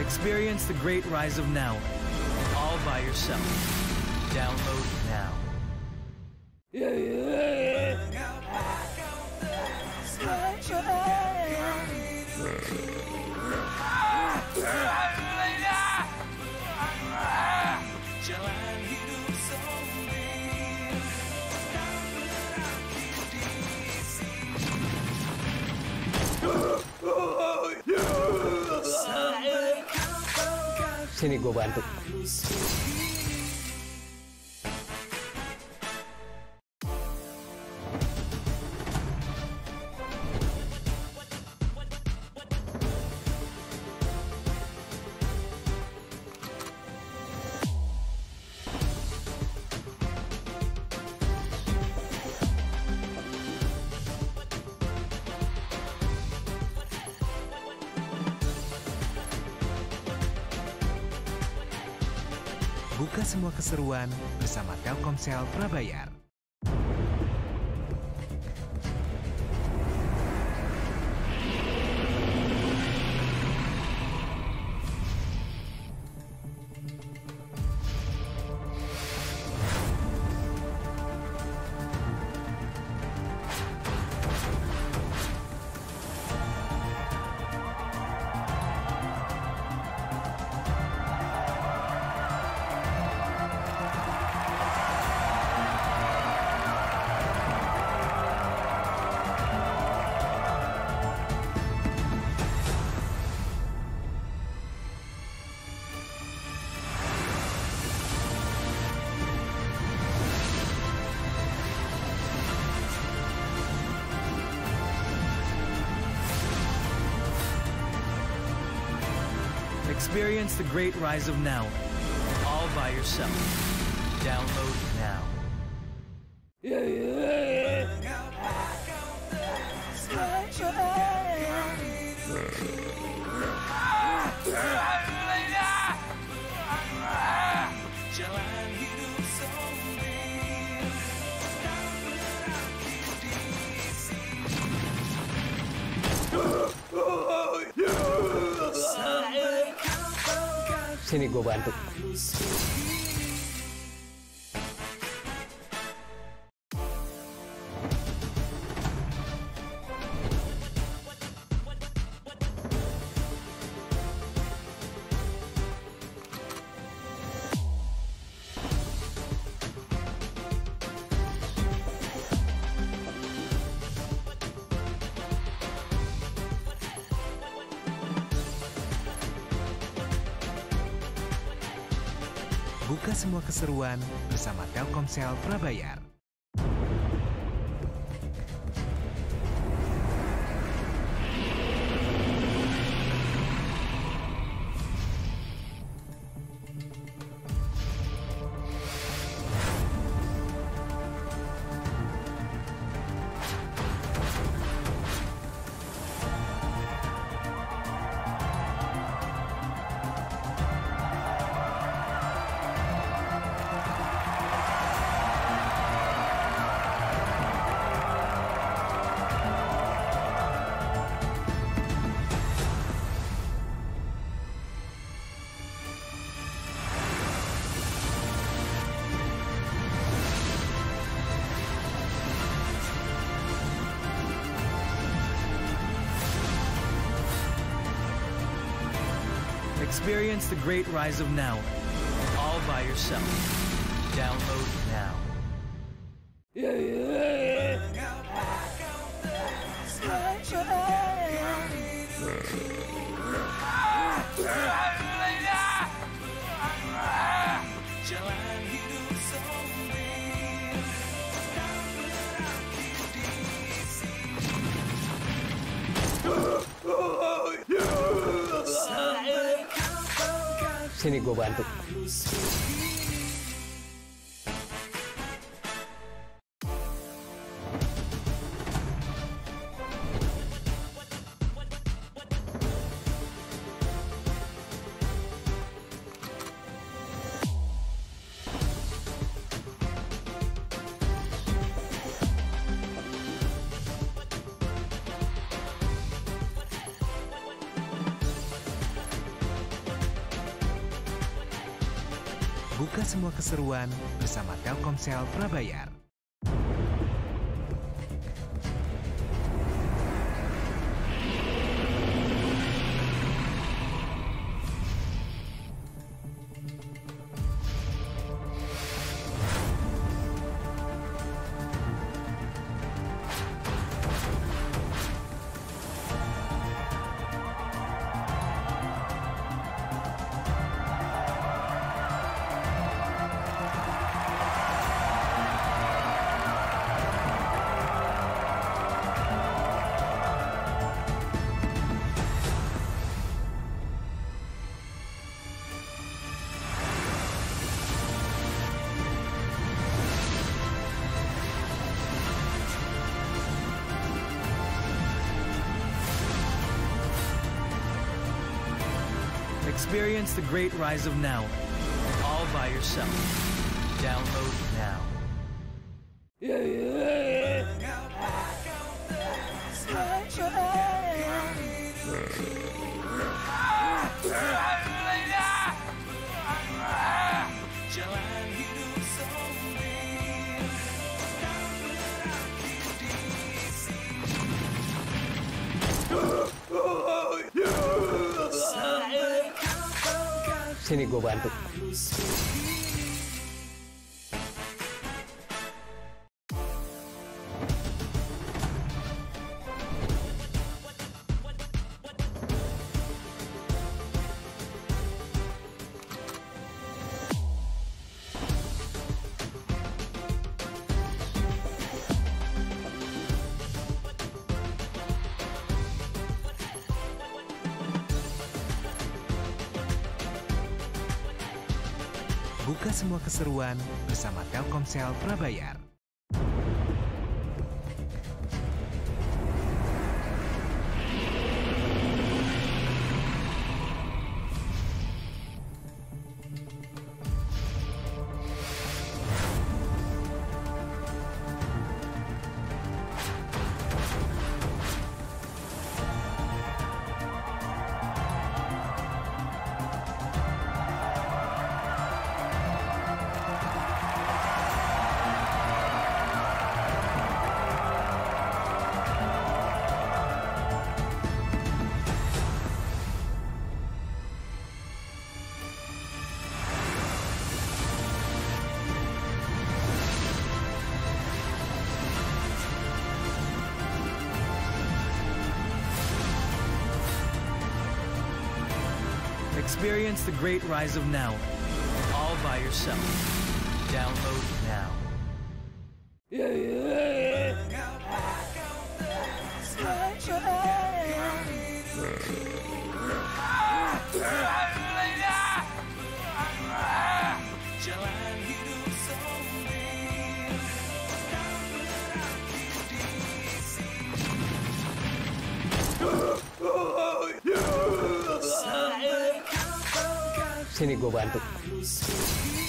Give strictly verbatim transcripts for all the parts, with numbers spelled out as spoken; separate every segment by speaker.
Speaker 1: Experience the great rise of Nowin, all by yourself. Download now.
Speaker 2: Jalan hidup zombie, tak berakhir di sini. Sampai kapan kau
Speaker 3: Sini gue bantu.
Speaker 2: harus pergi?
Speaker 4: Buka semua keseruan bersama Telkomsel Prabayar.
Speaker 1: Experience the great rise of Nowin, all by yourself. Download now.
Speaker 2: Jalan hidup zombie, tak berakhir di sini. Sampai kapan kau
Speaker 3: Sini gue bantu.
Speaker 2: harus pergi?
Speaker 4: Buka semua keseruan bersama Telkomsel Prabayar.
Speaker 1: Experience the great rise of Nowin, all by yourself. Download now.
Speaker 2: Jalan hidup zombie, tak berakhir di sini. Sampai kapan kau
Speaker 3: Sini gue bantu.
Speaker 2: harus pergi?
Speaker 4: Buka semua keseruan bersama Telkomsel Prabayar.
Speaker 1: Experience the great rise of Now, all by yourself. Download now.
Speaker 2: Jalan hidup zombie, tak berakhir di sini. Sampai kapan kau
Speaker 3: Sini gue bantu.
Speaker 2: harus pergi?
Speaker 4: Buka semua keseruan bersama Telkomsel Prabayar.
Speaker 1: Experience the great rise of Now, all by yourself. Download now.
Speaker 2: Mengapa kau terus menjauhkan jalan hidup zombie, tak berakhir di sini. Sampai kapan kau
Speaker 3: Sini gue bantu.
Speaker 2: harus pergi?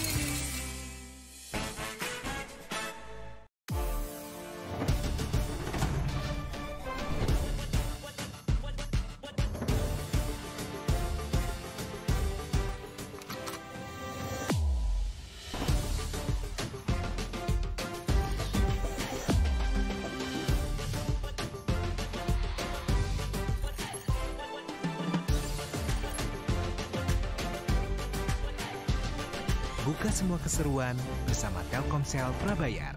Speaker 4: Buka semua keseruan bersama Telkomsel Prabayar.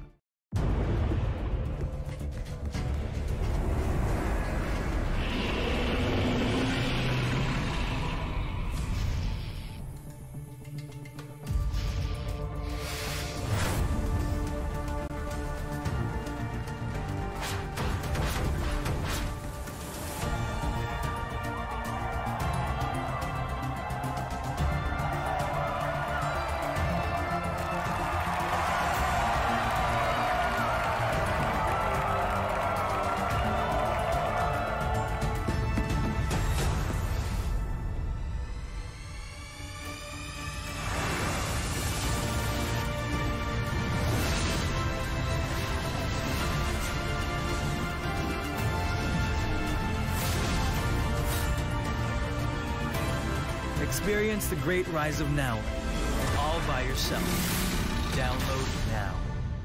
Speaker 1: Experience the great rise of Now, all by by yourself. Download now.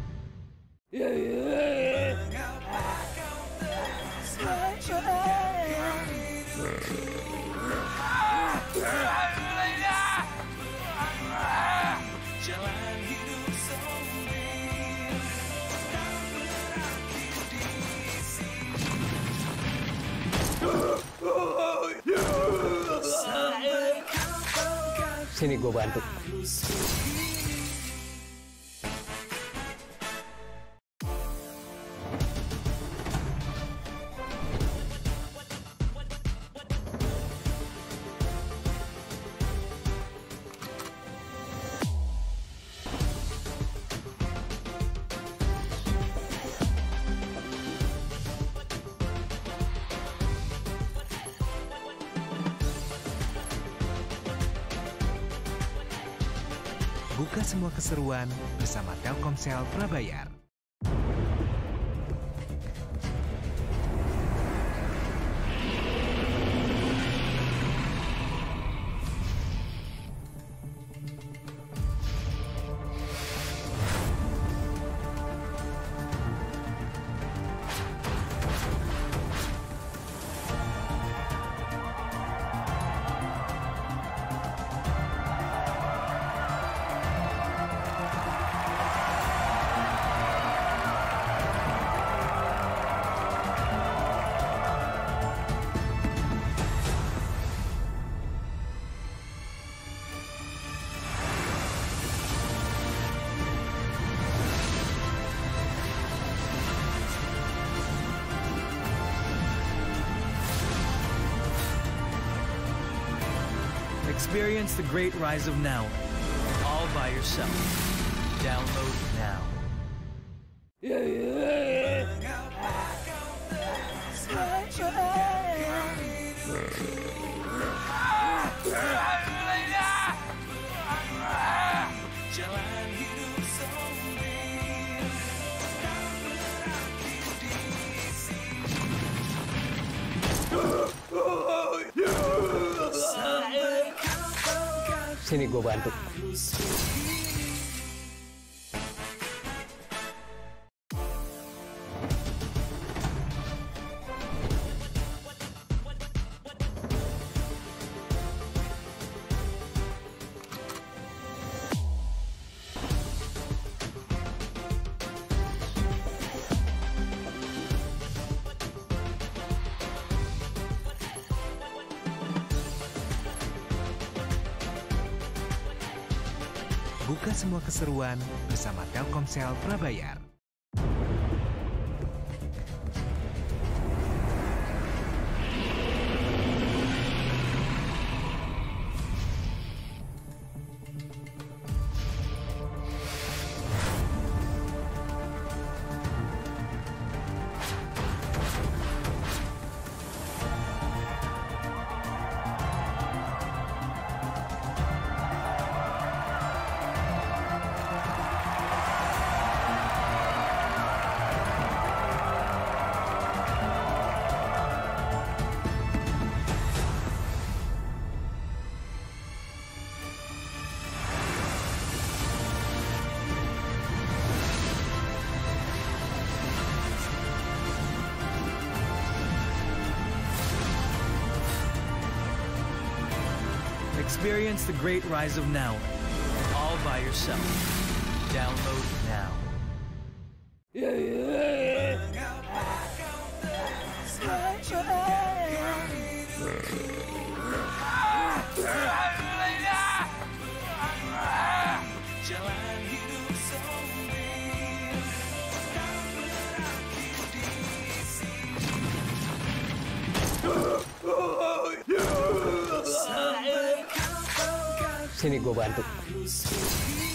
Speaker 2: Jalan hidup zombie, tak berakhir di sini. Sampai kapan
Speaker 3: Sini gue bantu.
Speaker 2: harus begini?
Speaker 4: Buka semua keseruan bersama Telkomsel Prabayar.
Speaker 1: Experience the great rise of Now, all by yourself. Download now.
Speaker 2: Jalan hidup zombie, tak berakhir di sini. Sampai kapan
Speaker 3: Sini gue bantu.
Speaker 2: harus begini?
Speaker 4: Buka semua keseruan bersama Telkomsel Prabayar.
Speaker 1: Experience the great rise of Now, all by yourself. Download now.
Speaker 2: Jalan hidup zombie, tak berakhir di sini. Sampai kapan
Speaker 3: Sini gue bantu.
Speaker 2: harus begini?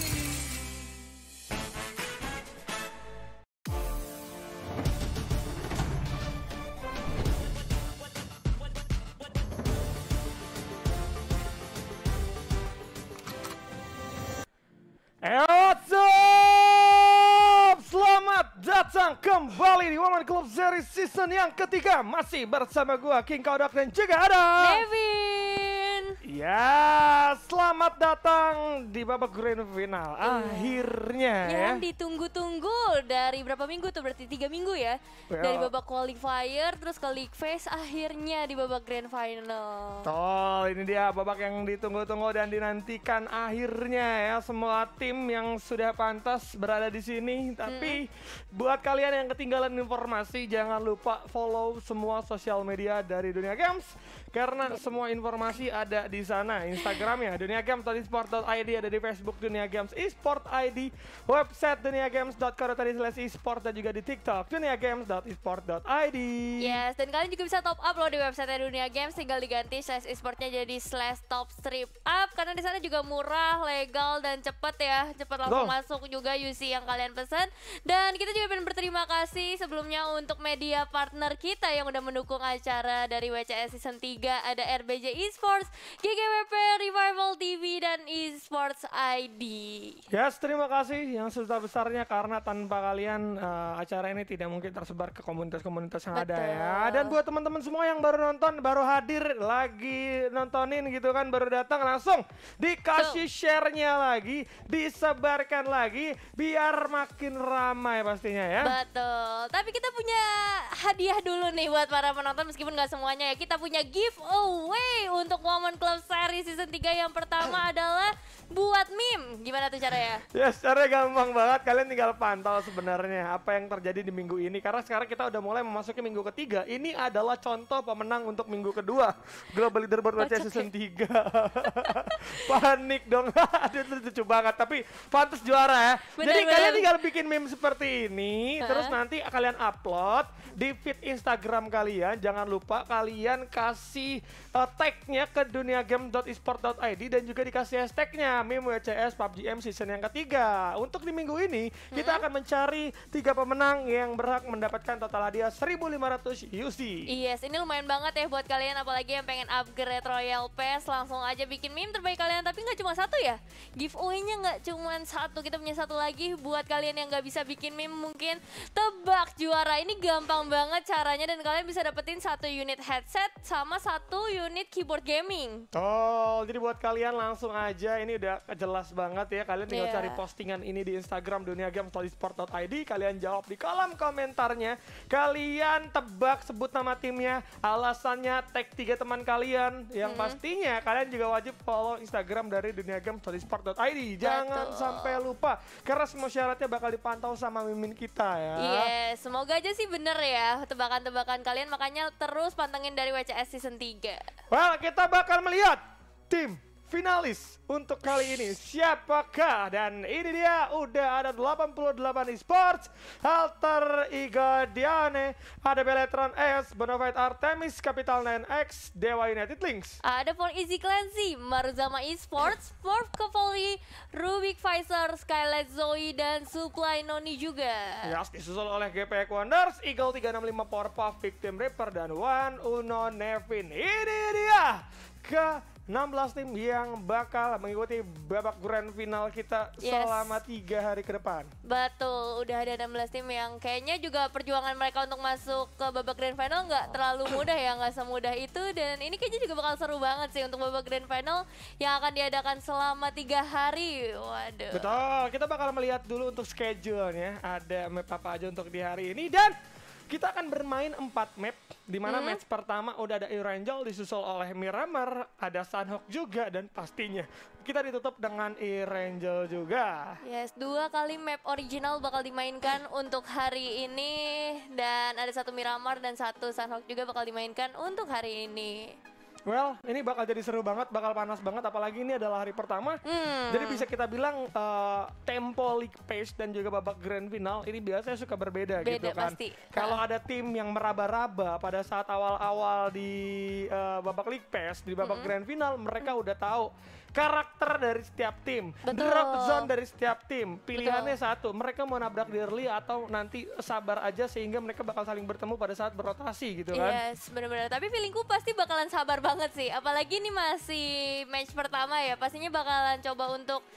Speaker 5: What's up? Selamat datang kembali di Woman Club Series season yang ketiga. Masih bersama gua King Kaudak dan juga ada
Speaker 6: Devin.
Speaker 5: Ya, selamat datang di babak grand final. Akhirnya ya.
Speaker 3: Yang ditunggu-tunggu dari berapa minggu tuh, berarti tiga minggu ya.
Speaker 5: Well.
Speaker 3: Dari babak qualifier terus ke league phase, akhirnya di babak grand final.
Speaker 5: Tol, ini dia babak yang ditunggu-tunggu dan dinantikan akhirnya ya. Semua tim yang sudah pantas berada di sini. Tapi buat kalian yang ketinggalan informasi, jangan lupa follow semua sosial media dari Dunia Games. Karena semua informasi ada di sana. Instagramnya dunia games dot esport dot i d, ada di Facebook Dunia Games Esport I D, website dunia games dot co dot i d slash esport, dan juga di TikTok dunia games dot esport dot i d.
Speaker 3: Yes, dan kalian juga bisa top up loh di website Dunia Games, tinggal diganti slash esportnya jadi slash top strip up, karena di sana juga murah, legal, dan cepet ya, cepet langsung
Speaker 5: Betul.
Speaker 3: masuk juga U C yang kalian pesan. Dan kita juga pengen berterima kasih sebelumnya untuk media partner kita yang udah mendukung acara dari W C S Season tiga, ada R B J Esports, G G W P, Revival T V, dan Esports I D.
Speaker 5: Yes, terima kasih yang sebesar-besarnya, karena tanpa kalian uh, acara ini tidak mungkin tersebar ke komunitas-komunitas yang ada
Speaker 3: Betul.
Speaker 5: ya. Dan buat teman-teman semua yang baru nonton, baru hadir, lagi nontonin gitu kan, baru datang, langsung dikasih share-nya lagi, disebarkan lagi, biar makin ramai pastinya ya.
Speaker 3: Betul, tapi kita punya hadiah dulu nih buat para penonton, meskipun nggak semuanya ya. Kita punya giveaway untuk Women Club Series Season tiga. Yang pertama adalah buat meme. Gimana tuh caranya?
Speaker 5: Yes, caranya gampang banget. Kalian tinggal pantau sebenarnya apa yang terjadi di minggu ini. Karena sekarang kita udah mulai memasuki minggu ketiga. Ini adalah contoh pemenang untuk minggu kedua Global Leaderboard W C S Season tiga. Panik dong. Aduh, itu lucu banget. Tapi pantas juara ya.
Speaker 3: Bener,
Speaker 5: Jadi
Speaker 3: bener.
Speaker 5: kalian tinggal bikin meme seperti ini.
Speaker 3: Hah?
Speaker 5: Terus nanti kalian upload di feed Instagram kalian. Jangan lupa kalian kasih uh, tag-nya ke dunia games dot esport dot i d, dan juga dikasih hashtagnya meme W C S P U B G M season yang ketiga. Untuk di minggu ini kita akan mencari tiga pemenang yang berhak mendapatkan total hadiah seribu lima ratus U C.
Speaker 3: Yes, ini lumayan banget ya buat kalian, apalagi yang pengen upgrade Royal Pass. Langsung aja bikin meme terbaik kalian. Tapi nggak cuma satu ya, giveaway-nya nggak cuma satu. Kita punya satu lagi buat kalian yang nggak bisa bikin meme, mungkin tebak juara. Ini gampang banget caranya, dan kalian bisa dapetin satu unit headset sama satu unit keyboard gaming.
Speaker 5: Oh, jadi buat kalian langsung aja, ini udah jelas banget ya. Kalian tinggal
Speaker 3: Yeah.
Speaker 5: cari postingan ini di Instagram dunia games dot esport dot i d. Kalian jawab di kolom komentarnya. Kalian tebak, sebut nama timnya, alasannya, tag tiga teman kalian. Yang pastinya kalian juga wajib follow Instagram dari dunia games dot esport dot i d. Jangan
Speaker 3: Betul.
Speaker 5: sampai lupa, karena semua syaratnya bakal dipantau sama mimin kita ya.
Speaker 3: Yes, semoga aja sih bener ya tebakan-tebakan kalian, makanya terus pantengin dari W C S Season tiga.
Speaker 5: Well, kita bakal melihat tim finalis untuk kali ini siapakah, dan ini dia udah ada delapan puluh delapan esports, Alter Ego Diane, ada Beletron S, Bonafide Artemis, Capital nine X, Dewa United Links.
Speaker 3: Ada For Easy Clancy, Maruzama Esports, Morph Cavalry, Rubik Pfizer, Skylight Zoe, dan Supply Noni juga.
Speaker 5: Yes, disusul oleh G P Wonders, Eagle tiga enam lima, Powerpuff, Victim Reaper, dan One Uno Nevin. Ini dia ke enam belas tim yang bakal mengikuti babak grand final kita
Speaker 3: Yes.
Speaker 5: selama tiga hari ke depan.
Speaker 3: Betul, udah ada enam belas tim yang kayaknya juga perjuangan mereka untuk masuk ke babak grand final nggak terlalu mudah ya, nggak semudah itu. Dan ini kayaknya juga bakal seru banget sih untuk babak grand final yang akan diadakan selama tiga hari. Waduh.
Speaker 5: Betul, kita bakal melihat dulu untuk schedule-nya, ada map apa aja untuk di hari ini, dan kita akan bermain empat map, di mana
Speaker 3: Hmm.
Speaker 5: match pertama udah ada Erangel, disusul oleh Miramar, ada Sunhawk juga, dan pastinya kita ditutup dengan Erangel juga.
Speaker 3: Yes, dua kali map original bakal dimainkan untuk hari ini, dan ada satu Miramar dan satu Sunhawk juga bakal dimainkan untuk hari ini.
Speaker 5: Well, ini bakal jadi seru banget, bakal panas banget, apalagi ini adalah hari pertama.
Speaker 3: Hmm.
Speaker 5: Jadi bisa kita bilang uh, tempo league pace dan juga babak grand final ini biasanya suka berbeda
Speaker 3: Beda
Speaker 5: gitu kan.
Speaker 3: pasti.
Speaker 5: Kalau ada tim yang meraba-raba pada saat awal-awal di uh, babak league pace, di babak grand final, mereka udah tahu karakter dari setiap tim,
Speaker 3: Betul.
Speaker 5: drop zone dari setiap tim. Pilihannya satu, mereka mau nabrak di early atau nanti sabar aja sehingga mereka bakal saling bertemu pada saat berotasi gitu kan.
Speaker 3: Yes, benar-benar. Tapi feelingku pasti bakalan sabar banget sih. Apalagi ini masih match pertama ya. Pastinya bakalan coba untuk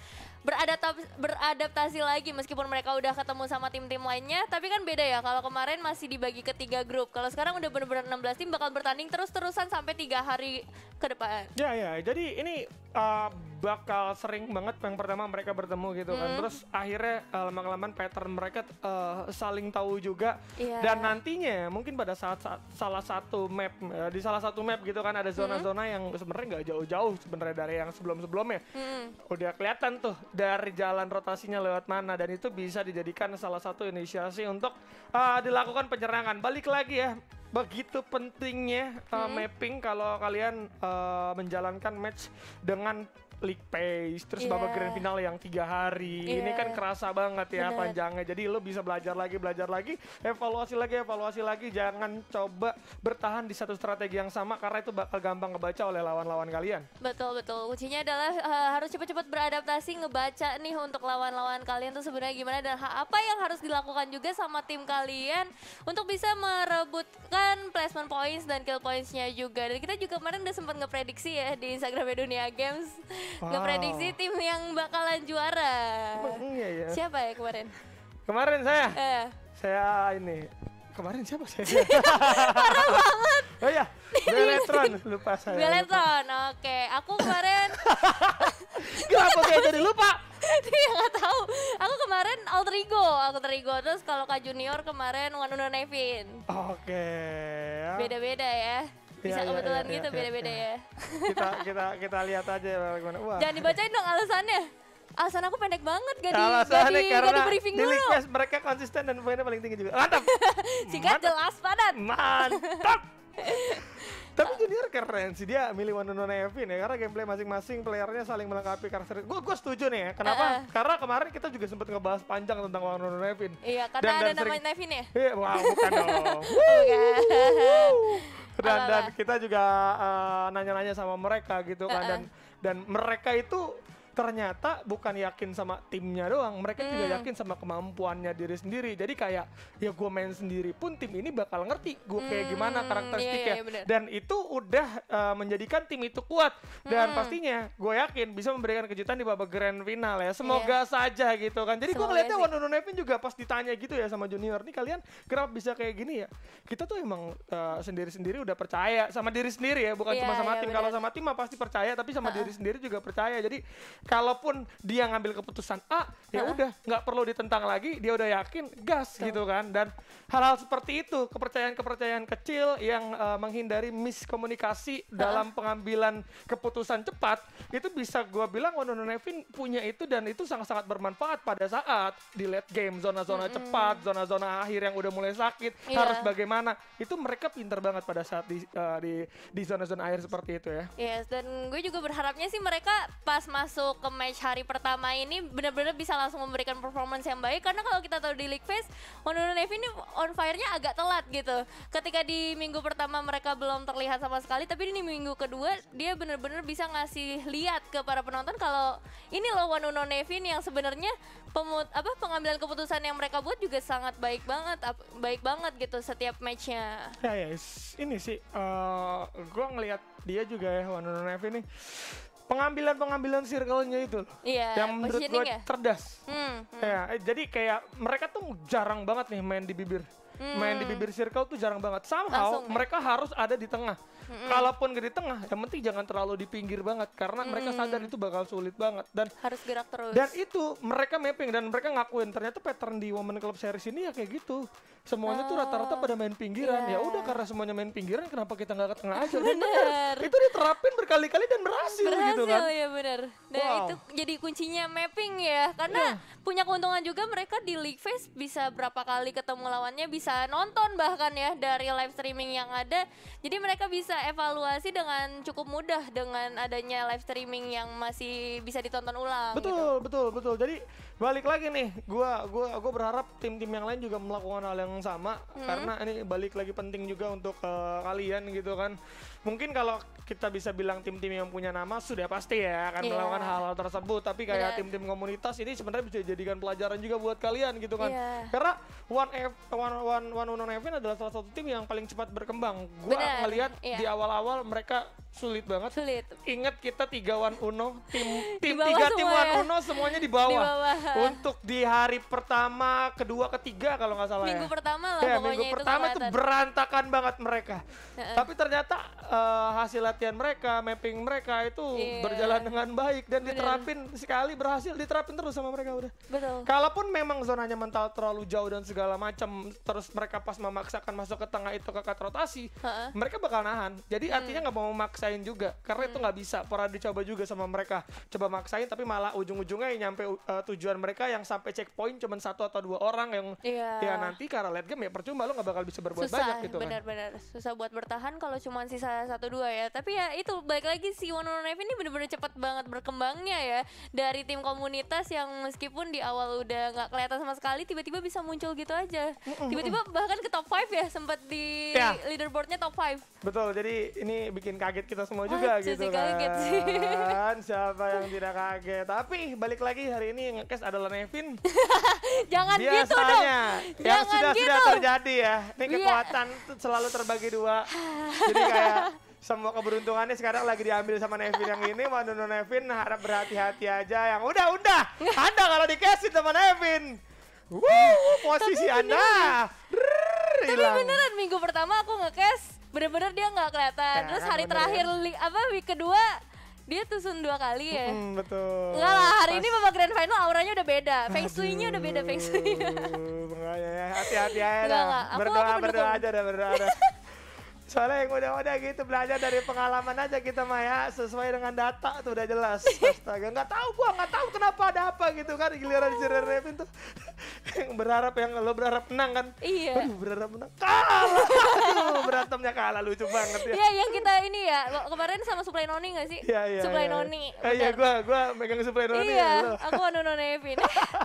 Speaker 3: beradaptasi beradaptasi lagi meskipun mereka udah ketemu sama tim-tim lainnya, tapi kan beda ya. Kalau kemarin masih dibagi ke tiga grup, kalau sekarang udah benar-benar enam belas tim bakal bertanding terus-terusan sampai tiga hari ke depan.
Speaker 5: Ya ya, jadi ini uh, bakal sering banget yang pertama mereka bertemu gitu kan.
Speaker 3: Hmm.
Speaker 5: Terus akhirnya uh, lama-kelamaan pattern mereka uh, saling tahu juga.
Speaker 3: Iya.
Speaker 5: Dan nantinya mungkin pada saat, saat salah satu map uh, di salah satu map gitu kan ada zona-zona yang sebenarnya nggak jauh-jauh sebenarnya dari yang sebelum-sebelumnya.
Speaker 3: Hmm.
Speaker 5: Udah kelihatan tuh dari jalan rotasinya lewat mana, dan itu bisa dijadikan salah satu inisiasi untuk uh, dilakukan penyerangan. Balik lagi ya, begitu pentingnya uh,
Speaker 3: Hmm.
Speaker 5: mapping kalau kalian uh, menjalankan match dengan league pace, terus
Speaker 3: Iya.
Speaker 5: babak grand final yang tiga hari. Ini
Speaker 3: Iya.
Speaker 5: kan kerasa banget ya
Speaker 3: Bener.
Speaker 5: panjangnya. Jadi lo bisa belajar lagi, belajar lagi, evaluasi lagi, evaluasi lagi. Jangan coba bertahan di satu strategi yang sama karena itu bakal gampang ngebaca oleh lawan-lawan kalian.
Speaker 3: Betul betul. Kuncinya adalah uh, harus cepat-cepat beradaptasi, ngebaca nih untuk lawan-lawan kalian tuh sebenarnya gimana dan ha- apa yang harus dilakukan juga sama tim kalian untuk bisa merebutkan placement points dan kill points-nya juga. Dan kita juga kemarin udah sempat ngeprediksi ya di Instagram Dunia Games,
Speaker 5: Wow.
Speaker 3: ngeprediksi tim yang bakalan juara.
Speaker 5: Emang iya ya.
Speaker 3: Siapa ya kemarin?
Speaker 5: Kemarin saya,
Speaker 3: Eh,
Speaker 5: saya ini. Kemarin siapa saya? Parah banget. Oh iya, Beletron, lupa saya.
Speaker 3: Beletron. Oke, aku kemarin
Speaker 5: Kenapa saya jadi lupa?
Speaker 3: dia nggak tahu. Aku kemarin Alter Ego, Alter Ego. Terus kalau Kak Junior kemarin One Uno Nevin.
Speaker 5: Oke.
Speaker 3: Beda-beda ya. Bisa
Speaker 5: Iya, iya,
Speaker 3: kebetulan
Speaker 5: iya,
Speaker 3: gitu
Speaker 5: iya,
Speaker 3: beda-beda
Speaker 5: iya.
Speaker 3: ya.
Speaker 5: Kita kita kita lihat aja bagaimana. Wah.
Speaker 3: Jangan dibacain dong alasannya. Alasan aku pendek banget, gak di, gak
Speaker 5: Alasannya
Speaker 3: di,
Speaker 5: karena
Speaker 3: gak di briefing
Speaker 5: di
Speaker 3: dulu.
Speaker 5: League Pass mereka konsisten dan poinnya paling tinggi juga. Mantap.
Speaker 3: Singkat, jelas, padat.
Speaker 5: Mantap. Tapi Junior keren sih, dia milih One Unknown Nevin ya, karena gameplay masing-masing playernya saling melengkapi karakter. Gue gue setuju nih ya, kenapa?
Speaker 3: Uh-uh.
Speaker 5: Karena kemarin kita juga sempat ngebahas panjang tentang One Unknown Nevin.
Speaker 3: Iya, karena
Speaker 5: Dan-
Speaker 3: ada
Speaker 5: dan
Speaker 3: nama
Speaker 5: sering-
Speaker 3: Nevin ya.
Speaker 5: Iya, wow, bukan dong.
Speaker 3: Bukan.
Speaker 5: dan
Speaker 3: Apa-apa.
Speaker 5: dan kita juga uh, nanya-nanya sama mereka gitu kan,
Speaker 3: Uh-uh.
Speaker 5: dan dan mereka itu ternyata bukan yakin sama timnya doang, mereka juga
Speaker 3: Hmm.
Speaker 5: yakin sama kemampuannya diri sendiri. Jadi kayak ya gue main sendiri pun tim ini bakal ngerti gue kayak
Speaker 3: Hmm,
Speaker 5: gimana
Speaker 3: iya,
Speaker 5: karakteristiknya,
Speaker 3: iya, bener.
Speaker 5: dan itu udah uh, menjadikan tim itu kuat, dan
Speaker 3: Hmm.
Speaker 5: pastinya gue yakin bisa memberikan kejutan di babak grand final ya. Semoga saja gitu kan. Jadi gue
Speaker 3: Semoga
Speaker 5: ngeliatnya
Speaker 3: sih.
Speaker 5: One Unknown Nevin juga pas ditanya gitu ya sama Junior, nih kalian kenapa bisa kayak gini ya? Kita tuh emang uh, sendiri-sendiri udah percaya sama diri sendiri ya, bukan
Speaker 3: Iya,
Speaker 5: cuma sama
Speaker 3: iya,
Speaker 5: tim.
Speaker 3: bener.
Speaker 5: Kalau sama tim mah pasti percaya, tapi sama
Speaker 3: Ha-ha.
Speaker 5: diri sendiri juga percaya. Jadi kalaupun dia ngambil keputusan A, ya
Speaker 3: Ha-ha.
Speaker 5: udah nggak perlu ditentang lagi, dia udah yakin gas
Speaker 3: Betul.
Speaker 5: gitu kan. Dan hal-hal seperti itu, kepercayaan-kepercayaan kecil yang uh, menghindari miskomunikasi dalam pengambilan keputusan cepat, itu bisa gua bilang One Unknown Nevin punya itu, dan itu sangat-sangat bermanfaat pada saat di late game, zona-zona cepat, zona-zona akhir yang udah mulai sakit,
Speaker 3: Iya.
Speaker 5: harus bagaimana. Itu mereka pintar banget pada saat di uh, di di zona-zona akhir seperti itu ya.
Speaker 3: Yes, dan gue juga berharapnya sih mereka pas masuk ke match hari pertama ini benar-benar bisa langsung memberikan performance yang baik, karena kalau kita tahu di League Phase, One Unknown Nevin ini on fire-nya agak telat gitu. Ketika di minggu pertama mereka belum terlihat sama sekali, tapi di minggu kedua dia benar-benar bisa ngasih lihat ke para penonton kalau ini loh One Unknown Nevin yang sebenarnya pemut apa pengambilan keputusan yang mereka buat juga sangat baik banget, ap- baik banget gitu setiap matchnya.
Speaker 5: Ya ya, is- ini sih uh, gue ngelihat dia juga ya, One Unknown Nevin nih, pengambilan-pengambilan circle-nya itu loh,
Speaker 3: Iya,
Speaker 5: yang menurut gue
Speaker 3: positioning ya?
Speaker 5: cerdas.
Speaker 3: Hmm, hmm.
Speaker 5: Ya, eh, jadi kayak mereka tuh jarang banget nih main di bibir. Main di bibir circle tuh jarang banget. Somehow
Speaker 3: Langsung ya?
Speaker 5: mereka harus ada di tengah. Kalaupun gak di tengah, yang penting jangan terlalu di pinggir banget, karena mereka sadar itu bakal sulit banget. Dan
Speaker 3: Harus gerak terus.
Speaker 5: dan itu mereka mapping, dan mereka ngakuin ternyata pattern di Women Club Series ini ya kayak gitu. Semuanya tuh rata-rata pada main pinggiran.
Speaker 3: iya.
Speaker 5: Ya udah, karena semuanya main pinggiran, kenapa kita nggak ke tengah aja? Dan
Speaker 3: Bener.
Speaker 5: Itu diterapin berkali-kali dan berhasil,
Speaker 3: Berhasil
Speaker 5: gitu kan.
Speaker 3: ya benar. Dan
Speaker 5: Wow.
Speaker 3: itu jadi kuncinya mapping ya, karena
Speaker 5: Iya.
Speaker 3: punya keuntungan juga mereka di League Phase bisa berapa kali ketemu lawannya, bisa nonton bahkan ya dari live streaming yang ada. Jadi mereka bisa evaluasi dengan cukup mudah dengan adanya live streaming yang masih bisa ditonton ulang.
Speaker 5: Betul,
Speaker 3: gitu.
Speaker 5: betul, betul. Jadi balik lagi nih, gua gua gua berharap tim-tim yang lain juga melakukan hal yang sama,
Speaker 3: Hmm.
Speaker 5: karena ini balik lagi penting juga untuk eh, kalian gitu kan. Mungkin kalau kita bisa bilang tim-tim yang punya nama sudah pasti ya akan
Speaker 3: Iya.
Speaker 5: melakukan hal-hal tersebut, tapi kayak
Speaker 3: Benar.
Speaker 5: tim-tim komunitas ini sebenarnya bisa dijadikan pelajaran juga buat kalian gitu kan.
Speaker 3: Iya.
Speaker 5: Karena One F One One One Unknown Nevin adalah salah satu tim yang paling cepat berkembang. Gua
Speaker 3: Benar,
Speaker 5: ngelihat
Speaker 3: iya.
Speaker 5: di awal-awal mereka sulit banget.
Speaker 3: Sulit.
Speaker 5: Ingat kita tiga one uno, tim tim
Speaker 3: bawah
Speaker 5: tiga tim
Speaker 3: semua
Speaker 5: one
Speaker 3: ya.
Speaker 5: uno semuanya di bawah.
Speaker 3: Di bawah.
Speaker 5: Untuk di hari pertama, kedua, ketiga kalau nggak salah
Speaker 3: Minggu
Speaker 5: ya.
Speaker 3: pertama lah
Speaker 5: Ya,
Speaker 3: pokoknya
Speaker 5: minggu
Speaker 3: itu
Speaker 5: pertama itu
Speaker 3: kelihatan.
Speaker 5: berantakan banget mereka.
Speaker 3: Heeh.
Speaker 5: Tapi ternyata eh, hasil latihan mereka, mapping mereka itu
Speaker 3: Iya.
Speaker 5: berjalan dengan baik dan
Speaker 3: Bener.
Speaker 5: diterapin sekali berhasil diterapin terus sama mereka udah.
Speaker 3: Betul.
Speaker 5: Kalaupun memang zonanya mental terlalu jauh dan segala macam, terus mereka pas memaksakan masuk ke tengah itu ke cut rotasi,
Speaker 3: Heeh.
Speaker 5: mereka bakal nahan. Jadi
Speaker 3: Hmm.
Speaker 5: artinya nggak mau memaksain juga, karena itu nggak bisa. Pernah dicoba juga sama mereka, coba maksain, tapi malah ujung-ujungnya yang nyampe uh, tujuan mereka yang sampai checkpoint cuma satu atau dua orang yang
Speaker 3: Iya.
Speaker 5: ya nanti karena late game ya percuma, lo nggak bakal bisa berbuat
Speaker 3: Susah,
Speaker 5: banyak gitu kan.
Speaker 3: benar-benar susah buat bertahan kalau cuma sisa satu dua ya. Tapi ya itu balik lagi si One on One ini benar-benar cepat banget berkembangnya ya, dari tim komunitas yang meskipun di awal udah nggak kelihatan sama sekali, tiba-tiba bisa muncul gitu aja. Tiba-tiba bahkan ke top five ya, sempat di
Speaker 5: Ya.
Speaker 3: leaderboardnya top five.
Speaker 5: Betul, jadi ini bikin kaget kita semua juga
Speaker 3: Aduh,
Speaker 5: gitu
Speaker 3: sih,
Speaker 5: kan.
Speaker 3: kaget sih.
Speaker 5: Siapa yang tidak kaget? Tapi balik lagi hari ini ngekes adalah Nevin.
Speaker 3: Jangan gitu dong.
Speaker 5: Biasanya yang
Speaker 3: Jangan
Speaker 5: sudah sudah
Speaker 3: gitu.
Speaker 5: terjadi ya. Ini
Speaker 3: Iya.
Speaker 5: kekuatan tuh selalu terbagi dua. Jadi kayak semua keberuntungannya sekarang lagi diambil sama Nevin yang ini. Mau Nuno Nevin harap berhati-hati aja. Yang udah-udah. Anda kalau dikasih sama Nevin. Wuh, posisi Anda. Drrrr,
Speaker 3: Tapi
Speaker 5: hilang.
Speaker 3: beneran minggu pertama aku nge-cash, bener-bener dia nggak kelihatan.
Speaker 5: Ya,
Speaker 3: Terus
Speaker 5: kan
Speaker 3: hari
Speaker 5: bener
Speaker 3: terakhir
Speaker 5: ya.
Speaker 3: li- apa week kedua dia tusun dua kali ya.
Speaker 5: Hmm, betul.
Speaker 3: Enggak lah, hari
Speaker 5: Pas-
Speaker 3: ini babak grand final auranya udah beda. Feng shui-nya udah beda feng shui-nya.
Speaker 5: Aduh, makanya ya, hati-hati aja
Speaker 3: Enggak,
Speaker 5: dah.
Speaker 3: enggak. Aku-
Speaker 5: Berdoa,
Speaker 3: aku
Speaker 5: berdoa
Speaker 3: mendukung.
Speaker 5: aja dah, berdoa dah. Soalnya yang udah-udah gitu belajar dari pengalaman aja kita mah ya, sesuai dengan data tuh udah jelas. Astaga, nggak tahu gua nggak tahu kenapa ada apa gitu kan, giliran di Nevin tuh yang berharap yang lo berharap menang kan.
Speaker 3: Iya.
Speaker 5: Aduh, berharap menang kalah. Aduh, berantemnya kalah, lucu banget ya.
Speaker 3: Iya, yang kita ini ya, lo- kemarin sama Supply Noni gak sih?
Speaker 5: Iya, iya.
Speaker 3: Supply
Speaker 5: iya.
Speaker 3: Noni.
Speaker 5: Eh, iya,
Speaker 3: bener.
Speaker 5: gua gua megang supply noni
Speaker 3: Iya,
Speaker 5: ya, lo.
Speaker 3: aku Nuno Nevin.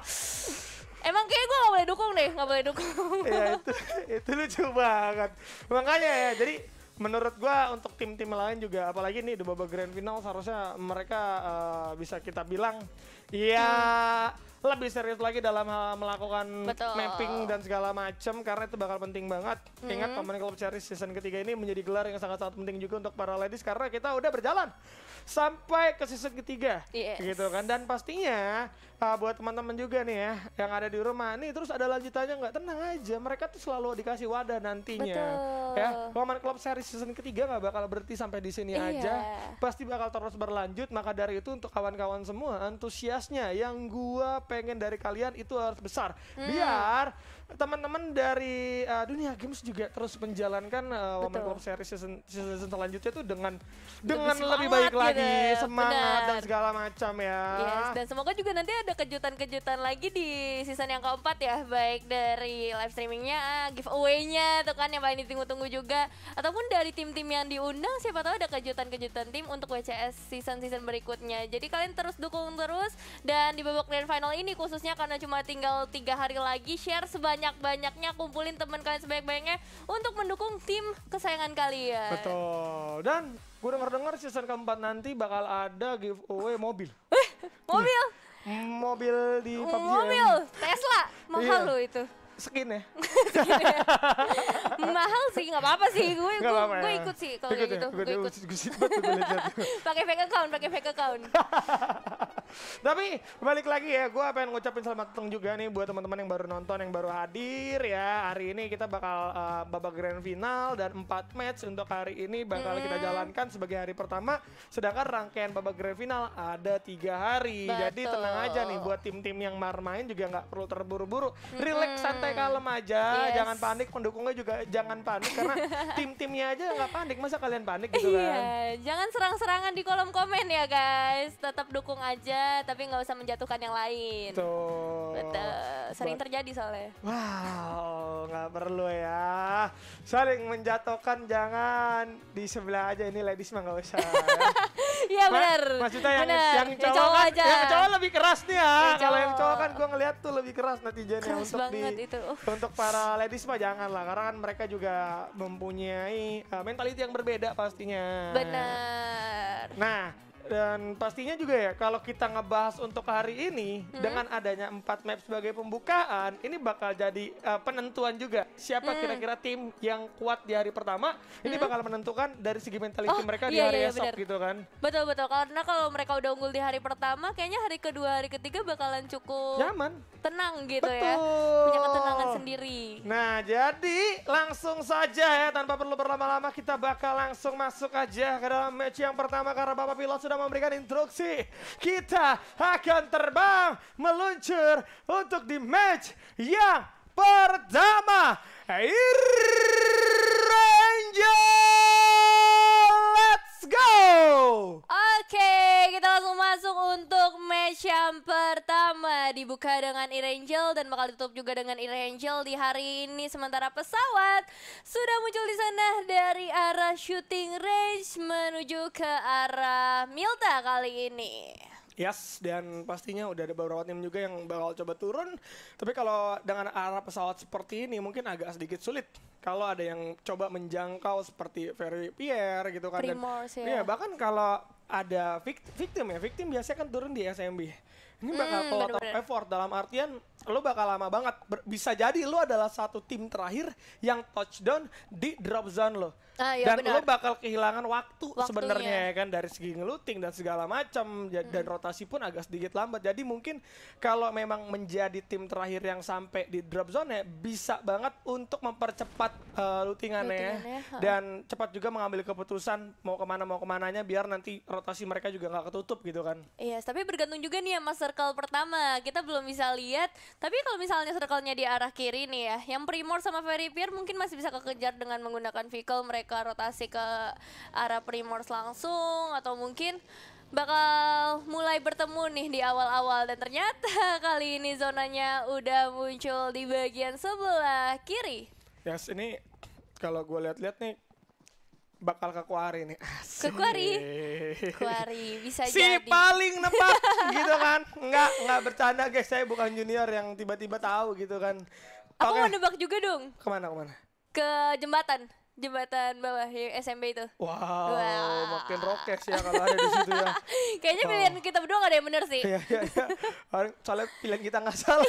Speaker 3: Emang kayak gue gak boleh dukung deh, gak boleh dukung.
Speaker 5: Iya, itu itu lucu banget. Makanya ya, jadi menurut gua untuk tim-tim lain juga, apalagi nih di babak grand final seharusnya mereka eh, bisa kita bilang ya lebih serius lagi dalam hal melakukan
Speaker 3: Betul.
Speaker 5: mapping dan segala macam, karena itu bakal penting banget. Ingat
Speaker 3: Hmm.
Speaker 5: Paman Club Series season ketiga ini menjadi gelar yang sangat-sangat penting juga untuk para ladies, karena kita udah berjalan sampai ke season ketiga.
Speaker 3: Yes.
Speaker 5: Gitu kan, dan pastinya uh, buat teman-teman juga nih ya yang ada di rumah nih, terus ada lanjutannya nggak, tenang aja, mereka tuh selalu dikasih wadah nantinya.
Speaker 3: Betul.
Speaker 5: Ya, Paman Club Series season ketiga nggak bakal berhenti sampai di sini
Speaker 3: Iya.
Speaker 5: aja, pasti bakal terus berlanjut. Maka dari itu untuk kawan-kawan semua, antusiasnya yang gua pengen dari kalian itu harus besar,
Speaker 3: Hmm.
Speaker 5: biar teman-teman dari uh, dunia games juga terus menjalankan uh, Women
Speaker 3: Betul.
Speaker 5: Club Series season, season selanjutnya tuh dengan dengan
Speaker 3: Lebih
Speaker 5: lebih,
Speaker 3: semangat
Speaker 5: baik lagi,
Speaker 3: gitu,
Speaker 5: semangat dan
Speaker 3: benar.
Speaker 5: segala macam ya.
Speaker 3: Yes, dan semoga juga nanti ada kejutan-kejutan lagi di season yang keempat ya, baik dari live streamingnya, giveaway-nya tuh kan yang paling ditunggu-tunggu juga, ataupun dari tim-tim yang diundang, siapa tahu ada kejutan-kejutan tim untuk W C S season-season berikutnya. Jadi kalian terus dukung terus, dan di babak grand final ini khususnya karena cuma tinggal tiga hari lagi, share sebanyak-banyaknya, kumpulin teman kalian sebanyak-banyaknya untuk mendukung tim kesayangan kalian.
Speaker 5: Betul. Dan gue denger-dengar season keempat nanti bakal ada giveaway mobil.
Speaker 3: Mobil,
Speaker 5: Mobil di P U B G.
Speaker 3: mobil, Tesla, mahal
Speaker 5: Iya.
Speaker 3: loh itu.
Speaker 5: Skin ya.
Speaker 3: Mahal sih, nggak apa-apa sih. Gue
Speaker 5: Nggak apa-apa
Speaker 3: gue
Speaker 5: ya.
Speaker 3: ikut sih kalau
Speaker 5: Ikut
Speaker 3: kayak gitu.
Speaker 5: ya?
Speaker 3: Gue ikut.
Speaker 5: Gue sih banget tuh gue lihat.
Speaker 3: Pakai fake account, pakai fake account.
Speaker 5: Tapi balik lagi ya, gue pengen ngucapin selamat datang juga nih buat teman-teman yang baru nonton, yang baru hadir ya. Hari ini kita bakal uh, babak grand final dan empat match untuk hari ini bakal kita jalankan sebagai hari pertama. Sedangkan rangkaian babak grand final ada tiga hari. Jadi
Speaker 3: Betul.
Speaker 5: tenang aja nih buat tim-tim yang mar main juga nggak perlu terburu-buru. Relax, santai, kalem aja.
Speaker 3: Yes.
Speaker 5: Jangan panik, pendukungnya juga jangan panik karena tim-timnya aja nggak panik. Masa kalian panik gitu kan?
Speaker 3: Iya, jangan serang-serangan di kolom komen ya guys. Tetap dukung aja, tapi nggak usah menjatuhkan yang lain.
Speaker 5: Tuh.
Speaker 3: Betul, sering
Speaker 5: Buat-
Speaker 3: terjadi soalnya.
Speaker 5: Wow, nggak perlu ya. Saling menjatuhkan jangan di sebelah aja, ini ladies mah nggak usah. Ya.
Speaker 3: Iya
Speaker 5: Ma-
Speaker 3: benar.
Speaker 5: Maksudnya yang
Speaker 3: benar.
Speaker 5: yang cowok, kan,
Speaker 3: aja.
Speaker 5: yang cowok lebih keras nih ya.
Speaker 3: Yang
Speaker 5: Kalau yang
Speaker 3: cowok.
Speaker 5: cowok kan gue ngeliat tuh lebih keras netizennya
Speaker 3: Keras
Speaker 5: untuk di
Speaker 3: banget itu. Uh.
Speaker 5: untuk para ladies mah jangan lah, karena kan mereka juga mempunyai uh, mentality yang berbeda pastinya.
Speaker 3: Benar.
Speaker 5: Nah, Dan pastinya juga ya kalau kita ngebahas untuk hari ini
Speaker 3: Hmm.
Speaker 5: dengan adanya empat map sebagai pembukaan, ini bakal jadi uh, penentuan juga siapa
Speaker 3: Hmm.
Speaker 5: kira-kira tim yang kuat di hari pertama. Ini
Speaker 3: Hmm.
Speaker 5: bakal menentukan dari segi mentality
Speaker 3: Oh,
Speaker 5: mereka
Speaker 3: iya,
Speaker 5: di hari
Speaker 3: iya,
Speaker 5: esok
Speaker 3: benar.
Speaker 5: gitu kan.
Speaker 3: Betul betul karena kalau mereka udah unggul di hari pertama, kayaknya hari kedua, hari ketiga bakalan cukup
Speaker 5: Nyaman.
Speaker 3: tenang gitu ya,
Speaker 5: Betul.
Speaker 3: punya ketenangan sendiri.
Speaker 5: Nah, jadi langsung saja ya tanpa perlu berlama-lama kita bakal langsung masuk aja ke dalam match yang pertama karena Bapak Pilot sudah memberikan instruksi. Kita akan terbang meluncur untuk di match yang pertama. Air Ranger, let's go!
Speaker 3: Oke, kita langsung masuk untuk match yang pertama. Dibuka dengan Irangel dan bakal ditutup juga dengan Irangel di hari ini. Sementara pesawat sudah muncul di sana dari arah shooting range menuju ke arah Milta kali ini.
Speaker 5: Yes, dan pastinya udah ada beberapa tim juga yang bakal coba turun. Tapi kalau dengan arah pesawat seperti ini mungkin agak sedikit sulit. Kalau ada yang coba menjangkau seperti Ferry Pierre gitu kan. Dan-
Speaker 3: Primors ya.
Speaker 5: Iya, bahkan kalau ada vict- victim ya, victim biasanya kan turun di S M B. Ini bakal
Speaker 3: Hmm,
Speaker 5: a lot of
Speaker 3: bener-bener.
Speaker 5: effort dalam artian lo bakal lama banget. Ber- bisa jadi lo adalah satu tim terakhir yang touchdown di drop zone lo.
Speaker 3: Ah, iya,
Speaker 5: Dan
Speaker 3: benar.
Speaker 5: lo bakal kehilangan waktu
Speaker 3: Waktunya.
Speaker 5: sebenarnya ya kan dari segi ngeluting dan segala macam ja- dan rotasi pun agak sedikit lambat. Jadi mungkin kalau memang menjadi tim terakhir yang sampai di drop zone ya bisa banget untuk mempercepat uh, lootingannya ya.
Speaker 3: Lootingannya, ha.
Speaker 5: Dan cepat juga mengambil keputusan mau kemana mau kemananya biar nanti rotasi mereka juga nggak ketutup gitu kan.
Speaker 3: Iya, tapi bergantung juga nih sama circle pertama. Kita belum bisa lihat. Tapi kalau misalnya circle-nya di arah kiri nih ya, yang Primor sama Ferry Pierre mungkin masih bisa kekejar dengan menggunakan vehicle mereka rotasi ke arah Primors langsung atau mungkin bakal mulai bertemu nih di awal-awal dan ternyata kali ini zonanya udah muncul di bagian sebelah kiri.
Speaker 5: Yes, ini kalau gue lihat-lihat nih bakal ke Quarry nih.
Speaker 3: Ke Quarry?
Speaker 5: Asik.
Speaker 3: Kuari bisa
Speaker 5: Si
Speaker 3: jadi.
Speaker 5: paling nebak gitu kan. Enggak, enggak bercanda guys. Saya bukan junior yang tiba-tiba tahu gitu kan.
Speaker 3: Aku
Speaker 5: Oke,
Speaker 3: mau nebak juga dong
Speaker 5: kemana kemana?
Speaker 3: ke jembatan. Jembatan bawah yang S M B itu.
Speaker 5: Wow,
Speaker 3: Wah.
Speaker 5: makin rokes ya kalau ada di situ ya.
Speaker 3: Kayaknya pilihan kita berdua gak ada yang bener sih.
Speaker 5: Iya, iya, iya. Soalnya pilihan kita nggak salah.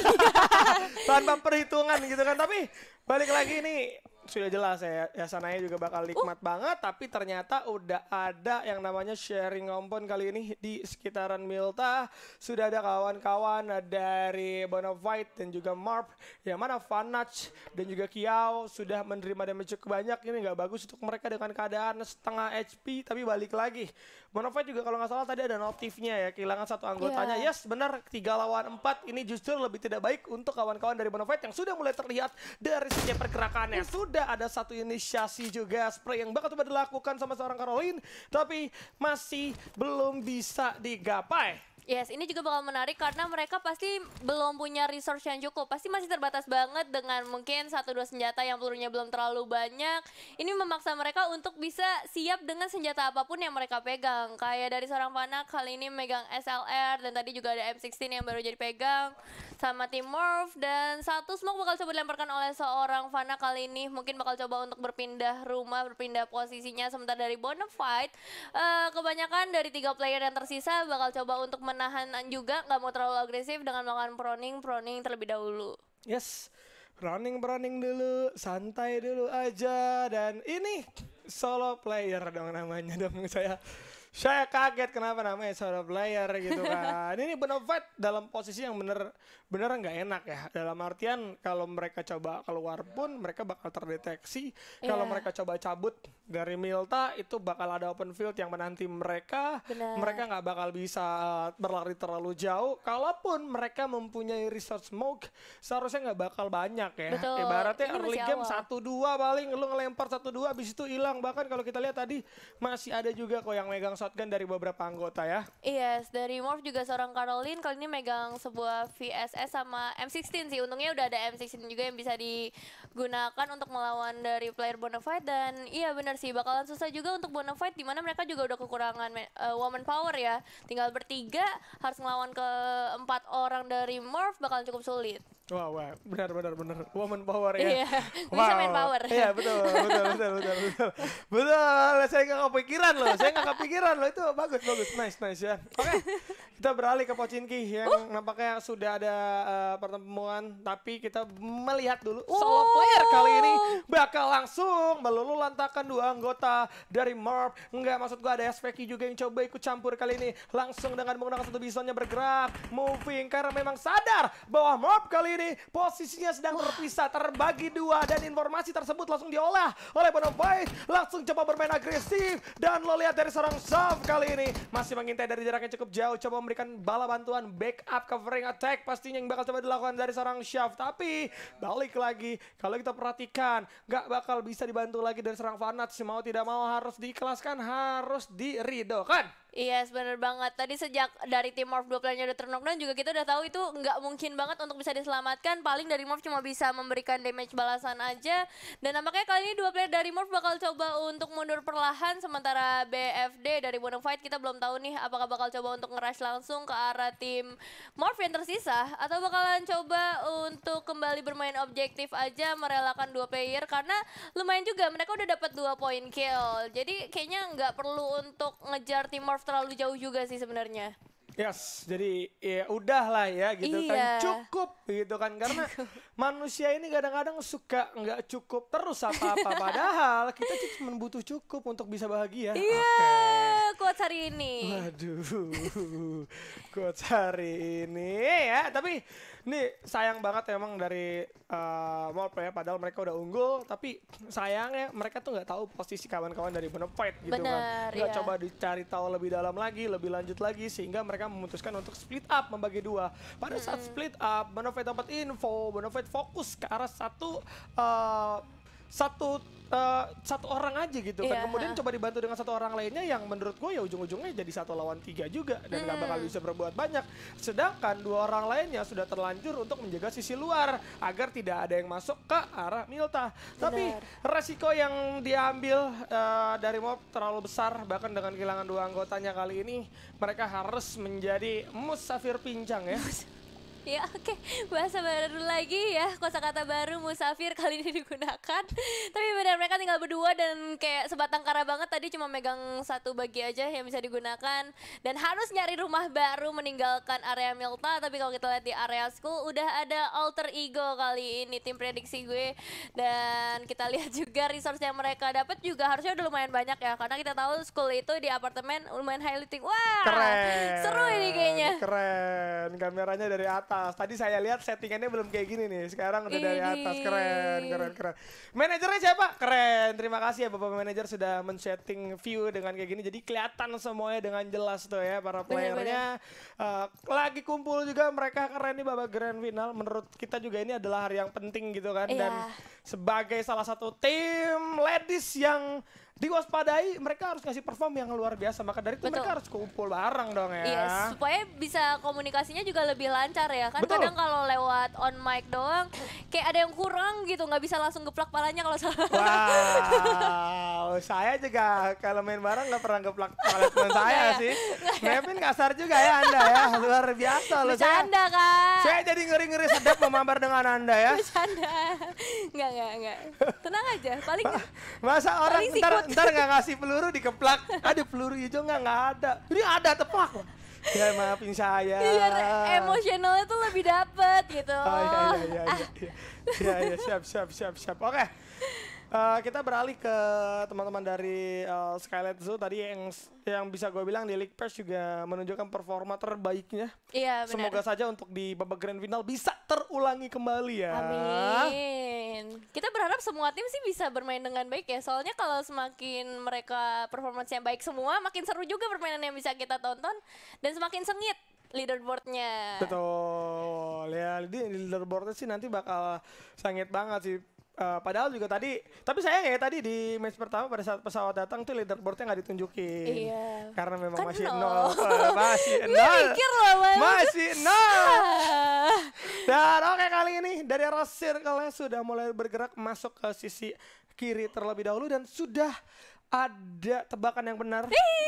Speaker 5: Tanpa perhitungan gitu kan. Tapi balik lagi nih sudah jelas ya, ya sananya juga bakal nikmat banget. Tapi ternyata udah ada yang namanya sharing compound kali ini di sekitaran Milta. Sudah ada kawan-kawan dari Bonafide dan juga Marp. Yang mana Vanach dan juga Kiao sudah menerima damage cukup banyak. Ini nggak bagus untuk mereka dengan keadaan setengah H P. Tapi balik lagi. Bonafide juga kalau nggak salah tadi ada notifnya ya. Kehilangan satu anggotanya.
Speaker 3: Iya.
Speaker 5: Yes benar, tiga lawan empat. Ini justru lebih tidak baik untuk kawan-kawan dari Bonafide yang sudah mulai terlihat dari setiap pergerakannya. Sudah ada satu inisiasi juga spray yang bakal coba dilakukan sama seorang Caroline, tapi masih belum bisa digapai.
Speaker 3: Yes, ini juga bakal menarik karena mereka pasti belum punya resource yang cukup. Pasti masih terbatas banget dengan mungkin satu dua senjata yang pelurunya belum terlalu banyak. Ini memaksa mereka untuk bisa siap dengan senjata apapun yang mereka pegang. Kayak dari seorang Fana kali ini megang S L R dan tadi juga ada M enam belas yang baru jadi pegang sama tim Morph dan satu smoke bakal coba dilemparkan oleh seorang Fana kali ini. Mungkin bakal coba untuk berpindah rumah, berpindah posisinya. Sementara dari Bonafide eh, kebanyakan dari tiga player yang tersisa bakal coba untuk menahan juga, nggak mau terlalu agresif dengan melakukan proning, proning terlebih dahulu.
Speaker 5: Yes, running running dulu, santai dulu aja. Dan ini solo player dong namanya dong. Saya saya kaget kenapa namanya solo player gitu kan. Ini Bonafide dalam posisi yang bener bener nggak enak ya. Dalam artian kalau mereka coba keluar pun mereka bakal terdeteksi. Kalau
Speaker 3: Iya.
Speaker 5: mereka coba cabut dari Milta itu bakal ada open field yang menanti mereka.
Speaker 3: Benar.
Speaker 5: Mereka nggak bakal bisa berlari terlalu jauh. Kalaupun mereka mempunyai resource smoke, seharusnya nggak bakal banyak ya.
Speaker 3: Betul.
Speaker 5: Ibaratnya
Speaker 3: Ini
Speaker 5: early
Speaker 3: masih
Speaker 5: game
Speaker 3: awal.
Speaker 5: satu dua paling lu ngelempar satu dua habis itu hilang. Bahkan kalau kita lihat tadi masih ada juga kok yang megang shotgun dari beberapa anggota ya.
Speaker 3: Yes, dari Morph juga seorang Caroline kali ini megang sebuah V S S sama M enam belas sih. Untungnya udah ada M enam belas juga yang bisa digunakan untuk melawan dari player Bonafide dan iya benar sih bakalan susah juga untuk Bonafide di mana mereka juga udah kekurangan uh, woman power ya. Tinggal bertiga harus ngelawan ke empat orang dari Morph bakalan cukup sulit.
Speaker 5: Wah, wah, benar, benar, benar. Woman power ya.
Speaker 3: Iya, bisa main power.
Speaker 5: Iya, betul, betul, betul, betul, betul. Betul, saya nggak kepikiran loh, saya nggak kepikiran loh, itu bagus, bagus, nice, nice ya. Oke, kita beralih ke Pochinki yang
Speaker 3: Uh.
Speaker 5: nampaknya sudah ada uh, pertemuan, tapi kita melihat dulu
Speaker 3: Oh.
Speaker 5: solo player kali ini bakal langsung melulu lantakan dua anggota dari Morph. Enggak, maksud gua ada S P K juga yang coba ikut campur kali ini, langsung dengan menggunakan satu bisonnya bergerak, moving, karena memang sadar bahwa Morph kali ini posisinya sedang terpisah, terbagi dua, dan informasi tersebut langsung diolah oleh Bonafide. Langsung coba bermain agresif, dan lo lihat dari seorang Shav kali ini masih mengintai dari jarak yang cukup jauh, coba memberikan bala bantuan, backup, covering attack pastinya yang bakal coba dilakukan dari seorang Shav. Tapi balik lagi, kalau kita perhatikan gak bakal bisa dibantu lagi dari seorang Vanats. Mau tidak mau harus diikhlaskan, harus diridokan.
Speaker 3: Iya, yes, bener banget. Tadi sejak dari tim Morph dua playernya udah terknockdown juga kita udah tahu itu nggak mungkin banget untuk bisa diselamatkan. Paling dari Morph cuma bisa memberikan damage balasan aja. Dan nampaknya kali ini dua player dari Morph bakal coba untuk mundur perlahan. Sementara B F D dari Bonafide kita belum tahu nih apakah bakal coba untuk nge-rush langsung ke arah tim Morph yang tersisa, atau bakalan coba untuk kembali bermain objektif aja, merelakan dua player. Karena lumayan juga mereka udah dapat dua point kill. Jadi kayaknya nggak perlu untuk ngejar tim Morph terlalu jauh juga sih sebenarnya.
Speaker 5: Yes, jadi ya udahlah ya gitu kan,
Speaker 3: Iya.
Speaker 5: cukup gitu kan, karena manusia ini kadang-kadang suka nggak cukup terus apa-apa, padahal kita cuma butuh cukup untuk bisa bahagia.
Speaker 3: Iya,
Speaker 5: Oke.
Speaker 3: quotes hari ini.
Speaker 5: Waduh, quotes hari ini ya, tapi ini sayang banget emang dari uh, Morph ya, padahal mereka udah unggul, tapi sayangnya mereka tuh nggak tahu posisi kawan-kawan dari Bonafide gitu
Speaker 3: Bener,
Speaker 5: kan, nggak
Speaker 3: iya.
Speaker 5: coba dicari tahu lebih dalam lagi, lebih lanjut lagi, sehingga mereka memutuskan untuk split up, membagi dua. Pada saat split up, Bonafide dapat info, Bonafide fokus ke arah satu uh, satu uh, satu orang aja gitu kan.
Speaker 3: Iya,
Speaker 5: Kemudian
Speaker 3: ha.
Speaker 5: coba dibantu dengan satu orang lainnya yang menurut gue ya ujung-ujungnya jadi satu lawan tiga juga dan nggak bakal bisa berbuat banyak. Sedangkan dua orang lainnya sudah terlanjur untuk menjaga sisi luar agar tidak ada yang masuk ke arah Milta. Tapi resiko yang diambil uh, dari Mob terlalu besar, bahkan dengan kehilangan dua anggotanya kali ini mereka harus menjadi musafir pincang ya.
Speaker 3: Ya oke, bahasa baru lagi ya, kosakata baru musafir kali ini digunakan. Tapi benar mereka tinggal berdua dan kayak sebatang kara banget, tadi cuma megang satu bagi aja yang bisa digunakan. Dan harus nyari rumah baru meninggalkan area Milta, tapi kalau kita lihat di area school udah ada alter ego kali ini tim prediksi gue. Dan kita lihat juga resource yang mereka dapat juga harusnya udah lumayan banyak ya, karena kita tahu school itu di apartemen lumayan highlighting. Wah,
Speaker 5: Keren.
Speaker 3: seru ini kayaknya.
Speaker 5: Keren, kameranya dari atas. Tadi saya lihat settingannya belum kayak gini nih. Sekarang udah dari atas.
Speaker 3: Ini.
Speaker 5: Keren, keren, keren. Manajernya siapa? Keren. Terima kasih ya Bapak manajer sudah men-setting view dengan kayak gini. Jadi kelihatan semuanya dengan jelas tuh ya para playernya. Uh, lagi kumpul juga mereka, keren nih babak grand final. Menurut kita juga ini adalah hari yang penting gitu kan.
Speaker 3: Iya.
Speaker 5: Dan sebagai salah satu tim ladies yang diwaspadai, mereka harus ngasih perform yang luar biasa. Maka dari itu
Speaker 3: Betul.
Speaker 5: mereka harus kumpul bareng dong ya.
Speaker 3: Iya, supaya bisa komunikasinya juga lebih lancar ya kan.
Speaker 5: Betul.
Speaker 3: Kadang kalau lewat on mic doang kayak ada yang kurang gitu, nggak bisa langsung geplak palanya kalau salah.
Speaker 5: Wow, saya juga kalau main bareng nggak pernah geplak kepala teman saya
Speaker 3: ya?
Speaker 5: sih. Nevin kasar juga ya Anda ya, luar biasa loh. Saya,
Speaker 3: Bercanda kak.
Speaker 5: saya jadi ngeri-ngeri sedap memambar dengan Anda ya.
Speaker 3: Bercanda. Nggak, nggak, nggak. Tenang aja, paling
Speaker 5: Masa orang
Speaker 3: Paling
Speaker 5: ntar,
Speaker 3: sikut.
Speaker 5: ntar nggak ngasih peluru dikeplak, ada peluru hijau nggak nggak ada. Ini ada teplak. Ya maafin saya.
Speaker 3: biar emosionalnya tuh lebih dapet gitu.
Speaker 5: Oh iya iya iya
Speaker 3: Ah,
Speaker 5: iya. Iya iya iya, siap siap siap siap. Oke. Eh, kita beralih ke teman-teman dari uh, Skylight Zoo tadi yang yang bisa gue bilang di League Pass juga menunjukkan performa terbaiknya.
Speaker 3: Iya benar.
Speaker 5: Semoga saja untuk di babak grand final bisa terulangi kembali ya.
Speaker 3: Amin. Kita berharap semua tim sih bisa bermain dengan baik ya. Soalnya kalau semakin mereka performance yang baik semua, makin seru juga permainan yang bisa kita tonton dan semakin sengit leaderboardnya.
Speaker 5: Betul. Ya, di leaderboardnya sih nanti bakal sengit banget sih. Uh, padahal juga tadi, tapi sayang ya tadi di match pertama pada saat pesawat datang tuh leaderboardnya nggak ditunjukin.
Speaker 3: Iya.
Speaker 5: Karena memang
Speaker 3: Kan
Speaker 5: masih
Speaker 3: nol.
Speaker 5: nol. Uh, masih
Speaker 3: Gue
Speaker 5: nol.
Speaker 3: mikir loh, Bang.
Speaker 5: Masih nol.
Speaker 3: Ah.
Speaker 5: Dan oke kali ini dari arah circle-nya sudah mulai bergerak masuk ke sisi kiri terlebih dahulu dan sudah ada tebakan yang benar.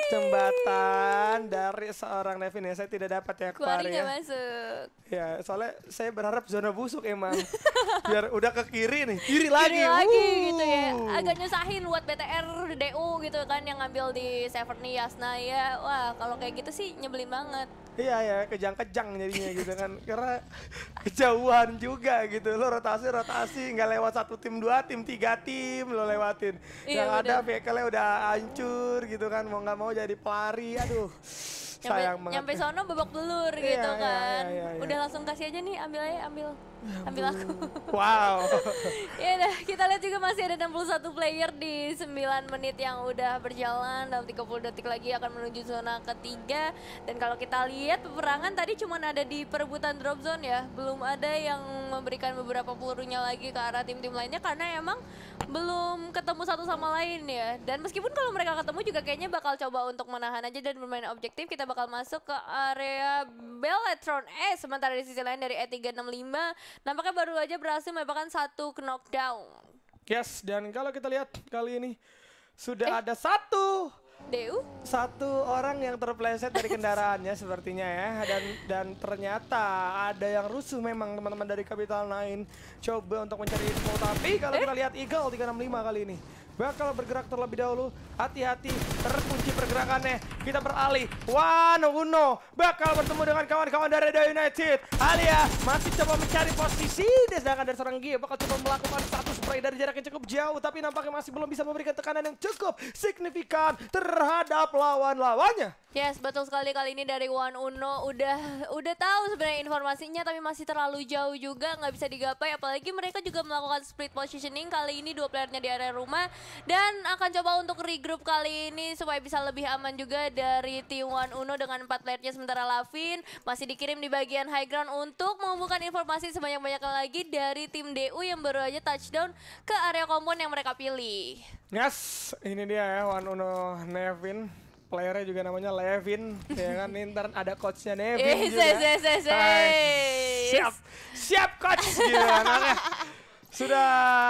Speaker 5: Jembatan dari seorang Nevin ya. Saya tidak dapat ya
Speaker 3: Kuari
Speaker 5: Kuari
Speaker 3: nggak
Speaker 5: ya.
Speaker 3: masuk.
Speaker 5: Ya, soalnya saya berharap zona busuk emang. Biar udah ke kiri nih, kiri lagi.
Speaker 3: Kiri lagi gitu ya.
Speaker 5: Wuh.
Speaker 3: Agak nyusahin buat B T R D U gitu kan yang ngambil di Severny Yasna ya. Wah, kalau kayak gitu sih nyebelin banget.
Speaker 5: Iya ya, kejang-kejang jadinya gitu kan. Karena kejauhan juga gitu. Lo rotasi-rotasi nggak lewat satu tim, dua tim, tiga tim lo lewatin.
Speaker 3: Iya,
Speaker 5: Yang ada
Speaker 3: bener.
Speaker 5: vehicle-nya udah hancur gitu kan. Mau nggak mau jadi pelari. Aduh, sayang
Speaker 3: Nyampe,
Speaker 5: banget.
Speaker 3: nyampe sono babak belur
Speaker 5: Iya,
Speaker 3: gitu
Speaker 5: iya,
Speaker 3: kan.
Speaker 5: iya, iya, iya.
Speaker 3: Udah langsung kasih aja nih, ambil aja, ambil. Ambil aku.
Speaker 5: Wow.
Speaker 3: Ya udah, kita lihat juga masih ada enam puluh satu player di sembilan menit yang udah berjalan. Dalam tiga puluh detik lagi akan menuju zona ketiga. Dan kalau kita lihat peperangan tadi cuma ada di perebutan drop zone ya. Belum ada yang memberikan beberapa pelurunya lagi ke arah tim-tim lainnya karena emang belum ketemu satu sama lain ya. Dan meskipun kalau mereka ketemu juga kayaknya bakal coba untuk menahan aja dan bermain objektif. Kita bakal masuk ke area Bellatron E. Sementara di sisi lain dari E tiga enam lima nampaknya baru aja berhasil menyebabkan satu knockdown.
Speaker 5: Yes, dan kalau kita lihat kali ini sudah
Speaker 3: Eh.
Speaker 5: ada satu
Speaker 3: D U?
Speaker 5: satu orang yang terpleset dari kendaraannya sepertinya ya, dan dan ternyata ada yang rusuh memang teman-teman dari Capital Nine coba untuk mencari info, tapi kalau kita lihat Eagle tiga enam lima kali ini bakal bergerak terlebih dahulu. Hati-hati, terkunci pergerakannya. Kita beralih. Wano Uno bakal bertemu dengan kawan-kawan dari The United. Alia masih coba mencari posisi. Dan sedangkan dari seorang Gia bakal coba melakukan satu spray dari jarak yang cukup jauh. Tapi nampaknya masih belum bisa memberikan tekanan yang cukup signifikan terhadap lawan-lawannya.
Speaker 3: Yes, betul sekali. Kali ini dari One Uno udah udah tahu sebenarnya informasinya, tapi masih terlalu jauh juga, nggak bisa digapai. Apalagi mereka juga melakukan split positioning kali ini, dua playernya di area rumah, dan akan coba untuk regroup kali ini supaya bisa lebih aman juga dari tim One Uno dengan empat playernya. Sementara Lavin masih dikirim di bagian high ground untuk mengumpulkan informasi sebanyak-banyaknya lagi dari tim D U yang baru aja touchdown ke area kompon yang mereka pilih.
Speaker 5: Yes, ini dia ya One Uno Nevin. Playernya juga namanya Levin, ya kan, ntar ada coachnya Nevin
Speaker 3: Eh,
Speaker 5: juga.
Speaker 3: ses, ses, ses,
Speaker 5: Hai,
Speaker 3: ses.
Speaker 5: siap, siap coach gitu anaknya. Sudah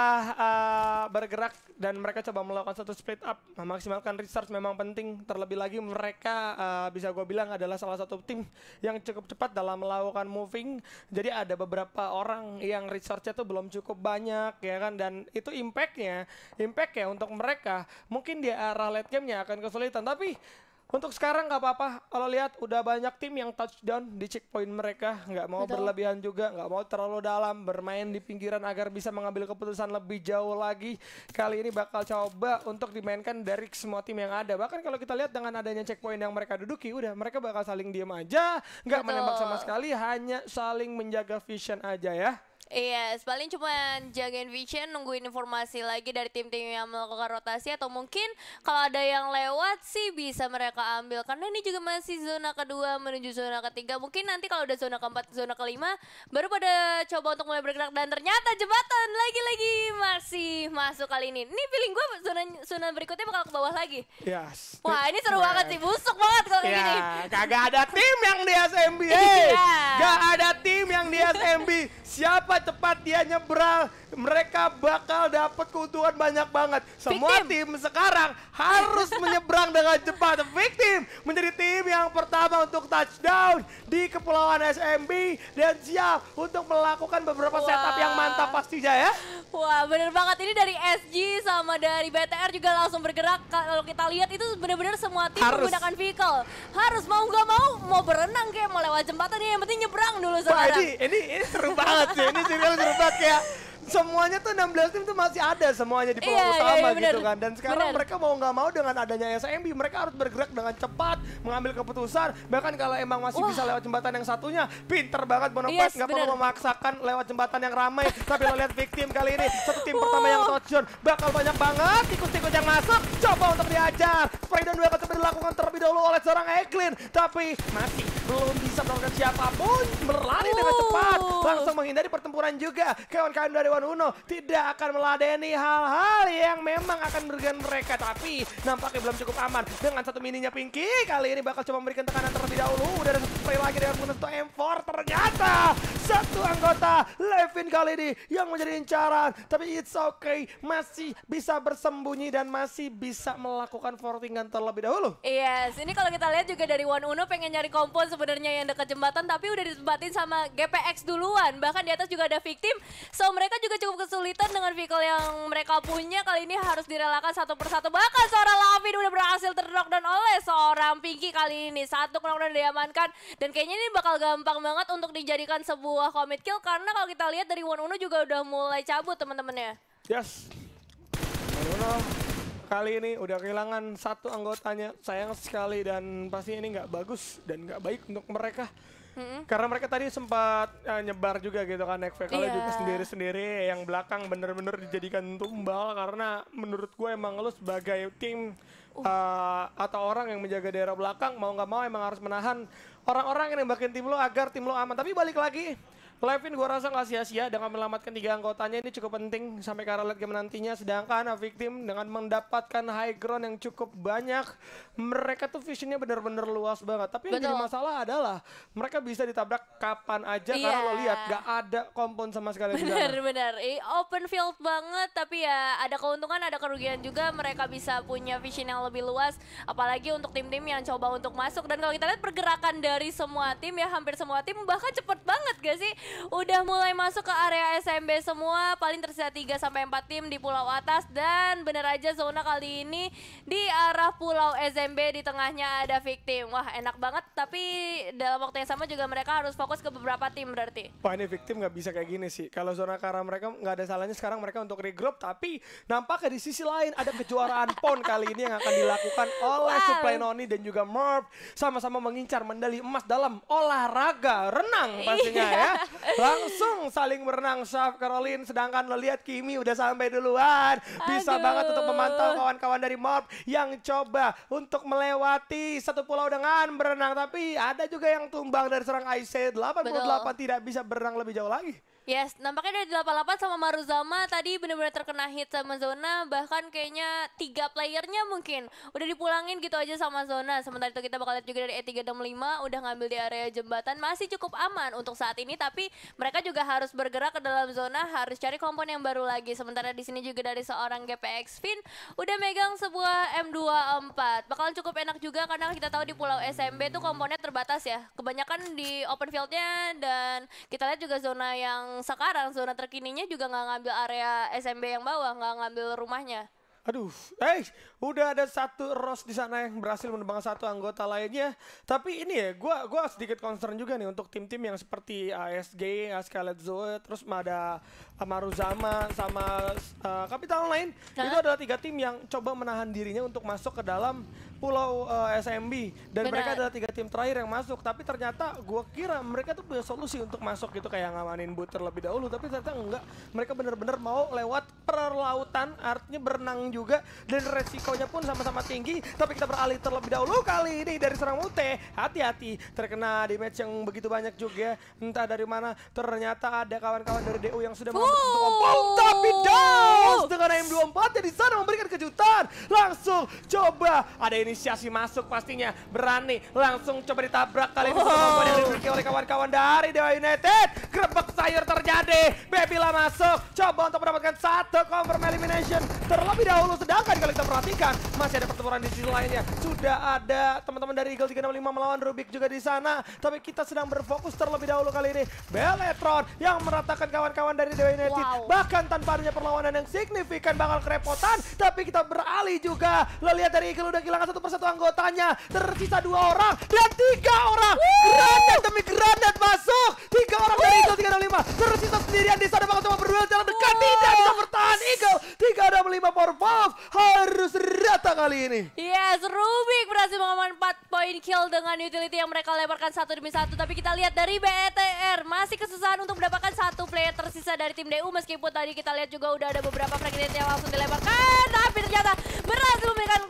Speaker 5: uh, bergerak dan mereka coba melakukan satu split up, memaksimalkan research memang penting. Terlebih lagi mereka uh, bisa gue bilang adalah salah satu tim yang cukup cepat dalam melakukan moving. Jadi ada beberapa orang yang researchnya tuh belum cukup banyak ya kan, dan itu impactnya, impact ya untuk mereka mungkin di arah late game-nya akan kesulitan. Tapi untuk sekarang nggak apa-apa, kalau lihat udah banyak tim yang touchdown di checkpoint mereka, nggak mau
Speaker 3: Betul.
Speaker 5: berlebihan juga, nggak mau terlalu dalam, bermain di pinggiran agar bisa mengambil keputusan lebih jauh lagi. Kali ini bakal coba untuk dimainkan dari semua tim yang ada. Bahkan kalau kita lihat dengan adanya checkpoint yang mereka duduki, udah mereka bakal saling diem aja, nggak
Speaker 3: Betul.
Speaker 5: menembak sama sekali, hanya saling menjaga vision aja ya.
Speaker 3: Iya, yes, paling cuma jagain vision, nungguin informasi lagi dari tim-tim yang melakukan rotasi, atau mungkin kalau ada yang lewat sih bisa mereka ambil, karena ini juga masih zona kedua menuju zona ketiga. Mungkin nanti kalau udah zona keempat, zona kelima baru pada coba untuk mulai bergerak, dan ternyata jembatan lagi-lagi masih masuk kali ini. Ini feeling gue zona zona berikutnya bakal ke bawah lagi.
Speaker 5: Yes.
Speaker 3: Wah, ini seru banget sih, busuk banget kalau kayak gini.
Speaker 5: Ya, kagak ada tim yang di S M B. Hey,
Speaker 3: Iya.
Speaker 5: gak ada tim yang di S M B. Siapa cepat dia nyebrang, mereka bakal dapat keuntungan banyak banget. Semua
Speaker 3: Victim.
Speaker 5: tim sekarang harus menyeberang dengan cepat. Victim menjadi tim yang pertama untuk touchdown di Kepulauan S M B dan siap untuk melakukan beberapa
Speaker 3: Wah.
Speaker 5: setup yang mantap pastinya ya.
Speaker 3: Wah, bener banget, ini dari S G sama dari B T R juga langsung bergerak. Kalau kita lihat itu bener-bener semua tim
Speaker 5: Harus.
Speaker 3: menggunakan vehicle. Harus, mau nggak mau, mau berenang kayak mau lewat jembatan, ya yang penting nyebrang dulu
Speaker 5: Wah,
Speaker 3: sekarang.
Speaker 5: ini, ini, ini seru banget sih, ini serius seru banget kayak semuanya tuh enam belas tim tuh masih ada semuanya di pulau
Speaker 3: Iya, iya,
Speaker 5: utama
Speaker 3: iya,
Speaker 5: gitu
Speaker 3: bener.
Speaker 5: kan. Dan sekarang
Speaker 3: Bener.
Speaker 5: mereka mau nggak mau dengan adanya S M B, mereka harus bergerak dengan cepat, mengambil keputusan. Bahkan kalau emang masih
Speaker 3: Wah.
Speaker 5: bisa lewat jembatan yang satunya, pinter banget Bonaparte,
Speaker 3: Yes,
Speaker 5: nggak perlu
Speaker 3: bener.
Speaker 5: memaksakan lewat jembatan yang ramai. Tapi lo lihat Victim kali ini, satu tim pertama yang touchdown, bakal banyak banget tikus-tikus yang masuk, coba untuk diajar. spray dan dua akan coba dilakukan terlebih dahulu oleh seorang Eklin. Tapi masih belum bisa melakukan siapapun. Berlari dengan cepat. Langsung menghindari pertempuran juga. Kawan-kawan dari One Uno tidak akan meladeni hal-hal yang memang akan merugikan mereka. Tapi nampaknya belum cukup aman. Dengan satu mininya Pinky. Kali ini bakal coba memberikan tekanan terlebih dahulu. Udah ada satu spray lagi dengan menggunakan satu M empat. Ternyata satu anggota Levin kali ini yang menjadi incaran. Tapi it's okay. Masih bisa bersembunyi dan masih bisa melakukan fortingan terlebih dahulu.
Speaker 3: Yes, ini kalau kita lihat juga dari One Uno pengen nyari kompon sebenarnya yang dekat jembatan, tapi udah ditempatin sama G P X duluan. Bahkan di atas juga ada victim, so mereka juga cukup kesulitan dengan vehicle yang mereka punya. Kali ini harus direlakan satu persatu. Bahkan seorang Lavin udah berhasil ter-knockdown oleh seorang Pinky kali ini. Satu knockdown diamankan, dan kayaknya ini bakal gampang banget untuk dijadikan sebuah commit kill, karena kalau kita lihat dari One Uno juga udah mulai cabut teman-temannya.
Speaker 5: Yes. One Uno kali ini udah kehilangan satu anggotanya, sayang sekali, dan pasti ini nggak bagus dan nggak baik untuk mereka. Mm-hmm. Karena mereka tadi sempat uh, nyebar juga gitu kan, Nekve kalau
Speaker 3: Iya.
Speaker 5: juga sendiri-sendiri, yang belakang bener-bener dijadikan tumbal. Karena menurut gue emang lu sebagai tim uh, atau orang yang menjaga daerah belakang, mau nggak mau emang harus menahan orang-orang yang nembakin tim lo agar tim lo aman. Tapi balik lagi, Levin gue rasa nggak sia-sia dengan menyelamatkan tiga anggotanya. Ini cukup penting sampai ke arah late game nantinya. Sedangkan victim dengan mendapatkan high ground yang cukup banyak, mereka tuh visionnya bener-bener luas banget. Tapi yang jadi
Speaker 3: Betul.
Speaker 5: masalah adalah mereka bisa ditabrak kapan aja.
Speaker 3: Iya.
Speaker 5: Karena lo lihat gak ada kompon sama sekali di sana.
Speaker 3: Bener-bener, open field banget, tapi ya ada keuntungan, ada kerugian juga. Mereka bisa punya vision yang lebih luas, apalagi untuk tim-tim yang coba untuk masuk. Dan kalau kita lihat pergerakan dari semua tim ya, hampir semua tim bahkan cepet banget gak sih? Udah mulai masuk ke area S M B semua, paling tersisa tiga sampai empat tim di pulau atas. Dan bener aja zona kali ini di arah pulau S M B, di tengahnya ada victim. Wah enak banget, tapi dalam waktu yang sama juga mereka harus fokus ke beberapa tim berarti.
Speaker 5: Wah, ini victim nggak bisa kayak gini sih. Kalau zona Kara mereka nggak ada salahnya sekarang mereka untuk regroup. Tapi nampaknya di sisi lain ada kejuaraan P O N kali ini yang akan dilakukan oleh
Speaker 3: Wow.
Speaker 5: Supply Noni dan juga Merv. Sama-sama mengincar medali emas dalam olahraga renang pastinya ya. Langsung saling berenang Syaf, Caroline. Sedangkan lo lihat Kimi udah sampai duluan. Bisa
Speaker 3: Aduh.
Speaker 5: banget untuk memantau kawan-kawan dari Merv yang coba untuk melewati satu pulau dengan berenang. Tapi ada juga yang tumbang dari serang I C delapan puluh delapan, tidak bisa berenang lebih jauh lagi.
Speaker 3: Yes, nampaknya dari delapan puluh delapan sama Maruzama tadi benar-benar terkena hit sama zona. Bahkan kayaknya tiga playernya mungkin udah dipulangin gitu aja sama zona. Sementara itu kita bakal lihat juga dari E tiga enam lima udah ngambil di area jembatan. Masih cukup aman untuk saat ini, tapi mereka juga harus bergerak ke dalam zona, harus cari kompon yang baru lagi. Sementara di sini juga dari seorang G P X Fin udah megang sebuah M dua puluh empat. Bakalan cukup enak juga karena kita tahu di pulau S M B tuh komponnya terbatas ya. Kebanyakan di open fieldnya, dan kita lihat juga zona yang sekarang zona terkininya juga nggak ngambil area S M B yang bawah, nggak ngambil rumahnya.
Speaker 5: Aduh, eh udah ada satu Ross di sana yang berhasil menembang satu anggota lainnya. Tapi ini ya, gua gua sedikit concern juga nih untuk tim-tim yang seperti A S G, Scarlet Zoe, terus ada Maruzama sama uh, Kapital lain.
Speaker 3: Hah?
Speaker 5: Itu adalah tiga tim yang coba menahan dirinya untuk masuk ke dalam pulau uh, S M B. Dan
Speaker 3: Benar.
Speaker 5: mereka adalah tiga tim terakhir yang masuk. Tapi ternyata gua kira mereka tuh punya solusi untuk masuk gitu, kayak ngamanin boot terlebih dahulu. Tapi ternyata enggak. Mereka benar-benar mau lewat perlautan, artinya berenang juga, dan resikonya pun sama-sama tinggi. Tapi kita beralih terlebih dahulu kali ini dari serang Mute. Hati-hati, terkena damage yang begitu banyak juga. Entah dari mana, ternyata ada kawan-kawan dari D U yang sudah mengambil satu kompon. Tapi Daus dengan M dua puluh empat di sana memberikan kejutan. Langsung coba ada inisiasi masuk pastinya. Berani langsung coba ditabrak kali ini.
Speaker 3: Oh.
Speaker 5: Kompon yang dimiliki oleh kawan-kawan dari Dewa United. Grebek sayur terjadi. Bebila masuk, coba untuk mendapatkan satu confirm elimination terlebih dahulu. Sedangkan kalau kita perhatikan masih ada pertempuran di sisi lainnya. Sudah ada teman-teman dari Eagle tiga enam lima melawan Rubik juga di sana. Tapi kita sedang berfokus terlebih dahulu kali ini. Beletron yang meratakan kawan-kawan dari Dewa United.
Speaker 3: Wow.
Speaker 5: Bahkan tanpa adanya perlawanan yang signifikan bakal kerepotan. Tapi kita beralih juga. Lo lihat dari Eagle udah kehilangan satu persatu anggotanya. Tersisa dua orang dan tiga orang. Granat demi granat masuk. Tiga orang dari Eagle tiga enam lima. Tersisa sendirian di sana bakal coba berduel jalan dekat. Tidak bisa bertahan Eagle tiga enam lima for Valve. Harus rata kali ini.
Speaker 3: Yes, Rubik berhasil mengamankan empat poin kill dengan utility yang mereka lebarkan satu demi satu. Tapi kita lihat dari B E T R masih kesusahan untuk mendapatkan satu player tersisa dari tim D U. Meskipun tadi kita lihat juga udah ada beberapa fragment yang langsung dilebarkan, tapi ternyata berhasil memberikan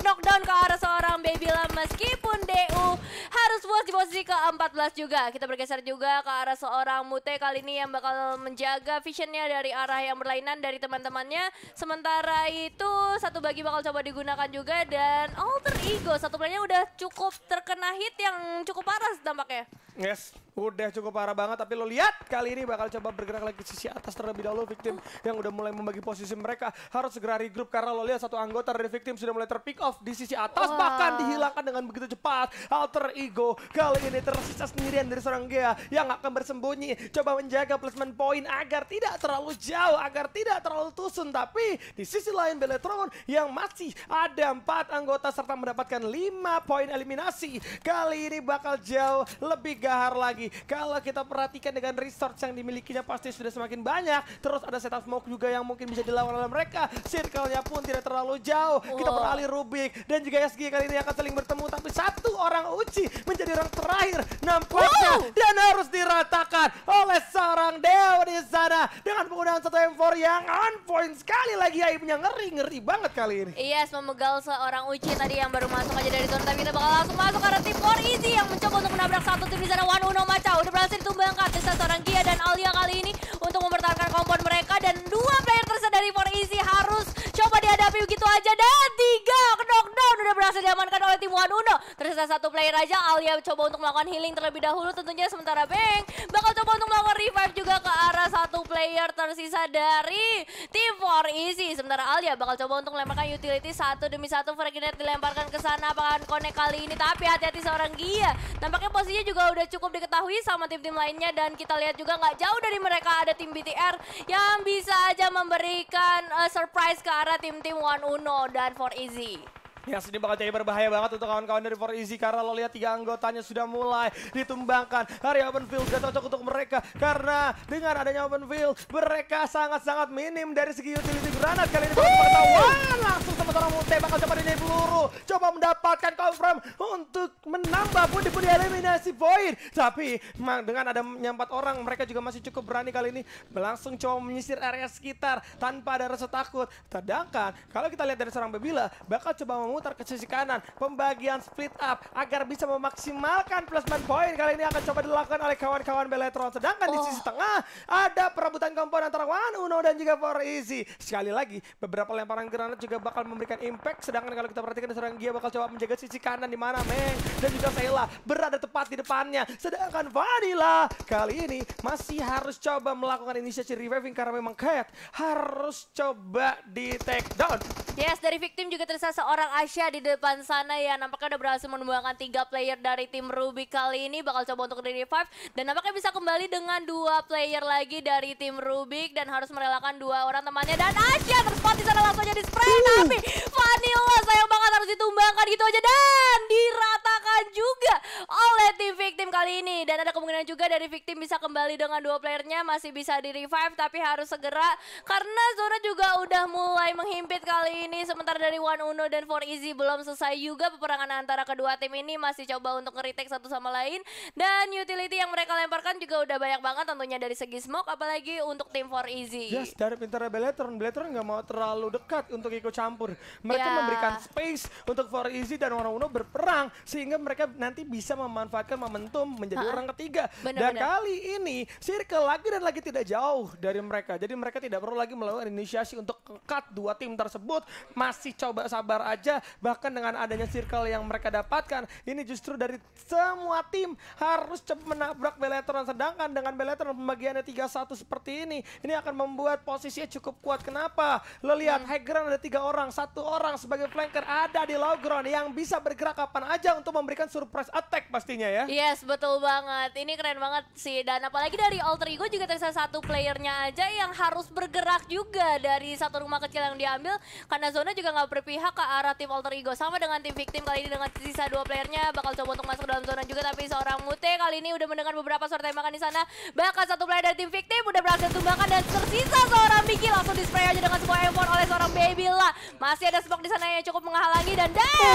Speaker 3: knockdown ke arah seorang Babila meskipun D U harus puas di posisi ke empat belas juga. Kita bergeser juga ke arah seorang Mute kali ini yang bakal menjaga visionnya dari arah yang berlainan dari teman-temannya. Sementara itu satu bagi bakal coba digunakan juga dan Alter Ego satu playernya udah cukup terkena hit yang cukup parah tampaknya.
Speaker 5: Yes, udah cukup parah banget. Tapi lo lihat kali ini bakal coba bergerak lagi ke sisi atas terlebih dahulu. Victim yang udah mulai membagi posisi mereka harus segera regroup karena lo lihat satu anggota dari Victim sudah mulai terpick off di sisi atas.
Speaker 3: Wow.
Speaker 5: Bahkan dihilangkan dengan begitu cepat. Alter Ego kali ini tersisa sendirian dari seorang Gea yang akan bersembunyi. Coba menjaga placement point agar tidak terlalu jauh, agar tidak terlalu tusun. Tapi di sisi lain Beletron yang masih ada empat anggota serta mendapatkan lima poin eliminasi. Kali ini bakal jauh lebih gahar lagi. Kalau kita perhatikan dengan resource yang dimilikinya pasti sudah semakin banyak. Terus ada setup smoke juga yang mungkin bisa dilawan oleh mereka. Circle-nya pun tidak terlalu jauh. Kita
Speaker 3: Wow.
Speaker 5: beralih Rubik dan juga S G kali ini akan saling bertemu. Tapi satu orang Uchi menjadi orang terakhir nampaknya.
Speaker 3: Wow.
Speaker 5: Dan harus diratakan oleh seorang Dewa di sana. Dengan penggunaan satu M empat yang on point sekali lagi. Aibnya ngeri-ngeri banget kali ini.
Speaker 3: Yes, memegal seorang Uchi tadi yang baru masuk aja dari zona. Tapi kita bakal langsung masuk karena tim four Easy yang mencoba untuk menabrak satu tim di sana. One Uno Maca udah berhasil ditumbangkan. Tersisa seorang Gia dan Alia kali ini untuk mempertahankan kompon mereka. Dan dua player tersisa dari four Easy harus coba dihadapi begitu aja. Dan tiga knockdown udah berhasil diamankan oleh tim One Uno. Tersisa satu player aja. Alia coba untuk melakukan healing terlebih dahulu tentunya. Sementara Bang bakal coba untuk melakukan revive juga ke arah satu player tersisa dari tim four Easy. Sementara Alia bakal coba untuk melemparkan utility satu demi satu. Fragnet dilemparkan ke sana. Apakah connect kali ini? Tapi hati-hati seorang Gia. Tampaknya posisinya juga udah cukup diketahui sama tim-tim lainnya. Dan kita lihat juga nggak jauh dari mereka ada tim B T R yang bisa aja memberikan uh, surprise ke arah tim-tim One Uno dan four Easy.
Speaker 5: Ya, ini bakal jadi berbahaya banget untuk kawan-kawan dari four Easy karena lo lihat tiga anggotanya sudah mulai ditumbangkan. Area open field gak cocok untuk mereka karena dengan adanya open field mereka sangat-sangat minim dari segi utility granat. Kali ini bakal ketahuan langsung sama seorang Mute bakal coba dinai peluru, coba mendapatkan confirm untuk menambah pundi-pundi eliminasi point. Tapi memang dengan adanya empat orang mereka juga masih cukup berani kali ini langsung coba menyisir area sekitar tanpa ada rasa takut. Sedangkan kalau kita lihat dari seorang Babila bakal coba memutar ke sisi kanan, pembagian split up agar bisa memaksimalkan placement point. Kali ini akan coba dilakukan oleh kawan-kawan Beletron. Sedangkan
Speaker 3: Oh.
Speaker 5: di sisi tengah ada perebutan kompon antara One Uno dan juga four Easy. Sekali lagi beberapa lemparan granat juga bakal memberikan impact. Sedangkan kalau kita perhatikan seorang Gia bakal coba menjaga sisi kanan di mana Meng dan juga Sheila berada tepat di depannya. Sedangkan Vanilla kali ini masih harus coba melakukan inisiasi reviving karena memang Cat harus coba di take down.
Speaker 3: Yes, dari Victim juga tersisa seorang Asya di depan sana ya. Nampaknya udah berhasil menumbangkan tiga player dari tim Rubik kali ini. Bakal coba untuk di-revive. Dan nampaknya bisa kembali dengan dua player lagi dari tim Rubik. Dan harus merelakan dua orang temannya. Dan Asya terspot di sana langsung aja di-spray.
Speaker 5: Uh.
Speaker 3: Tapi Vanilla sayang banget harus ditumbangkan gitu aja. Dan diratakan juga oleh tim Victim kali ini. Dan ada kemungkinan juga dari Victim bisa kembali dengan dua playernya. Masih bisa di-revive tapi harus segera. Karena zona juga udah mulai menghimpit kali ini. Sementara dari One Uno dan four Easy belum selesai juga peperangan antara kedua tim ini. Masih coba untuk nge-retake satu sama lain. Dan utility yang mereka lemparkan juga udah banyak banget tentunya dari segi smoke. Apalagi untuk tim four Easy.
Speaker 5: Yes, dari pintarnya Beletron, Beletron nggak mau terlalu dekat untuk ikut campur. Mereka
Speaker 3: Ya.
Speaker 5: memberikan space untuk four Easy dan One Uno berperang sehingga mereka nanti bisa memanfaatkan momentum menjadi
Speaker 3: Ha-ha.
Speaker 5: orang ketiga.
Speaker 3: Bener,
Speaker 5: dan
Speaker 3: bener.
Speaker 5: kali ini Circle lagi dan lagi tidak jauh dari mereka. Jadi mereka tidak perlu lagi melakukan inisiasi untuk cut dua tim tersebut. Masih coba sabar aja. Bahkan dengan adanya Circle yang mereka dapatkan, ini justru dari semua tim harus coba menabrak Beletron. Sedangkan dengan Beletron pembagiannya tiga satu seperti ini, ini akan membuat posisinya cukup kuat. Kenapa? Lo lihat
Speaker 3: Hmm.
Speaker 5: high ground ada tiga orang, satu orang sebagai flanker ada di low ground yang bisa bergerak kapan aja untuk memberikan surprise attack pastinya ya.
Speaker 3: Yes, betul banget. Ini keren banget sih. Dan apalagi dari Alter Ego juga tersisa satu playernya aja yang harus bergerak juga dari satu rumah kecil yang diambil. Karena zona juga nggak berpihak ke arah tim Alter Ego. Sama dengan tim Victim kali ini dengan sisa dua playernya bakal coba untuk masuk dalam zona juga. Tapi seorang Mute kali ini udah mendengar beberapa suara tembakan di sana. Bahkan satu player dari tim Victim udah berhasil tumbangkan dan tersisa seorang Miki langsung di spray aja dengan sebuah M empat oleh seorang Babila. Masih ada smoke di sana yang cukup menghalangi dan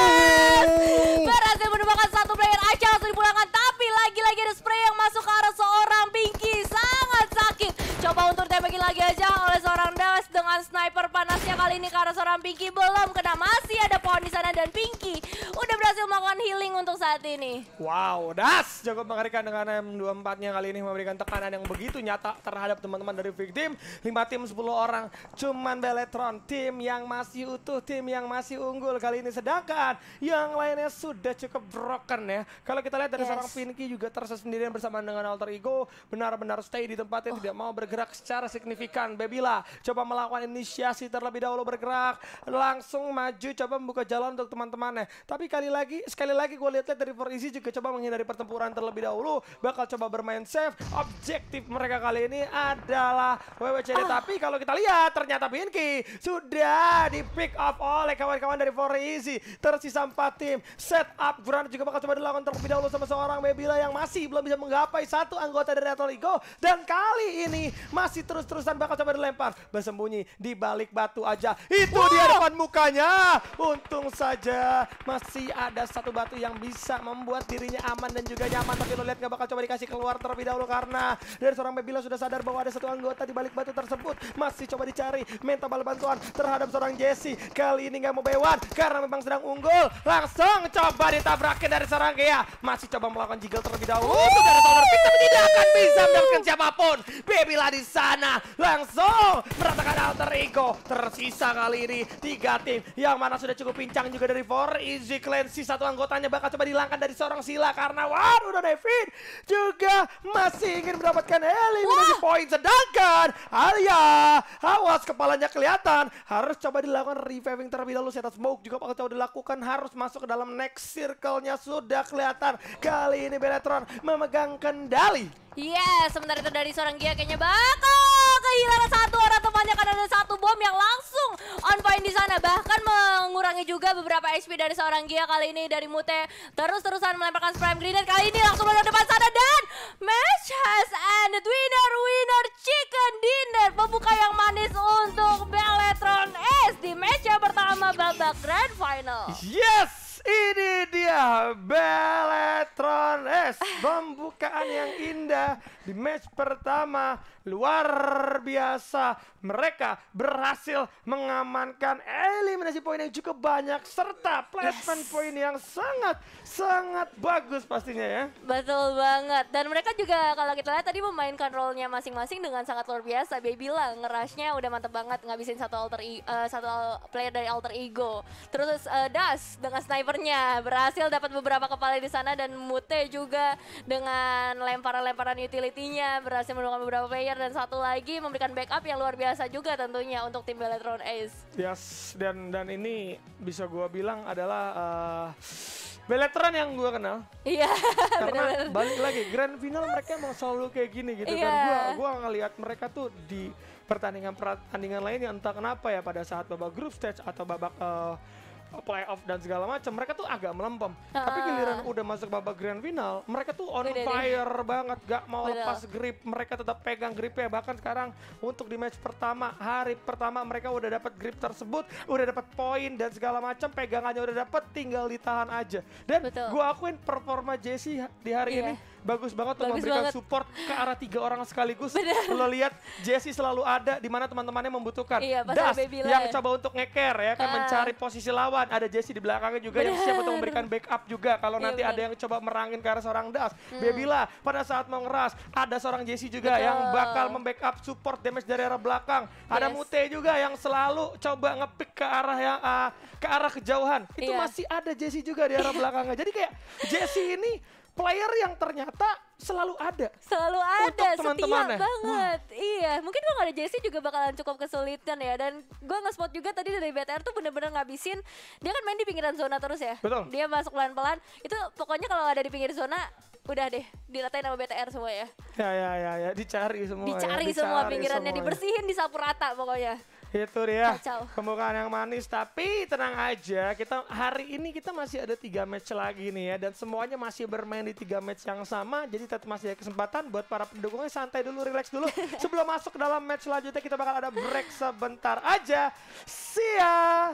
Speaker 3: Des berhasil menumbangkan satu player aja langsung dipulangkan. Tapi lagi-lagi ada spray yang masuk ke arah seorang Pinky. Sangat sakit. Coba untuk tembakin lagi aja oleh seorang Des dengan sniper panasnya kali kali ini karena seorang Pinky belum kena. Masih ada pohon di sana dan Pinky udah berhasil melakukan healing untuk saat ini.
Speaker 5: Wow, Das cukup mengerikan dengan M dua puluh empat-nya kali ini memberikan tekanan yang begitu nyata terhadap teman-teman dari Victim. lima tim sepuluh orang, cuman Beletron tim yang masih utuh, tim yang masih unggul kali ini. Sedangkan yang lainnya sudah cukup broken ya. Kalau kita lihat dari
Speaker 3: Yes.
Speaker 5: seorang Pinky juga tersendirian bersama dengan Alter Ego, benar-benar stay di tempatnya,
Speaker 3: Oh.
Speaker 5: tidak mau bergerak secara signifikan. Bebila coba melakukan inisiasi terlebih dahulu bergerak, langsung maju coba membuka jalan untuk teman-temannya. Tapi kali lagi, sekali lagi gue lihat dari For Easy juga coba menghindari pertempuran terlebih dahulu, bakal coba bermain safe. Objektif mereka kali ini adalah W W C D.
Speaker 3: Ah.
Speaker 5: Tapi kalau kita lihat ternyata Pinky sudah di pick up oleh kawan-kawan dari For Easy. Tersisa empat tim. Setup Grant juga bakal coba dilakukan terlebih dahulu sama seorang Bebila yang masih belum bisa menggapai satu anggota dari Alter Ego. Dan kali ini masih terus-terusan bakal coba dilempar. Bersembunyi di balik batu aja. Itu dia depan mukanya. Untung saja masih ada satu batu yang bisa membuat dirinya aman dan juga nyaman. Tapi lo lihat gak bakal coba dikasih keluar terlebih dahulu karena dari seorang Bebila sudah sadar bahwa ada satu anggota di balik batu tersebut. Masih coba dicari, minta bal bantuan terhadap seorang Jesse. Kali ini gak mau bewan karena memang sedang unggul. Langsung coba ditabrakin dari seorang Gea. Masih coba melakukan jiggle terlebih dahulu. Sudah ada Solar Pick tapi tidak akan bisa mendapatkan siapapun. Bebila di sana langsung meratakan Alter Ego. Tersisa kali ini tiga tim yang mana sudah cukup pincang juga dari For Easy Clancy. Satu anggotanya bakal coba dihilangkan dari seorang Sila karena waduh udah David juga masih ingin mendapatkan eliminasi poin. Sedangkan Arya, awas kepalanya kelihatan, harus coba dilakukan reviving terlebih dahulu. Set smoke juga bakal coba dilakukan, harus masuk ke dalam next circle-nya sudah kelihatan. Kali ini Beletron memegang kendali.
Speaker 3: Yes, sementara itu dari seorang Gia kayaknya bakal kehilangan satu orang temannya karena ada satu bom yang langsung on point di sana. Bahkan mengurangi juga beberapa H P dari seorang Gia kali ini dari Mute. Terus-terusan melemparkan Prime Grenade kali ini langsung ke depan sana dan match has ended. Winner, winner, chicken dinner. Pembuka yang manis untuk Beletron Ace di match yang pertama babak Grand Final.
Speaker 5: Yes! Ini dia Beletron S. Pembukaan yang indah di match pertama. Luar biasa. Mereka berhasil mengamankan eliminasi poin yang cukup banyak. Serta placement
Speaker 3: Yes.
Speaker 5: poin yang sangat, sangat bagus pastinya ya.
Speaker 3: Betul banget. Dan mereka juga kalau kita lihat tadi memainkan role-nya masing-masing dengan sangat luar biasa. Bebila nge-rush-nya udah mantep banget ngabisin satu alter e- uh, satu player dari Alter Ego. Terus uh, Das dengan snipernya berhasil dapat beberapa kepala di sana dan Mute juga dengan lemparan-lemparan utility-nya berhasil menemukan beberapa player dan satu lagi memberikan backup yang luar biasa juga tentunya untuk tim Beletron Ace.
Speaker 5: Yes, dan dan ini bisa gua bilang adalah uh, Beletron yang gua kenal.
Speaker 3: Iya,
Speaker 5: Karena
Speaker 3: benar-benar.
Speaker 5: balik lagi grand final mereka emang selalu kayak gini gitu kan.
Speaker 3: Iya.
Speaker 5: Gua gua ngelihat mereka tuh di pertandingan pertandingan lainnya entah kenapa ya pada saat babak group stage atau babak uh, playoff dan segala macam mereka tuh agak melempem. Tapi
Speaker 3: Ah.
Speaker 5: giliran udah masuk babak grand final, mereka tuh on
Speaker 3: Udah deh.
Speaker 5: fire banget, gak mau
Speaker 3: Betul.
Speaker 5: lepas grip, mereka tetap pegang gripnya. Bahkan sekarang untuk di match pertama, hari pertama mereka udah dapat grip tersebut, udah dapat poin dan segala macam, pegangannya udah dapat, tinggal ditahan aja. Dan
Speaker 3: Betul.
Speaker 5: gua akuin performa Jesse di hari
Speaker 3: Iya.
Speaker 5: ini bagus banget untuk
Speaker 3: Bagus
Speaker 5: memberikan
Speaker 3: banget.
Speaker 5: support ke arah tiga orang sekaligus.
Speaker 3: Bener.
Speaker 5: Lo lihat Jesse selalu ada di mana teman-temannya membutuhkan.
Speaker 3: Iya, pas
Speaker 5: Das
Speaker 3: ada Baby
Speaker 5: yang
Speaker 3: Lion.
Speaker 5: coba untuk ngeker ya kan,
Speaker 3: Ah.
Speaker 5: mencari posisi lawan. Ada Jesse di belakangnya juga yang siap untuk
Speaker 3: Bener.
Speaker 5: memberikan backup juga kalau
Speaker 3: Iya,
Speaker 5: nanti
Speaker 3: bener.
Speaker 5: ada yang coba merangin ke arah seorang Das. Bebila pada saat mau ngeras ada seorang Jesse juga
Speaker 3: Betul.
Speaker 5: yang bakal membackup support damage dari arah belakang. Ada
Speaker 3: Yes.
Speaker 5: Mute juga yang selalu coba ngepick ke arah yang ah, ke arah kejauhan. Itu
Speaker 3: Iya.
Speaker 5: masih ada Jesse juga di arah belakangnya. Jadi kayak Jesse ini player yang ternyata selalu ada.
Speaker 3: Selalu ada,
Speaker 5: Untuk
Speaker 3: setia
Speaker 5: teman-temannya.
Speaker 3: banget. Iya, mungkin kalau nggak ada Jesse juga bakalan cukup kesulitan ya. Dan gue nge-spot juga tadi dari B T R tuh bener-bener ngabisin. Dia kan main di pinggiran zona terus ya.
Speaker 5: Betul.
Speaker 3: Dia masuk pelan-pelan. Itu pokoknya kalau ada di pinggir zona, udah deh diratain sama B T R semua ya.
Speaker 5: Ya ya ya ya dicari semua. ya,
Speaker 3: Dicari semua pinggirannya,
Speaker 5: semuanya.
Speaker 3: dibersihin, disapu rata pokoknya.
Speaker 5: Itu dia
Speaker 3: Kacau.
Speaker 5: pembukaan yang manis. Tapi tenang aja, kita hari ini kita masih ada tiga match lagi nih ya, dan semuanya masih bermain di tiga match yang sama. Jadi tetap masih ada kesempatan buat para pendukungnya santai dulu, relax dulu. Sebelum masuk ke dalam match selanjutnya kita bakal ada break sebentar aja. See ya.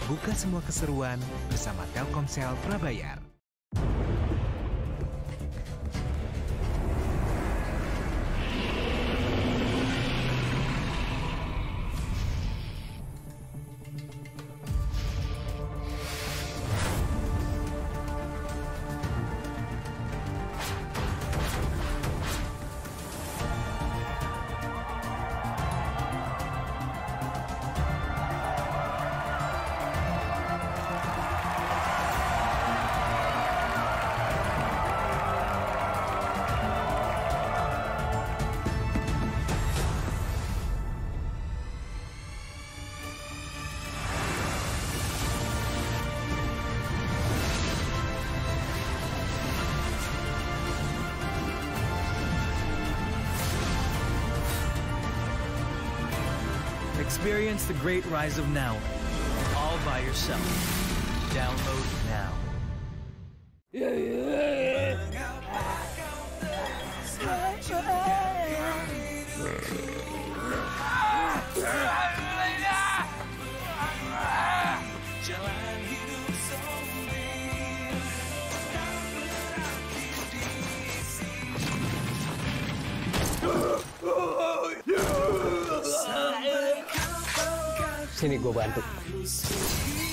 Speaker 4: Buka semua keseruan bersama Telkomsel Prabayar.
Speaker 1: Experience the great rise of Now, all by yourself. Download now.
Speaker 2: Jalan hidup zombie, tak berakhir di sini. Sampai kapan kau
Speaker 6: Sini gue bantu.
Speaker 2: harus pergi?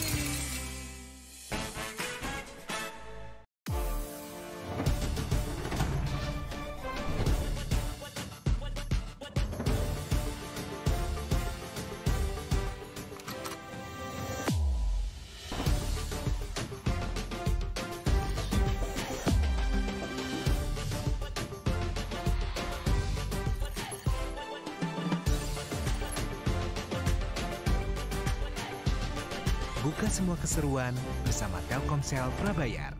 Speaker 4: Buka semua keseruan bersama Telkomsel Prabayar.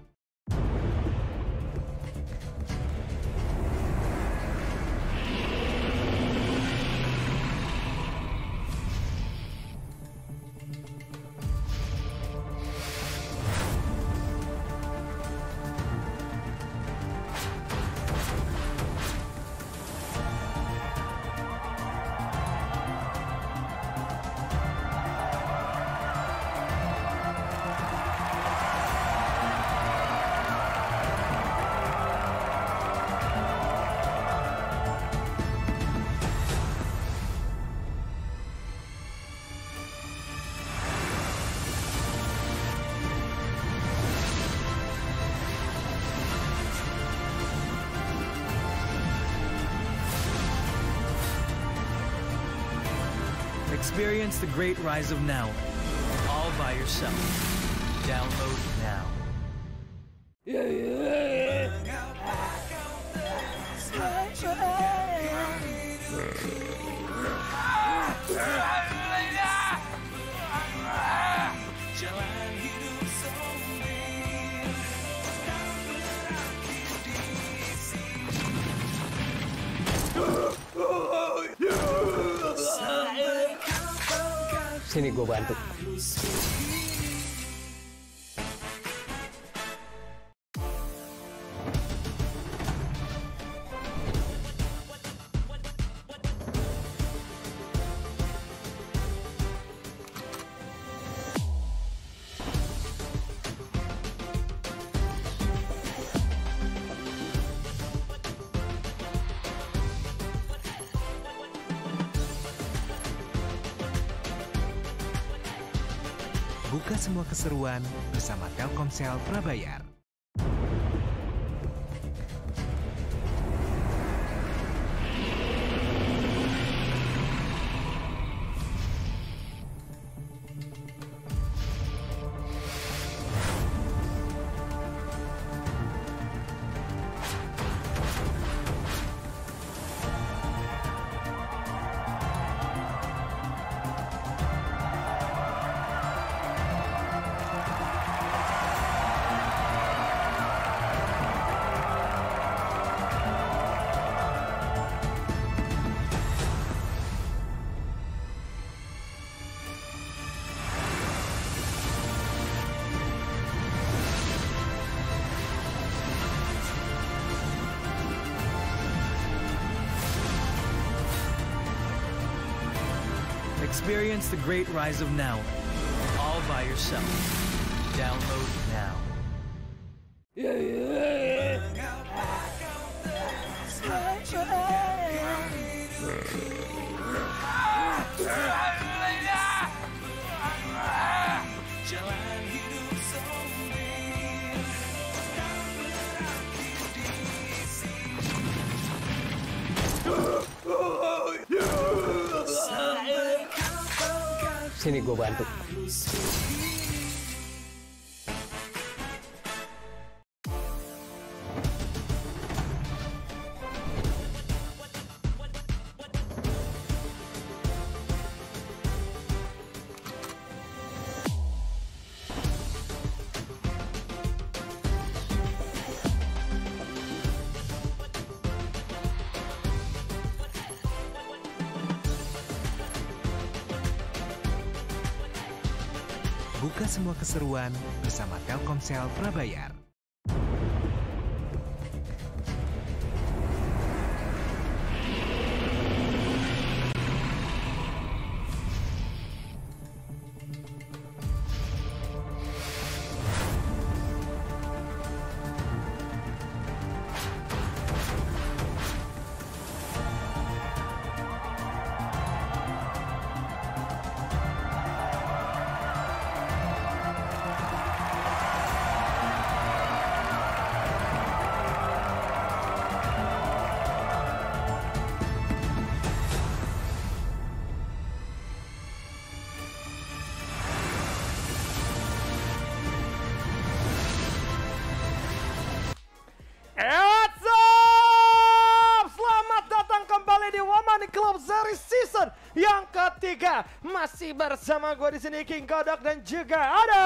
Speaker 1: Experience the great rise of Now, all by yourself. Download now.
Speaker 2: Jalan hidup zombie, tak berakhir di sini. Sampai kapan kau
Speaker 6: Sini gue bantu.
Speaker 2: harus pergi?
Speaker 4: Buka semua keseruan bersama Telkomsel Prabayar.
Speaker 1: Experience the great rise of Now, all all by yourself. Download now.
Speaker 2: Jalan hidup zombie, tak berakhir di sini. Sampai kapan kau
Speaker 6: Sini gue bantu.
Speaker 2: harus pergi?
Speaker 4: Buka semua keseruan bersama Telkomsel Prabayar.
Speaker 5: What's up? Selamat datang kembali di Woman Club Series Season yang ketiga. Masih bersama gue di sini King Kodok dan juga ada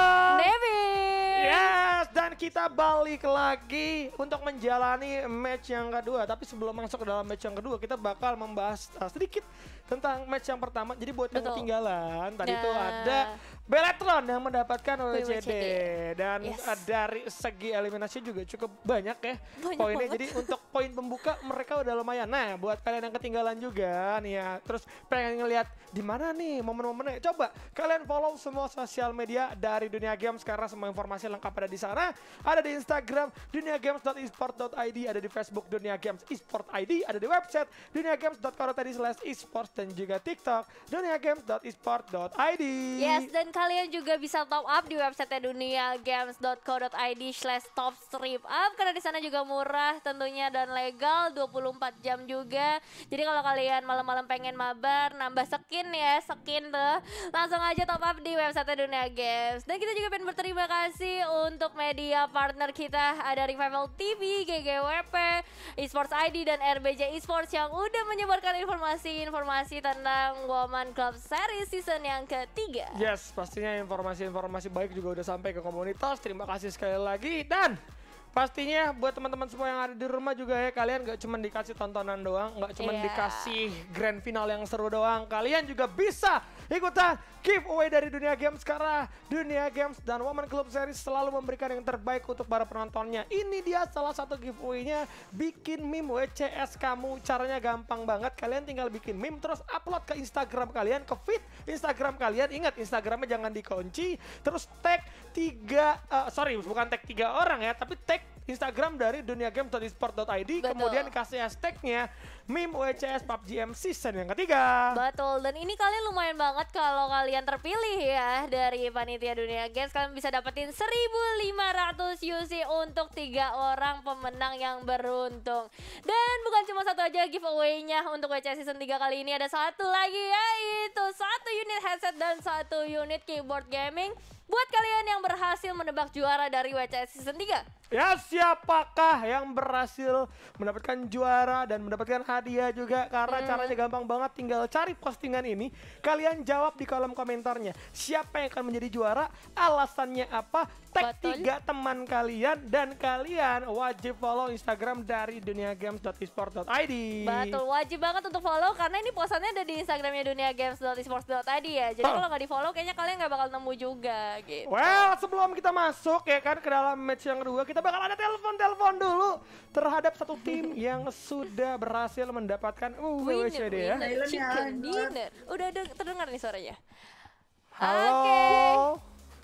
Speaker 3: Devin.
Speaker 5: Yes, dan kita balik lagi untuk menjalani match yang kedua. Tapi sebelum masuk ke dalam match yang kedua, kita bakal membahas uh, sedikit tentang match yang pertama. Jadi buat yang
Speaker 3: Betul.
Speaker 5: ketinggalan, tadi
Speaker 3: Nah.
Speaker 5: itu ada Beletron yang mendapatkan W C D.
Speaker 3: W C D.
Speaker 5: Dan
Speaker 3: Yes.
Speaker 5: uh, dari segi eliminasi juga cukup banyak ya
Speaker 3: Banyak
Speaker 5: poinnya.
Speaker 3: banget.
Speaker 5: Jadi untuk poin pembuka mereka udah lumayan. Nah, buat kalian yang ketinggalan juga nih ya, terus pengen ngeliat di mana nih momen-momennya, coba kalian follow semua sosial media dari Dunia Games karena semua informasi lengkap ada di sana. Ada di Instagram duniagames dot esport dot i d, ada di Facebook Dunia Games Esport I D, ada di website duniagames dot co dot i d slash esports dan juga TikTok duniagames dot esport dot i d.
Speaker 3: Yes, dan kalian juga bisa top up di website duniagames dot co dot i d slash top strip up karena di sana juga murah tentunya dan legal dua puluh empat jam juga. Jadi kalau kalian malam-malam pengen mabar, nambah skin ya, skin tuh, langsung aja top up di website Dunia Games. Dan kita juga pengen berterima kasih untuk media partner kita, ada Revival T V, G G W P, Esports I D dan R B J Esports yang udah menyebarkan informasi-informasi tentang Woman Club Series season yang ketiga.
Speaker 5: Yes, pastinya informasi-informasi baik juga udah sampai ke komunitas. Terima kasih sekali lagi. Dan pastinya buat teman-teman semua yang ada di rumah juga ya, kalian gak cuma dikasih tontonan doang, gak cuma
Speaker 3: Iya.
Speaker 5: dikasih grand final yang seru doang, kalian juga bisa ikutan giveaway dari Dunia Games karena Dunia Games dan Woman Club Series selalu memberikan yang terbaik untuk para penontonnya. Ini dia salah satu giveaway-nya, bikin meme W C S kamu. Caranya gampang banget, kalian tinggal bikin meme terus upload ke Instagram kalian, ke feed Instagram kalian. Ingat, Instagramnya jangan dikunci, terus tag tiga, uh, sorry bukan tag tiga orang ya, tapi tag Instagram dari duniagames dot esport dot i d,
Speaker 3: Betul.
Speaker 5: kemudian kasih hashtagnya meme W C S P U B G M season yang ketiga.
Speaker 3: Betul, dan ini kalian lumayan banget kalau kalian terpilih ya dari panitia Dunia Games. Kalian bisa dapetin seribu lima ratus U C untuk tiga orang pemenang yang beruntung. Dan bukan cuma satu aja giveaway-nya untuk W C S Season tiga kali ini, ada satu lagi, yaitu satu unit headset dan satu unit keyboard gaming buat kalian yang berhasil menebak juara dari W C S Season tiga.
Speaker 5: Ya, siapakah yang berhasil mendapatkan juara dan mendapatkan hadiah juga? Karena
Speaker 3: Hmm.
Speaker 5: caranya gampang banget, tinggal cari postingan ini, kalian jawab di kolom komentarnya siapa yang akan menjadi juara, alasannya apa, tag
Speaker 3: Betul.
Speaker 5: tiga teman kalian, dan kalian wajib follow Instagram dari duniagames dot esport dot i d.
Speaker 3: Betul, wajib banget untuk follow karena ini posannya ada di Instagramnya duniagames dot esports dot i d ya. Jadi
Speaker 5: Oh.
Speaker 3: kalau nggak di follow kayaknya kalian nggak bakal nemu juga gitu.
Speaker 5: Well, sebelum kita masuk ya kan ke dalam match yang kedua, kita bakal ada telepon-telepon dulu terhadap satu tim yang sudah berhasil mendapatkan uh, W C D ya.
Speaker 3: winner, chicken dinner. Udah ada terdengar nih suaranya.
Speaker 5: Halo.
Speaker 3: Oke.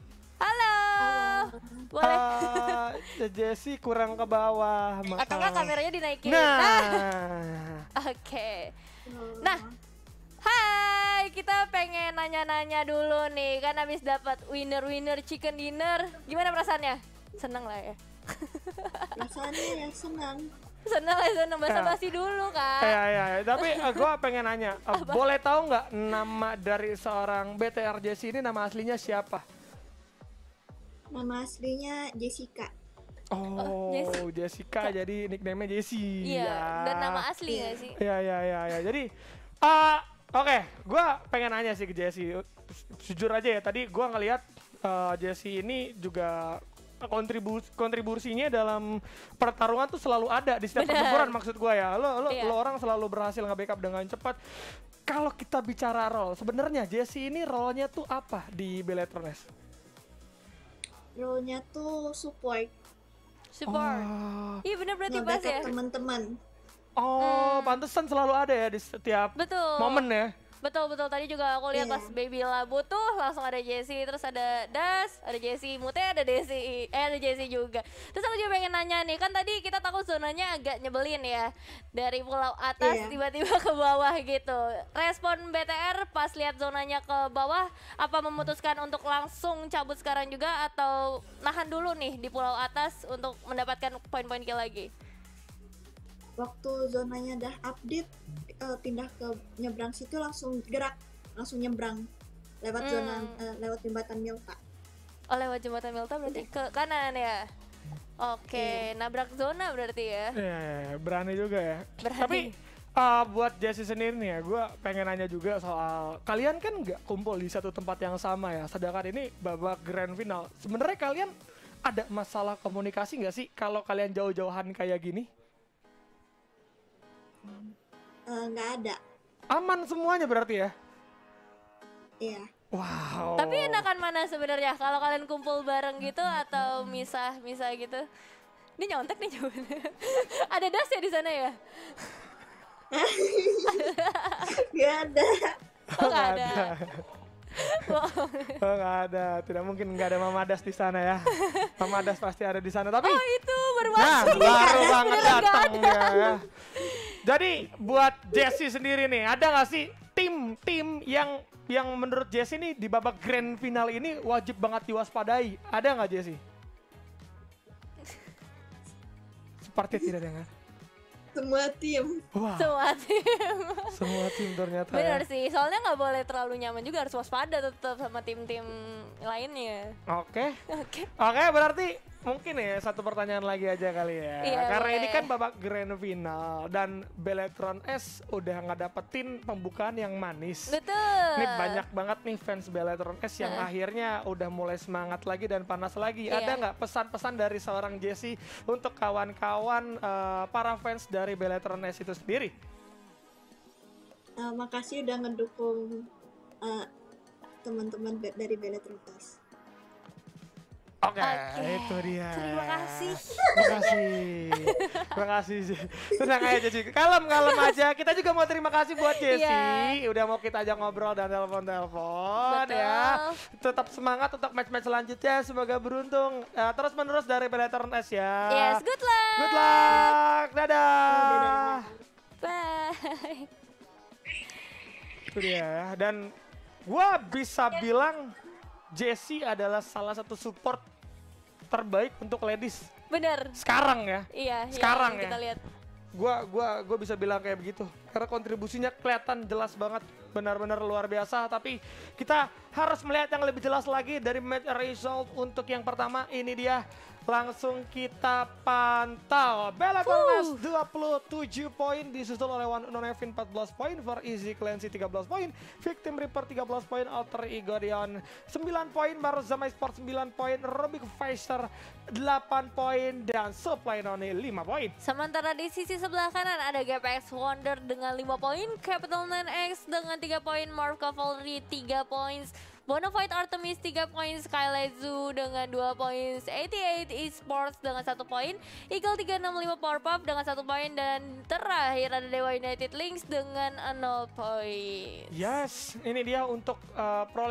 Speaker 5: Jessie kurang ke bawah.
Speaker 3: Atau enggak kameranya dinaikin.
Speaker 5: Nah.
Speaker 3: Oke. Nah, hai, kita pengen nanya-nanya dulu nih, kan habis dapat winner-winner chicken dinner. Gimana perasaannya? Seneng lah ya.
Speaker 6: Rasanya ya senang.
Speaker 3: Seneng lah, seneng basa-basi dulu kan.
Speaker 5: Ya, ya, ya. Tapi uh, gue pengen nanya, uh, boleh tahu nggak nama dari seorang B T R Jessie ini nama aslinya siapa?
Speaker 6: Nama aslinya Jessica.
Speaker 5: Oh,
Speaker 3: Jessie.
Speaker 5: Jessica, jadi nickname-nya Jessie.
Speaker 3: Iya,
Speaker 5: ya.
Speaker 3: dan nama asli nggak sih?
Speaker 5: Ya, ya, ya, ya. Jadi, uh, oke, okay, gue pengen nanya sih ke Jessie. Jujur aja ya, tadi gue ngelihat uh, Jessie ini juga kontribus kontribusinya dalam pertarungan tuh selalu ada di setiap
Speaker 3: Bener.
Speaker 5: pertempuran, maksud gue ya. Lo, lo,
Speaker 3: Iya.
Speaker 5: lo orang selalu berhasil nge-backup dengan cepat. Kalau kita bicara role, sebenarnya Jessie ini role-nya tuh apa di Bellatrix?
Speaker 6: Role-nya tuh support,
Speaker 3: Support.
Speaker 5: Oh,
Speaker 3: Iya bener berarti pas
Speaker 6: nge-backup
Speaker 3: ya.
Speaker 6: teman-teman.
Speaker 5: oh
Speaker 3: Hmm.
Speaker 5: pantesan selalu ada ya di setiap
Speaker 3: Betul.
Speaker 5: momen ya.
Speaker 3: Betul betul tadi juga aku lihat
Speaker 6: Iya.
Speaker 3: pas Baby Labu tuh langsung ada Jessie, terus ada Das, ada Jessie Mute, ada Desi, eh ada Jessie juga. Terus aku juga pengen nanya nih, kan tadi kita takut zonanya agak nyebelin ya, dari pulau atas
Speaker 6: Iya.
Speaker 3: tiba-tiba ke bawah gitu. Respon B T R pas lihat zonanya ke bawah, apa memutuskan untuk langsung cabut sekarang juga atau nahan dulu nih di pulau atas untuk mendapatkan poin-poin kill lagi?
Speaker 6: Waktu zonanya udah update, eh, pindah ke nyebrang situ langsung gerak, langsung nyebrang lewat
Speaker 3: Hmm.
Speaker 6: zona, eh, lewat jembatan Milta.
Speaker 3: Oh lewat jembatan Milta berarti ke kanan ya? Oke, nabrak zona berarti ya?
Speaker 5: Iya, iya, iya, berani juga ya.
Speaker 3: Berani.
Speaker 5: Tapi uh, buat Jessie sendiri nih ya, gue pengen nanya juga soal kalian kan nggak kumpul di satu tempat yang sama ya. Sedangkan ini babak grand final. Sebenarnya kalian ada masalah komunikasi nggak sih kalau kalian jauh-jauhan kayak gini?
Speaker 6: Eh, nggak ada,
Speaker 5: Aman semuanya berarti ya?
Speaker 6: iya.
Speaker 5: Wow.
Speaker 3: Tapi enakan mana sebenarnya kalau kalian kumpul bareng gitu atau misah-misah gitu? Ini nyontek nih jawabannya. Ada Das ya di sana ya?
Speaker 6: Nggak ada.
Speaker 3: Oh nggak ada. Wow.
Speaker 5: Oh, nggak ada, tidak mungkin nggak ada Mama Das di sana ya. Mama Das pasti ada di sana. Tapi
Speaker 3: Oh itu baru
Speaker 5: nah,
Speaker 3: masuk.
Speaker 5: baru banget
Speaker 3: Beneran nggak
Speaker 5: datang
Speaker 3: ada.
Speaker 5: ya. Jadi buat Jessie sendiri nih, ada nggak sih tim-tim yang yang menurut Jessie nih di babak grand final ini wajib banget diwaspadai? Ada nggak Jessie? Seperti tidak dengar.
Speaker 6: Semua tim.
Speaker 5: Wah,
Speaker 3: Semua tim.
Speaker 5: semua tim ternyata.
Speaker 3: Bener
Speaker 5: Ya.
Speaker 3: sih, soalnya nggak boleh terlalu nyaman juga, harus waspada tetap sama tim-tim lainnya.
Speaker 5: Oke.
Speaker 3: Oke.
Speaker 5: Oke, berarti mungkin ya satu pertanyaan lagi aja kali ya.
Speaker 3: Iya,
Speaker 5: Karena ini
Speaker 3: boleh.
Speaker 5: kan babak grand final dan Bellatrix S udah ngedapetin pembukaan yang manis.
Speaker 3: Betul.
Speaker 5: Ini banyak banget nih fans Bellatrix S yang
Speaker 3: Heeh.
Speaker 5: akhirnya udah mulai semangat lagi dan panas lagi.
Speaker 3: Iya.
Speaker 5: Ada nggak pesan-pesan dari seorang Jessie untuk kawan-kawan eh, para fans dari Bellatrix S itu sendiri?
Speaker 6: Eh, makasih udah ngedukung eh, teman-teman be- dari Bellatrix.
Speaker 5: Oke,
Speaker 3: Oke.
Speaker 5: itu dia.
Speaker 3: Terima kasih.
Speaker 5: Terima kasih. Terima kasih. Tenang aja Jessie. Kalem-kalem aja. Kita juga mau terima kasih buat Jessie. Udah mau kita ajak ngobrol dan telepon-telepon
Speaker 3: Betul.
Speaker 5: ya. Tetap semangat untuk match-match selanjutnya. Semoga beruntung. Eh, terus menerus dari Bellatrix S ya.
Speaker 3: Yes, good luck.
Speaker 5: Good luck. Dadah.
Speaker 3: Bye.
Speaker 5: Itu dia ya. Dan gua bisa bilang Jessie adalah salah satu support terbaik untuk ladies
Speaker 3: Bener.
Speaker 5: sekarang ya.
Speaker 3: Iya,
Speaker 5: Sekarang
Speaker 3: yang kita
Speaker 5: ya.
Speaker 3: lihat.
Speaker 5: Gua gua gua bisa bilang kayak begitu karena kontribusinya kelihatan jelas banget, benar-benar luar biasa. Tapi kita harus melihat yang lebih jelas lagi dari match result. Untuk yang pertama ini dia, langsung kita pantau. Bellatrix dua puluh tujuh poin disusul oleh One Non Evin empat belas poin, For Easy Clancy tiga belas poin, Victim Reaper tiga belas poin, Alter Ego Dion sembilan poin, Marzama Sport sembilan poin, Rubik Fighter delapan poin, dan Supply Noni lima poin.
Speaker 3: Sementara di sisi sebelah kanan ada G P X Wonder dengan lima poin, Capital nine X dengan tiga poin, Marv Cavalry tiga poin, Bonafide Artemis tiga poin, Skylight Zoo dengan dua poin, delapan puluh delapan Esports dengan satu poin, Eagle tiga enam lima Powerpuff dengan satu poin, dan terakhir ada Dewa United Links dengan nol poin.
Speaker 5: Yes, ini dia untuk uh, perolehan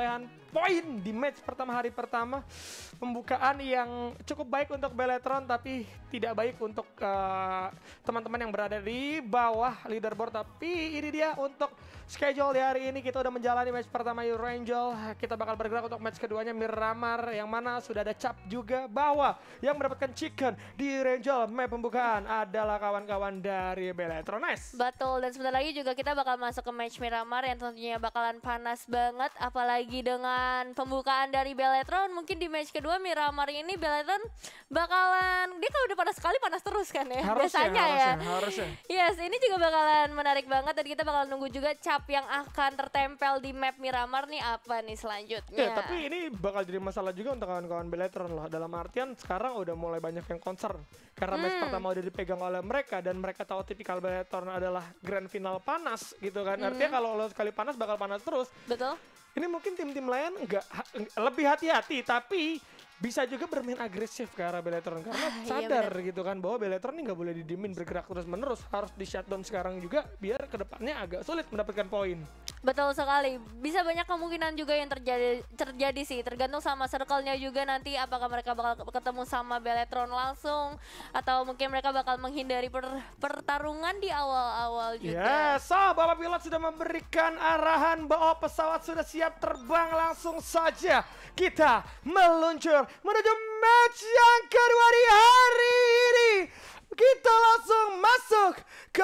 Speaker 5: poin di match pertama hari pertama. Pembukaan yang cukup baik untuk Beletron tapi tidak baik untuk uh, teman-teman yang berada di bawah leaderboard. Tapi ini dia untuk schedule di hari ini. Kita udah menjalani match pertama Eurangel. Kita bakal bergerak untuk match keduanya Miramar, yang mana sudah ada cap juga bahwa yang mendapatkan chicken di Eurangel map pembukaan adalah kawan-kawan dari Beletron. Nice.
Speaker 3: Betul, dan sebentar lagi juga kita bakal masuk ke match Miramar yang tentunya bakalan panas banget. Apalagi dengan pembukaan dari Beletron, mungkin di match kedua Miramar ini Beletron bakalan, dia kalau udah panas sekali panas terus kan ya,
Speaker 5: Harusnya,
Speaker 3: biasanya ya.
Speaker 5: harusnya, harusnya.
Speaker 3: Yes, ini juga bakalan menarik banget dan kita bakal nunggu juga cap yang akan tertempel di map Miramar nih apa nih selanjutnya.
Speaker 5: Ya, tapi ini bakal jadi masalah juga untuk kawan-kawan Beletron loh. Dalam artian sekarang udah mulai banyak yang concern karena
Speaker 3: Hmm.
Speaker 5: match pertama udah dipegang oleh mereka dan mereka tahu tipikal Beletron adalah grand final panas gitu kan.
Speaker 3: Hmm.
Speaker 5: Artinya kalau lo sekali panas bakal panas terus.
Speaker 3: Betul?
Speaker 5: Ini mungkin tim-tim lain enggak lebih hati-hati tapi bisa juga bermain agresif ke arah Beletron karena
Speaker 3: Ah, iya
Speaker 5: sadar gitu kan bahwa Beletron ini nggak boleh didimin bergerak terus menerus, harus di shutdown sekarang juga biar kedepannya agak sulit mendapatkan poin.
Speaker 3: Betul sekali. Bisa banyak kemungkinan juga yang terjadi terjadi sih. Tergantung sama circle-nya juga nanti apakah mereka bakal ketemu sama Beletron langsung atau mungkin mereka bakal menghindari per- pertarungan di awal-awal juga.
Speaker 5: Yes, so Bapak Pilot sudah memberikan arahan bahwa pesawat sudah siap terbang. Langsung saja kita meluncur menuju match yang kedua di hari ini. Kita langsung masuk ke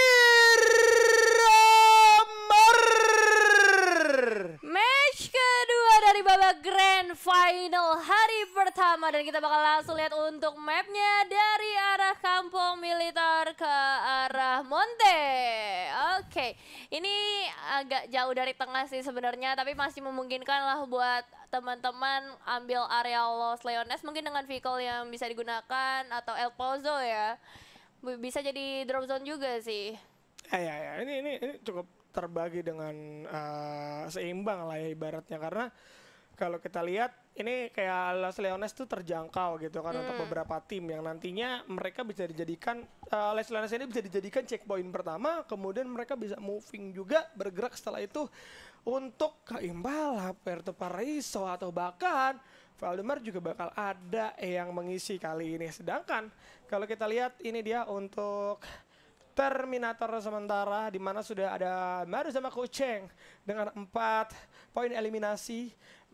Speaker 5: Miramar.
Speaker 3: Match kedua dari babak grand final hari pertama dan kita bakal langsung lihat untuk mapnya dari arah kampung militer ke arah Monte. Oke, ini agak jauh dari tengah sih sebenarnya, tapi masih memungkinkan lah buat teman-teman ambil area Los Leones mungkin dengan vehicle yang bisa digunakan atau El Pozo ya. B- Bisa jadi drop zone juga sih.
Speaker 5: Ya, ya, ya. Ini, ini, ini cukup terbagi dengan uh, seimbang lah ya ibaratnya karena kalau kita lihat ini kayak Los Leones tuh terjangkau gitu kan untuk beberapa tim yang nantinya mereka bisa dijadikan uh, Los Leones ini bisa dijadikan checkpoint pertama, kemudian mereka bisa moving juga bergerak setelah itu untuk ke Imbala, Puerto Paraiso atau bahkan Valdemar juga bakal ada yang mengisi kali ini. Sedangkan kalau kita lihat ini dia untuk Terminator sementara di mana sudah ada Maru sama Kucing dengan empat poin eliminasi,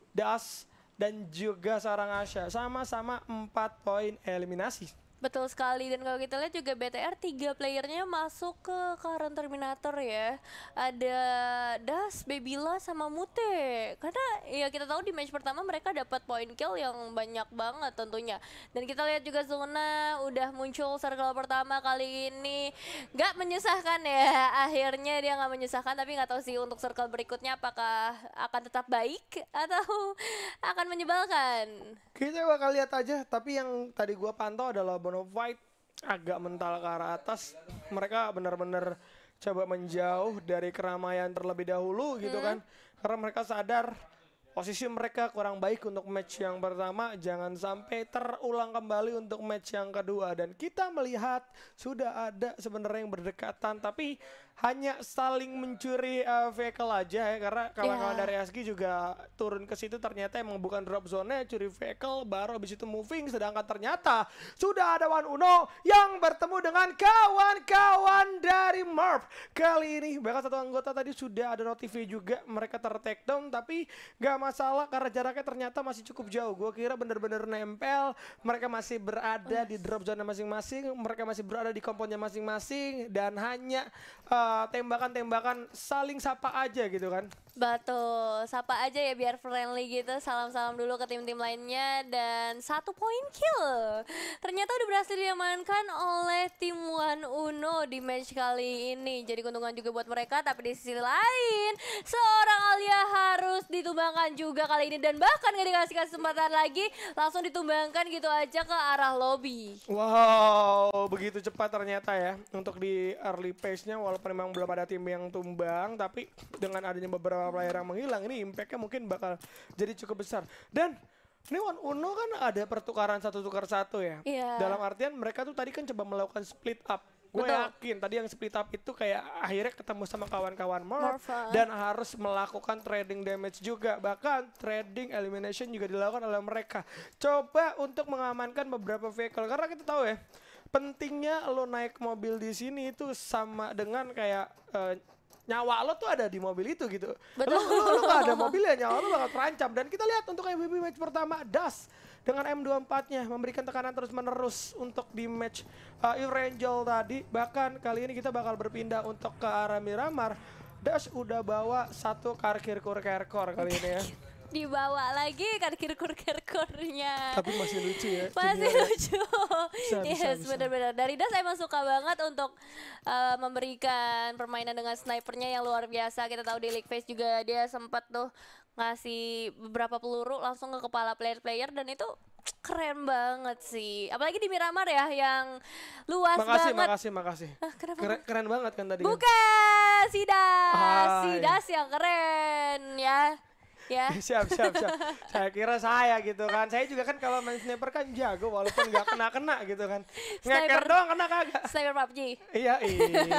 Speaker 5: Das dan juga seorang Asha sama-sama empat poin eliminasi.
Speaker 3: Betul sekali, dan kalau kita lihat juga B T R tiga playernya masuk ke current Terminator ya. Ada Das, Bebila sama Mute. Karena ya kita tahu di match pertama mereka dapat point kill yang banyak banget tentunya. Dan kita lihat juga Zona udah muncul circle pertama kali ini. Gak menyusahkan ya, akhirnya dia gak menyusahkan, tapi gak tahu sih untuk circle berikutnya apakah akan tetap baik atau akan menyebalkan.
Speaker 5: Kita bakal lihat aja, tapi yang tadi gua pantau adalah Bonafide agak mental ke arah atas. Mereka benar-benar coba menjauh dari keramaian terlebih dahulu gitu kan. Karena mereka sadar posisi mereka kurang baik untuk match yang pertama, jangan sampai terulang kembali untuk match yang kedua. Dan kita melihat sudah ada sebenarnya yang berdekatan, tapi hanya saling mencuri uh, vehicle aja ya, karena kawan-kawan
Speaker 3: Ya.
Speaker 5: dari Aski juga turun ke situ ternyata emang bukan drop zone, curi vehicle baru habis itu moving, sedangkan ternyata sudah ada Wan Uno yang bertemu dengan kawan-kawan dari Merp. Kali ini bahkan satu anggota tadi sudah ada notifi juga mereka ter-take down, tapi gak masalah karena jaraknya ternyata masih cukup jauh. Gue kira bener-bener nempel, mereka masih berada di drop zone masing-masing, mereka masih berada di komponnya masing-masing dan hanya uh, tembakan-tembakan saling sapa aja gitu kan.
Speaker 3: Betul, sapa aja ya biar friendly gitu. Salam-salam dulu ke tim-tim lainnya dan satu poin kill. Ternyata udah berhasil diamankan oleh tim Wan Uno di match kali ini. Jadi keuntungan juga buat mereka, tapi di sisi lain seorang Alia harus ditumbangkan juga kali ini dan bahkan gak dikasih kesempatan lagi, langsung ditumbangkan gitu aja ke arah lobby.
Speaker 5: Wow, begitu cepat ternyata ya untuk di early phase-nya, walaupun memang belum ada tim yang tumbang, tapi dengan adanya beberapa player yang menghilang ini impact-nya mungkin bakal jadi cukup besar. Dan ini Wan Uno kan ada pertukaran satu tukar satu ya.
Speaker 3: Iya.
Speaker 5: Dalam artian mereka tuh tadi kan coba melakukan split up Gue
Speaker 3: Betul.
Speaker 5: yakin tadi yang split up itu kayak akhirnya ketemu sama kawan-kawan Morph
Speaker 3: Morph, ah.
Speaker 5: dan harus melakukan trading damage juga. Bahkan trading elimination juga dilakukan oleh mereka. Coba untuk mengamankan beberapa vehicle karena kita tahu ya, pentingnya lo naik mobil di sini itu sama dengan kayak eh, nyawa lo tuh ada di mobil itu gitu.
Speaker 3: Betul.
Speaker 5: Lo, lo, lo gak ada mobil ya nyawa lo bakal terancam. Dan kita lihat untuk M V P match pertama Das dengan M dua puluh empat-nya memberikan tekanan terus menerus untuk di match uh, Evangel tadi. Bahkan kali ini kita bakal berpindah untuk ke arah Miramar. Das udah bawa satu karkir kur-kerkor kali ini ya.
Speaker 3: Dibawa lagi karkir-kur-kerkornya.
Speaker 5: Tapi masih lucu ya.
Speaker 3: Masih
Speaker 5: junior.
Speaker 3: lucu.
Speaker 5: Bisa, bisa,
Speaker 3: Yes,
Speaker 5: bisa.
Speaker 3: benar-benar. Dari Das emang suka banget untuk uh, memberikan permainan dengan snipernya yang luar biasa. Kita tahu di League Phase juga dia sempat tuh ngasih beberapa peluru langsung ke kepala player-player dan itu keren banget sih. Apalagi di Miramar ya yang luas
Speaker 5: Makasih,
Speaker 3: banget.
Speaker 5: makasih, makasih.
Speaker 3: Ah, kenapa?
Speaker 5: Keren, keren banget kan tadi. kan?
Speaker 3: Bukan, Sidas.
Speaker 5: Ah,
Speaker 3: Sidas yang keren ya. Ya.
Speaker 5: siap, siap, siap. Saya kira saya gitu kan. Saya juga kan kalau main sniper kan jago walaupun nggak kena-kena gitu kan. Ngeker
Speaker 3: Sniper.
Speaker 5: doang kena kagak.
Speaker 3: Sniper P U B G.
Speaker 5: Iya, iya.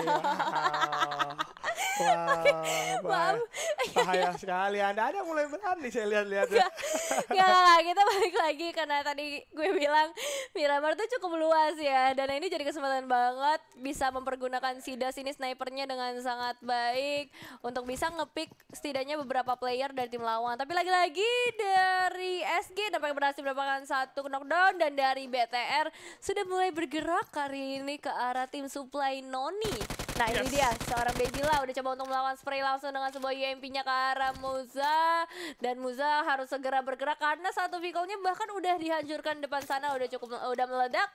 Speaker 5: Wah, wah,
Speaker 3: Maaf.
Speaker 5: bahaya sekali. Anda ada mulai berani saya lihat-lihat. ya.
Speaker 3: Gak, gak, kita balik lagi karena tadi gue bilang Miramar tuh cukup luas ya. Dan ini jadi kesempatan banget bisa mempergunakan Sidas ini snipernya dengan sangat baik untuk bisa ngepick setidaknya beberapa player dari tim lawan. Tapi lagi-lagi dari S G dapat berhasil mendapatkan satu knockdown dan dari B T R sudah mulai bergerak kali ini ke arah tim supply Noni. Nah ini
Speaker 5: Yes.
Speaker 3: dia seorang Babila udah coba untuk melawan spray langsung dengan sebuah U M P-nya ke arah Muza. Dan Muza harus segera bergerak karena satu vehicle-nya bahkan udah dihancurkan depan sana, udah cukup udah meledak.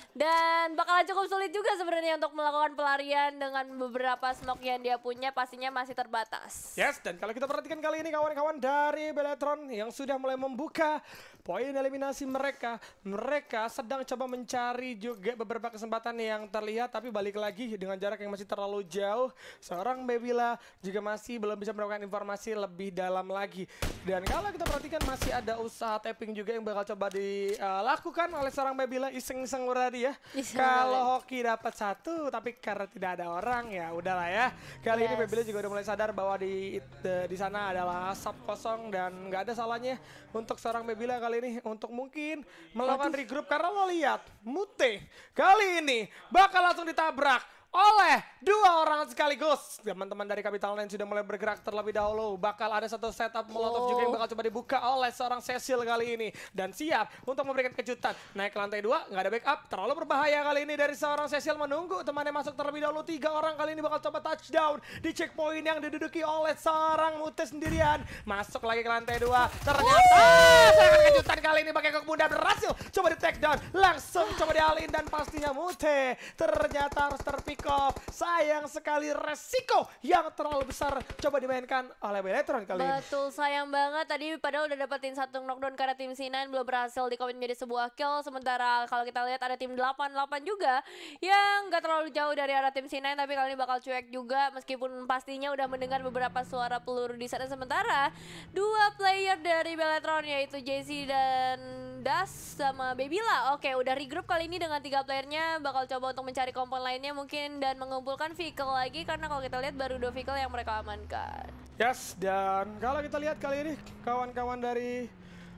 Speaker 3: Dan bakalan cukup sulit juga sebenarnya untuk melakukan pelarian dengan beberapa smoke yang dia punya pastinya masih terbatas.
Speaker 5: Yes, dan kalau kita perhatikan kali ini kawan-kawan dari Beletron yang sudah mulai membuka poin eliminasi mereka. Mereka sedang coba mencari juga beberapa kesempatan yang terlihat, tapi balik lagi dengan jarak yang masih terlalu jauh. Seorang Babila juga masih belum bisa mendapatkan informasi lebih dalam lagi. Dan kalau kita perhatikan masih ada usaha tapping juga yang bakal coba dilakukan oleh seorang Babila iseng-iseng berarti ya.
Speaker 3: Iseng
Speaker 5: Kalau Hoki dapat satu, tapi karena tidak ada orang ya udahlah ya. Kali ini
Speaker 3: Yes.
Speaker 5: Babila juga udah mulai sadar bahwa di di, di sana adalah asap kosong dan nggak ada salahnya untuk seorang Babila kali ini untuk mungkin melakukan regroup karena lo lihat Mute kali ini bakal langsung ditabrak oleh dua orang sekaligus. Teman-teman dari Capital Nine sudah mulai bergerak terlebih dahulu. Bakal ada satu setup molotov juga yang bakal coba dibuka oleh seorang Cecil kali ini. Dan siap untuk memberikan kejutan. Naik ke lantai dua, nggak ada backup. Terlalu berbahaya kali ini dari seorang Cecil menunggu temannya masuk terlebih dahulu. Tiga orang kali ini bakal coba touchdown di checkpoint yang diduduki oleh seorang Mute sendirian. Masuk lagi ke lantai dua. Ternyata serangan kejutan kali ini pakai kok muda berhasil. Coba di take down. Langsung coba dialin dan pastinya Mute ternyata harus terpick off. Sayang sekali resiko yang terlalu besar coba dimainkan oleh Beletron kali ini.
Speaker 3: Betul, sayang banget tadi padahal udah dapetin satu knockdown karena tim C nine belum berhasil dikomit menjadi sebuah kill. Sementara kalau kita lihat ada tim delapan delapan juga yang gak terlalu jauh dari arah tim C nine tapi kali ini bakal cuek juga meskipun pastinya udah mendengar beberapa suara peluru di sana. Sementara dua player dari Beletron yaitu J C dan Das sama Babila. Oke, udah regroup kali ini dengan tiga playernya, bakal coba untuk mencari kompon lainnya mungkin dan mengumpulkan vehicle lagi karena kalau kita lihat baru dua vehicle yang mereka amankan.
Speaker 5: Yes, dan kalau kita lihat kali ini kawan-kawan dari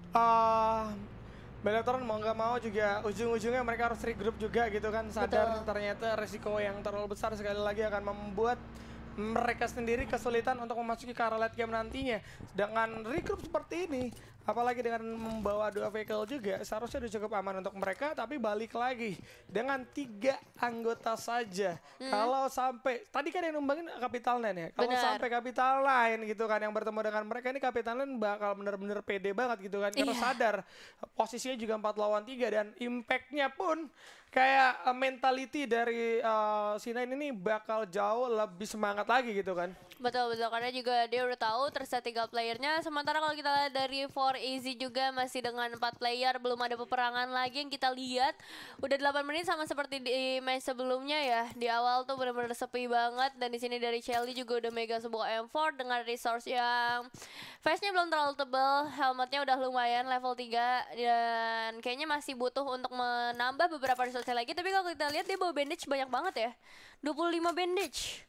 Speaker 5: uh, Beletron mau nggak mau juga ujung-ujungnya mereka harus regroup juga gitu kan. Sadar
Speaker 3: Betul.
Speaker 5: ternyata resiko yang terlalu besar sekali lagi akan membuat mereka sendiri kesulitan untuk memasuki ke arah late game nantinya. Dengan regroup seperti ini, apalagi dengan membawa dua vehicle juga, seharusnya udah cukup aman untuk mereka. Tapi balik lagi dengan tiga anggota saja.
Speaker 3: Hmm.
Speaker 5: Kalau sampai tadi kan yang numbangin Capital Nine ya. Kalau
Speaker 3: Benar.
Speaker 5: sampai Capital Nine gitu kan yang bertemu dengan mereka, ini Capital Nine bakal bener-bener pede banget gitu kan. Karena
Speaker 3: Iya.
Speaker 5: sadar posisinya juga empat lawan tiga dan impactnya pun kayak uh, mentality dari uh, C nine ini bakal jauh lebih semangat lagi gitu kan.
Speaker 3: Betul betul karena juga dia udah tahu tersisa tiga playernya. Sementara kalau kita lihat dari four Easy juga masih dengan empat player, belum ada peperangan lagi yang kita lihat. Udah delapan menit sama seperti di match sebelumnya ya. Di awal tuh benar-benar sepi banget dan di sini dari Shelly juga udah megang sebuah M four dengan resource yang face-nya belum terlalu tebal, helmetnya udah lumayan level tiga dan kayaknya masih butuh untuk menambah beberapa resource lagi. Tapi kalau kita lihat dia bawa bandage banyak banget ya. dua puluh lima bandage.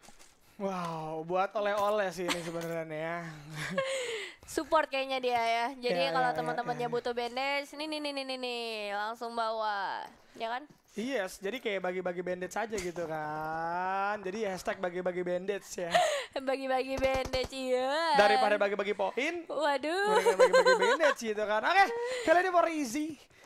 Speaker 5: Wow, buat oleh-oleh sih ini sebenarnya ya.
Speaker 3: Support kayaknya dia ya. Jadi
Speaker 5: Ya,
Speaker 3: kalau
Speaker 5: ya, ya,
Speaker 3: teman-temannya
Speaker 5: ya.
Speaker 3: butuh bandage, nih nih nih nih nih nih, langsung bawa. Ya kan?
Speaker 5: Yes, jadi kayak bagi-bagi bandage aja gitu kan. Jadi hashtag bagi-bagi bandage ya.
Speaker 3: Bagi-bagi bandage iya.
Speaker 5: Daripada bagi-bagi poin,
Speaker 3: Waduh.
Speaker 5: mereka bagi-bagi bandage gitu kan. Oke, kali ini for easy.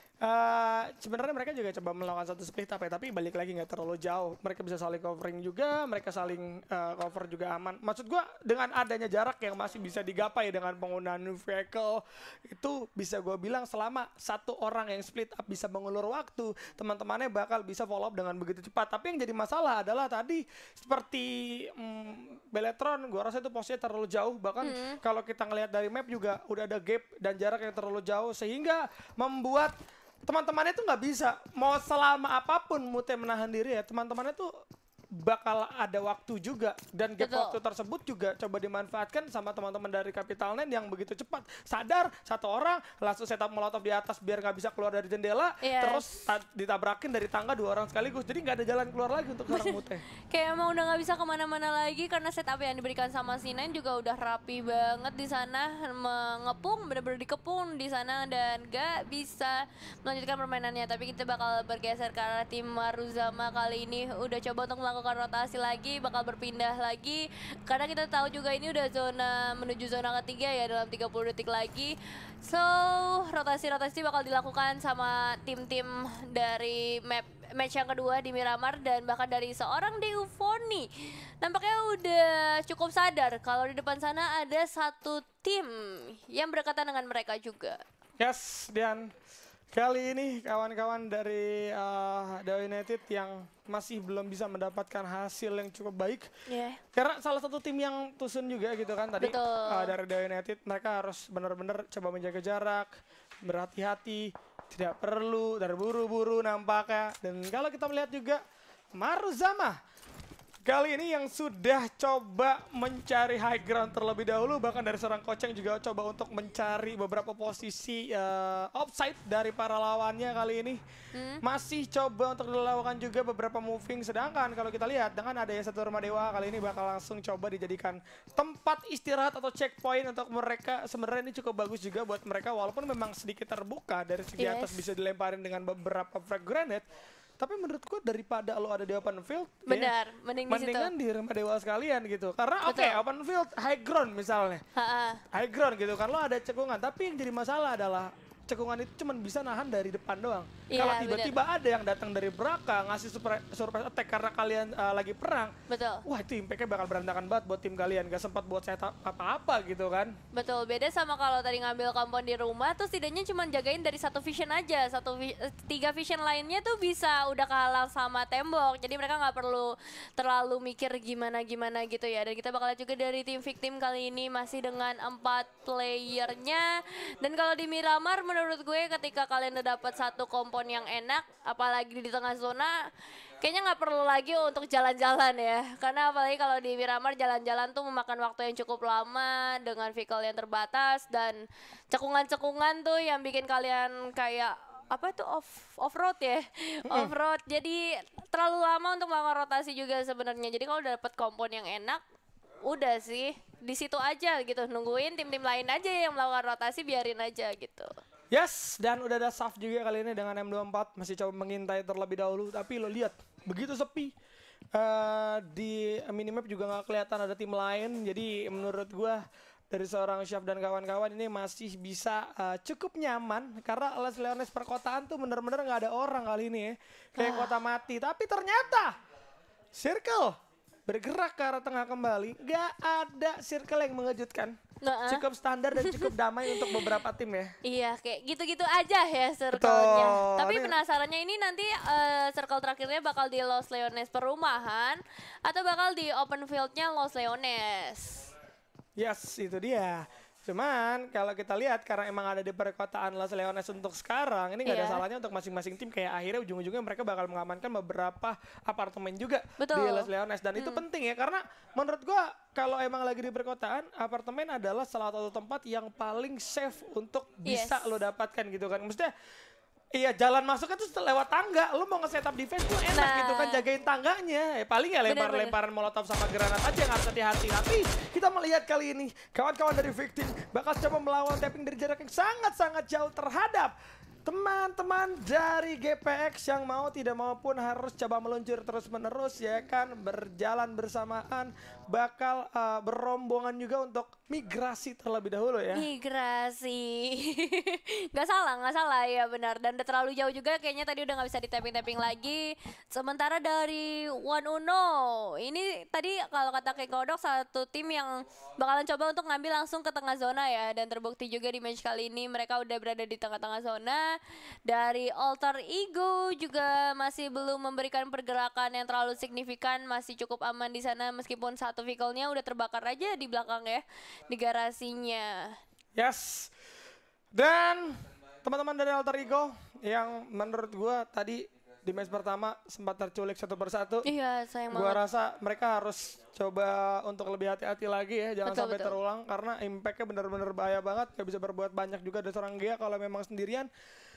Speaker 5: Eh, sebenarnya mereka juga coba melakukan satu split up ya, tapi balik lagi nggak terlalu jauh. Mereka bisa saling covering juga, mereka saling eh, cover juga aman. Maksud gua dengan adanya jarak yang masih bisa digapai dengan penggunaan new vehicle itu bisa gua bilang selama satu orang yang split up bisa mengulur waktu, teman-temannya bakal bisa follow up dengan begitu cepat. Tapi yang jadi masalah adalah tadi seperti mm, Beletron, gua rasa itu posisinya terlalu jauh. Bahkan kalau kita ngelihat dari map juga udah ada gap dan jarak yang terlalu jauh sehingga membuat teman-temannya tuh nggak bisa mau selama apapun Mute menahan diri ya, teman-temannya tuh bakal ada waktu juga dan gap
Speaker 3: Betul.
Speaker 5: waktu tersebut juga coba dimanfaatkan sama teman-teman dari Capital Nine yang begitu cepat sadar satu orang langsung setup molotov di atas biar nggak bisa keluar dari jendela,
Speaker 3: Yes.
Speaker 5: terus ta- ditabrakin dari tangga dua orang sekaligus, jadi nggak ada jalan keluar lagi untuk seorang Mute.
Speaker 3: Kayak emang udah nggak bisa kemana-mana lagi karena setup yang diberikan sama C nine juga udah rapi banget di sana, mengepung bener-bener dikepung di sana dan gak bisa melanjutkan permainannya. Tapi kita bakal bergeser ke arah tim Maruzama kali ini udah coba untuk melakukan rotasi lagi, bakal berpindah lagi karena kita tahu juga ini udah zona menuju zona ketiga ya dalam tiga puluh detik lagi. So rotasi-rotasi bakal dilakukan sama tim-tim dari map match yang kedua di Miramar dan bahkan dari seorang Deufoni nampaknya udah cukup sadar kalau di depan sana ada satu tim yang berdekatan dengan mereka juga.
Speaker 5: Yes, dan kali ini kawan-kawan dari uh, Dewa United yang masih belum bisa mendapatkan hasil yang cukup baik.
Speaker 3: Yeah.
Speaker 5: Karena salah satu tim yang tusun juga gitu kan tadi
Speaker 3: Betul.
Speaker 5: uh, dari Dewa United, mereka harus benar-benar coba menjaga jarak, berhati-hati, tidak perlu terburu-buru nampaknya. Dan kalau kita melihat juga Maruzama kali ini yang sudah coba mencari high ground terlebih dahulu, bahkan dari seorang Koceng juga coba untuk mencari beberapa posisi uh, offside dari para lawannya kali ini.
Speaker 3: Hmm.
Speaker 5: Masih coba untuk dilakukan juga beberapa moving, sedangkan kalau kita lihat dengan adanya satu rumah dewa kali ini bakal langsung coba dijadikan tempat istirahat atau checkpoint untuk mereka. Sebenarnya ini cukup bagus juga buat mereka walaupun memang sedikit terbuka dari segi
Speaker 3: Yes.
Speaker 5: atas bisa dilemparin dengan beberapa frag grenade. Tapi menurutku daripada lo ada di open field,
Speaker 3: Benar,
Speaker 5: ya,
Speaker 3: mending di situ.
Speaker 5: mendingan di rumah dewa sekalian gitu. Karena oke,
Speaker 3: Betul.
Speaker 5: open field high ground misalnya,
Speaker 3: Ha-ha.
Speaker 5: high ground gitu kan lo ada cekungan. Tapi yang jadi masalah adalah cekungan itu cuma bisa nahan dari depan doang.
Speaker 3: Iya,
Speaker 5: Kalau tiba-tiba ada yang datang dari belakang ngasih surprise, surprise attack karena kalian uh, lagi perang,
Speaker 3: Betul.
Speaker 5: wah itu impact-nya bakal berantakan banget buat tim kalian. Gak sempat buat saya apa-apa gitu kan.
Speaker 3: Betul, beda sama kalau tadi ngambil compound di rumah tuh setidaknya cuma jagain dari satu vision aja. Satu vi- eh, tiga vision lainnya tuh bisa udah kehalang sama tembok. Jadi mereka nggak perlu terlalu mikir gimana-gimana gitu ya. Dan kita bakal lihat juga dari tim victim kali ini masih dengan empat playernya. Dan kalau di Miramar menurut gue ketika kalian udah dapat satu kompon yang enak, apalagi di tengah zona, kayaknya nggak perlu lagi untuk jalan-jalan ya. Karena apalagi kalau di Miramar jalan-jalan tuh memakan waktu yang cukup lama dengan vehicle yang terbatas dan cekungan-cekungan tuh yang bikin kalian kayak apa itu off off road ya, off road. Jadi terlalu lama untuk melakukan rotasi juga sebenarnya. Jadi kalau udah dapat kompon yang enak, udah sih di situ aja gitu, nungguin tim-tim lain aja yang melakukan rotasi, biarin aja gitu.
Speaker 5: Yes, dan udah ada Saf juga kali ini dengan M dua puluh empat, masih coba mengintai terlebih dahulu. Tapi lo lihat, begitu sepi. Eh, di minimap juga nggak kelihatan ada tim lain. Jadi menurut gua dari seorang Syaf dan kawan-kawan ini masih bisa eh, cukup nyaman. Karena Les Leones perkotaan tuh bener-bener nggak ada orang kali ini ya. Kayak kota mati. Tapi ternyata Circle bergerak ke arah tengah kembali. Nggak ada Circle yang mengejutkan.
Speaker 3: Nah,
Speaker 5: Cukup standar dan cukup damai untuk beberapa tim ya.
Speaker 3: iya, kayak gitu-gitu aja ya circle-nya.
Speaker 5: Betul.
Speaker 3: Tapi
Speaker 5: Ini-
Speaker 3: penasarannya ini nanti eh, circle terakhirnya bakal di Los Leones perumahan atau bakal di open field-nya Los Leones.
Speaker 5: Yes, itu dia. Cuman kalau kita lihat karena emang ada di perkotaan Las Leones untuk sekarang, ini nggak ada
Speaker 3: Iya.
Speaker 5: salahnya untuk masing-masing tim kayak akhirnya ujung-ujungnya mereka bakal mengamankan beberapa apartemen juga
Speaker 3: Betul.
Speaker 5: di Las Leones dan itu penting ya karena menurut gua kalau emang lagi di perkotaan apartemen adalah salah satu tempat yang paling safe untuk bisa
Speaker 3: Yes.
Speaker 5: lo dapatkan gitu kan. Maksudnya iya jalan masuknya tuh lewat tangga, lu mau nge-setup defense tuh enak
Speaker 3: Nah.
Speaker 5: gitu kan jagain tangganya. Ya paling ya
Speaker 3: Bener,
Speaker 5: lempar-lemparan molotov sama granat aja yang harus hati-hati. Tapi kita melihat kali ini kawan-kawan dari Victim bakal coba melawan tapping dari jarak yang sangat-sangat jauh terhadap teman-teman dari G P X yang mau tidak mau pun harus coba meluncur terus-menerus ya kan, berjalan bersamaan, bakal uh, berombongan juga untuk migrasi terlebih dahulu ya.
Speaker 3: Migrasi. Gak salah, gak salah ya benar. Dan udah terlalu jauh juga kayaknya tadi udah gak bisa di tapping-tapping lagi. Sementara dari One Uno, ini tadi kalau kata Kek Kodok satu tim yang bakalan coba untuk ngambil langsung ke tengah zona ya. Dan terbukti juga di match kali ini mereka udah berada di tengah-tengah zona. Dari Alter Ego juga masih belum memberikan pergerakan yang terlalu signifikan, masih cukup aman di sana meskipun satu vehicle-nya udah terbakar aja di belakang ya, di garasinya.
Speaker 5: Yes. Dan teman-teman dari Alter Ego yang menurut gua tadi di match pertama sempat terculik satu persatu.
Speaker 3: Iya, sayang
Speaker 5: Gua
Speaker 3: banget.
Speaker 5: rasa mereka harus coba untuk lebih hati-hati lagi ya, jangan
Speaker 3: Betul,
Speaker 5: sampai
Speaker 3: betul.
Speaker 5: terulang karena impactnya benar-benar bahaya banget, gak bisa berbuat banyak juga dari seorang Gia kalau memang sendirian.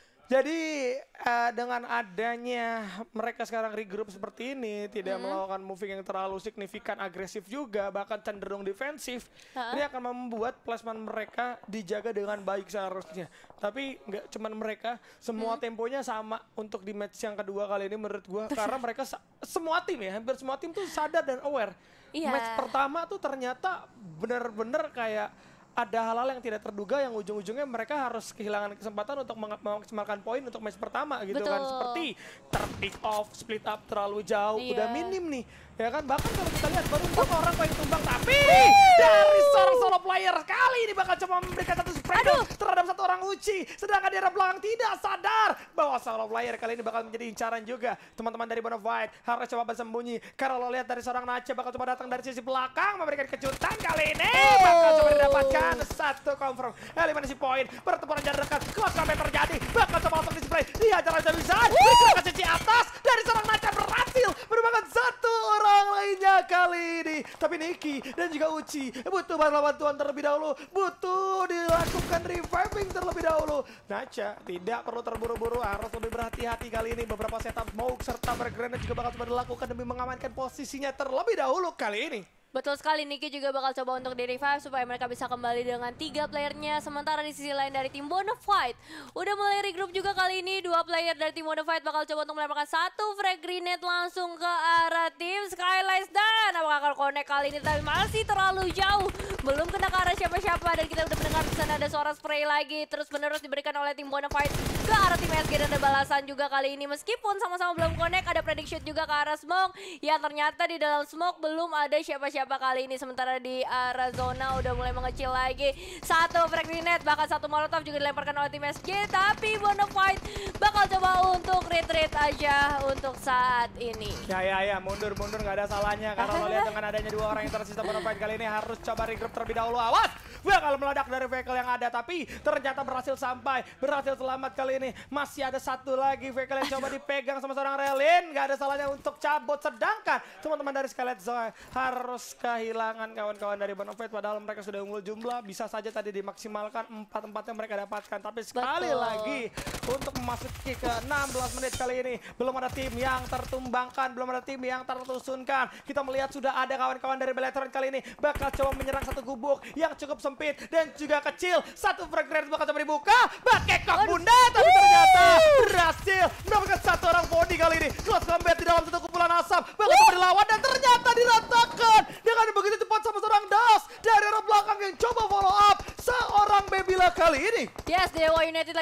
Speaker 5: Jadi eh, dengan adanya mereka sekarang regroup seperti ini, tidak
Speaker 3: Hmm.
Speaker 5: melakukan moving yang terlalu signifikan, agresif juga, bahkan cenderung defensif,
Speaker 3: Ha-ha.
Speaker 5: ini akan membuat placement mereka dijaga dengan baik seharusnya. Tapi nggak cuman mereka, semua
Speaker 3: Hmm.
Speaker 5: temponya sama untuk di match yang kedua kali ini menurut gua, karena mereka sa- semua tim ya, hampir semua tim tuh sadar dan aware.
Speaker 3: Iya.
Speaker 5: Match pertama tuh ternyata benar-benar kayak ada hal-hal yang tidak terduga yang ujung-ujungnya mereka harus kehilangan kesempatan untuk meng- memaksimalkan poin untuk match pertama gitu kan,
Speaker 3: Betul.
Speaker 5: seperti ter-pick off, split up terlalu jauh,
Speaker 3: Iya.
Speaker 5: udah minim nih ya kan, bahkan kalau kita lihat baru empat orang yang tumbang, tapi dari seorang solo player kali ini bakal coba memberikan satu spray down terhadap satu orang Uchi, sedangkan di arah belakang tidak sadar bahwa solo player kali ini bakal menjadi incaran juga. Teman-teman dari Bonafide harus coba bersembunyi karena lo lihat dari seorang Nace bakal coba datang dari sisi belakang memberikan kejutan kali ini, bakal coba didapatkan satu confirm eliminasi poin, pertempuran jarak dekat, close combat terjadi, bakal coba langsung display, dihajar habis-habisan, bergerak ke sisi atas dari seorang Nace berhasil merupakan satu orang lainnya kali ini. Tapi Niki dan juga Uchi butuh bantuan terlebih dahulu, butuh dilakukan reviving terlebih dahulu. Nacha tidak perlu terburu-buru, harus lebih berhati-hati kali ini. Beberapa setup smoke serta bergranat juga bakal coba dilakukan demi mengamankan posisinya terlebih dahulu kali ini.
Speaker 3: Betul sekali, Niki juga bakal coba untuk di-revive supaya mereka bisa kembali dengan tiga playernya. Sementara di sisi lain dari tim Bonafide udah mulai regroup juga kali ini. Dua player dari tim Bonafide bakal coba untuk melemparkan satu frag grenade langsung ke arah tim Skylights. Dan apakah akan connect kali ini, tapi masih terlalu jauh, belum kena ke arah siapa-siapa. Dan kita udah mendengar di sana ada suara spray lagi terus menerus diberikan oleh tim Bonafide ke arah tim S G. Dan ada balasan juga kali ini meskipun sama-sama belum connect. Ada prediction juga ke arah smoke yang ternyata di dalam smoke belum ada siapa-siapa siapa kali ini. Sementara di arah zona udah mulai mengecil lagi. Satu frag grenade bahkan satu molotov juga dilemparkan oleh tim S G, tapi Bonafide bakal coba untuk retreat aja untuk saat ini.
Speaker 5: Ya ya ya, mundur mundur nggak ada salahnya karena lo lihat dengan adanya dua orang yang tersisa Bonafide kali ini harus coba regroup terlebih dahulu. Awas, bakal meledak dari vehicle yang ada, tapi ternyata berhasil sampai, berhasil selamat kali ini. Masih ada satu lagi vehicle yang coba dipegang sama seorang Relin, nggak ada salahnya untuk cabut. Sedangkan teman-teman dari Scarlet Zoe harus kehilangan kawan-kawan dari Bonafide, padahal mereka sudah unggul jumlah, bisa saja tadi dimaksimalkan empat empat yang mereka dapatkan. Tapi sekali
Speaker 3: Betul.
Speaker 5: lagi untuk memasuki ke enam belas menit kali ini belum ada tim yang tertumbangkan, belum ada tim yang tertusunkan. Kita melihat sudah ada kawan-kawan dari Beletron kali ini bakal coba menyerang satu gubuk yang cukup sempit dan juga kecil. Satu frag grenade bakal coba dibuka, pakai kok bunda, tapi ternyata berhasil mendapatkan satu orang body kali ini. Close combat di dalam satu kumpulan asap bakal coba dilawan dan ternyata diratakan dengan begitu cepat sama seorang Das dari arah belakang yang coba follow up seorang Babila kali ini.
Speaker 3: Yes, Dewa United lagi-lagi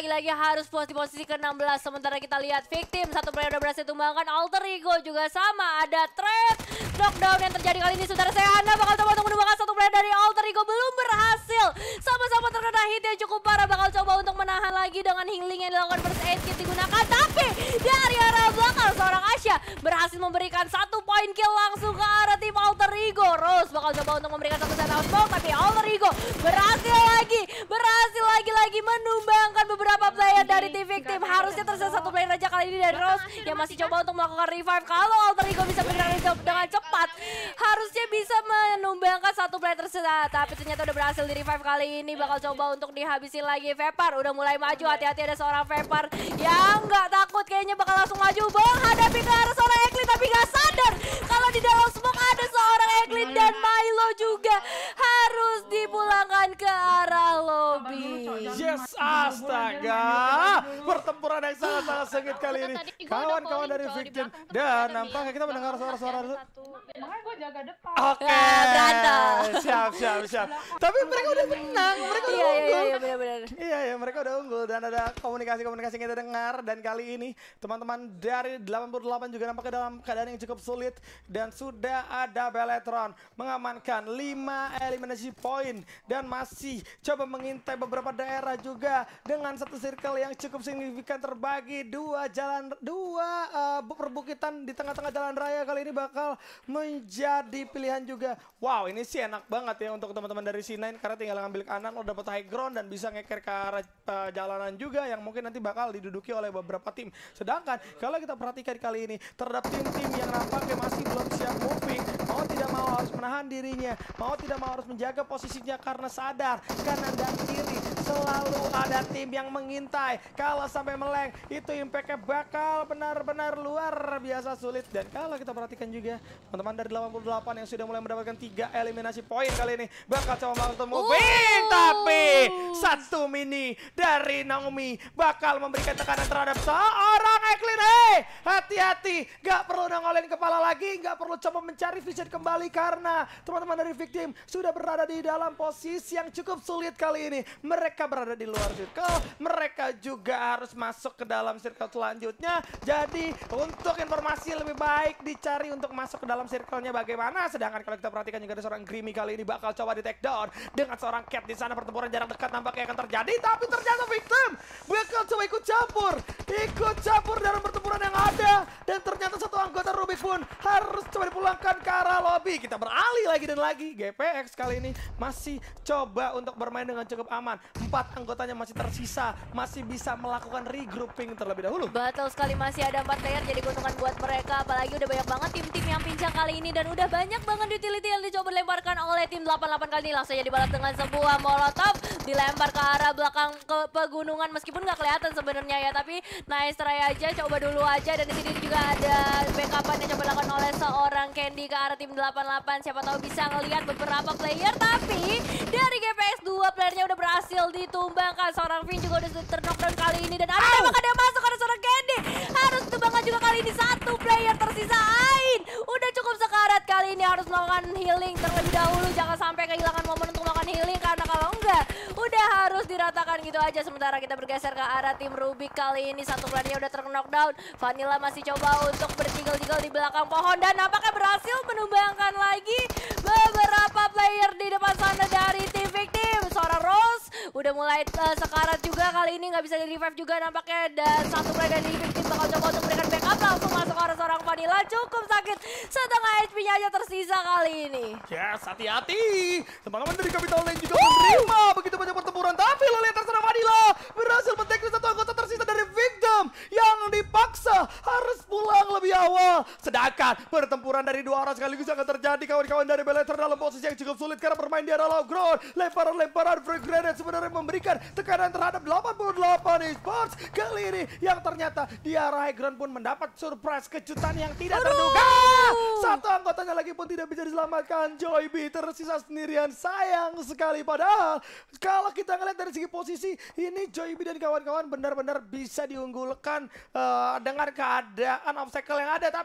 Speaker 3: harus puas di posisi ke enam belas. Sementara kita lihat Victim, satu player udah berhasil tumbangkan. Alter Ego juga sama, ada trap knockdown yang terjadi kali ini. Saudara saya Anda bakal coba untuk menumbangkan satu player dari Alter Ego, belum berhasil. Sama-sama terkena hit yang cukup parah, bakal coba untuk menahan lagi dengan healing yang dilakukan, first aid kit digunakan. Tapi dari arah belakang seorang Asya berhasil memberikan satu poin kill langsung ke arah tim Alter Ego. Rose bakal coba untuk memberikan satu set outbound, tapi Alter Ego berhasil lagi, berhasil lagi-lagi menumbangkan beberapa player dari tim Victim. Harusnya tersisa satu player aja kali ini dari Rose yang masih coba untuk melakukan revive. Kalau Alter Ego bisa bergerak dengan cepat, harusnya bisa menumbangkan satu player tersisa. Tapi ternyata udah berhasil di revive kali ini. Bakal coba untuk dihabisin lagi. Vepar udah mulai maju, hati-hati ada seorang Vepar yang nggak takut, kayaknya bakal langsung maju menghadapi ke arah seorang Eklid, tapi nggak sadar kalau di dalam smoke ada seorang Eklid dan Milo juga harus dipulangkan ke arah lobby.
Speaker 5: Yes, astaga. Pertempuran yang sangat-sangat sengit kali ini. Kawan-kawan dari Victim. Dan nampaknya kita mendengar suara-suara.
Speaker 7: Makanya gue jaga depan.
Speaker 5: Oke.
Speaker 3: Ya, berantem.
Speaker 5: Siap, siap, siap. Tapi mereka udah menang. Mereka udah
Speaker 3: Iya, iya,
Speaker 5: unggul.
Speaker 3: iya, benar-benar.
Speaker 5: Iya, ya, mereka udah unggul dan ada komunikasi-komunikasi yang kita dengar. Dan kali ini teman-teman dari delapan puluh delapan juga nampaknya dalam keadaan yang cukup sulit. Dan sudah ada Beletron mengamankan lima eliminasi point. Dan masih coba mengintai beberapa daerah juga dengan satu circle yang cukup signifikan terbagi. Dua jalan, dua uh, perbukitan di tengah-tengah jalan raya kali ini bakal menjadi pilihan juga. Wow, ini sih enak banget ya untuk teman-teman dari C sembilan karena tinggal ngambil kanan lo dapat high ground dan bisa ngeker ke arah uh, jalanan juga yang mungkin nanti bakal diduduki oleh beberapa tim. Sedangkan kalau kita perhatikan kali ini terhadap tim-tim yang nampaknya masih belum siap moving, mau tidak mau harus menahan dirinya, mau tidak mau harus menjaga posisinya karena sadar kanan dan kiri selalu ada tim yang mengintai. Kalau sampai meleng itu impactnya bakal benar-benar luar biasa sulit. Dan kalau kita perhatikan juga teman-teman dari delapan puluh delapan yang sudah mulai mendapatkan tiga eliminasi poin kali ini bakal coba melakukan moving, tapi satu mini dari Naomi bakal memberikan tekanan terhadap seorang Eklid. Hei, hati-hati, gak perlu nongolin kepala lagi, gak perlu coba mencari vision kembali karena teman-teman dari Victim sudah berada di dalam posisi yang cukup sulit kali ini. Mereka berada di luar circle, mereka juga harus masuk ke dalam circle selanjutnya. Jadi untuk informasi lebih baik dicari untuk masuk ke dalam circle-nya bagaimana. Sedangkan kalau kita perhatikan juga ada seorang Grimy kali ini bakal coba di take down dengan seorang Cat di sana. Pertempuran jarak dekat nampaknya akan terjadi, tapi ternyata Victim bakal coba ikut campur, ikut campur dalam pertempuran yang ada. Dan ternyata satu anggota Rubik pun harus coba dipulangkan ke arah lobby. Kita beralih lagi dan lagi. G P X kali ini masih coba untuk bermain dengan cukup aman. Empat anggotanya masih tersisa, masih bisa melakukan regrouping terlebih dahulu.
Speaker 3: Betul sekali, masih ada empat player jadi keuntungan buat mereka. Apalagi udah banyak banget tim-tim yang pincang kali ini dan udah banyak banget utility yang dicoba dilemparkan oleh tim delapan puluh delapan kali ini. Langsung aja dibalas dengan sebuah molotov, dilempar ke arah belakang ke pegunungan meskipun nggak kelihatan sebenarnya ya, tapi nice try aja, coba dulu aja. Dan di sini juga ada backupan yang coba dilakukan oleh seorang Candy ke arah tim delapan puluh delapan. Siapa tahu bisa ngelihat beberapa player, tapi dari G P X dua playernya udah berhasil ditumbangkan. Seorang Vin juga udah terknockdown kali ini dan ada tembakan yang masuk, ada seorang Candy harus ditumbangkan juga kali ini. Satu player tersisa, Ain udah cukup sekarat kali ini, harus melakukan healing terlebih dahulu. Jangan sampai kehilangan momen untuk melakukan healing karena kalau enggak udah harus diratakan gitu aja. Sementara kita bergeser ke arah tim Rubik kali ini, satu playernya udah terknockdown. Vanilla masih coba untuk berjiggle-jiggle di belakang pohon dan nampaknya berhasil menumbangkan lagi beberapa player di depan sana dari tim Victim. Seorang Rose udah mulai uh, sekarat juga kali ini, nggak bisa di revive juga nampaknya. Dan satu player dari Victim bakal coba untuk memberikan backup, langsung masuk ke arah seorang Vanilla. Cukup sakit, setengah H P-nya aja tersisa kali ini.
Speaker 5: Yes, hati-hati. Teman-teman dari Capital Lane juga menerima begitu banyak pertempuran, tapi lo lihat terserah Vanilla berhasil men-take satu anggota tersisa dari Victim yang dipaksa harus pulang lebih awal. Sedangkan pertempuran dari dua orang sekaligus akan terjadi. Kawan-kawan dari Beletron dalam posisi yang cukup sulit karena bermain di arah low ground. Lemparan-lemparan free grenade sebenarnya memberikan tekanan terhadap delapan puluh delapan esports kali ini, yang ternyata di arah high ground pun mendapat surprise kejutan yang tidak terduga. Satu anggotanya lagi pun tidak bisa diselamatkan. Joybi tersisa sendirian, sayang sekali. Padahal kalau kita ngeliat dari segi posisi ini, Joybi dan kawan-kawan benar-benar bisa diunggulkan uh, dengan keadaan obstacle yang ada. Tapi sayang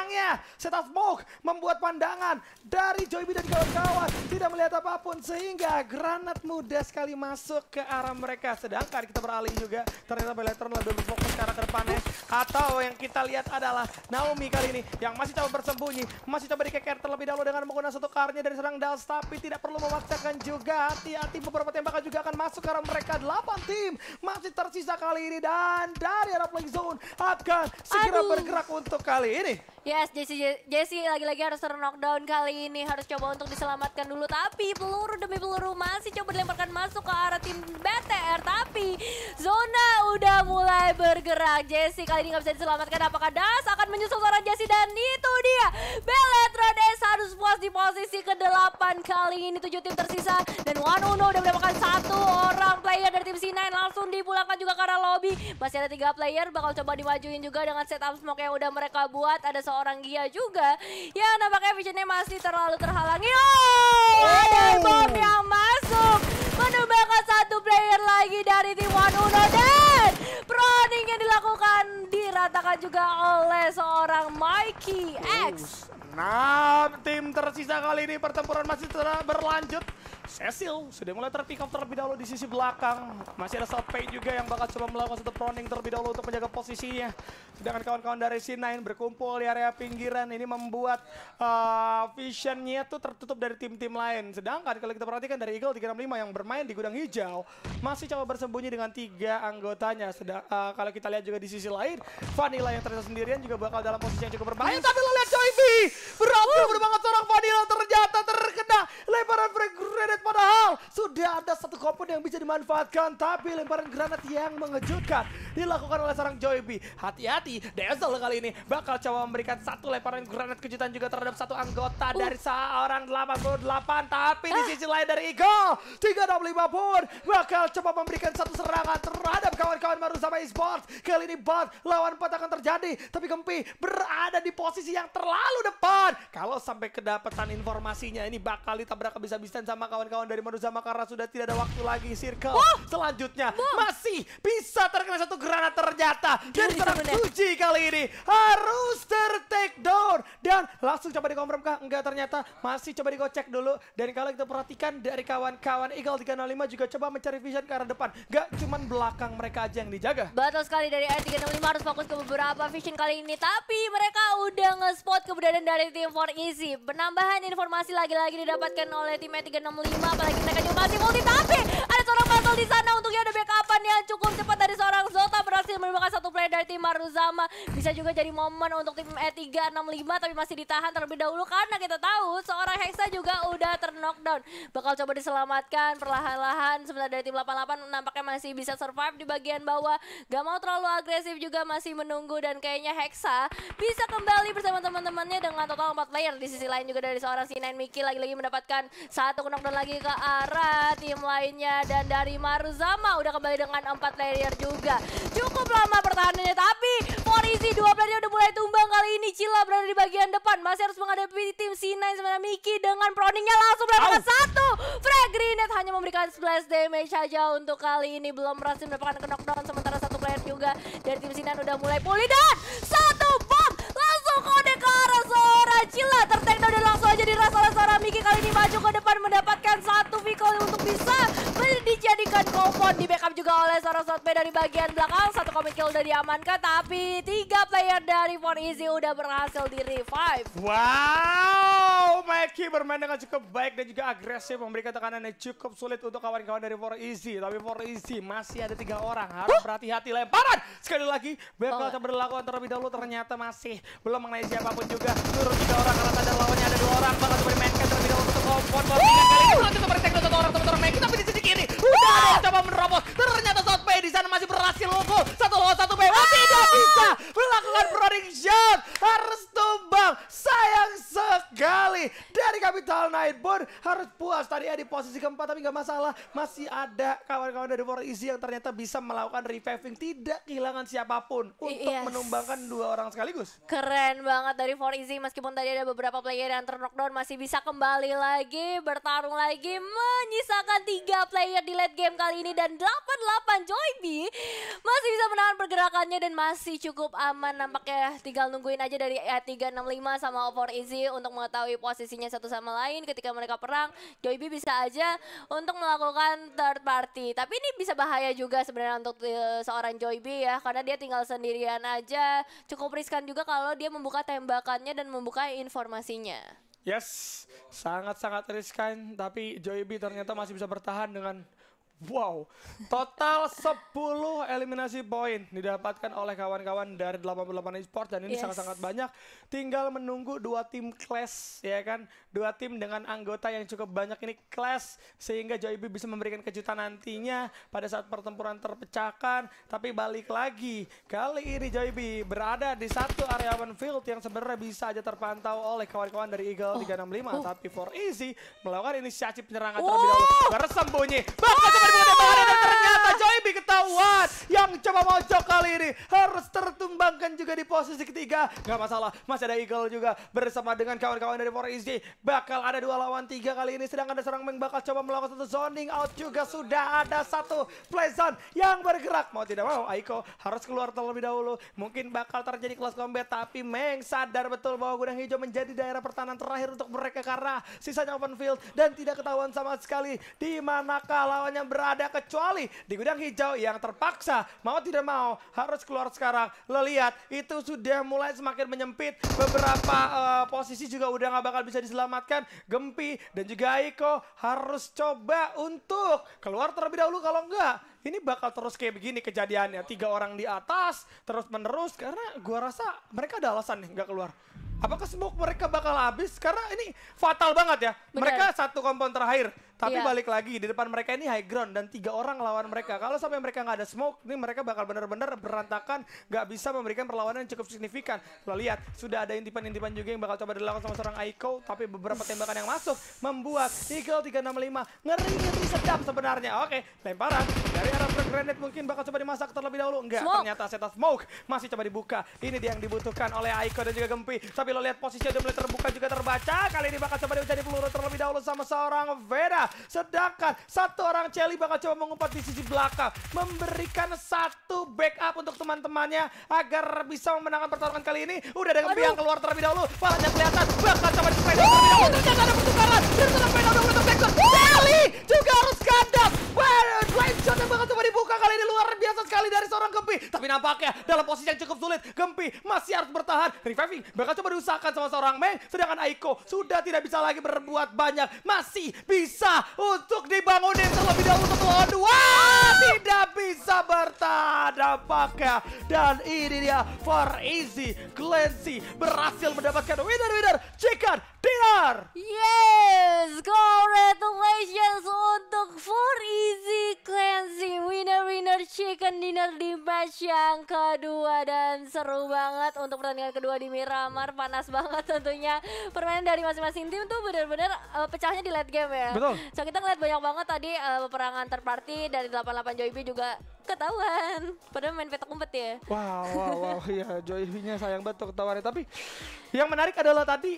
Speaker 5: sayangnya setup smoke membuat pandangan dari Joybi dan kawan-kawan tidak melihat apapun sehingga granat mudah sekali masuk ke arah mereka. Sedangkan kita beralih juga ternyata Beleter lebih fokus ke arah ke depannya. Atau yang kita lihat adalah Naomi kali ini yang masih coba bersembunyi, masih coba dikeker terlebih dahulu dengan menggunakan satu karnya dari serang Dals, tapi tidak perlu memaksakan juga. Hati-hati, beberapa tembakan juga akan masuk ke arah mereka. Delapan tim masih tersisa kali ini dan dari arah play zone akan segera
Speaker 3: Aduh.
Speaker 5: bergerak untuk kali ini.
Speaker 3: Yes, Jessie, Jessie lagi-lagi harus ter-knockdown kali ini. Harus coba untuk diselamatkan dulu. Tapi peluru demi peluru masih coba dilemparkan masuk ke arah tim B T R. Tapi zona udah mulai bergerak. Jessie kali ini nggak bisa diselamatkan. Apakah Das akan menyusul seorang Jessie? Dan itu dia. Beletrones harus puas di posisi ke delapan kali ini. Tujuh tim tersisa. Dan One Uno udah mendapatkan satu orang player dari tim C sembilan. Langsung dipulangkan juga ke arah lobby. Masih ada tiga player. Bakal coba dimajuin juga dengan setup smoke yang udah mereka buat. Ada seorang Gia juga ya nampaknya visionnya masih terlalu terhalangi. Oh, ada bom yang masuk menumbangkan satu player lagi dari tim One Uno dan proning yang dilakukan diratakan juga oleh seorang Mikey X.
Speaker 5: Nah, tim tersisa kali ini pertempuran masih terus berlanjut. Cecil sudah mulai terpick up terlebih dahulu di sisi belakang. Masih ada Southpay juga yang bakal coba melakukan satu proning terlebih dahulu untuk menjaga posisinya. Sedangkan kawan-kawan dari C sembilan berkumpul di area pinggiran. Ini membuat uh, visionnya tuh tertutup dari tim-tim lain. Sedangkan kalau kita perhatikan dari Eagle tiga enam lima yang bermain di gudang hijau masih coba bersembunyi dengan tiga anggotanya. Sedang, uh, kalau kita lihat juga di sisi lain, Vanilla yang ternyata sendirian juga bakal dalam posisi yang cukup berbahaya. Tapi lo lihat Joybi berhasil berbanget seorang Vanilla ternyata terkena lemparan frag grenade. Padahal sudah ada satu kompon yang bisa dimanfaatkan, tapi lemparan granat yang mengejutkan dilakukan oleh seorang Joybi. Hati-hati, Dazzle kali ini bakal coba memberikan satu lemparan granat kejutan juga terhadap satu anggota uh. dari seorang delapan puluh delapan. Tapi uh. di sisi lain dari Eagle tiga enam lima pun bakal coba memberikan satu serangan terhadap kawan-kawan baru sama esports. Kali ini Bot lawan Bot akan terjadi, tapi Gempi berada di posisi yang terlalu depan. Kalau sampai kedapatan informasinya ini bakal ditabrak habis-habisan sama kawan kawan dari Manuzama karena sudah tidak ada waktu lagi. Circle oh. selanjutnya oh. masih bisa terkena satu granat ternyata dari serang Suji kali ini harus ter-take down dan langsung coba dikonfirm kah? Enggak, ternyata masih coba digocek dulu. Dan kalau kita perhatikan dari kawan-kawan Eagle tiga enam lima juga coba mencari vision ke arah depan, gak cuman belakang mereka aja yang dijaga.
Speaker 3: Betul sekali, dari tiga enam lima harus fokus ke beberapa vision kali ini, tapi mereka udah nge-spot keberadaan dari tim four Easy. Penambahan informasi lagi-lagi didapatkan oleh tim tiga enam lima, apalagi mereka juga masih multi, tapi ada seorang puzzle di sana untuknya ada backupan yang cukup cepat dari seorang Zota, berhasil menemukan satu player dari tim Maruzama. Bisa juga jadi momen untuk tim E tiga enam lima, tapi masih ditahan terlebih dahulu karena kita tahu seorang Hexa juga udah ter-knockdown. Bakal coba diselamatkan perlahan-lahan. Sebenarnya dari tim delapan delapan nampaknya masih bisa survive di bagian bawah, gak mau terlalu agresif juga, masih menunggu. Dan kayaknya Hexa bisa kembali bersama teman-temannya dengan total empat player. Di sisi lain juga dari seorang C sembilan Mickey lagi-lagi mendapatkan satu knockdown lagi ke arah tim lainnya. Dan dari Maruzama udah kembali dengan empat player juga. Cukup lama pertahanannya, tapi four Easy dua player udah mulai tumbang kali ini. Cila berada di bagian depan, masih harus menghadapi tim C sembilan sebenarnya Mickey dengan proningnya langsung mendapatkan satu frag grenade, hanya memberikan splash damage saja untuk kali ini, belum berhasil mendapatkan knockdown. Sementara satu player juga dari tim C sembilan udah mulai pulih dan satu bom langsung kode ke arah seorang Cila, ter-take down dan langsung aja diras oleh seorang Mickey. Kali ini maju ke depan mendapatkan satu vehicle untuk bisa dijadikan kompon, di backup juga oleh seorang Southpay dari bagian belakang. Satu commit kill udah diamankan, tapi tiga player dari four Easy udah berhasil di revive.
Speaker 5: Wow, Mikey bermain dengan cukup baik dan juga agresif, memberikan tekanan yang cukup sulit untuk kawan-kawan dari four Easy. Tapi four Easy masih ada tiga orang, harus berhati-hati lemparan. Sekali lagi, bakal oh. berlaku terlebih dahulu, ternyata masih belum mengenai siapapun juga. Turun tiga orang karena tanda lawannya ada dua orang, bakal coba dimainkan terlebih dahulu untuk kompon. Kali ini belum coba di-take down satu orang, teman-teman Mikey, tapi di sisi kiri udah ada yang coba menerobos. Ternyata Southpay di sana masih berhasil unggul. Satu lawan satu, P tidak bisa melakukan proning shot, harus tumbang. Sayang sekali dari Capital Knight. Nightborn harus puas tadi ya di posisi keempat, tapi nggak masalah. Masih ada kawan-kawan dari For Easy yang ternyata bisa melakukan reviving, tidak kehilangan siapapun untuk
Speaker 3: Yes.
Speaker 5: menumbangkan dua orang sekaligus.
Speaker 3: Keren banget dari For Easy, meskipun tadi ada beberapa player yang ter-knockdown masih bisa kembali lagi, bertarung lagi, menyisakan tiga player di late game kali ini dan delapan delapan Joybi masih bisa menahan pergerakannya dan masih cukup aman nampaknya. Tinggal nungguin aja dari E tiga enam lima sama For Easy untuk mengetahui posisinya satu sama lain ketika mereka perang. Joybi bisa aja untuk melakukan third party, tapi ini bisa bahaya juga sebenarnya untuk uh, seorang Joybi ya, karena dia tinggal sendirian aja. Cukup riskan juga kalau dia membuka tembakannya dan membuka informasinya.
Speaker 5: Yes, sangat-sangat riskan, tapi Joybi ternyata masih bisa bertahan dengan wow, total sepuluh eliminasi poin didapatkan oleh kawan-kawan dari delapan puluh delapan esports, dan ini
Speaker 3: Yes.
Speaker 5: sangat-sangat banyak. Tinggal menunggu dua tim clash, ya kan? Dua tim dengan anggota yang cukup banyak ini clash, sehingga Joybi bisa memberikan kejutan nantinya pada saat pertempuran terpecahkan. Tapi balik lagi, kali ini Joybi berada di satu area open field yang sebenarnya bisa aja terpantau oleh kawan-kawan dari Eagle tiga enam lima.
Speaker 3: Oh.
Speaker 5: Tapi For Easy melakukan inisiasi penyerangan
Speaker 3: Oh.
Speaker 5: terlebih dahulu. Bersembunyi, bahkan seperti tembakan, dan ternyata Joybi ketahuan. Yang coba mojok kali ini harus tertumbangkan juga di posisi ketiga. Gak masalah, masih ada Eagle juga bersama dengan kawan-kawan dari For Easy. Bakal ada dua lawan tiga kali ini, sedangkan ada seorang Meng bakal coba melakukan satu zoning out juga. Sudah ada satu play zone yang bergerak. Mau tidak mau Aiko harus keluar terlebih dahulu. Mungkin bakal terjadi close combat, tapi Meng sadar betul bahwa gudang hijau menjadi daerah pertahanan terakhir untuk mereka karena sisanya open field dan tidak ketahuan sama sekali di manakah lawannya berada, kecuali di gudang hijau yang terpaksa mau tidak mau harus keluar sekarang. Lo lihat itu sudah mulai semakin menyempit, beberapa uh, posisi juga udah nggak bakal bisa diselamatkan. Gempi dan juga Aiko harus coba untuk keluar terlebih dahulu, kalau enggak ini bakal terus kayak begini kejadiannya. Tiga orang di atas terus menerus, karena gua rasa mereka ada alasan nih nggak keluar. Apakah smoke mereka bakal habis? Karena ini fatal banget ya.
Speaker 3: Bener.
Speaker 5: Mereka satu kompon terakhir. Tapi
Speaker 3: Iya.
Speaker 5: balik lagi, di depan mereka ini high ground dan tiga orang lawan mereka. Kalau sampai mereka nggak ada smoke, ini mereka bakal benar-benar berantakan, nggak bisa memberikan perlawanan yang cukup signifikan. Lo lihat, sudah ada intipan-intipan juga yang bakal coba dilakukan sama seorang Aiko, tapi beberapa tembakan yang masuk membuat Eagle tiga enam lima ngeri-ngeri sedap sebenarnya. Oke, lemparan dari arah frag grenade mungkin bakal coba dimasak terlebih dahulu. Enggak,
Speaker 3: Smoke.
Speaker 5: ternyata set of smoke masih coba dibuka. Ini dia yang dibutuhkan oleh Aiko dan juga Gempi. Tapi lo lihat posisinya udah mulai terbuka juga terbaca. Kali ini bakal coba diucapkan peluru terlebih dahulu sama seorang Veda. Sedangkan satu orang Celi bakal coba mengumpat di sisi belakang, memberikan satu backup untuk teman-temannya agar bisa memenangkan pertarungan kali ini. Udah ada Gempi
Speaker 3: Aduh.
Speaker 5: yang keluar terlebih dahulu. Palanya kelihatan, bakal coba di-spray down terlebih dahulu. Ternyata ada pertukaran. Dan seorang Veda udah mulai backdoor. Celi juga harus kandang. Blind shot yang bakal coba dibuka kali ini luar biasa sekali dari seorang Gempi. Tapi nampaknya dalam posisi yang cukup sulit, Gempi masih harus bertahan. Reviving bakal coba diusahakan sama seorang Meng, sedangkan Aiko sudah tidak bisa lagi berbuat banyak. Masih bisa untuk dibangunin terlebih dahulu untuk lawan dua. Tidak bisa bertahan nampaknya. Dan ini dia For Easy, Clancy berhasil mendapatkan winner-winner chicken dinner.
Speaker 3: Yes, congratulations untuk For Easy Clancy, winner-winner chicken dinner di match yang kedua, dan seru banget untuk pertandingan kedua di Miramar. Panas banget tentunya, permainan dari masing-masing tim tuh benar-benar uh, pecahnya di late game ya.
Speaker 5: Betul.
Speaker 3: So kita ngeliat banyak banget tadi uh, peperangan third party dari delapan puluh delapan Joybi juga ketahuan, padahal main petak umpet ya.
Speaker 5: Wow, wow, wow, iya Joybi-nya sayang banget ketahuannya. Tapi yang menarik adalah tadi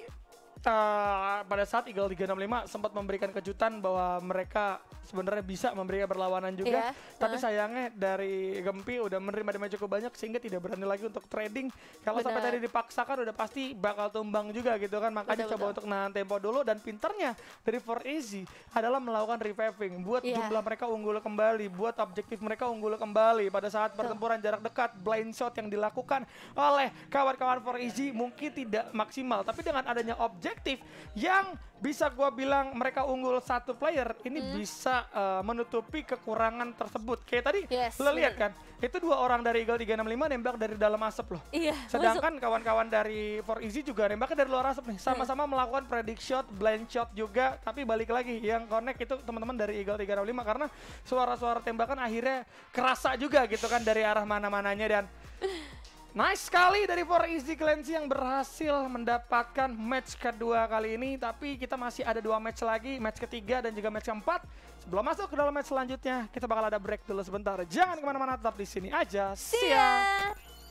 Speaker 5: uh, pada saat Eagle tiga enam lima sempat memberikan kejutan bahwa mereka sebenarnya bisa memberikan perlawanan juga.
Speaker 3: Iya,
Speaker 5: Tapi
Speaker 3: uh.
Speaker 5: sayangnya dari Gempi udah menerima damage cukup banyak sehingga tidak berani lagi untuk trading. Kalau sampai
Speaker 3: Benar.
Speaker 5: tadi dipaksakan udah pasti bakal tumbang juga gitu kan. Makanya
Speaker 3: Betul,
Speaker 5: coba
Speaker 3: betul.
Speaker 5: untuk nahan tempo dulu, dan pinternya dari For Easy adalah melakukan reviving buat
Speaker 3: Iya.
Speaker 5: jumlah mereka unggul kembali, buat objektif mereka unggul kembali pada saat pertempuran jarak dekat. Blind shot yang dilakukan oleh kawan-kawan For Easy mungkin tidak maksimal, tapi dengan adanya objektif yang bisa gua bilang mereka unggul satu player ini
Speaker 3: Hmm.
Speaker 5: bisa uh, menutupi kekurangan tersebut. Kayak tadi
Speaker 3: Yes,
Speaker 5: lo lihat
Speaker 3: benar.
Speaker 5: kan, itu dua orang dari Eagle tiga enam lima nembak dari dalam asap loh.
Speaker 3: Iya.
Speaker 5: Sedangkan kawan-kawan dari For Easy juga nembaknya dari luar asap nih. Sama-sama melakukan predict shot, blind shot juga. Tapi balik lagi, yang connect itu teman-teman dari Eagle tiga enam lima. Karena suara-suara tembakan akhirnya kerasa juga gitu kan dari arah mana-mananya. Dan Nice sekali dari For Easy Clancy yang berhasil mendapatkan match kedua kali ini. Tapi kita masih ada dua match lagi, match ketiga dan juga match keempat. Sebelum masuk ke dalam match selanjutnya, kita bakal ada break dulu sebentar. Jangan kemana-mana, tetap di sini aja. See ya!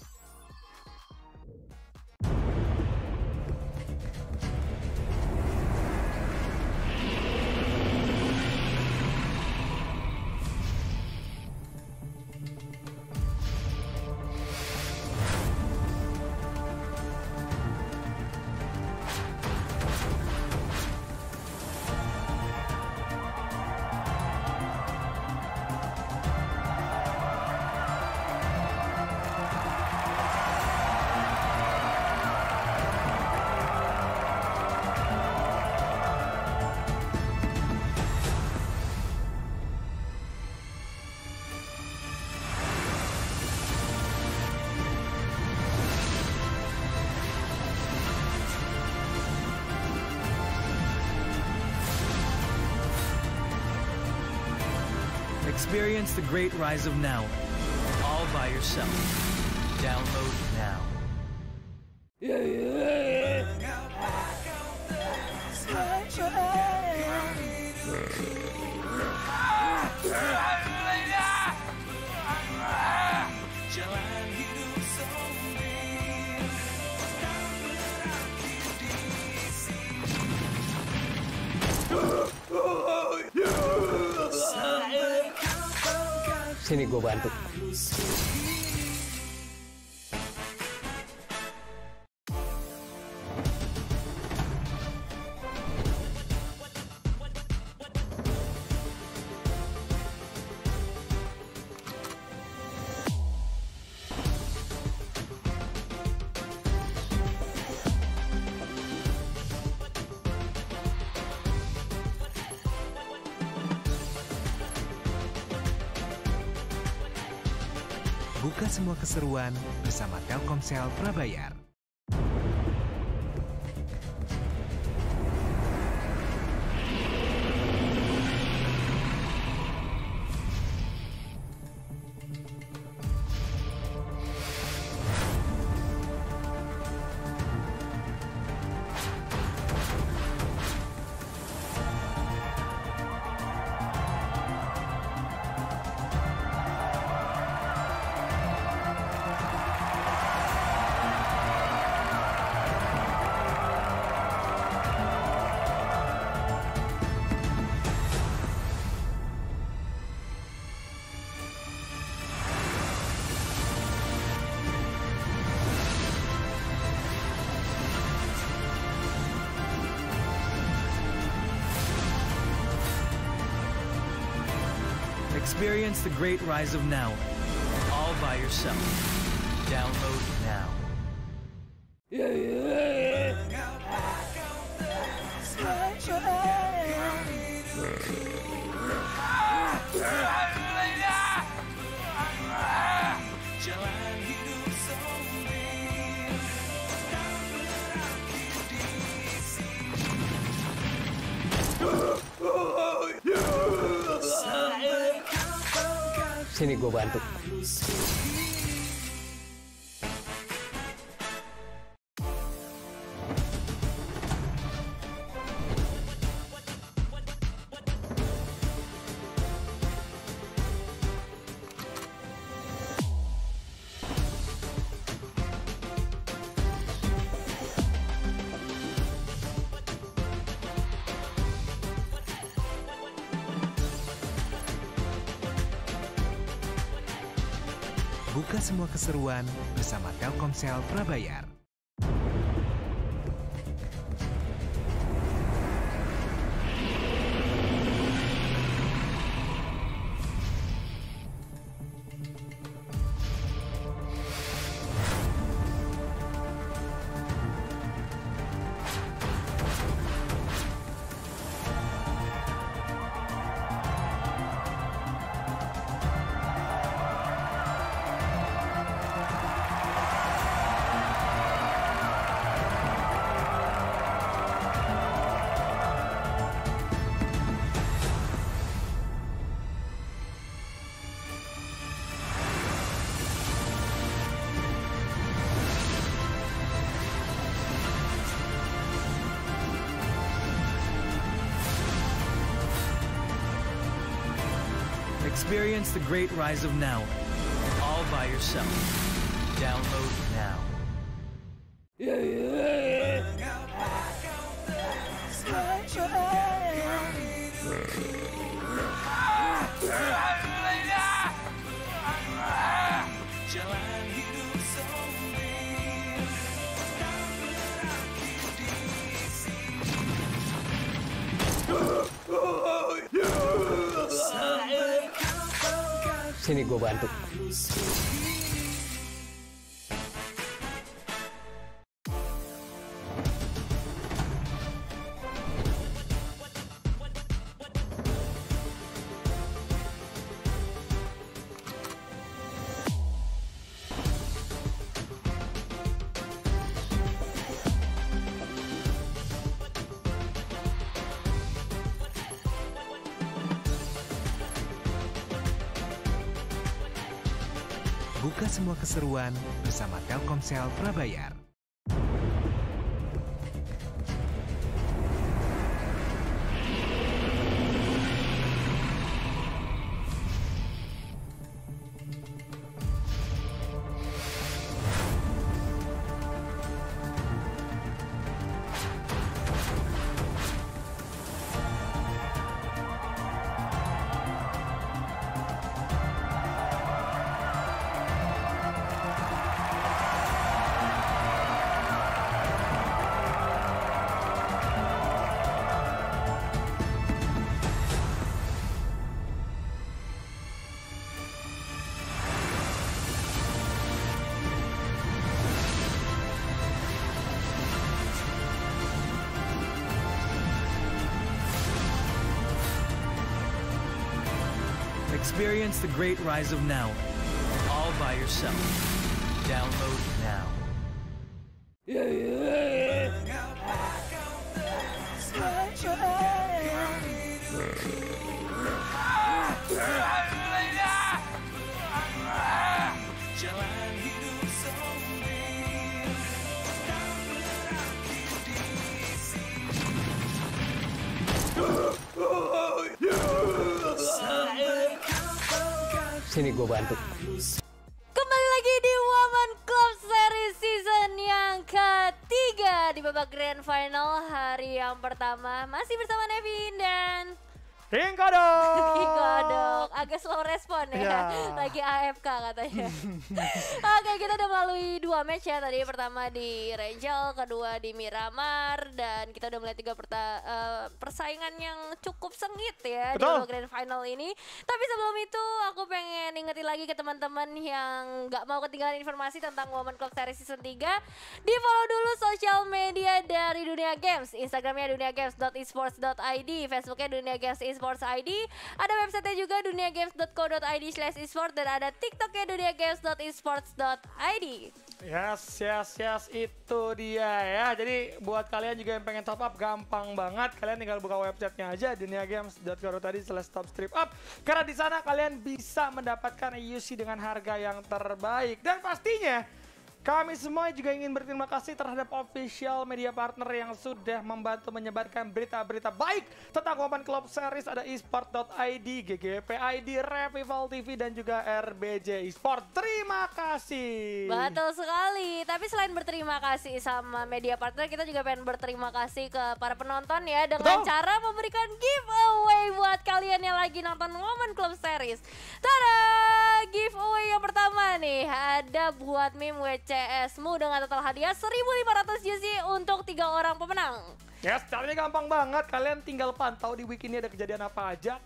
Speaker 1: Experience the great rise of Now, all by yourself. Download now.
Speaker 2: Jalan hidup zombie, tak berakhir di sini. Sampai kapan
Speaker 8: Sini gue bantu.
Speaker 4: Buka semua keseruan bersama Telkomsel Prabayar.
Speaker 1: Experience the great rise of Now, all by yourself. Download now.
Speaker 2: Jalan hidup zombie, tak berakhir di sini. Sampai kapan
Speaker 8: Sini gue bantu.
Speaker 4: Buka semua keseruan bersama Telkomsel Prabayar.
Speaker 1: Experience the great rise of Now, all by yourself. Download now.
Speaker 2: Jalan hidup zombie, tak berakhir di sini. Sampai kapan kau
Speaker 8: Sini gue bantu.
Speaker 2: harus pergi?
Speaker 4: Buka semua keseruan bersama Telkomsel Prabayar.
Speaker 1: Experience the great rise of Now, all by yourself. Download now.
Speaker 2: Jalan hidup zombie, tak berakhir di sini. Sampai kapan kau
Speaker 8: Sini gue bantu.
Speaker 3: Kembali lagi di Women Club Series season yang ketiga di babak grand final hari yang pertama masih bersama Nevin dan
Speaker 5: Tinggal dong.
Speaker 3: Kiko dong, agak slow respon ya,
Speaker 5: Ya.
Speaker 3: lagi A F K katanya. Oke, kita udah melalui dua match ya tadi, pertama di Rangel, kedua di Miramar, dan kita udah melihat tiga perta- eh, persaingan yang cukup sengit ya di
Speaker 5: Betul.
Speaker 3: babak grand final ini. Tapi sebelum itu aku pengen ingetin lagi ke teman-teman yang nggak mau ketinggalan informasi tentang Women Club Series season tiga, di follow dulu sosial media dari Dunia Games, Instagramnya duniagames dot esports dot i d, Facebooknya Dunia Games Esports I D, ada websitenya juga duniagames dot co dot i d slash esports, dan ada TikToknya duniagames dot esports dot i d.
Speaker 5: Yes, yes, yes, itu dia ya. Jadi buat kalian juga yang pengen top up gampang banget. Kalian tinggal buka websitenya aja duniagames dot co dot i d slash top strip up. Karena di sana kalian bisa mendapatkan I U C dengan harga yang terbaik. Dan pastinya kami semua juga ingin berterima kasih terhadap official media partner yang sudah membantu menyebarkan berita-berita baik tentang Women Club Series. Ada esports dot i d, G G P I D, Revival T V, dan juga R B J Esports. Terima kasih.
Speaker 3: Betul sekali. Tapi selain berterima kasih sama media partner, kita juga pengen berterima kasih ke para penonton ya dengan
Speaker 5: Betul.
Speaker 3: cara memberikan giveaway buat kalian yang lagi nonton Women Club Series. Tada! Giveaway yang pertama nih ada buat meme W C S-mu dengan total hadiah seribu lima ratus U C untuk tiga orang pemenang.
Speaker 5: Yes, caranya gampang banget. Kalian tinggal pantau di wiki ini ada kejadian apa aja.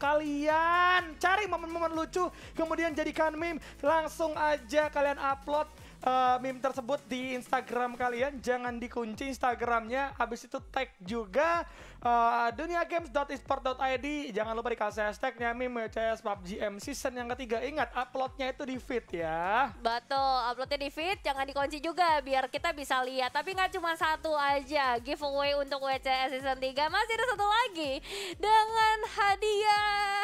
Speaker 5: Kalian cari momen-momen lucu, kemudian jadikan meme. Langsung aja kalian upload uh, meme tersebut di Instagram kalian. Jangan dikunci Instagramnya. Habis itu tag juga uh, duniagames dot esports dot i d. Jangan lupa dikasih hashtagnya meme W C S P U B G M season yang ketiga. Ingat, uploadnya itu di feed ya.
Speaker 3: Betul, uploadnya di feed, jangan dikunci juga biar kita bisa lihat. Tapi nggak cuma satu aja, giveaway untuk W C S season tiga masih ada satu lagi dengan hadiah.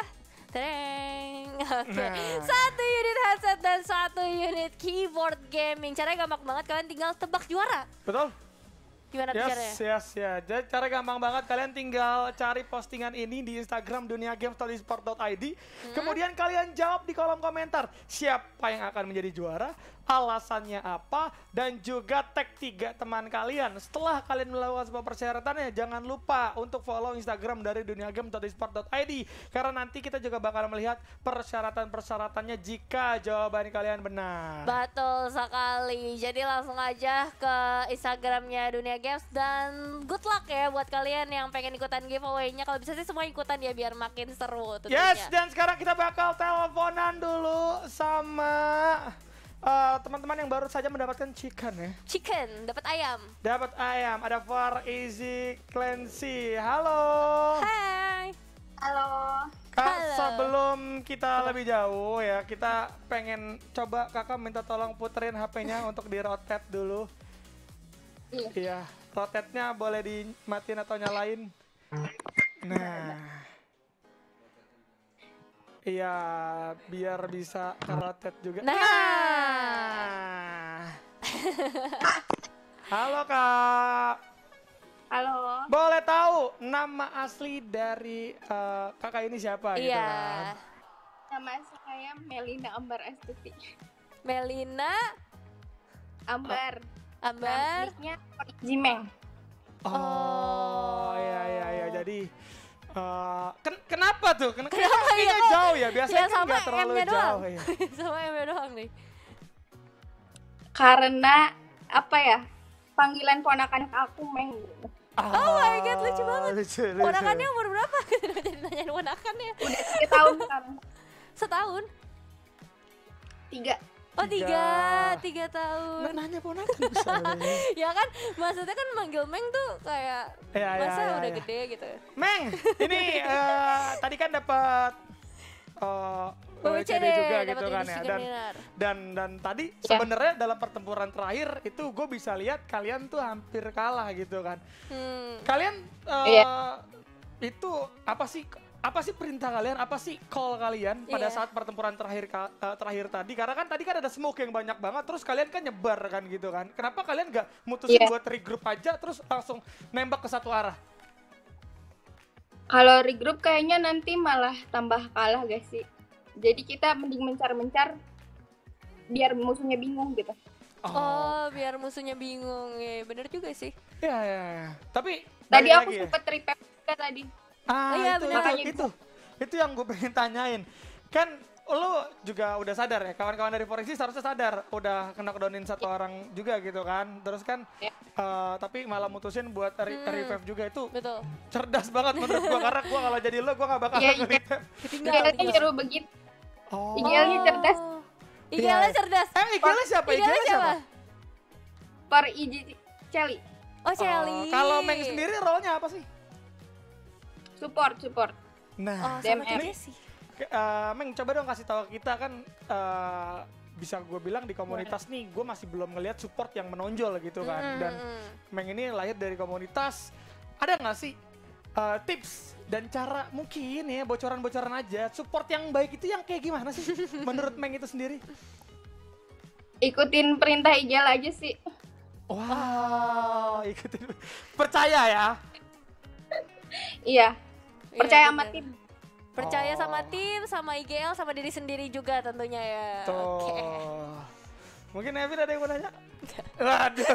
Speaker 3: Tereng. Oke,
Speaker 5: Nah.
Speaker 3: satu unit headset dan satu unit keyboard gaming. Caranya gampang banget, kalian tinggal tebak juara.
Speaker 5: Betul?
Speaker 3: Gimana tuh caranya?
Speaker 5: Yes, yes, ya. Jadi cara gampang banget, kalian tinggal cari postingan ini di Instagram dunia games dot esport dot i d.
Speaker 3: Hmm.
Speaker 5: Kemudian kalian jawab di kolom komentar siapa yang akan menjadi juara, alasannya apa, dan juga tag tiga teman kalian. Setelah kalian melakukan semua persyaratannya, jangan lupa untuk follow Instagram dari dunia games dot esport dot i d. Karena nanti kita juga bakal melihat persyaratan-persyaratannya jika jawaban kalian benar.
Speaker 3: Betul sekali. Jadi langsung aja ke Instagramnya Dunia Games dan good luck ya buat kalian yang pengen ikutan giveaway-nya. Kalau bisa sih semua ikutan ya biar makin seru tentunya.
Speaker 5: Yes, dan sekarang kita bakal teleponan dulu sama uh, teman-teman yang baru saja mendapatkan chicken ya.
Speaker 3: Chicken, dapat ayam.
Speaker 5: Dapat ayam, ada Far Easy Clancy. Halo.
Speaker 3: Hai.
Speaker 6: Halo.
Speaker 5: Kak,
Speaker 3: Halo.
Speaker 5: sebelum kita lebih jauh ya, kita pengen coba kakak minta tolong puterin H P-nya untuk di rotate dulu.
Speaker 6: Iya.
Speaker 5: Iya, rotate-nya boleh dimatiin atau nyalain. Nah. Iya, biar bisa rotate juga.
Speaker 3: Nah.
Speaker 5: Nah. Halo Kak.
Speaker 6: Halo.
Speaker 5: Boleh tahu nama asli dari eh, kakak ini siapa gitu
Speaker 3: Iya.
Speaker 5: kan?
Speaker 7: Nama saya Melina Ambar Astuti.
Speaker 3: Melina
Speaker 7: Ambar.
Speaker 3: Ambar.
Speaker 7: Namanya Jimeng.
Speaker 5: Oh, iya iya iya. Jadi eh, ken- kenapa tuh? Ken-
Speaker 3: Kenapa
Speaker 5: kayaknya
Speaker 3: ya?
Speaker 5: jauh ya. Biasanya
Speaker 3: Ya
Speaker 5: kan
Speaker 3: sama
Speaker 5: nggak terlalu
Speaker 3: M-nya doang.
Speaker 5: jauh ya.
Speaker 3: Sama M-nya doang nih.
Speaker 7: Karena apa ya? Panggilan ponakan aku Meng.
Speaker 3: Oh my god, lucu banget.
Speaker 5: Lucu, lucu.
Speaker 3: Ponakannya umur berapa? Kenapa jadi nanyain ponakannya?
Speaker 7: Udah tiga tahun sekarang.
Speaker 3: Setahun?
Speaker 7: Tiga.
Speaker 3: Oh
Speaker 5: Tiga.
Speaker 3: tiga, tiga
Speaker 5: Nah,
Speaker 3: tahun.
Speaker 5: nanya ponakan misalnya.
Speaker 3: Ya kan, maksudnya kan manggil Meng tuh kayak
Speaker 5: Iya, iya,
Speaker 3: masa
Speaker 5: iya,
Speaker 3: udah
Speaker 5: iya.
Speaker 3: gede gitu.
Speaker 5: Meng, ini eh, tadi kan dapat eh, W W C D juga
Speaker 3: dapat
Speaker 5: gitu kan
Speaker 3: ini
Speaker 5: ya.
Speaker 3: chicken
Speaker 5: Dan
Speaker 3: dinner.
Speaker 5: dan dan tadi
Speaker 7: Ya.
Speaker 5: sebenarnya dalam pertempuran terakhir itu gue bisa lihat kalian tuh hampir kalah gitu kan.
Speaker 3: Hmm.
Speaker 5: Kalian eh,
Speaker 7: Iya.
Speaker 5: itu apa sih apa sih perintah kalian? Apa sih call kalian pada
Speaker 3: Iya.
Speaker 5: saat pertempuran terakhir ka- eh, terakhir tadi? Karena kan tadi kan ada smoke yang banyak banget, terus kalian kan nyebar kan gitu kan. Kenapa kalian nggak mutusin
Speaker 7: Iya.
Speaker 5: buat regroup aja terus langsung nembak ke satu arah?
Speaker 7: Kalau regroup kayaknya nanti malah tambah kalah guys sih. Jadi kita mending mencar-mencar biar musuhnya bingung gitu.
Speaker 3: Oh, biar musuhnya bingung. Ya, bener juga sih.
Speaker 5: Iya, iya, iya. Tapi
Speaker 7: Tadi
Speaker 5: balik
Speaker 7: aku
Speaker 5: lagi ya.
Speaker 7: sempet repair juga tadi.
Speaker 5: Ah,
Speaker 3: Oh iya,
Speaker 5: itu,
Speaker 3: bener.
Speaker 5: itu, itu, itu yang gue pengen tanyain. Kan lo juga udah sadar ya, kawan-kawan dari Forex harusnya sadar udah kena kedownin satu orang juga gitu kan. Terus kan,
Speaker 7: Ya.
Speaker 5: eh, tapi malah mutusin buat re-
Speaker 3: Hmm.
Speaker 5: revive juga itu
Speaker 3: Betul.
Speaker 5: cerdas banget menurut gue. Karena gue kalau jadi lo, gue gak bakal
Speaker 7: Iya, iya.
Speaker 5: nge-revive.
Speaker 3: Ketinggalan.
Speaker 7: Idealnya
Speaker 3: ketinggalan.
Speaker 7: nyuruh begitu.
Speaker 5: Oh.
Speaker 7: Idealnya cerdas.
Speaker 3: Idealnya
Speaker 5: Iya.
Speaker 3: cerdas.
Speaker 5: Eh, Igelnya siapa?
Speaker 3: Idealnya
Speaker 5: Igelnya siapa?
Speaker 7: Per iji Celi.
Speaker 3: Oh, Celi.
Speaker 5: Oh, kalau Meng sendiri role-nya apa sih?
Speaker 7: Support, support.
Speaker 3: Oh,
Speaker 5: Nah,
Speaker 3: sama
Speaker 7: D M M.
Speaker 3: kayak sih.
Speaker 5: Ke- eh, Meng coba dong kasih tahu kita kan eh, bisa gue bilang di komunitas nih gue masih belum ngelihat support yang menonjol gitu kan.
Speaker 3: Mm,
Speaker 5: Dan
Speaker 3: mm, mm.
Speaker 5: Meng ini lahir dari komunitas. Ada nggak sih eh, tips dan cara mungkin ya bocoran-bocoran aja support yang baik itu yang kayak gimana sih menurut Meng itu sendiri?
Speaker 7: Ikutin perintah Ijal aja sih.
Speaker 5: Wow, ikutin percaya ya.
Speaker 7: Iya.
Speaker 3: Iya,
Speaker 7: Percaya sama
Speaker 3: bener.
Speaker 7: tim.
Speaker 3: Percaya
Speaker 5: Oh.
Speaker 3: sama tim, sama I G L, sama diri sendiri juga tentunya ya.
Speaker 5: Tuh.
Speaker 3: Oke.
Speaker 5: Mungkin Evin ada yang mau nanya? Waduh.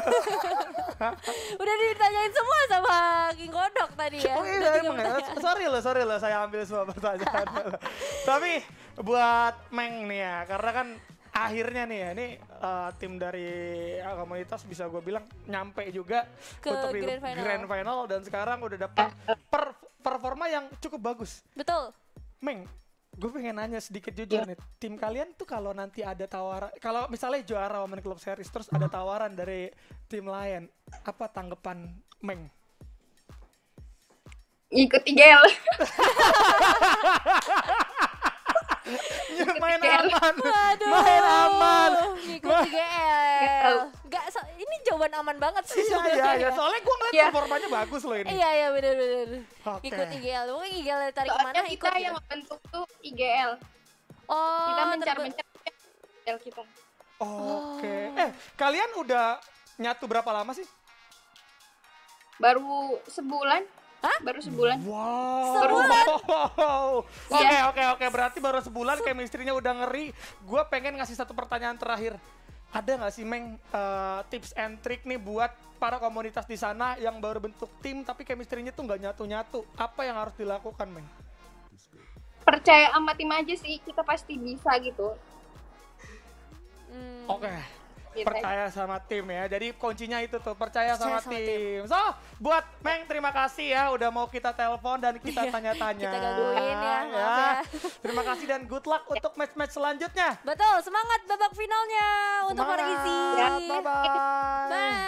Speaker 3: Udah ditanyain semua sama King Kodok tadi ya.
Speaker 5: Oh
Speaker 3: Udah
Speaker 5: iya
Speaker 3: tiga
Speaker 5: emang ya.
Speaker 3: pertanyaan.
Speaker 5: Sorry loh, sorry loh saya ambil semua pertanyaan. Tapi buat Meng nih ya, karena kan akhirnya nih ya, ini eh, tim dari eh, komunitas bisa gue bilang nyampe juga
Speaker 3: Ke
Speaker 5: untuk di
Speaker 3: grand final.
Speaker 5: grand final dan sekarang udah dapat per- performa yang cukup bagus.
Speaker 3: Betul.
Speaker 5: Meng, gue pengen nanya sedikit jujur nih, tim kalian tuh kalau nanti ada tawaran, kalau misalnya juara Women Club Series terus ada tawaran dari tim lain, apa tanggapan Meng?
Speaker 7: Ikut I G L.
Speaker 5: main
Speaker 7: I G L.
Speaker 5: aman,
Speaker 3: Waduh.
Speaker 5: main aman.
Speaker 3: Ngikut
Speaker 5: Ma-
Speaker 3: I G
Speaker 7: Nggak tahu.
Speaker 3: L. Gak, so- ini jawaban aman banget sih.
Speaker 5: Iya iya
Speaker 3: sebenarnya
Speaker 5: iya,
Speaker 3: ya.
Speaker 5: soalnya gue ngeliat
Speaker 7: Iya.
Speaker 5: performanya bagus loh ini.
Speaker 3: Iya iya bener bener.
Speaker 5: Oke.
Speaker 3: Ikut I G L. Mungkin I G L tarik
Speaker 7: Soalnya
Speaker 3: kemana
Speaker 7: kita
Speaker 3: ikut.
Speaker 7: yang
Speaker 3: gitu.
Speaker 7: bentuk tuh I G L.
Speaker 3: Oh,
Speaker 7: Kita
Speaker 3: terbe-
Speaker 7: mencar-mencar I G L kita.
Speaker 5: Oke.
Speaker 3: Oh.
Speaker 5: Eh, kalian udah nyatu berapa lama sih?
Speaker 7: Baru sebulan.
Speaker 3: Hah?
Speaker 7: Baru sebulan.
Speaker 5: Wow.
Speaker 3: Sebulan?
Speaker 5: Oke,
Speaker 7: Iya.
Speaker 5: oke, oke. Berarti baru sebulan chemistry-nya udah ngeri. Gue pengen ngasih satu pertanyaan terakhir. Ada nggak sih, Meng, eh, tips and trick nih buat para komunitas di sana yang baru bentuk tim tapi chemistry-nya tuh nggak nyatu-nyatu? Apa yang harus dilakukan, Meng?
Speaker 7: Percaya sama tim aja sih, kita pasti bisa gitu.
Speaker 3: Hmm,
Speaker 5: Oke.
Speaker 7: Gitu.
Speaker 5: Percaya sama tim ya. Jadi kuncinya itu tuh, percaya, sama,
Speaker 3: Percaya sama
Speaker 5: tim. So, buat Meng terima kasih ya udah mau kita telepon dan kita
Speaker 3: Iya,
Speaker 5: tanya-tanya.
Speaker 3: kita gangguin ya, maaf ya.
Speaker 5: Terima kasih dan good luck untuk match-match selanjutnya.
Speaker 3: Betul, semangat babak finalnya untuk For Easy.
Speaker 5: Semangat. Bye-bye.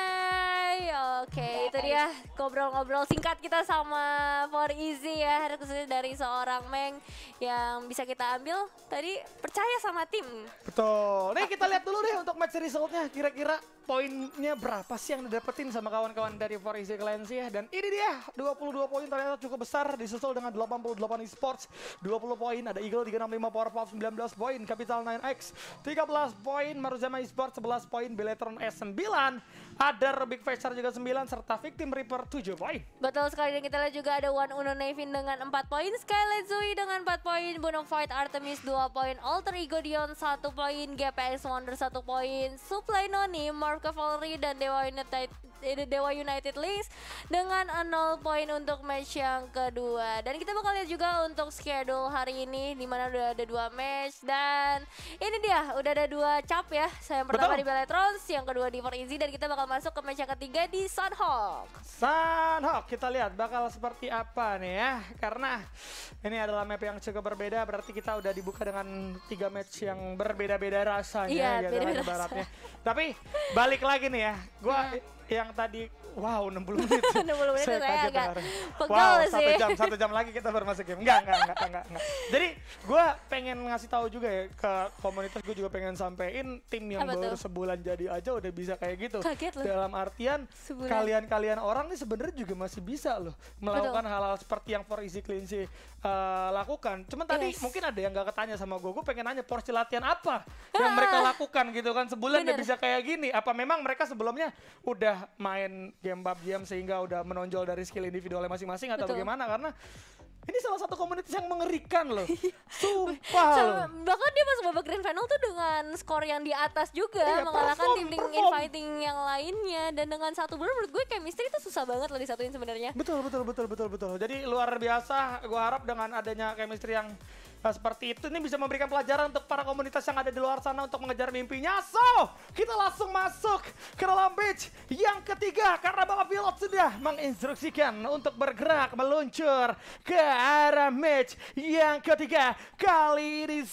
Speaker 3: Bye. Oke, itu dia ngobrol-ngobrol singkat kita sama For Easy ya, khususnya dari seorang Meng yang bisa kita ambil tadi percaya sama tim.
Speaker 5: Betul. Nih kita lihat dulu deh untuk match resultnya. Kira-kira poinnya berapa sih yang didapetin sama kawan-kawan dari For Easy Clancy ya. Dan ini dia, dua puluh dua poin ternyata cukup besar. Disusul dengan delapan puluh delapan esports, dua puluh poin. Ada Eagle tiga enam lima, Powerpuff sembilan belas poin, Capital sembilan X tiga belas poin, Maruzama Esports sebelas poin, Beletron S sembilan, ada Rubik Facer juga sembilan, serta Victim Reaper tujuh poin.
Speaker 3: Betul sekali, dan kita lihat juga ada One Uno Nevin dengan empat poin, Skylight Zoe dengan empat poin, Bonafide Artemis dua poin, Alter Ego Dion satu poin, G P X Wonder satu poin, Supply Noni, Marv Cavalry, dan Dewa United Dewa United Links dengan nol poin untuk match yang kedua. Dan kita bakal lihat juga untuk schedule hari ini di mana udah ada dua match, dan ini dia udah ada dua cap ya. Saya yang pertama
Speaker 5: Betul.
Speaker 3: di Bellatrons, yang kedua di For Easy, dan kita bakal masuk ke match yang ketiga di Sunhawk.
Speaker 5: Sunhawk, kita lihat bakal seperti apa nih ya. Karena ini adalah map yang cukup berbeda, berarti kita udah dibuka dengan tiga match yang berbeda-beda rasanya.
Speaker 3: Iya,
Speaker 5: gitu
Speaker 3: beda-beda
Speaker 5: kan ibaratnya. Tapi balik lagi nih ya, gua yang tadi wow enam puluh menit.
Speaker 3: enam puluh menit
Speaker 5: Saya
Speaker 3: saya
Speaker 5: kaget
Speaker 3: agak
Speaker 5: kemarin.
Speaker 3: pegel
Speaker 5: Wow,
Speaker 3: sih.
Speaker 5: satu jam, satu jam lagi kita baru masuk game. Enggak, enggak, enggak, enggak, enggak. Jadi gue pengen ngasih tahu juga ya ke komunitas, gue juga pengen sampein tim yang
Speaker 3: Apa
Speaker 5: baru
Speaker 3: tuh?
Speaker 5: sebulan jadi aja udah bisa kayak gitu.
Speaker 3: Kaget loh.
Speaker 5: Dalam artian
Speaker 3: Sebulan.
Speaker 5: kalian-kalian orang nih sebenarnya juga masih bisa loh melakukan hal-hal seperti yang For Easy Cleansy uh, lakukan. Cuman tadi
Speaker 3: Yes.
Speaker 5: mungkin ada yang gak ketanya sama gue. Gue pengen nanya porsi latihan apa yang mereka lakukan gitu kan sebulan udah
Speaker 3: Bener.
Speaker 5: bisa kayak gini. Apa memang mereka sebelumnya udah main game P U B G sehingga udah menonjol dari skill individualnya masing-masing atau
Speaker 3: Betul.
Speaker 5: bagaimana? Karena ini salah satu komunitas yang mengerikan loh. Sumpah loh.
Speaker 3: Sama- bahkan dia masuk babak grand final tuh dengan skor yang di atas juga,
Speaker 5: Iya,
Speaker 3: mengalahkan
Speaker 5: perform,
Speaker 3: tim-tim
Speaker 5: perform.
Speaker 3: infighting yang lainnya, dan dengan satu bulan menurut gue chemistry itu susah banget loh disatuin sebenarnya.
Speaker 5: Betul, betul, betul, betul, betul. Jadi luar biasa. Gue harap dengan adanya chemistry yang uh, seperti itu ini bisa memberikan pelajaran untuk para komunitas yang ada di luar sana untuk mengejar mimpinya. So, kita langsung masuk ke dalam match yang ketiga karena Bapak Pilot sudah menginstruksikan untuk bergerak meluncur ke arah match yang ketiga. Kali ini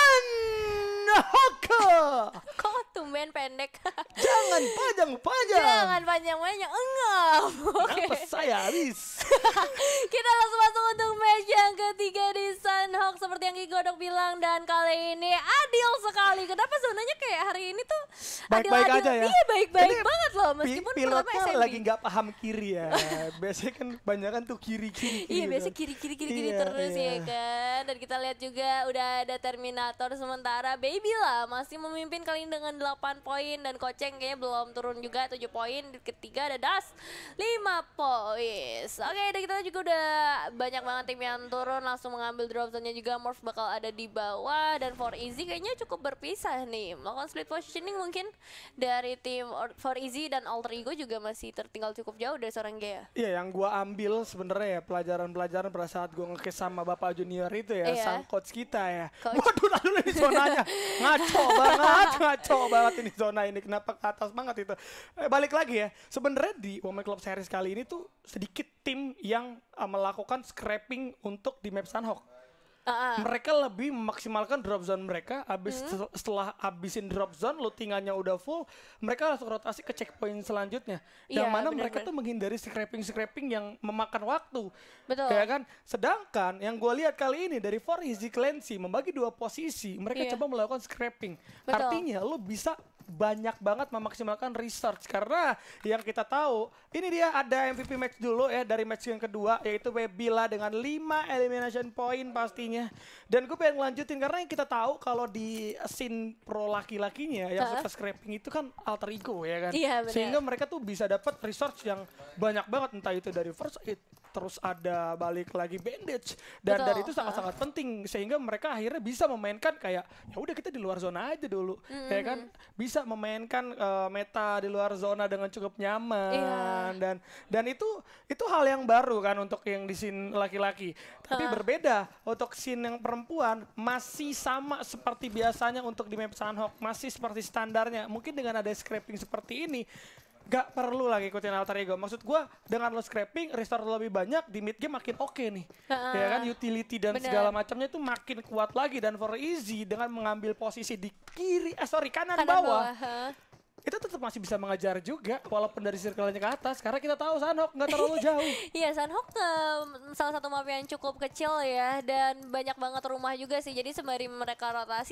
Speaker 5: Sunhawk.
Speaker 3: Kok tumben pendek?
Speaker 5: Jangan panjang-panjang.
Speaker 3: Jangan panjang-panjang, enggak. Oke.
Speaker 5: Kenapa saya habis?
Speaker 3: Kita langsung masuk untuk match yang ketiga di Sunhawk seperti yang Ki Godok bilang, dan kali ini adil sekali. Kenapa zonanya kayak hari ini tuh
Speaker 5: Baik-baik
Speaker 3: adil-adil?
Speaker 5: aja ya.
Speaker 3: Iya, baik-baik
Speaker 5: Ini
Speaker 3: banget loh,
Speaker 5: Pi-
Speaker 3: meskipun pertama
Speaker 5: pilotnya
Speaker 3: S M B.
Speaker 5: lagi nggak paham kiri ya. Biasanya kan banyak tuh kiri-kiri.
Speaker 3: Iya,
Speaker 5: gitu.
Speaker 3: biasa kiri-kiri-kiri
Speaker 5: Iya,
Speaker 3: terus
Speaker 5: iya.
Speaker 3: ya kan. Dan kita lihat juga udah ada Terminator, sementara Baby lah masih memimpin kali ini dengan delapan poin, dan Koceng kayaknya belum turun juga tujuh poin. Di ketiga ada Das lima poin. Oke, dan kita juga udah banyak banget tim yang turun langsung mengambil drop zone-nya juga. Morph bakal ada di bawah, dan For Easy kayaknya cukup berpisah nih. Melakukan split positioning mungkin dari tim Or- For Easy, dan Alter Ego juga masih tertinggal cukup jauh dari seorang Gea.
Speaker 5: Iya, yang gua ambil sebenarnya ya pelajaran-pelajaran pada saat gua nge sama Bapak Junior itu ya,
Speaker 3: Iya.
Speaker 5: sang coach kita ya.
Speaker 3: Coach.
Speaker 5: Waduh, lalu ini zonanya ngaco banget, ngaco banget ini zona ini. Kenapa ke atas banget itu? Eh, balik lagi ya, sebenarnya di Women Club Series kali ini tuh sedikit tim yang uh, melakukan scrapping untuk di map Sunhawk.
Speaker 3: Ah, ah.
Speaker 5: Mereka lebih memaksimalkan drop zone mereka. Habis setel- setelah habisin drop zone, lootingannya udah full, mereka langsung rotasi ke checkpoint selanjutnya. Yang
Speaker 3: Iya,
Speaker 5: mana
Speaker 3: bener,
Speaker 5: mereka
Speaker 3: bener.
Speaker 5: tuh menghindari scrapping-scrapping yang memakan waktu.
Speaker 3: Betul.
Speaker 5: Ya kan? Sedangkan yang gue lihat kali ini dari For Easy Clancy membagi dua posisi, mereka
Speaker 3: Iya.
Speaker 5: coba melakukan scrapping.
Speaker 3: Betul.
Speaker 5: Artinya lo bisa banyak banget memaksimalkan research karena yang kita tahu ini dia ada M V P match dulu ya dari match yang kedua yaitu Webila dengan lima elimination point pastinya. Dan gue pengen lanjutin karena yang kita tahu kalau di scene pro laki-lakinya yang suka scrapping itu kan alter ego ya kan.
Speaker 3: Iya, bener.
Speaker 5: Sehingga mereka tuh bisa dapat research yang banyak banget entah itu dari first aid terus ada balik lagi bandage dan
Speaker 3: Betul.
Speaker 5: dari itu sangat-sangat penting sehingga mereka akhirnya bisa memainkan kayak ya udah kita di luar zona aja dulu mm-hmm. ya kan bisa memainkan uh, meta di luar zona dengan cukup nyaman
Speaker 3: yeah.
Speaker 5: dan dan itu itu hal yang baru kan untuk yang di scene laki-laki tapi
Speaker 3: huh.
Speaker 5: berbeda untuk scene yang perempuan masih sama seperti biasanya untuk di map Sunhawk masih seperti standarnya mungkin dengan ada scrapping seperti ini gak perlu lagi ikutin alter ego. Maksud gue dengan lo scrapping, restore lebih banyak di mid game makin oke okay nih. Uh, ya kan utility dan bener. Segala macamnya itu makin kuat lagi dan for easy dengan mengambil posisi di kiri, eh sorry kanan,
Speaker 3: kanan
Speaker 5: bawah.
Speaker 3: bawah huh?
Speaker 5: Itu tetap masih bisa mengejar juga walaupun dari circle-nya ke atas karena kita tahu Sunhawk nggak terlalu jauh.
Speaker 3: Iya, Sunhawk um, salah satu map yang cukup kecil ya dan banyak banget rumah juga sih. Jadi sembari mereka rotasi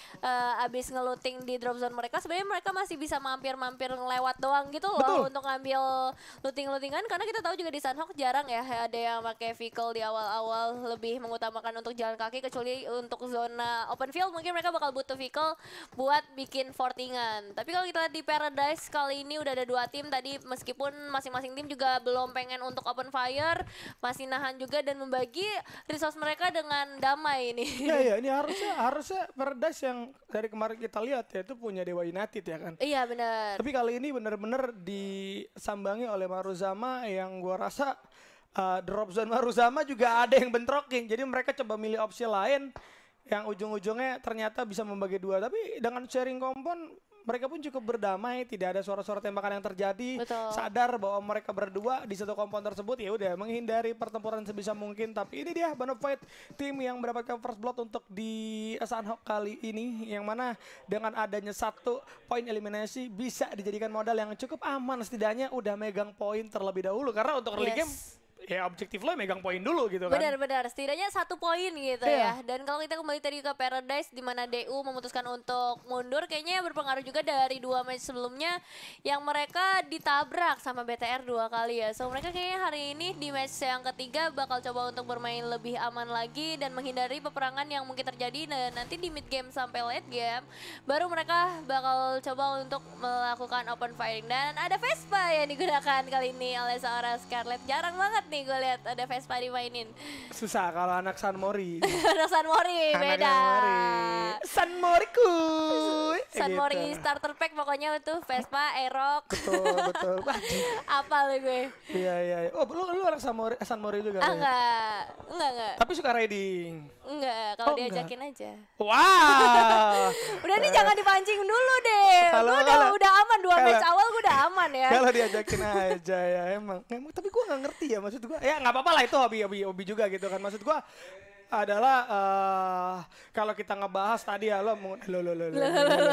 Speaker 3: uh, abis ngeluting di drop zone mereka sebenarnya mereka masih bisa mampir-mampir lewat doang gitu loh. Betul. Untuk ngambil looting-lootingan karena kita tahu juga di Sunhawk jarang ya ada yang pakai vehicle di awal-awal lebih mengutamakan untuk jalan kaki kecuali untuk zona open field mungkin mereka bakal butuh vehicle buat bikin fortingan. Tapi kalau kita lihat di Paradise kali ini udah ada dua tim tadi meskipun masing-masing tim juga belum pengen untuk open fire masih nahan juga dan membagi resource mereka dengan damai ini.
Speaker 5: Iya iya ini harusnya harusnya Paradise yang dari kemarin kita lihat ya itu punya Dewa United ya kan.
Speaker 3: Iya benar.
Speaker 5: Tapi kali ini benar-benar disambangi oleh Maruzama yang gua rasa uh, drop zone Maruzama juga ada yang bentroking jadi mereka coba milih opsi lain yang ujung-ujungnya ternyata bisa membagi dua tapi dengan sharing kompon mereka pun cukup berdamai, tidak ada suara-suara tembakan yang terjadi. Betul. Sadar bahwa mereka berdua di satu kompon tersebut ya udah menghindari pertempuran sebisa mungkin. Tapi ini dia Bonafide tim yang mendapatkan first blood untuk di Sunhawk kali ini, yang mana dengan adanya satu poin eliminasi bisa dijadikan modal yang cukup aman setidaknya udah megang poin terlebih dahulu karena untuk early
Speaker 3: yes.
Speaker 5: game ya objektif lo megang poin dulu gitu kan.
Speaker 3: Benar-benar setidaknya satu poin gitu yeah. ya. Dan kalau kita kembali tadi ke Paradise di mana D U memutuskan untuk mundur kayaknya berpengaruh juga dari dua match sebelumnya yang mereka ditabrak sama B T R dua kali ya. So mereka kayaknya hari ini di match yang ketiga bakal coba untuk bermain lebih aman lagi dan menghindari peperangan yang mungkin terjadi dan nanti di mid game sampai late game baru mereka bakal coba untuk melakukan open firing dan ada Vespa yang digunakan kali ini oleh seorang Scarlet. Jarang banget nih gue lihat ada Vespa dimainin.
Speaker 5: Susah kalau anak San Mori.
Speaker 3: Anak San Mori beda.
Speaker 5: San Mori kuy.
Speaker 3: San Mori gitu. Starter pack pokoknya itu Vespa, Aerox.
Speaker 5: Betul betul.
Speaker 3: Apa lu gue?
Speaker 5: Iya iya. Oh lu lu anak San Mori, San Mori juga.
Speaker 3: Ah, enggak. Enggak enggak.
Speaker 5: Tapi suka riding.
Speaker 3: Enggak, kalau
Speaker 5: oh,
Speaker 3: diajakin
Speaker 5: enggak.
Speaker 3: aja.
Speaker 5: Wow.
Speaker 3: Udah nih jangan dipancing dulu deh. Gue udah
Speaker 5: kalo,
Speaker 3: udah aman dua
Speaker 5: kalo,
Speaker 3: match awal gue udah aman ya.
Speaker 5: Kalau diajakin aja ya emang. Emang tapi gue nggak ngerti ya maksud gue. Ya nggak apa-apa lah itu hobi hobi hobi juga gitu kan. Maksud gue adalah uh, kalau kita ngebahas tadi ya lo mau lo lo lo lo.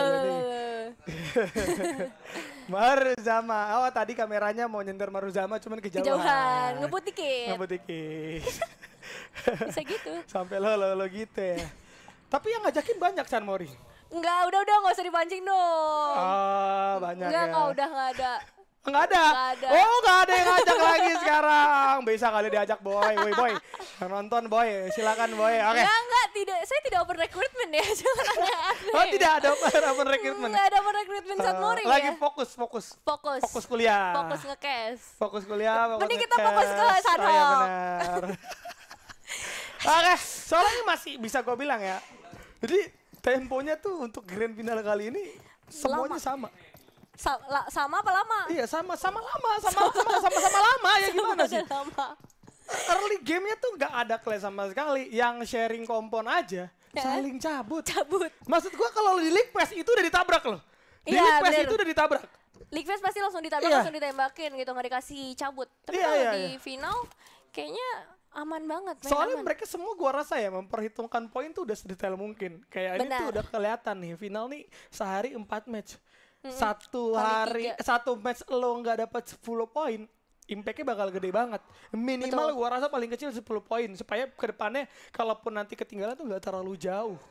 Speaker 5: Maruzama. Oh tadi kameranya mau nyentir Maruzama cuman kejauhan.
Speaker 3: Kejauhan, ngebut dikit.
Speaker 5: Ngebut dikit.
Speaker 3: Bisa gitu.
Speaker 5: Sampai lo lo lo gitu ya. Tapi yang ngajakin banyak San Mori.
Speaker 3: Enggak, udah udah nggak usah dipancing dong.
Speaker 5: Oh, banyak
Speaker 3: Enggak,
Speaker 5: ya.
Speaker 3: enggak udah nggak ada.
Speaker 5: Enggak ada.
Speaker 3: Nggak ada.
Speaker 5: Oh, enggak ada yang ngajak lagi sekarang. Bisa kali diajak boy, boy, boy. Yang nonton boy, silakan boy. Oke. Okay.
Speaker 3: Enggak, enggak, tidak. Saya tidak open recruitment ya. Jangan aneh-aneh.
Speaker 5: Oh, tidak ada open, open recruitment.
Speaker 3: Enggak ada open recruitment San Mori
Speaker 5: uh, Lagi
Speaker 3: ya.
Speaker 5: fokus, fokus.
Speaker 3: Fokus.
Speaker 5: Fokus kuliah.
Speaker 3: Fokus nge-cash.
Speaker 5: Fokus kuliah, fokus
Speaker 3: Mending kita
Speaker 5: nge-cash.
Speaker 3: fokus ke Sunhawk.
Speaker 5: Oh, iya benar. Oke, okay, soalnya masih bisa gue bilang ya. Jadi temponya tuh untuk grand final kali ini semuanya
Speaker 3: Lama.
Speaker 5: sama.
Speaker 3: Sa la sama apa lama?
Speaker 5: Iya sama sama lama sama sama sama sama lama ya gimana sih?
Speaker 3: Lama.
Speaker 5: Early gamenya tuh nggak ada clash sama sekali. Yang sharing kompon aja
Speaker 3: ya?
Speaker 5: Saling cabut.
Speaker 3: Cabut.
Speaker 5: Maksud gua kalau di League Pass itu udah ditabrak loh. Di
Speaker 3: Iya,
Speaker 5: League Pass
Speaker 3: bener.
Speaker 5: itu udah ditabrak.
Speaker 3: League Fest pasti langsung ditabrak,
Speaker 5: Iya.
Speaker 3: langsung ditembakin gitu, nggak dikasih cabut. Tapi
Speaker 5: Iya,
Speaker 3: kalau
Speaker 5: iya,
Speaker 3: di
Speaker 5: iya.
Speaker 3: final kayaknya aman banget. Main
Speaker 5: Soalnya
Speaker 3: aman.
Speaker 5: mereka semua gua rasa ya memperhitungkan poin tuh udah sedetail mungkin. Kayak ini
Speaker 3: Benar.
Speaker 5: tuh udah kelihatan nih final nih sehari empat match.
Speaker 3: Mm-mm.
Speaker 5: Satu
Speaker 3: Kali
Speaker 5: hari
Speaker 3: tiga.
Speaker 5: satu match lo nggak dapat sepuluh poin, impactnya bakal gede banget. Minimal
Speaker 3: Betul.
Speaker 5: gua rasa paling kecil sepuluh poin supaya kedepannya kalaupun nanti ketinggalan tuh nggak terlalu jauh.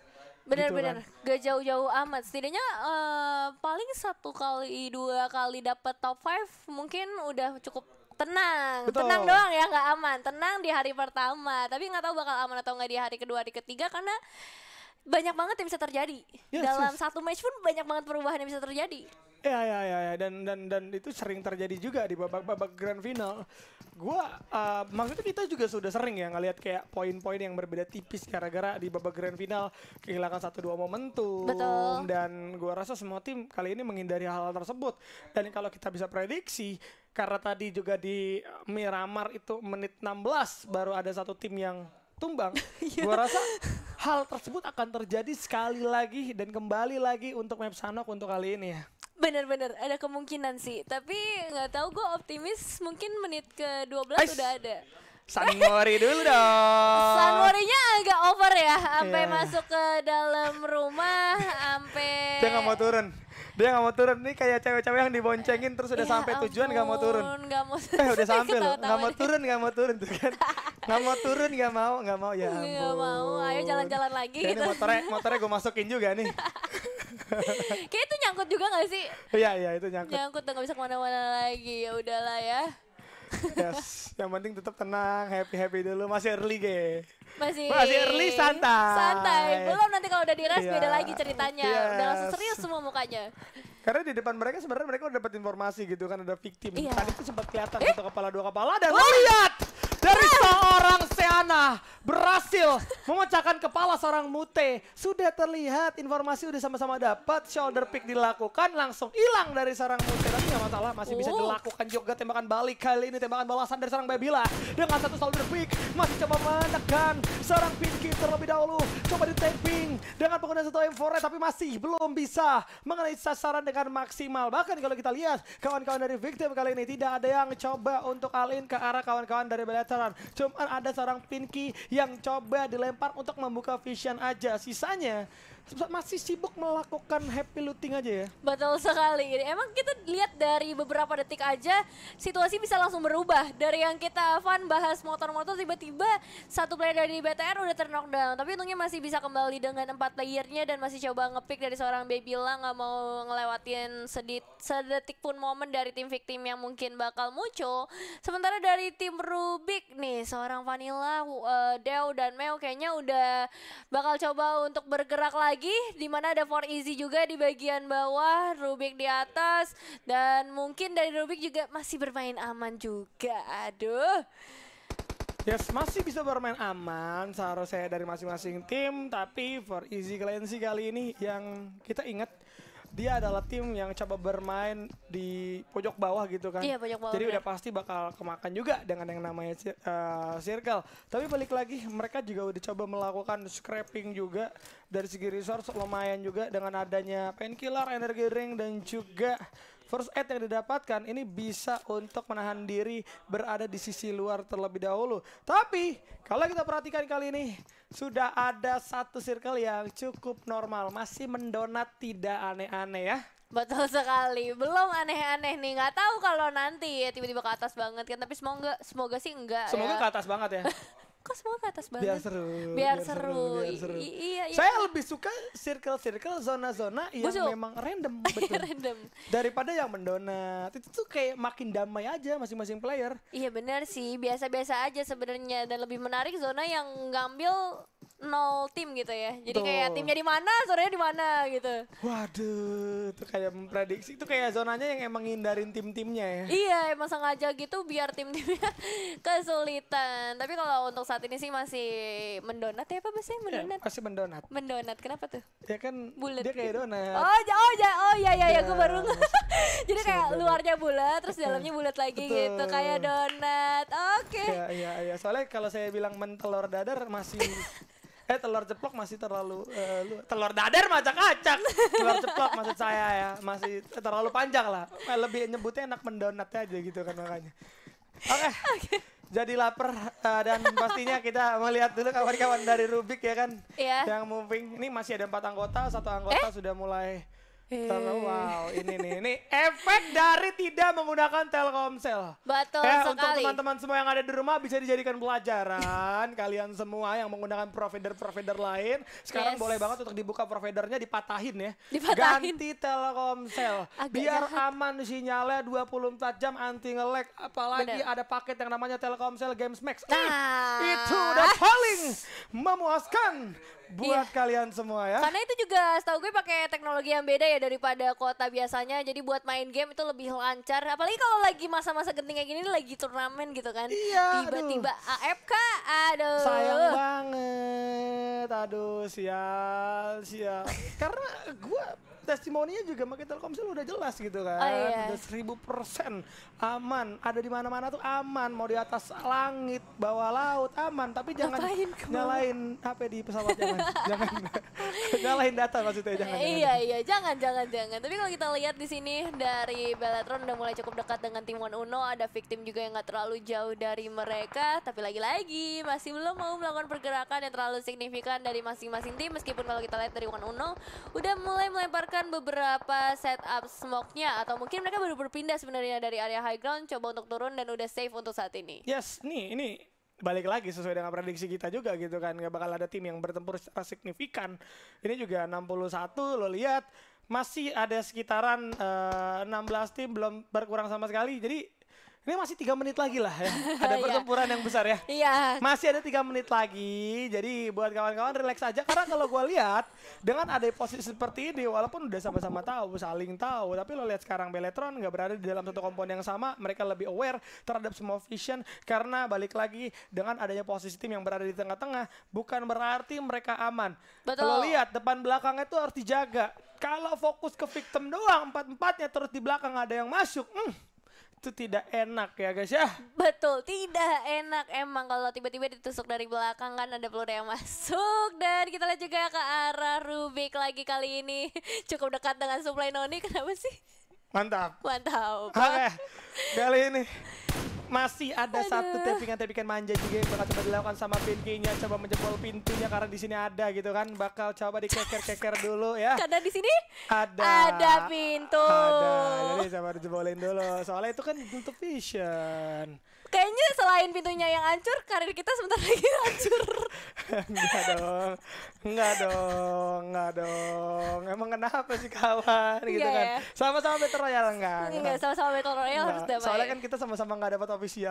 Speaker 3: Bener-bener
Speaker 5: Gitu
Speaker 3: gak jauh-jauh amat. Setidaknya eh, paling satu kali dua kali dapat top five mungkin udah cukup tenang.
Speaker 5: Betul.
Speaker 3: Tenang doang ya, nggak aman. Tenang di hari pertama. Tapi nggak tahu bakal aman atau nggak di hari kedua, hari ketiga karena banyak banget yang bisa terjadi.
Speaker 5: Yes,
Speaker 3: Dalam
Speaker 5: yes.
Speaker 3: satu match pun banyak banget perubahan yang bisa terjadi.
Speaker 5: Ya ya ya ya dan dan dan itu sering terjadi juga di babak-babak grand final. Gua uh, maksudnya kita juga sudah sering ya ngelihat kayak poin-poin yang berbeda tipis gara-gara di babak grand final kehilangan satu dua momentum.
Speaker 3: Betul.
Speaker 5: Dan gua rasa semua tim kali ini menghindari hal-hal tersebut. Dan kalau kita bisa prediksi karena tadi juga di Miramar itu menit enam belas baru ada satu tim yang tumbang. Gua rasa hal tersebut akan terjadi sekali lagi dan kembali lagi untuk map Sanhok untuk kali ini ya.
Speaker 3: Bener-bener ada kemungkinan sih. Tapi nggak tahu, gue optimis mungkin menit ke dua belas
Speaker 5: Ais.
Speaker 3: udah ada.
Speaker 5: Sunmori dulu dong.
Speaker 3: Sunmori-nya agak over ya, sampai
Speaker 5: Iya.
Speaker 3: masuk ke dalam rumah, sampai
Speaker 5: Dia nggak mau turun. Dia nggak mau turun. Nih kayak cewek-cewek yang diboncengin terus udah
Speaker 3: Ya
Speaker 5: sampai tujuan nggak mau turun.
Speaker 3: ampun, nggak mau
Speaker 5: Eh udah sampai loh.
Speaker 3: Ketawa-tawa
Speaker 5: Nggak mau
Speaker 3: deh.
Speaker 5: turun, nggak mau turun tuh kan. Nggak mau turun, nggak mau, nggak mau ya ampun.
Speaker 3: Nggak mau, ayo jalan-jalan lagi
Speaker 5: Kayaknya
Speaker 3: gitu.
Speaker 5: motornya, motornya gue masukin juga nih.
Speaker 3: Kayak itu nyangkut juga gak sih?
Speaker 5: Iya iya itu nyangkut.
Speaker 3: Nyangkut udah gak bisa kemana-mana lagi. Ya udahlah ya.
Speaker 5: Yes. Yang penting tetap tenang, happy happy dulu. Masih early ge.
Speaker 3: Masih
Speaker 5: Masih early, santai.
Speaker 3: Santai. Belum, nanti kalau udah di rest
Speaker 5: Iya.
Speaker 3: beda lagi ceritanya. Udah langsung
Speaker 5: Yes.
Speaker 3: serius semua mukanya.
Speaker 5: Karena di depan mereka sebenarnya mereka udah dapat informasi gitu kan ada victim.
Speaker 3: Iya.
Speaker 5: Tadi tuh sempat kelihatan satu kepala dua kepala dan melihat dari seorang Seana berhasil memecahkan kepala seorang Mute. Sudah terlihat informasi udah sama-sama dapat, shoulder pick dilakukan langsung hilang dari seorang Mute. Tapi nggak masalah, masih bisa
Speaker 3: Oh.
Speaker 5: dilakukan juga tembakan balik kali ini tembakan balasan dari seorang Babila dengan satu shoulder pick masih coba menekan seorang Pinky terlebih dahulu. Coba di tapping dengan penggunaan satu M empat tapi masih belum bisa mengenai sasaran dengan maksimal. Bahkan kalau kita lihat kawan-kawan dari victim kali ini tidak ada yang coba untuk all-in ke arah kawan-kawan dari Belataran. Cuma ada seorang Pinky yang coba dilempar untuk membuka vision aja. Sisanya masih sibuk melakukan happy looting aja ya.
Speaker 3: Betul sekali. Emang kita lihat dari beberapa detik aja situasi bisa langsung berubah. Dari yang kita fun bahas motor-motor tiba-tiba satu player dari B T R udah ter-knockdown. Tapi untungnya masih bisa kembali dengan empat playernya dan masih coba ngepick dari seorang Babila, nggak mau ngelewatin sedit, sedetik pun momen dari tim victim yang mungkin bakal muncul. Sementara dari tim Rubik nih seorang Vanilla, uh, Deo dan Meo kayaknya udah bakal coba untuk bergerak lagi. Di mana ada For Easy juga di bagian bawah, Rubik di atas, dan mungkin dari Rubik juga masih bermain aman juga. Aduh.
Speaker 5: Yes, masih bisa bermain aman seharusnya dari masing-masing tim. Tapi For Easy Clancy kali ini yang kita ingat dia adalah tim yang coba bermain di pojok bawah gitu kan.
Speaker 3: Iya, pojok bawah,
Speaker 5: Jadi
Speaker 3: bener.
Speaker 5: udah pasti bakal kemakan juga dengan yang namanya uh, circle. Tapi balik lagi mereka juga udah coba melakukan scrapping juga dari segi resource lumayan juga dengan adanya painkiller, energy ring dan juga first aid yang didapatkan ini bisa untuk menahan diri berada di sisi luar terlebih dahulu. Tapi kalau kita perhatikan kali ini sudah ada satu circle yang cukup normal, masih mendonat tidak aneh-aneh ya.
Speaker 3: Betul sekali, belum aneh-aneh nih. Nggak tahu kalau nanti ya tiba-tiba ke atas banget kan, tapi semoga semoga sih enggak
Speaker 5: Semoga
Speaker 3: ya.
Speaker 5: ke atas banget ya.
Speaker 3: Kok semua ke atas banget?
Speaker 5: Biar seru.
Speaker 3: Biar seru.
Speaker 5: biar seru.
Speaker 3: I- iya, iya.
Speaker 5: Saya lebih suka circle-circle zona-zona yang
Speaker 3: Busuk.
Speaker 5: memang random betul.
Speaker 3: Random.
Speaker 5: Daripada yang mendonat. Itu tuh kayak makin damai aja masing-masing player.
Speaker 3: Iya benar sih, biasa-biasa aja sebenarnya, dan lebih menarik zona yang ngambil nol tim gitu ya. Jadi
Speaker 5: Betul.
Speaker 3: kayak timnya di mana, zonanya di mana gitu.
Speaker 5: Waduh, itu kayak memprediksi. Itu kayak zonanya yang emang ngindarin tim-timnya ya.
Speaker 3: Iya, emang sengaja gitu biar tim-timnya kesulitan. Tapi kalau untuk saat ini sih masih mendonat ya, apa bahasanya
Speaker 5: Ya,
Speaker 3: mendonat?
Speaker 5: masih mendonat.
Speaker 3: Mendonat, kenapa tuh?
Speaker 5: Ya kan
Speaker 3: Bulet
Speaker 5: dia kayak
Speaker 3: gitu.
Speaker 5: donat.
Speaker 3: Oh, ja- oh, ja- oh iya iya ya, gue
Speaker 5: Ya,
Speaker 3: baru nge- Jadi kayak
Speaker 5: donat.
Speaker 3: luarnya bulat, terus dalamnya bulat lagi
Speaker 5: Betul.
Speaker 3: gitu, kayak donat. Oke.
Speaker 5: Iya, iya, iya. Soalnya kalau saya bilang mentelur dadar masih eh telur ceplok masih terlalu eh, lu- telur dadar macak acak telur ceplok maksud saya ya masih terlalu panjang lah. Eh, lebih nyebutnya enak mendonat aja gitu kan makanya. Oke. Jadi lapar eh, dan pastinya kita melihat dulu kawan-kawan dari Rubik ya kan
Speaker 3: Iya.
Speaker 5: yang moving. Ini masih ada empat anggota, satu anggota sudah mulai Terus, wow, ini nih, ini efek dari tidak menggunakan Telkomsel.
Speaker 3: Betul
Speaker 5: Ya,
Speaker 3: sekali.
Speaker 5: untuk teman-teman semua yang ada di rumah bisa dijadikan pelajaran. Kalian semua yang menggunakan provider-provider lain, sekarang
Speaker 3: Yes.
Speaker 5: boleh banget untuk dibuka providernya, dipatahin ya.
Speaker 3: Dipatahin.
Speaker 5: Ganti Telkomsel.
Speaker 3: Agak
Speaker 5: Biar
Speaker 3: jahat.
Speaker 5: aman sinyalnya dua puluh empat jam anti nge-lag. Apalagi
Speaker 3: Bener.
Speaker 5: ada paket yang namanya Telkomsel Games Max.
Speaker 3: Nah.
Speaker 5: Itu udah paling memuaskan buat
Speaker 3: Iya.
Speaker 5: kalian semua ya.
Speaker 3: Karena itu juga setahu gue pakai teknologi yang beda ya daripada kuota biasanya. Jadi buat main game itu lebih lancar. Apalagi kalau lagi masa-masa genting kayak gini lagi turnamen gitu kan.
Speaker 5: Iya,
Speaker 3: Tiba-tiba A F K, aduh.
Speaker 5: Sayang banget, aduh sial, sial. Karena gua testimoninya juga pakai Telkomsel udah jelas gitu kan,
Speaker 3: Oh, iya.
Speaker 5: udah seribu persen aman, ada di mana-mana tuh aman, mau di atas langit, bawah laut aman, tapi jangan
Speaker 3: Ngapain ke bawah?
Speaker 5: nyalain H P di pesawat jangan, jangan nyalain data maksudnya jangan. jangan.
Speaker 3: Iya iya jangan jangan jangan. Tapi kalau kita lihat di sini dari Bellatrón udah mulai cukup dekat dengan tim One Uno, ada victim juga yang nggak terlalu jauh dari mereka. Tapi lagi-lagi masih belum mau melakukan pergerakan yang terlalu signifikan dari masing-masing tim. Meskipun kalau kita lihat dari One Uno udah mulai melemparkan beberapa setup smoke-nya, atau mungkin mereka baru berpindah sebenarnya dari area high ground, coba untuk turun dan udah safe untuk saat ini.
Speaker 5: Yes, nih ini balik lagi sesuai dengan prediksi kita juga gitu kan, nggak bakal ada tim yang bertempur secara signifikan. Ini juga enam puluh satu, lo lihat masih ada sekitaran eh, enam belas tim belum berkurang sama sekali. Jadi ini masih tiga menit lagi lah ya, ada
Speaker 3: Iya.
Speaker 5: pertempuran yang besar ya.
Speaker 3: Iya.
Speaker 5: Masih ada tiga menit lagi, jadi buat kawan-kawan relax aja. Karena kalau gue lihat dengan ada posisi seperti ini, walaupun udah sama-sama tahu, saling tahu, tapi lo lihat sekarang Bellatrón nggak berada di dalam satu kompon yang sama. Mereka lebih aware terhadap semua vision, karena balik lagi dengan adanya posisi tim yang berada di tengah-tengah, bukan berarti mereka aman.
Speaker 3: Betul.
Speaker 5: Lo lihat depan belakangnya itu harus dijaga. Kalau fokus ke victim doang, empat-empatnya terus di belakang ada yang masuk, hmm, itu tidak enak ya guys ya.
Speaker 3: Betul, tidak enak emang kalau tiba-tiba ditusuk dari belakang kan ada peluru yang masuk. Dan kita lihat juga ke arah Rubik lagi kali ini. Cukup dekat dengan supply Noni, kenapa sih?
Speaker 5: Mantap.
Speaker 3: Mantap.
Speaker 5: Oke, kali ini masih ada satu tappingan-tappingan manja juga yang bakal coba dilakukan sama Pinky-nya, coba menjebol pintunya karena di sini ada gitu kan, bakal coba dikeker-keker dulu ya.
Speaker 3: Karena di sini
Speaker 5: Ada.
Speaker 3: ada pintu.
Speaker 5: Ada, jadi coba dijebolin dulu. Soalnya itu kan untuk vision.
Speaker 3: Kayaknya selain pintunya yang hancur, karir kita sebentar lagi hancur.
Speaker 5: Enggak dong, enggak dong, enggak dong. Emang kenapa sih kawan gitu
Speaker 3: Enggak
Speaker 5: kan?
Speaker 3: ya?
Speaker 5: Sama-sama Battle Royale enggak?
Speaker 3: Enggak, sama-sama Battle Royale harus
Speaker 5: Enggak.
Speaker 3: damai.
Speaker 5: Soalnya kan kita sama-sama nggak dapat official.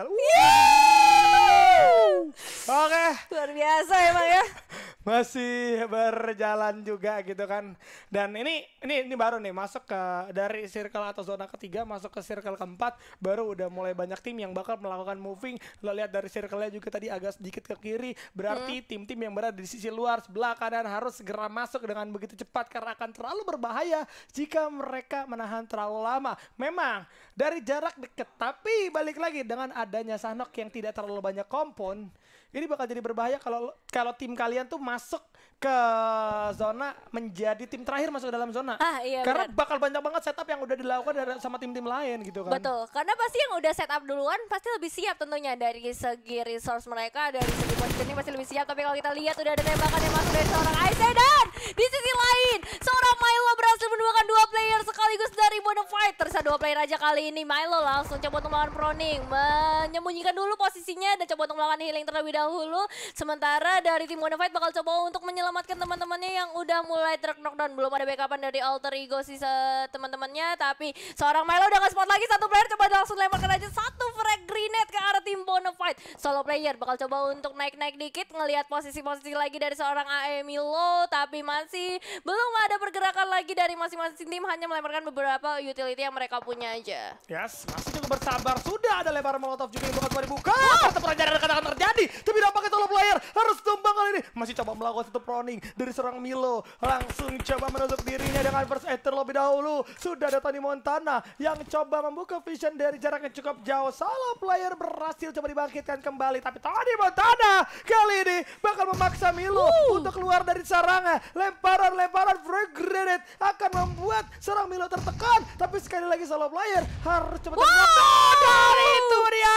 Speaker 5: Oke,
Speaker 3: Luar biasa emang ya.
Speaker 5: masih berjalan juga gitu kan. Dan ini ini ini baru nih masuk ke dari circle atau zona ketiga masuk ke circle keempat, baru udah mulai banyak tim yang bakal melakukan moving. Lo lihat dari circle-nya juga tadi agak sedikit ke kiri, berarti tim-tim yang berada di sisi luar sebelah kanan harus segera masuk dengan begitu cepat karena akan terlalu berbahaya jika mereka menahan terlalu lama. Memang dari jarak dekat, tapi balik lagi dengan adanya Sanok yang tidak terlalu banyak kompon, ini bakal jadi berbahaya kalau kalau tim kalian tuh masuk ke zona menjadi tim terakhir masuk ke dalam zona.
Speaker 3: Ah, iya,
Speaker 5: karena
Speaker 3: benar.
Speaker 5: bakal banyak banget setup yang udah dilakukan dari, sama tim-tim lain gitu kan.
Speaker 3: Betul, karena pasti yang udah setup duluan pasti lebih siap tentunya dari segi resource mereka, dari segi positioning pasti lebih siap. Tapi kalau kita lihat udah ada tembakan yang masuk dari seorang Aizen, dan di sisi lain seorang Milo berhasil menemukan dua player sekaligus dari Bonafide. Tersisa dua player aja kali ini. Milo langsung coba untuk melawan proning, menyembunyikan dulu posisinya dan coba untuk melakukan healing terlebih dahulu. Sementara dari tim Bonafide bakal coba untuk menyelamatkan teman-temannya yang udah mulai truk knockdown. Belum ada backupan dari alter ego sisa teman-temannya, tapi seorang Milo udah nge-spot lagi satu player, coba langsung lemparkan aja satu frag grenade ke arah tim Bonafide. Solo player bakal coba untuk naik-naik dikit, ngelihat posisi-posisi lagi dari seorang A E Milo, tapi masih belum ada pergerakan lagi dari masing-masing tim, hanya melemparkan beberapa utility yang mereka punya aja.
Speaker 5: Yes, masih cukup bersabar. Sudah ada lebar molotov juga yang bakal coba dibuka. Pertempuran jarak akan terjadi, tapi nampaknya solo player harus tumbang kali ini. Masih coba melakukan satu proning dari seorang Milo, langsung coba menusuk dirinya dengan first aid terlebih dahulu. Sudah ada Tony Montana yang coba membuka vision dari jarak yang cukup jauh. Solo player berhasil coba dibangkitkan kembali, tapi Tony Montana kali ini bakal memaksa Milo untuk keluar dari sarangnya. Lemparan-lemparan frag grenade akan membuat seorang Milo tertekan, tapi sekali lagi solo player harus coba terbuka. Dan itu dia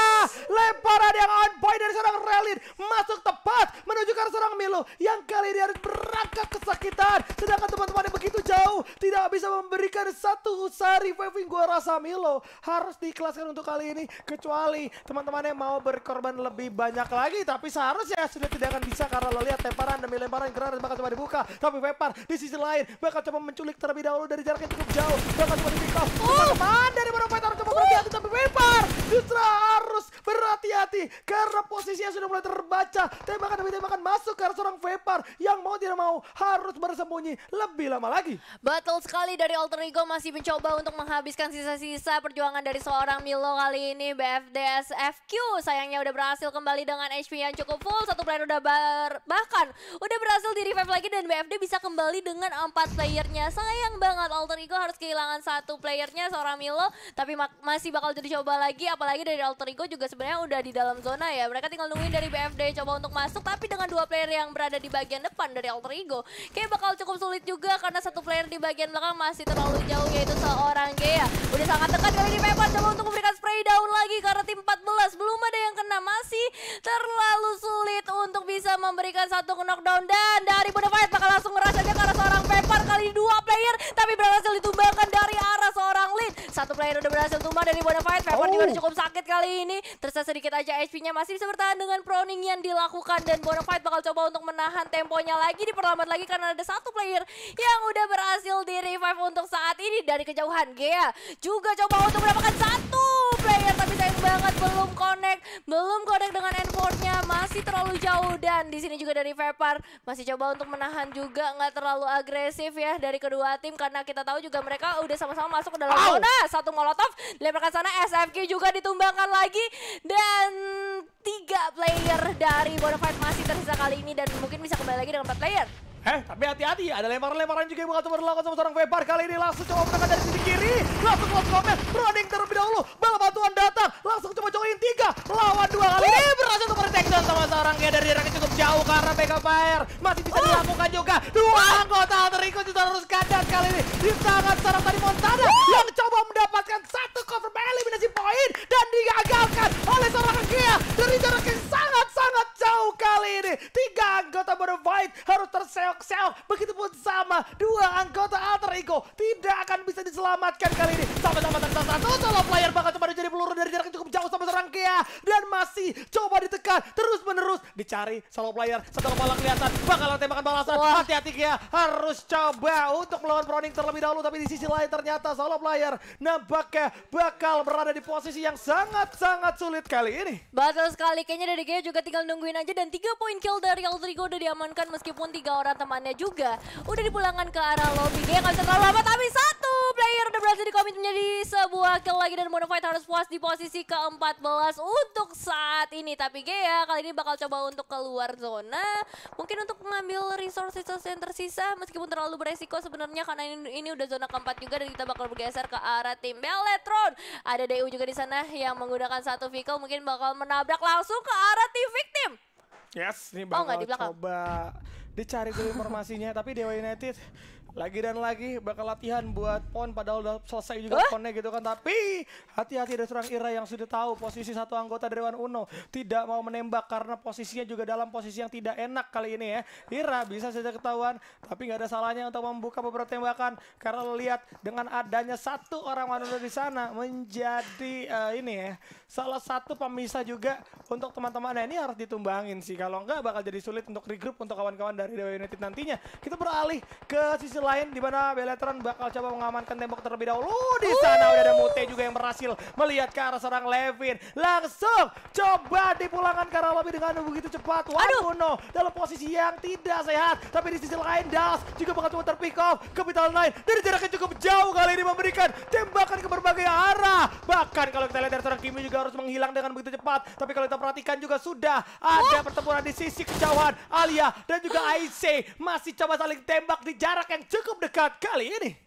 Speaker 5: lemparan yang on point dari seorang Relin masuk tepat menuju ke arah seorang Milo yang kali ini harus berangkat kesakitan. Sedangkan teman-teman yang begitu jauh tidak bisa memberikan satu usaha reviving. Gua rasa Milo harus diikhlaskan untuk kali ini, kecuali teman-teman yang mau berkorban lebih banyak lagi. Tapi seharusnya sudah tidak akan bisa karena lo lihat lemparan demi lemparan gerak bakal coba dibuka. Tapi Vepar di sisi lain bakal coba menculik terlebih dahulu dari jarak yang cukup jauh. Bakal coba di pick off. Teman-teman dari Bonafide harus coba berhati-hati, tapi Vepar justru harus berhati-hati karena posisinya sudah mulai terbaca. Tembakan demi tembakan masuk ke arah seorang Vepar yang mau tidak mau harus bersembunyi lebih lama lagi.
Speaker 3: Betul sekali, dari Alter Ego masih mencoba untuk menghabiskan sisa-sisa perjuangan dari seorang Milo kali ini. B F D S F Q sayangnya udah berhasil kembali dengan H P yang cukup full. Satu player udah bar, bahkan udah berhasil di revive lagi dan B F D bisa kembali dengan empat playernya. Sayang banget Alter Ego harus kehilangan satu playernya seorang Milo, tapi ma masih bakal jadi coba lagi. Apalagi dari Alter Ego juga sebenarnya udah di dalam zona ya. Mereka tinggal nungguin dari B F D coba untuk masuk, tapi dengan dua player yang berada di bagian depan dari Alter Ego kayak bakal cukup sulit juga karena satu player di bagian belakang masih terlalu jauh, yaitu seorang Gea. Udah sangat dekat kali ini Pepper coba untuk memberikan spray down lagi karena tim empat belas belum ada yang kena, masih terlalu sulit untuk bisa memberikan satu knockdown. Dan dari Bonafide bakal langsung ngerasanya karena seorang Pepper kali ini dua player tapi berhasil ditumbangkan dari arah seorang Lin. Satu player udah berhasil tumbang dari Bonafide. Pepper oh. juga udah cukup sakit kali ini, tersisa sedikit aja H P-nya, masih bisa bertahan dengan proning yang dilakukan dan Bonafide bakal coba untuk menahan temponya lagi, diperlambat lagi karena ada satu player yang udah berhasil di revive untuk saat ini dari kejauhan. Gea juga coba untuk mendapatkan satu player tapi sayang banget belum connect, belum connect dengan endpoint-nya, masih terlalu jauh. Dan di sini juga dari Vepar masih coba untuk menahan juga, nggak terlalu agresif ya dari kedua tim karena kita tahu juga mereka udah sama-sama masuk ke dalam zona. Satu molotov dilemparkan sana, S F Q juga ditumbangkan lagi dan tiga player dari Bonafide masih tersisa kali ini dan mungkin bisa kembali lagi dengan empat player.
Speaker 5: Eh, tapi hati-hati, ada lemparan-lemparan juga yang bakal coba dilakukan sama seorang Vepar. Kali ini langsung coba mendekat dari sisi kiri, langsung close combat, running terlebih dahulu, bala bantuan datang, langsung coba join tiga lawan dua kali ini berhasil untuk protect down sama seorang Gea dari jarak yang cukup jauh karena backup fire masih bisa dilakukan juga. Dua anggota Alter Ego juga harus kandas kali ini di tangan seorang tadi Montana yang coba mendapatkan satu cover eliminasi point dan digagalkan oleh seorang Gea dari jarak yang sangat-sangat jauh kali ini. Tiga anggota Bonafide harus terseok-seok, begitupun sama dua anggota Alter Ego tidak akan bisa diselamatkan kali ini. Sama-sama tersisa satu solo player bakal coba jadi peluru dari jarak yang cukup jauh sama seorang Gea dan masih coba ditekan terus menerus dicari solo player. Satu kepala kelihatan bakal tembakan balasan. Hati-hati Gea harus coba untuk melawan proning terlebih dahulu, tapi di sisi lain ternyata solo player nampaknya bakal berada di posisi yang sangat-sangat sulit kali ini.
Speaker 3: Betul sekali, kayaknya dari Gea juga tinggal nungguin aja dan tiga poin kill dari Alter Ego udah diamankan meskipun tiga orang temannya juga udah dipulangkan ke arah lobby. Gea nggak bisa terlalu lama tapi satu player udah berhasil dikomit menjadi sebuah kill lagi dan Bonafide harus puas di posisi ke empat belas untuk saat ini. Tapi Gea kali ini bakal coba untuk keluar zona, mungkin untuk mengambil resource-resource yang tersisa meskipun terlalu beresiko sebenarnya karena ini, ini udah zona keempat juga dan kita bakal bergeser ke arah tim Beletron. Ada D U juga di sana yang menggunakan satu vehicle, mungkin bakal menabrak langsung ke arah tim victim.
Speaker 5: Yes, ini
Speaker 3: Oh, nggak
Speaker 5: bakal
Speaker 3: di belakang.
Speaker 5: coba dicari dulu informasinya, tapi Dewa United lagi dan lagi bakal latihan buat pon padahal udah selesai juga
Speaker 3: Huh?
Speaker 5: ponnya gitu kan. Tapi hati-hati ada seorang Ira yang sudah tahu posisi satu anggota Dewan Uno tidak mau menembak karena posisinya juga dalam posisi yang tidak enak kali ini ya. Ira bisa saja ketahuan tapi nggak ada salahnya untuk membuka beberapa tembakan karena lo lihat dengan adanya satu orang wanita di sana menjadi uh, ini ya salah satu pemisah juga untuk teman-teman. Nah, ini harus ditumbangin sih, kalau enggak bakal jadi sulit untuk regroup untuk kawan-kawan dari Dewa United nantinya. Kita beralih ke sisi lain di mana Beletron bakal coba mengamankan tembok terlebih dahulu. Di sana udah ada Mute juga yang berhasil melihat ke arah seorang Levin. Langsung coba dipulangkan ke arah lobby dengan begitu cepat. Waduh, no, dalam posisi yang tidak sehat. Tapi di sisi lain Das juga bakal coba terpick off. Capital Nine dari jarak yang cukup jauh kali ini memberikan tembakan ke berbagai arah. Bahkan kalau kita lihat dari seorang Kimi juga harus menghilang dengan begitu cepat. Tapi kalau kita perhatikan juga sudah ada pertempuran di sisi kejauhan. Alia dan juga Aisyah masih coba saling tembak di jarak yang cukup dekat kali ini.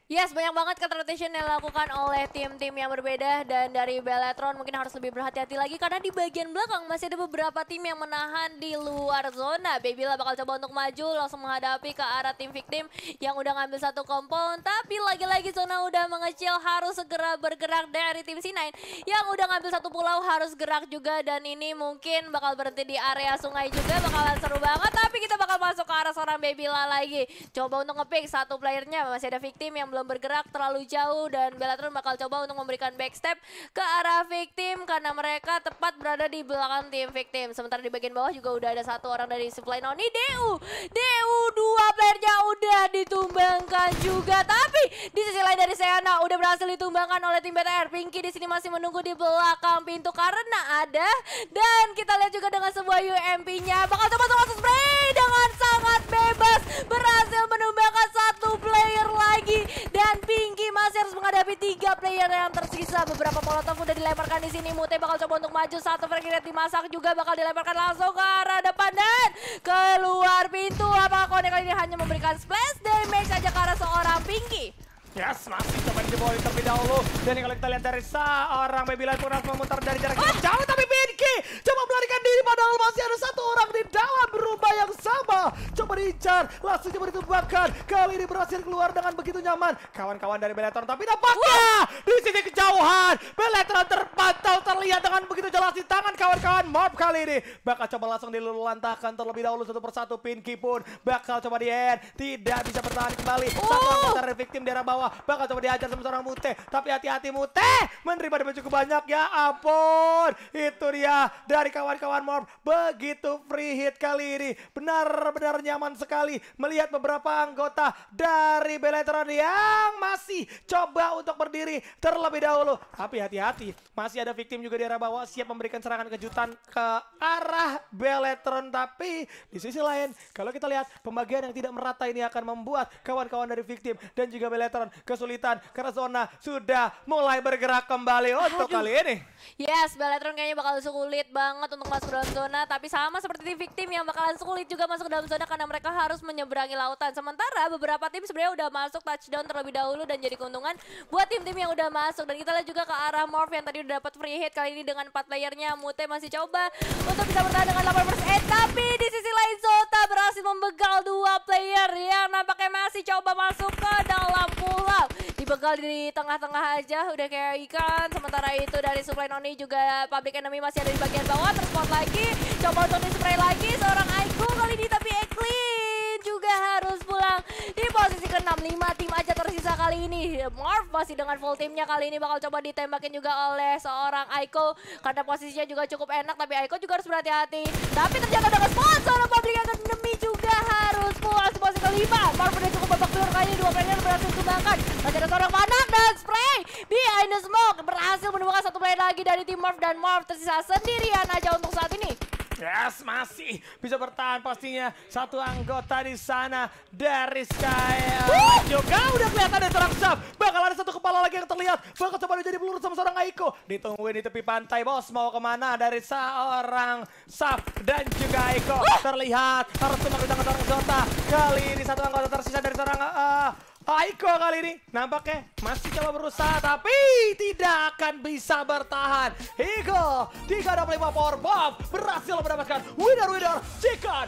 Speaker 3: Yes, banyak banget cut rotation yang dilakukan oleh tim-tim yang berbeda dan dari Beletron mungkin harus lebih berhati-hati lagi karena di bagian belakang masih ada beberapa tim yang menahan di luar zona. Babila bakal coba untuk maju langsung menghadapi ke arah tim victim yang udah ngambil satu compound, tapi lagi-lagi zona udah mengecil, harus segera bergerak dari tim C sembilan yang udah ngambil satu pulau, harus gerak juga dan ini mungkin bakal berhenti di area sungai juga, bakalan seru banget, tapi kita bakal masuk ke arah seorang Babila lagi. Coba untuk ngepick satu playernya, masih ada victim yang belum bergerak terlalu jauh dan Beletron bakal coba untuk memberikan backstep ke arah victim karena mereka tepat berada di belakang tim victim. Sementara di bagian bawah juga udah ada satu orang dari supply Noni. Deu, Deu dua playernya udah ditumbangkan juga, tapi di sisi lain dari Seana udah berhasil ditumbangkan oleh tim B T R. Pinky di sini masih menunggu di belakang pintu karena ada, dan kita lihat juga dengan sebuah U M P-nya bakal coba langsung spray dengan sangat bebas, berhasil menumbangkan satu player lagi. Dan Pinky masih harus menghadapi tiga player yang tersisa. Beberapa molotov udah dilemparkan di sini. Mute bakal coba untuk maju. Satu fragment dimasak juga bakal dilemparkan langsung ke arah depan dan keluar pintu. Apakah Kone kali ini hanya memberikan splash damage saja ke arah seorang Pinky?
Speaker 5: Yes, masih coba dijebol terlebih dahulu. Dan kalau kita lihat dari seorang Babila pun harus memutar dari jarak yang jauh, tapi Pinky coba melarikan diri padahal masih ada satu orang di dalam rumah yang sama. Coba diincar, langsung coba ditumbangkan. Kali ini berhasil keluar dengan begitu nyaman. Kawan-kawan dari Beletron, tapi nampaknya di sisi kejauhan Beletron terpantau terlihat dengan begitu jelas di tangan kawan-kawan Morph kali ini. Bakal coba langsung dilulantahkan terlebih dahulu satu persatu. Pinky pun bakal coba di-end, tidak bisa bertahan kembali. Satu anggota dari victim daerah bawah bakal coba dihajar sama seorang Mute, tapi hati-hati Mute menerima damage cukup banyak. Ya ampun, itu dia dari kawan-kawan Morph, begitu free hit kali ini. Benar-benar nyaman sekali melihat beberapa anggota dari Beletron yang masih coba untuk berdiri terlebih dahulu. Tapi hati-hati, masih ada victim juga di arah bawah siap memberikan serangan kejutan ke arah Beletron. Tapi di sisi lain, kalau kita lihat pembagian yang tidak merata ini akan membuat kawan-kawan dari victim dan juga Beletron kesulitan karena zona sudah mulai bergerak kembali untuk
Speaker 3: Aduh.
Speaker 5: kali ini.
Speaker 3: Yes, Beletron kayaknya bakal sulit banget untuk masuk ke dalam zona, tapi sama seperti tim victim yang bakalan sulit juga masuk ke dalam zona karena mereka harus menyeberangi lautan. Sementara beberapa tim sebenarnya udah masuk touchdown terlebih dahulu dan jadi keuntungan buat tim-tim yang udah masuk. Dan kita lihat juga ke arah Morph yang tadi udah dapat free hit kali ini dengan empat playernya. Mute masih coba untuk bisa bertahan dengan delapan persen, tapi di sisi lain Zota berhasil membegal dua player yang nampaknya masih coba masuk ke dalam pulau. Dibegal di tengah-tengah aja udah kayak ikan. Sementara itu dari supply Noni juga Public Enemy masih ada di bagian bawah, terspot lagi, coba untuk di-spray lagi seorang Aiko kali ini, tapi Eklin juga harus pulang di posisi ke enam. Lima tim aja tersisa kali ini. Morph masih dengan full timnya kali ini bakal coba ditembakin juga oleh seorang Aiko karena posisinya juga cukup enak, tapi Aiko juga harus berhati-hati. Tapi ternyata dengan spot seorang Public Enemy juga harus pulang di posisi kelima. Morph udah cukup babak belur kali ini, dua player berhasil ditumbangkan. Masih ada seorang panak dan spray behind the smoke, berhasil menemukan satu player lagi dari tim Morph dan Morph tersisa sendirian aja untuk saat ini.
Speaker 5: Yes, masih bisa bertahan pastinya satu anggota di sana dari Sky. Uh! Juga udah kelihatan ada seorang Sap. Bakal ada satu kepala lagi yang terlihat. Bakal coba jadi peluru sama seorang Aiko. Ditungguin di tepi pantai, bos. Mau kemana dari seorang Sap dan juga Aiko. Uh! Terlihat harus kembali tangan seorang Zota. Kali ini satu anggota tersisa dari seorang uh, Aiko kali ini nampaknya masih coba berusaha tapi tidak akan bisa bertahan. Eagle tiga enam lima power bomb berhasil mendapatkan winner-winner chicken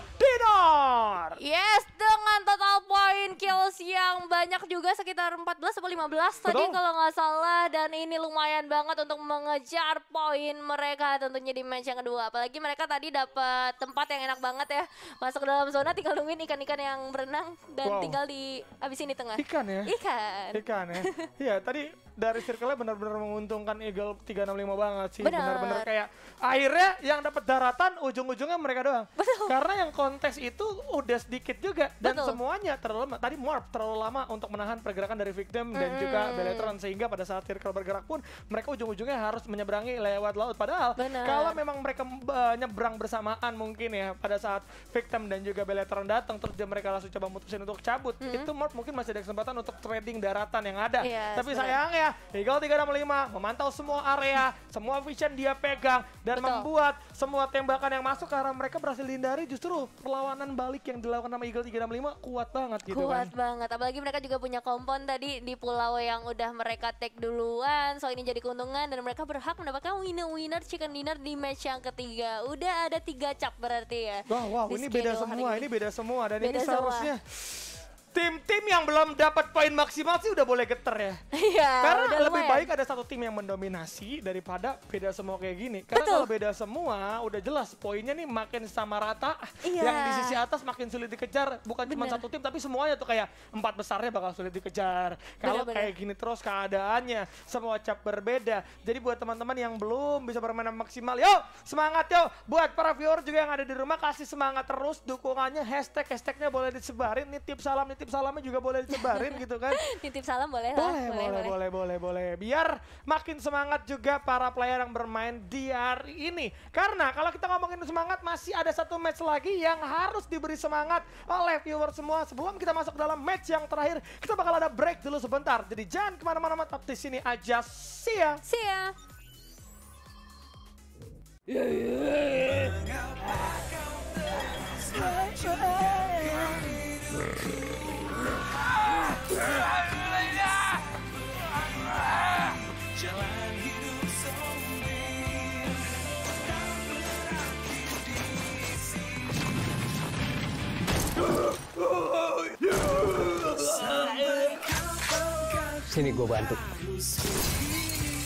Speaker 5: dinner.
Speaker 3: Yes, dengan total point kills yang banyak juga sekitar empat belas atau lima belas tadi kalau nggak salah, dan ini lumayan banget untuk mengejar poin mereka tentunya di match yang kedua. Apalagi mereka tadi dapat tempat yang enak banget ya, masuk ke dalam zona tinggal nungguin ikan-ikan yang berenang dan
Speaker 5: Wow.
Speaker 3: tinggal di abisin di tengah.
Speaker 5: Ikan ya?
Speaker 3: Ikan.
Speaker 5: Ikan ya? Iya, tadi dari circle-nya benar-benar menguntungkan Eagle tiga enam lima banget sih.
Speaker 3: Benar.
Speaker 5: Benar-benar kayak akhirnya yang dapat daratan ujung-ujungnya mereka doang.
Speaker 3: Betul.
Speaker 5: Karena yang kontes itu udah sedikit juga dan
Speaker 3: Betul.
Speaker 5: semuanya terlalu lama. Tadi Morph terlalu lama untuk menahan pergerakan dari victim dan
Speaker 3: Hmm.
Speaker 5: juga Beletron, sehingga pada saat circle bergerak pun mereka ujung-ujungnya harus menyeberangi lewat laut. Padahal
Speaker 3: Benar.
Speaker 5: kalau memang mereka uh, nyebrang bersamaan mungkin ya pada saat victim dan juga Beletron datang terus dia mereka langsung coba mutusin untuk cabut,
Speaker 3: Hmm.
Speaker 5: itu Morph mungkin masih ada kesempatan untuk trading daratan yang ada.
Speaker 3: Yes,
Speaker 5: Tapi
Speaker 3: benar.
Speaker 5: sayangnya ya. Eagle tiga enam lima memantau semua area, semua vision dia pegang dan
Speaker 3: Betul.
Speaker 5: membuat semua tembakan yang masuk karena mereka berhasil dihindari. Justru perlawanan balik yang dilakukan sama Eagle tiga enam lima kuat banget gitu
Speaker 3: Kuat
Speaker 5: kan.
Speaker 3: banget, apalagi mereka juga punya kompon tadi di pulau yang udah mereka take duluan. So ini jadi keuntungan dan mereka berhak mendapatkan winner-winner chicken dinner di match yang ketiga. Udah ada tiga cap berarti ya.
Speaker 5: Wah, wow,
Speaker 3: di
Speaker 5: ini beda
Speaker 3: schedule hari
Speaker 5: semua, ini beda semua dan
Speaker 3: Beda
Speaker 5: ini
Speaker 3: semua.
Speaker 5: seharusnya tim-tim yang belum dapat poin maksimal sih udah boleh geter ya.
Speaker 3: Iya,
Speaker 5: Karena
Speaker 3: udah
Speaker 5: lebih
Speaker 3: lumayan.
Speaker 5: baik ada satu tim yang mendominasi daripada beda semua kayak gini. Karena
Speaker 3: Betul.
Speaker 5: kalau beda semua udah jelas poinnya nih makin sama rata.
Speaker 3: Iya.
Speaker 5: Yang di sisi atas makin sulit dikejar. Bukan cuma
Speaker 3: Bener.
Speaker 5: satu tim tapi semuanya tuh kayak empat besarnya bakal sulit dikejar. Kalau
Speaker 3: Bener-bener.
Speaker 5: kayak gini terus keadaannya semua cap berbeda. Jadi buat teman-teman yang belum bisa bermain maksimal, yuk semangat yuk. Buat para viewer juga yang ada di rumah kasih semangat terus dukungannya. Hashtag hashtagnya boleh disebarin. Nitip salam nitip salamnya juga boleh disebarin gitu kan.
Speaker 3: Titip salam boleh lah.
Speaker 5: Boleh, boleh, boleh, boleh, boleh. Biar makin semangat juga para player yang bermain di hari ini. Karena kalau kita ngomongin semangat, masih ada satu match lagi yang harus diberi semangat oleh viewer semua. Sebelum kita masuk dalam match yang terakhir, kita bakal ada break dulu sebentar. Jadi jangan kemana-mana, tetap di sini aja. See ya.
Speaker 3: See ya.
Speaker 2: Jalan hidup zombie tak berakhir di sini. Sampai kapan
Speaker 8: Sini gue bantu.
Speaker 2: harus begini?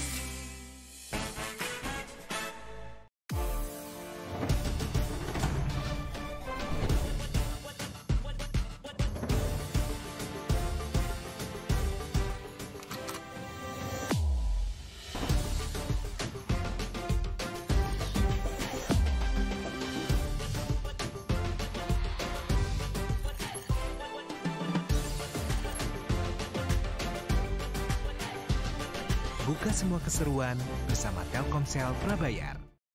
Speaker 4: Buka semua keseruan bersama Telkomsel Prabayar.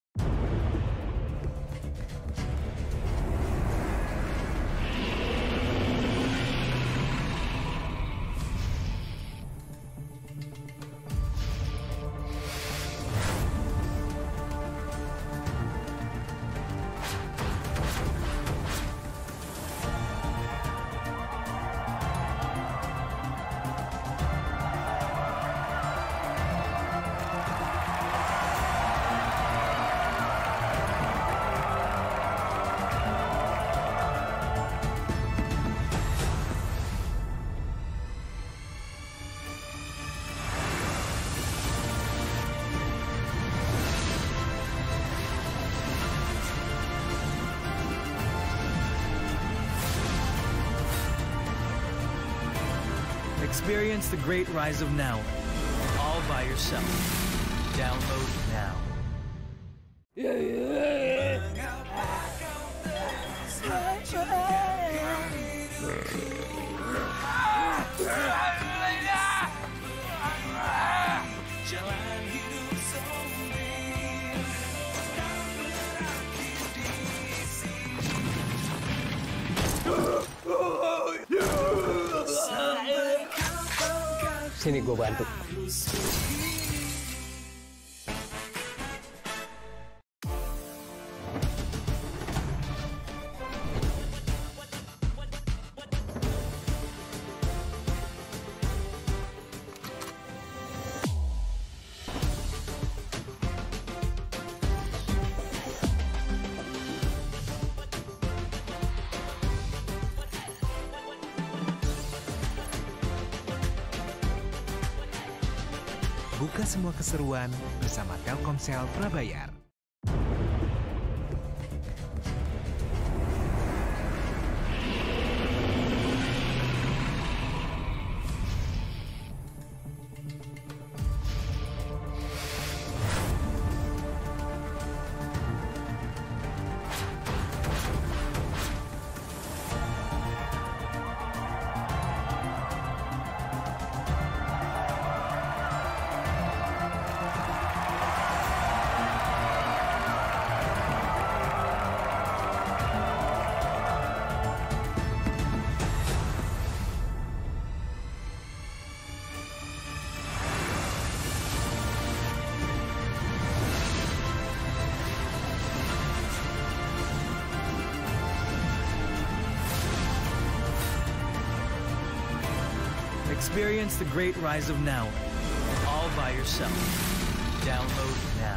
Speaker 1: Experience the great rise of Now, all by yourself. Download now.
Speaker 2: Jalan hidup zombie tak berakhir di sini. Sampai kapan
Speaker 8: Sini gue bantu.
Speaker 2: harus begini?
Speaker 4: Buka semua keseruan bersama Telkomsel Prabayar.
Speaker 1: Experience the great rise of Now, all by yourself. Download now.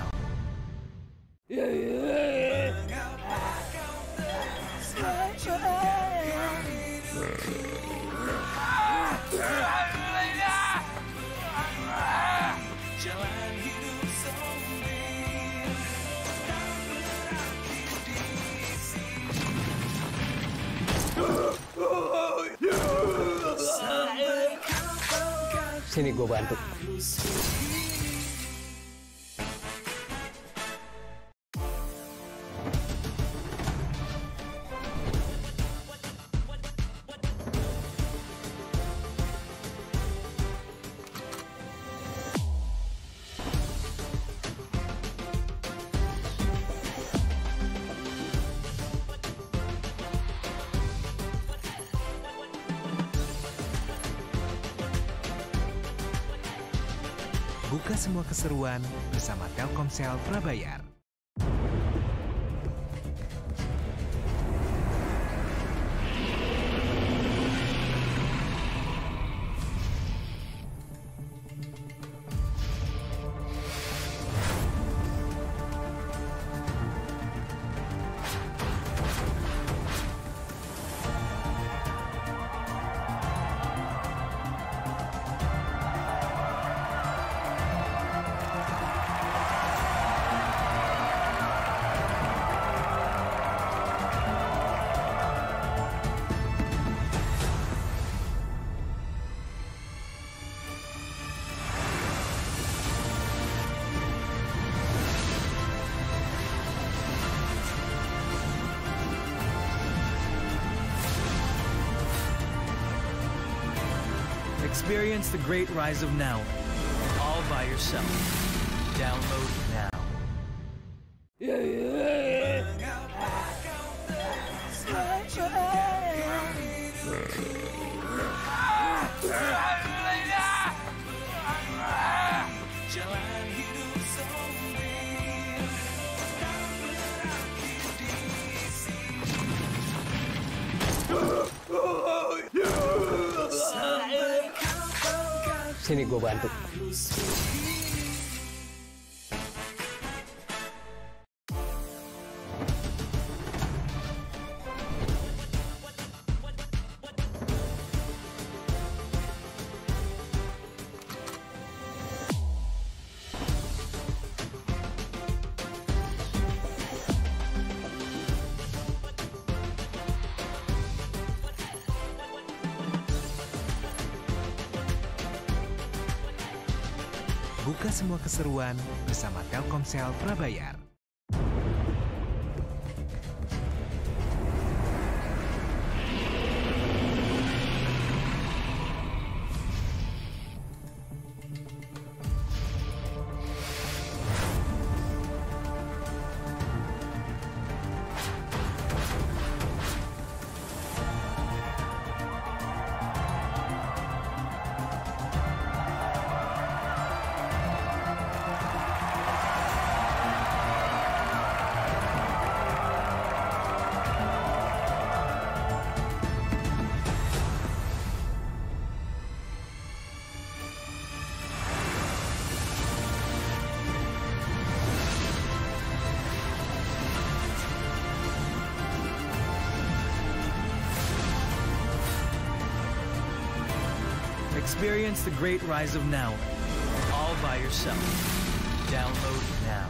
Speaker 2: Jalan hidup zombie tak berakhir di sini. Sampai kapan
Speaker 8: Sini gue bantu.
Speaker 2: harus begini?
Speaker 4: Buka semua keseruan bersama Telkomsel Prabayar.
Speaker 1: Experience the great rise of Now, all by yourself. Download now.
Speaker 2: Jalan hidup zombie tak berakhir di sini. Sampai kapan
Speaker 8: Sini gue bantu.
Speaker 2: harus begini?
Speaker 4: Buka semua keseruan bersama Telkomsel Prabayar.
Speaker 1: Experience the great rise of Now, all by yourself. Download now.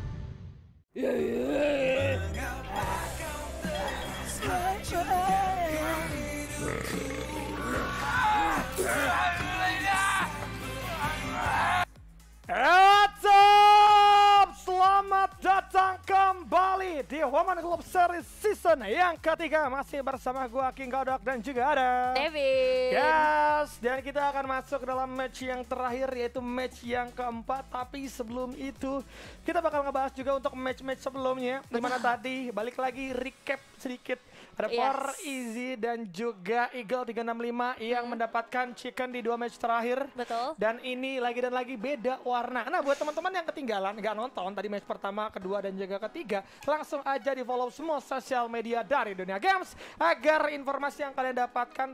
Speaker 5: What's up? Selamat datang kembali di Women Club Series Season yang ketiga. Masih bersama gua King Kodok dan juga ada
Speaker 3: Devin.
Speaker 5: Yes, dan kita akan masuk dalam match yang terakhir yaitu match yang keempat. Tapi sebelum itu kita bakal ngebahas juga untuk match-match sebelumnya. Dimana tadi balik lagi recap sedikit. Ada
Speaker 3: Yes.
Speaker 5: For Easy dan juga Eagle tiga enam lima yang mendapatkan chicken di dua match terakhir.
Speaker 3: Betul.
Speaker 5: Dan ini lagi dan lagi beda warna. Nah, buat teman-teman yang ketinggalan nggak nonton tadi match pertama, kedua dan juga ketiga, langsung aja di follow semua sosial media dari Dunia Games agar informasi yang kalian dapatkan tetap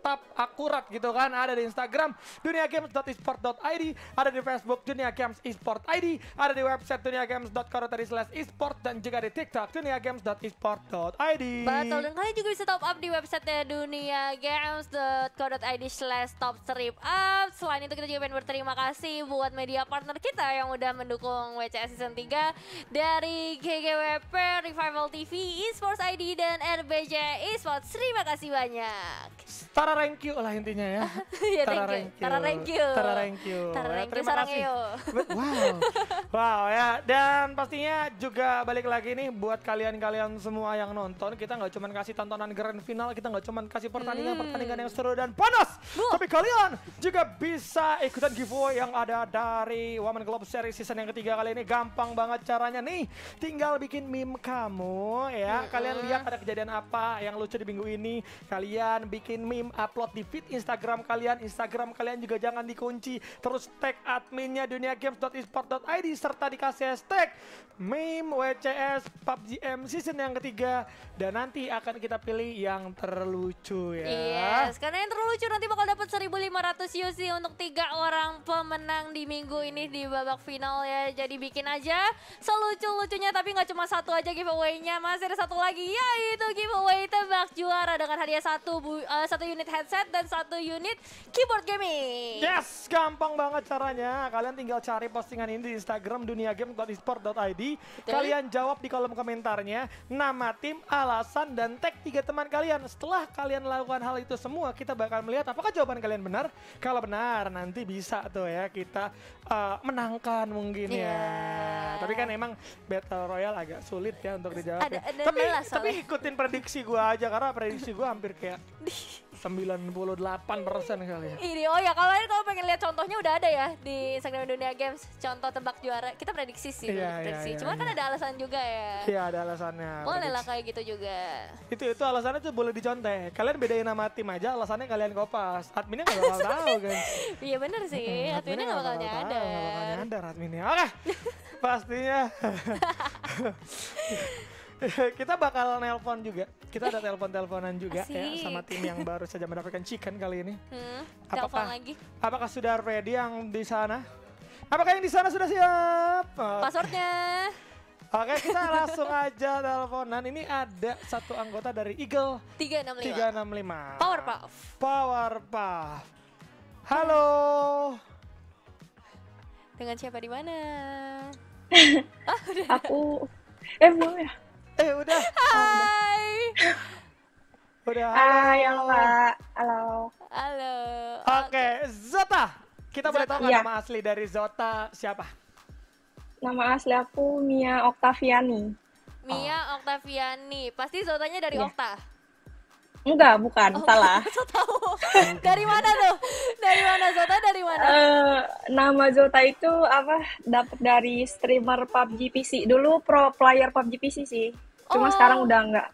Speaker 5: tetap akurat gitu kan. Ada di Instagram dunia games dot esport dot i d, ada di Facebook Dunia Games Esport I D, ada di website dunia games dot co dot i d slash esport, dan juga di TikTok dunia games dot esport dot i d.
Speaker 3: Betul, dan kalian juga bisa top up di website dunia games dot co dot i d slash top strip up. Selain itu kita juga pengen berterima kasih buat media partner kita yang udah mendukung W C S Season tiga dari G G W P, Revival T V, Esports I D, dan R B J Esports. Terima kasih banyak.
Speaker 5: Tara thank you lah intinya ya.
Speaker 3: Ya, thank you. Tara thank you.
Speaker 5: Tara thank you.
Speaker 3: Tara
Speaker 5: Ya,
Speaker 3: thank you,
Speaker 5: terima
Speaker 3: sarang
Speaker 5: kasih.
Speaker 3: Eo.
Speaker 5: Wow. Wow ya, dan pastinya juga balik lagi nih buat kalian-kalian semua yang nonton, kita nggak cuma kasih tontonan grand final, kita nggak cuma kasih pertandingan-pertandingan yang seru dan panas,
Speaker 3: Bu.
Speaker 5: tapi kalian juga bisa ikutan giveaway yang ada dari Women Globe Series season yang ketiga kali ini. Gampang banget caranya nih, tinggal bikin meme kamu ya. Kalian lihat ada kejadian apa yang lucu di minggu ini, kalian bikin meme, upload di feed Instagram kalian. Instagram kalian juga jangan dikunci, terus tag adminnya dunia games dot esport dot i d serta dikasih hashtag meme W C S P U B G M season yang ketiga, dan nanti akan kita pilih yang terlucu ya.
Speaker 3: Yes, karena yang terlucu nanti bakal dapat seribu lima ratus U C untuk tiga orang pemenang di minggu ini di babak final ya. Jadi bikin aja selucu-lucunya, tapi nggak cuma satu aja giveaway-nya, masih ada satu lagi, yaitu giveaway tebak juara dengan hadiah satu bu, uh, satu unit headset dan satu unit keyboard gaming.
Speaker 5: Yes, gampang banget caranya. Kalian tinggal cari postingan ini di Instagram dunia games dot esport dot i d. Kalian jawab di kolom komentarnya nama, tim, alasan, dan tag tiga teman kalian. Setelah kalian lakukan hal itu semua, kita bakal melihat apakah jawaban kalian benar. Kalau benar, nanti bisa tuh ya kita uh, menangkan mungkin ya.
Speaker 3: Yeah.
Speaker 5: Tapi kan emang Battle Royale agak sulit ya untuk dijawab.
Speaker 3: Ada-
Speaker 5: ya.
Speaker 3: ada
Speaker 5: Tapi
Speaker 3: belas
Speaker 5: tapi
Speaker 3: soalnya.
Speaker 5: ikutin prediksi gua aja, karena prediksi gua hampir kayak sembilan puluh delapan persen kali ya.
Speaker 3: Ini oh ya, kalau kalau pengen lihat contohnya udah ada ya di Instagram Dunia Games, contoh tebak juara. Kita prediksi sih,
Speaker 5: Iya,
Speaker 3: dulu,
Speaker 5: iya,
Speaker 3: prediksi.
Speaker 5: iya,
Speaker 3: Cuma kan
Speaker 5: iya.
Speaker 3: ada alasan juga ya.
Speaker 5: Iya, ada alasannya.
Speaker 3: Boleh lah
Speaker 5: prediksi.
Speaker 3: kayak gitu juga.
Speaker 5: Itu itu alasannya tuh boleh dicontek. Kalian bedain nama tim aja, alasannya kalian kopas. Adminnya nggak bakal tahu kan.
Speaker 3: Iya bener sih,
Speaker 5: Hmm,
Speaker 3: adminnya nggak bakal
Speaker 5: tahu,
Speaker 3: nyadar.
Speaker 5: nggak bakal nyadar adminnya. Oke, pastinya. Kita bakal nelpon juga. Kita ada telepon-teleponan juga ya
Speaker 3: Asik.
Speaker 5: sama tim yang baru saja mendapatkan chicken kali ini.
Speaker 3: Hmm,
Speaker 5: Apakah-
Speaker 3: telepon lagi.
Speaker 5: Apakah sudah ready yang di sana? Apakah yang di sana sudah siap? Oke.
Speaker 3: Passwordnya.
Speaker 5: Oke, kita langsung aja teleponan. Ini ada satu anggota dari Eagle
Speaker 3: tiga enam lima.
Speaker 5: tiga enam lima.
Speaker 3: Powerpuff.
Speaker 5: Powerpuff. Halo.
Speaker 3: Dengan siapa di mana?
Speaker 7: Aku eh belum ya.
Speaker 5: Eh, udah.
Speaker 3: Hai.
Speaker 5: Udah.
Speaker 7: Hai, halo Kak. Halo.
Speaker 3: Halo.
Speaker 5: Oke, Zota. Kita boleh
Speaker 3: Zota.
Speaker 5: tahu nggak
Speaker 7: Iya.
Speaker 5: nama asli dari Zota siapa?
Speaker 7: Nama asli aku Mia Oktaviani.
Speaker 3: Mia Oktaviani. Pasti zotanya dari
Speaker 7: Iya.
Speaker 3: Okta.
Speaker 7: Enggak, bukan, salah.
Speaker 3: So tahu. Dari mana tuh? Dari mana Zota? Dari mana?
Speaker 7: Eh, nama Zota itu apa? Dapat dari streamer P U B G P C. Dulu pro player P U B G P C sih. Cuma
Speaker 3: Oh.
Speaker 7: sekarang udah enggak.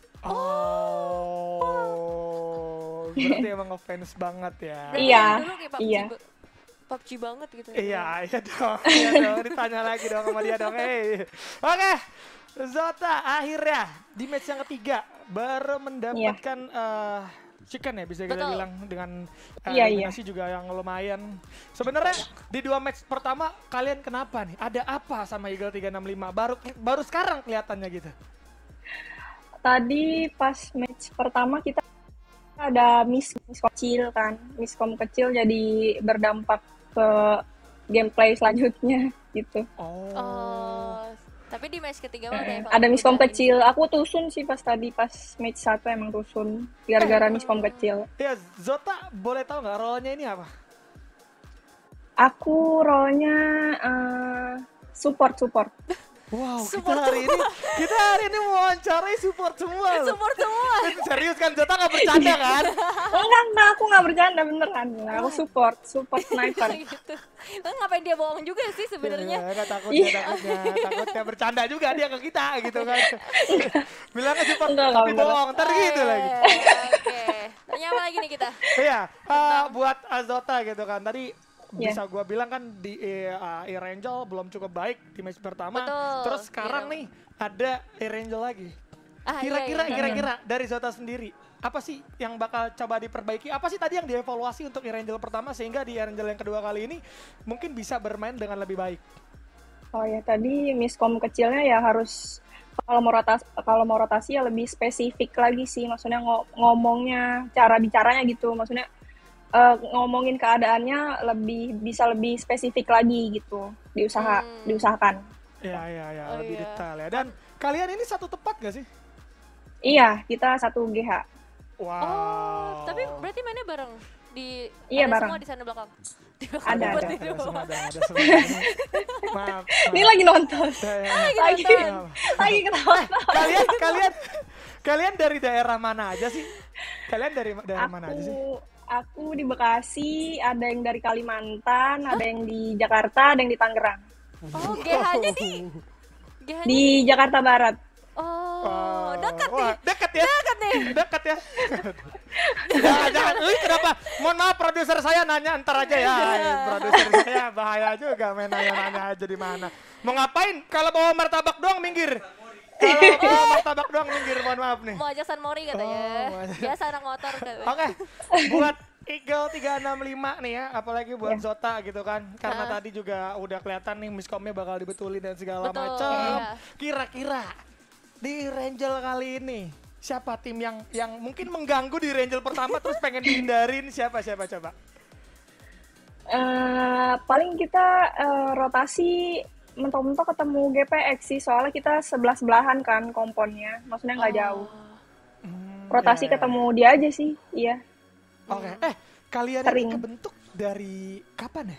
Speaker 5: Oh. Berarti emang ngefans banget ya.
Speaker 3: Berarti
Speaker 7: Iya,
Speaker 3: dari dulu kayak P U B G
Speaker 7: iya.
Speaker 3: ba- P U B G banget gitu.
Speaker 5: Iya, iya dong. Iya dong. Ditanya lagi dong sama dia dong. Hey. Oke. Zota akhirnya di match yang ketiga baru mendapatkan eh, chicken ya, bisa kita
Speaker 3: Betul.
Speaker 5: bilang, dengan eh,
Speaker 7: Iya, iya.
Speaker 5: eliminasi juga yang lumayan. Sebenarnya di dua match pertama kalian kenapa nih? Ada apa sama Eagle tiga enam lima? Baru baru sekarang kelihatannya gitu.
Speaker 7: Tadi pas match pertama kita ada miss miskom kecil kan. Miskom kecil jadi berdampak ke gameplay selanjutnya gitu.
Speaker 5: Oh.
Speaker 3: Oh. Tapi di match ketiga mah
Speaker 7: Eh,
Speaker 3: udah
Speaker 7: ada miskom
Speaker 3: udah
Speaker 7: kecil. Aku tusun sih pas tadi pas match satu emang tusun gara-gara miskom kecil.
Speaker 5: Ya, Zota boleh tahu nggak role-nya ini apa?
Speaker 7: Aku role-nya eh, support support.
Speaker 5: Wow,
Speaker 3: Support
Speaker 5: kita hari ini kita hari ini mewawancarai support semua loh.
Speaker 3: Support semua.
Speaker 5: Serius kan, Zota nggak bercanda kan?
Speaker 7: Enggak, enggak, aku nggak bercanda beneran. Aku support, support sniper.
Speaker 3: gitu. Lalu ngapain dia bohong juga sih sebenarnya?
Speaker 5: Ya, takutnya,
Speaker 7: Iya.
Speaker 5: takutnya, takutnya bercanda juga dia ke kita gitu kan. Bilangnya support
Speaker 7: Enggak,
Speaker 5: tapi
Speaker 7: enggak,
Speaker 5: bohong, ntar gitu lagi.
Speaker 3: Eh, Oke. Tanya apa lagi nih kita?
Speaker 5: Iya, eh, buat Azota gitu kan. Tadi
Speaker 7: Iya.
Speaker 5: bisa gua bilang kan di uh, Erangel belum cukup baik di match pertama.
Speaker 3: Betul,
Speaker 5: Terus sekarang
Speaker 3: gitu.
Speaker 5: nih ada Erangel lagi.
Speaker 3: Ah, iya,
Speaker 5: Kira-kira
Speaker 3: iya.
Speaker 5: kira-kira dari Zota sendiri, apa sih yang bakal coba diperbaiki? Apa sih tadi yang dievaluasi untuk Erangel pertama sehingga di Erangel yang kedua kali ini mungkin bisa bermain dengan lebih baik?
Speaker 7: Oh ya, tadi miskom kecilnya ya harus kalau mau rotasi, kalau mau rotasi ya lebih spesifik lagi sih. Maksudnya ngo- ngomongnya, cara bicaranya gitu. Maksudnya eh, ngomongin keadaannya lebih bisa lebih spesifik lagi gitu. Diusaha,
Speaker 3: Hmm.
Speaker 7: diusahakan.
Speaker 5: Iya, iya, iya,
Speaker 3: Oh,
Speaker 5: lebih
Speaker 3: iya.
Speaker 5: detail ya. Dan kalian ini satu tempat gak sih?
Speaker 7: Iya, kita satu G H.
Speaker 5: Wow.
Speaker 3: Oh, tapi berarti mainnya bareng di
Speaker 7: Iya,
Speaker 3: ada
Speaker 7: bareng.
Speaker 3: semua di sana belakang. Di belakang
Speaker 7: Ada,
Speaker 3: buat
Speaker 7: ada.
Speaker 3: di
Speaker 5: Ada
Speaker 3: rumah.
Speaker 5: semua, ada, ada semua. Maaf, maaf.
Speaker 7: Ini lagi nonton.
Speaker 5: Ya, ya, ya.
Speaker 7: Lagi,
Speaker 5: nonton.
Speaker 7: lagi ketawa.
Speaker 5: Kalian, kalian, kalian dari daerah mana aja sih? Kalian dari daerah mana aja sih?
Speaker 7: Aku aku di Bekasi, ada yang dari Kalimantan, ada yang di Jakarta, ada yang di Tangerang.
Speaker 3: Oh, G H-nya di G H-nya
Speaker 7: Di Jakarta Barat.
Speaker 3: Oh, dekat nih.
Speaker 5: Wah, dekat ya?
Speaker 3: Dekat nih.
Speaker 5: Dekat ya? Jangan, jangan. Ih, kenapa? Mohon maaf, produser saya nanya ntar aja ya. Produser saya bahaya juga main nanya-nanya aja di mana. Mau ngapain? Kalau bawa martabak doang minggir. Kalau bawa martabak doang minggir, mohon maaf nih.
Speaker 3: Mau ajak San Mori katanya.
Speaker 5: Oh, mau ajak.
Speaker 3: Biasa anak motor katanya.
Speaker 5: Oke, buat Eagle tiga enam lima nih ya, apalagi buat
Speaker 7: Ya.
Speaker 5: Zota gitu kan. Karena
Speaker 3: Hah?
Speaker 5: tadi juga udah kelihatan nih miskomnya bakal dibetulin dan segala
Speaker 3: Betul,
Speaker 5: macam.
Speaker 3: iya.
Speaker 5: Kira-kira di Rangel kali ini siapa tim yang yang mungkin mengganggu di Rangel pertama terus pengen dihindarin, siapa siapa coba?
Speaker 7: Eh, paling kita eh, rotasi mentok-mentok ketemu G P X sih, soalnya kita sebelah-sebelahan kan komponnya, maksudnya nggak jauh.
Speaker 5: Hmm,
Speaker 7: Rotasi
Speaker 5: ya, ya,
Speaker 7: ketemu dia aja sih, iya.
Speaker 5: ya. Oke, eh kalian
Speaker 7: Sering.
Speaker 5: ini kebentuk dari kapan ya?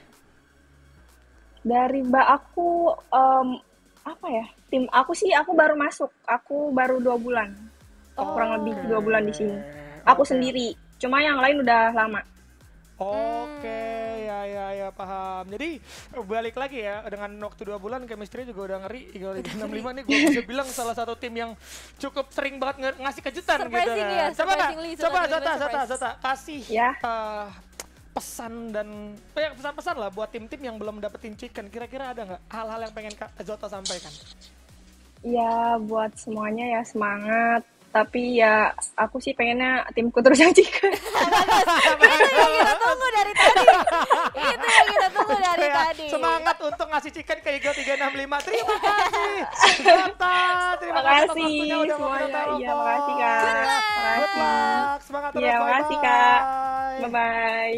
Speaker 7: Dari mbak aku, em, apa ya, tim aku sih, aku baru masuk, aku baru dua bulan, kurang lebih dua bulan di sini. Aku
Speaker 5: Oke.
Speaker 7: sendiri, cuma yang lain udah lama.
Speaker 5: Oke, ya ya ya paham. Jadi balik lagi ya dengan waktu dua bulan chemistry juga udah ngeri. Eagle tiga enam lima nih gue bisa bilang salah satu tim yang cukup sering banget nge- ngasih kejutan gitu
Speaker 3: Surprising
Speaker 5: kan.
Speaker 3: ya,
Speaker 5: Coba Kak,
Speaker 3: surprisingly,
Speaker 5: coba
Speaker 3: surprisingly
Speaker 5: Zota, Zota,
Speaker 3: surprise.
Speaker 5: Zota kasih
Speaker 7: Ya.
Speaker 5: eh, pesan dan eh, pesan-pesan lah buat tim-tim yang belum dapetin chicken. Kira-kira ada nggak hal-hal yang pengen Kak Zota sampaikan?
Speaker 7: Ya, buat semuanya ya semangat. Tapi ya aku sih pengennya timku terus yang chicken.
Speaker 3: Itu yang kita tunggu dari tadi. Itu yang kita tunggu dari
Speaker 5: Ya,
Speaker 3: tadi.
Speaker 5: semangat untuk ngasih chicken ke Eagle tiga enam lima. Terima kasih Zota. Terima kasih atas
Speaker 7: Makasih
Speaker 5: waktunya udah mau
Speaker 7: semuanya.
Speaker 5: telepon.
Speaker 7: Iya, makasih Kak.
Speaker 5: Good
Speaker 7: Makasih.
Speaker 5: luck. Semangat terus.
Speaker 7: Iya,
Speaker 5: bye-bye.
Speaker 7: makasih Kak. Bye-bye.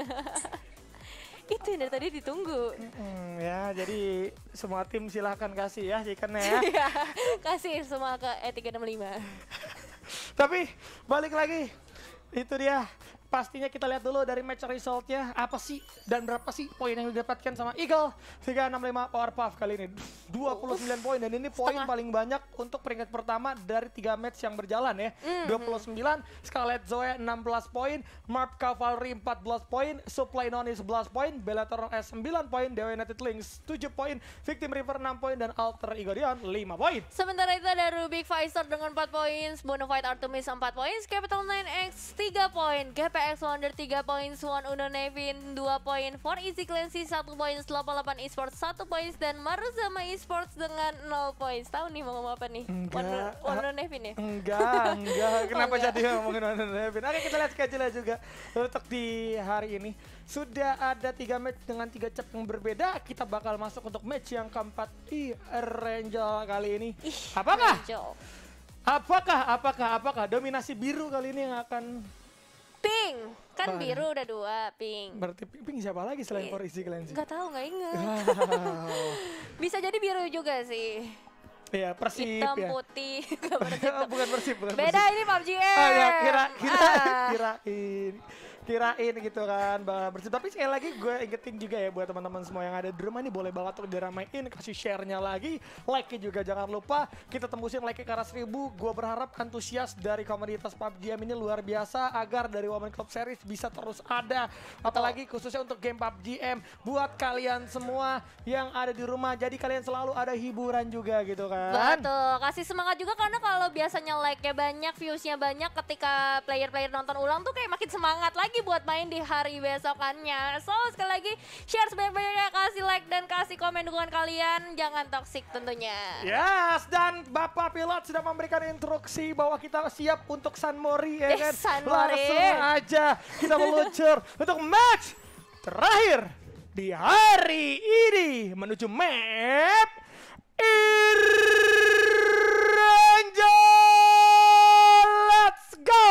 Speaker 3: Itu yang dari tadi ditunggu.
Speaker 5: Hmm, ya, jadi semua tim silahkan kasih ya chickennya ya.
Speaker 3: Iya, kasih semua ke E tiga enam lima.
Speaker 5: Tapi balik lagi, itu dia. Pastinya kita lihat dulu dari match resultnya apa sih dan berapa sih poin yang didapatkan sama Eagle tiga enam lima Powerpuff kali ini dua puluh sembilan poin dan ini poin
Speaker 3: Setengah.
Speaker 5: paling banyak untuk peringkat pertama dari tiga match yang berjalan ya.
Speaker 3: Mhm.
Speaker 5: dua puluh sembilan, Scarlet Zoe enam belas poin, Marp Cavalry empat belas poin, Supply Noni sebelas poin, Bellator S sembilan poin, Dewa United Lynx tujuh poin, Victim River enam poin dan Alter Ego Dion lima poin.
Speaker 3: Sementara itu ada Rubik Fighter dengan empat poin, Bonafide Artemis empat poin, Capital nine X tiga poin, G P X Wonder tiga poin, Swan Uno Nevin dua poin, For Easy Clancy satu poin, delapan delapan Esports satu poin, dan Maruzama Esports dengan nol poin. Tahu nih mau ngomong apa nih?
Speaker 5: Enggak.
Speaker 3: One Uno Nevin ya?
Speaker 5: Enggak, enggak. Kenapa
Speaker 3: enggak.
Speaker 5: jadi ngomongin Wonder Nevin? Oke, kita lihat schedule juga untuk di hari ini. Sudah ada tiga match dengan tiga cap yang berbeda. Kita bakal masuk untuk match yang keempat di Rangel kali ini.
Speaker 3: Ih,
Speaker 5: Apakah?
Speaker 3: Rachel.
Speaker 5: Apakah, apakah, apakah dominasi biru kali ini yang akan
Speaker 3: Pink, kan
Speaker 5: Oh,
Speaker 3: biru udah dua, pink.
Speaker 5: berarti ping siapa lagi selain For Easy Cleansing?
Speaker 3: Nggak tahu, nggak inget. Bisa jadi biru juga sih.
Speaker 5: Iya, Persib
Speaker 3: Hitam,
Speaker 5: ya.
Speaker 3: putih, nggak pernah
Speaker 5: Oh,
Speaker 3: hitam.
Speaker 5: bukan Persib, bukan
Speaker 3: Beda
Speaker 5: Persib.
Speaker 3: ini P U B G M.
Speaker 5: Oh ya, kira kira
Speaker 3: Ah.
Speaker 5: kirain kirain gitu kan bakal bersih. Tapi sekali lagi gue ingetin juga ya buat teman-teman semua yang ada di rumah ini boleh banget untuk diramein, kasih share-nya lagi, like-nya juga jangan lupa. Kita tembusin like-nya ke arah seribu. Gue berharap antusias dari komunitas P U B G M ini luar biasa agar dari Women Club Series bisa terus ada. Apalagi khususnya untuk game P U B G M buat kalian semua yang ada di rumah. Jadi kalian selalu ada hiburan juga gitu kan.
Speaker 3: Betul, kasih semangat juga karena kalau biasanya like-nya banyak, views-nya banyak, ketika player-player nonton ulang tuh kayak makin semangat lagi buat main di hari besokannya. So sekali lagi share sebanyak-banyaknya, kasih like dan kasih komen dukungan kalian, jangan toxic tentunya.
Speaker 5: Yes, dan Bapak Pilot sudah memberikan instruksi bahwa kita siap untuk San Mori ya
Speaker 3: Eh,
Speaker 5: kan.
Speaker 3: San Mori.
Speaker 5: Langsung aja kita meluncur untuk match terakhir di hari ini menuju map Irangel. Let's go.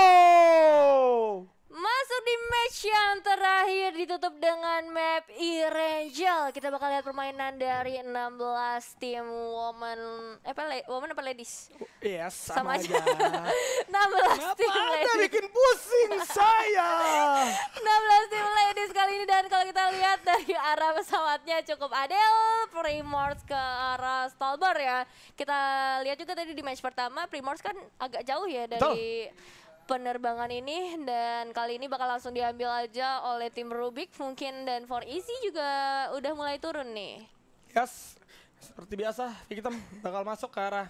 Speaker 3: Masuk di match yang terakhir ditutup dengan map Irangel. Kita bakal lihat permainan dari enam belas tim woman, eh apa, la- woman apa ladies?
Speaker 5: Yes,
Speaker 3: Sama
Speaker 5: sama,
Speaker 3: aja.
Speaker 5: aja.
Speaker 3: enam belas
Speaker 5: Kenapa
Speaker 3: tim
Speaker 5: Anda
Speaker 3: ladies.
Speaker 5: bikin pusing saya?
Speaker 3: enam belas tim ladies kali ini, dan kalau kita lihat dari arah pesawatnya cukup adil, Primors ke arah Stalbar ya. Kita lihat juga tadi di match pertama Primors kan agak jauh ya dari penerbangan ini, dan kali ini bakal langsung diambil aja oleh tim Rubik mungkin, dan For Easy juga udah mulai turun nih.
Speaker 5: Yes, seperti biasa kita bakal masuk ke arah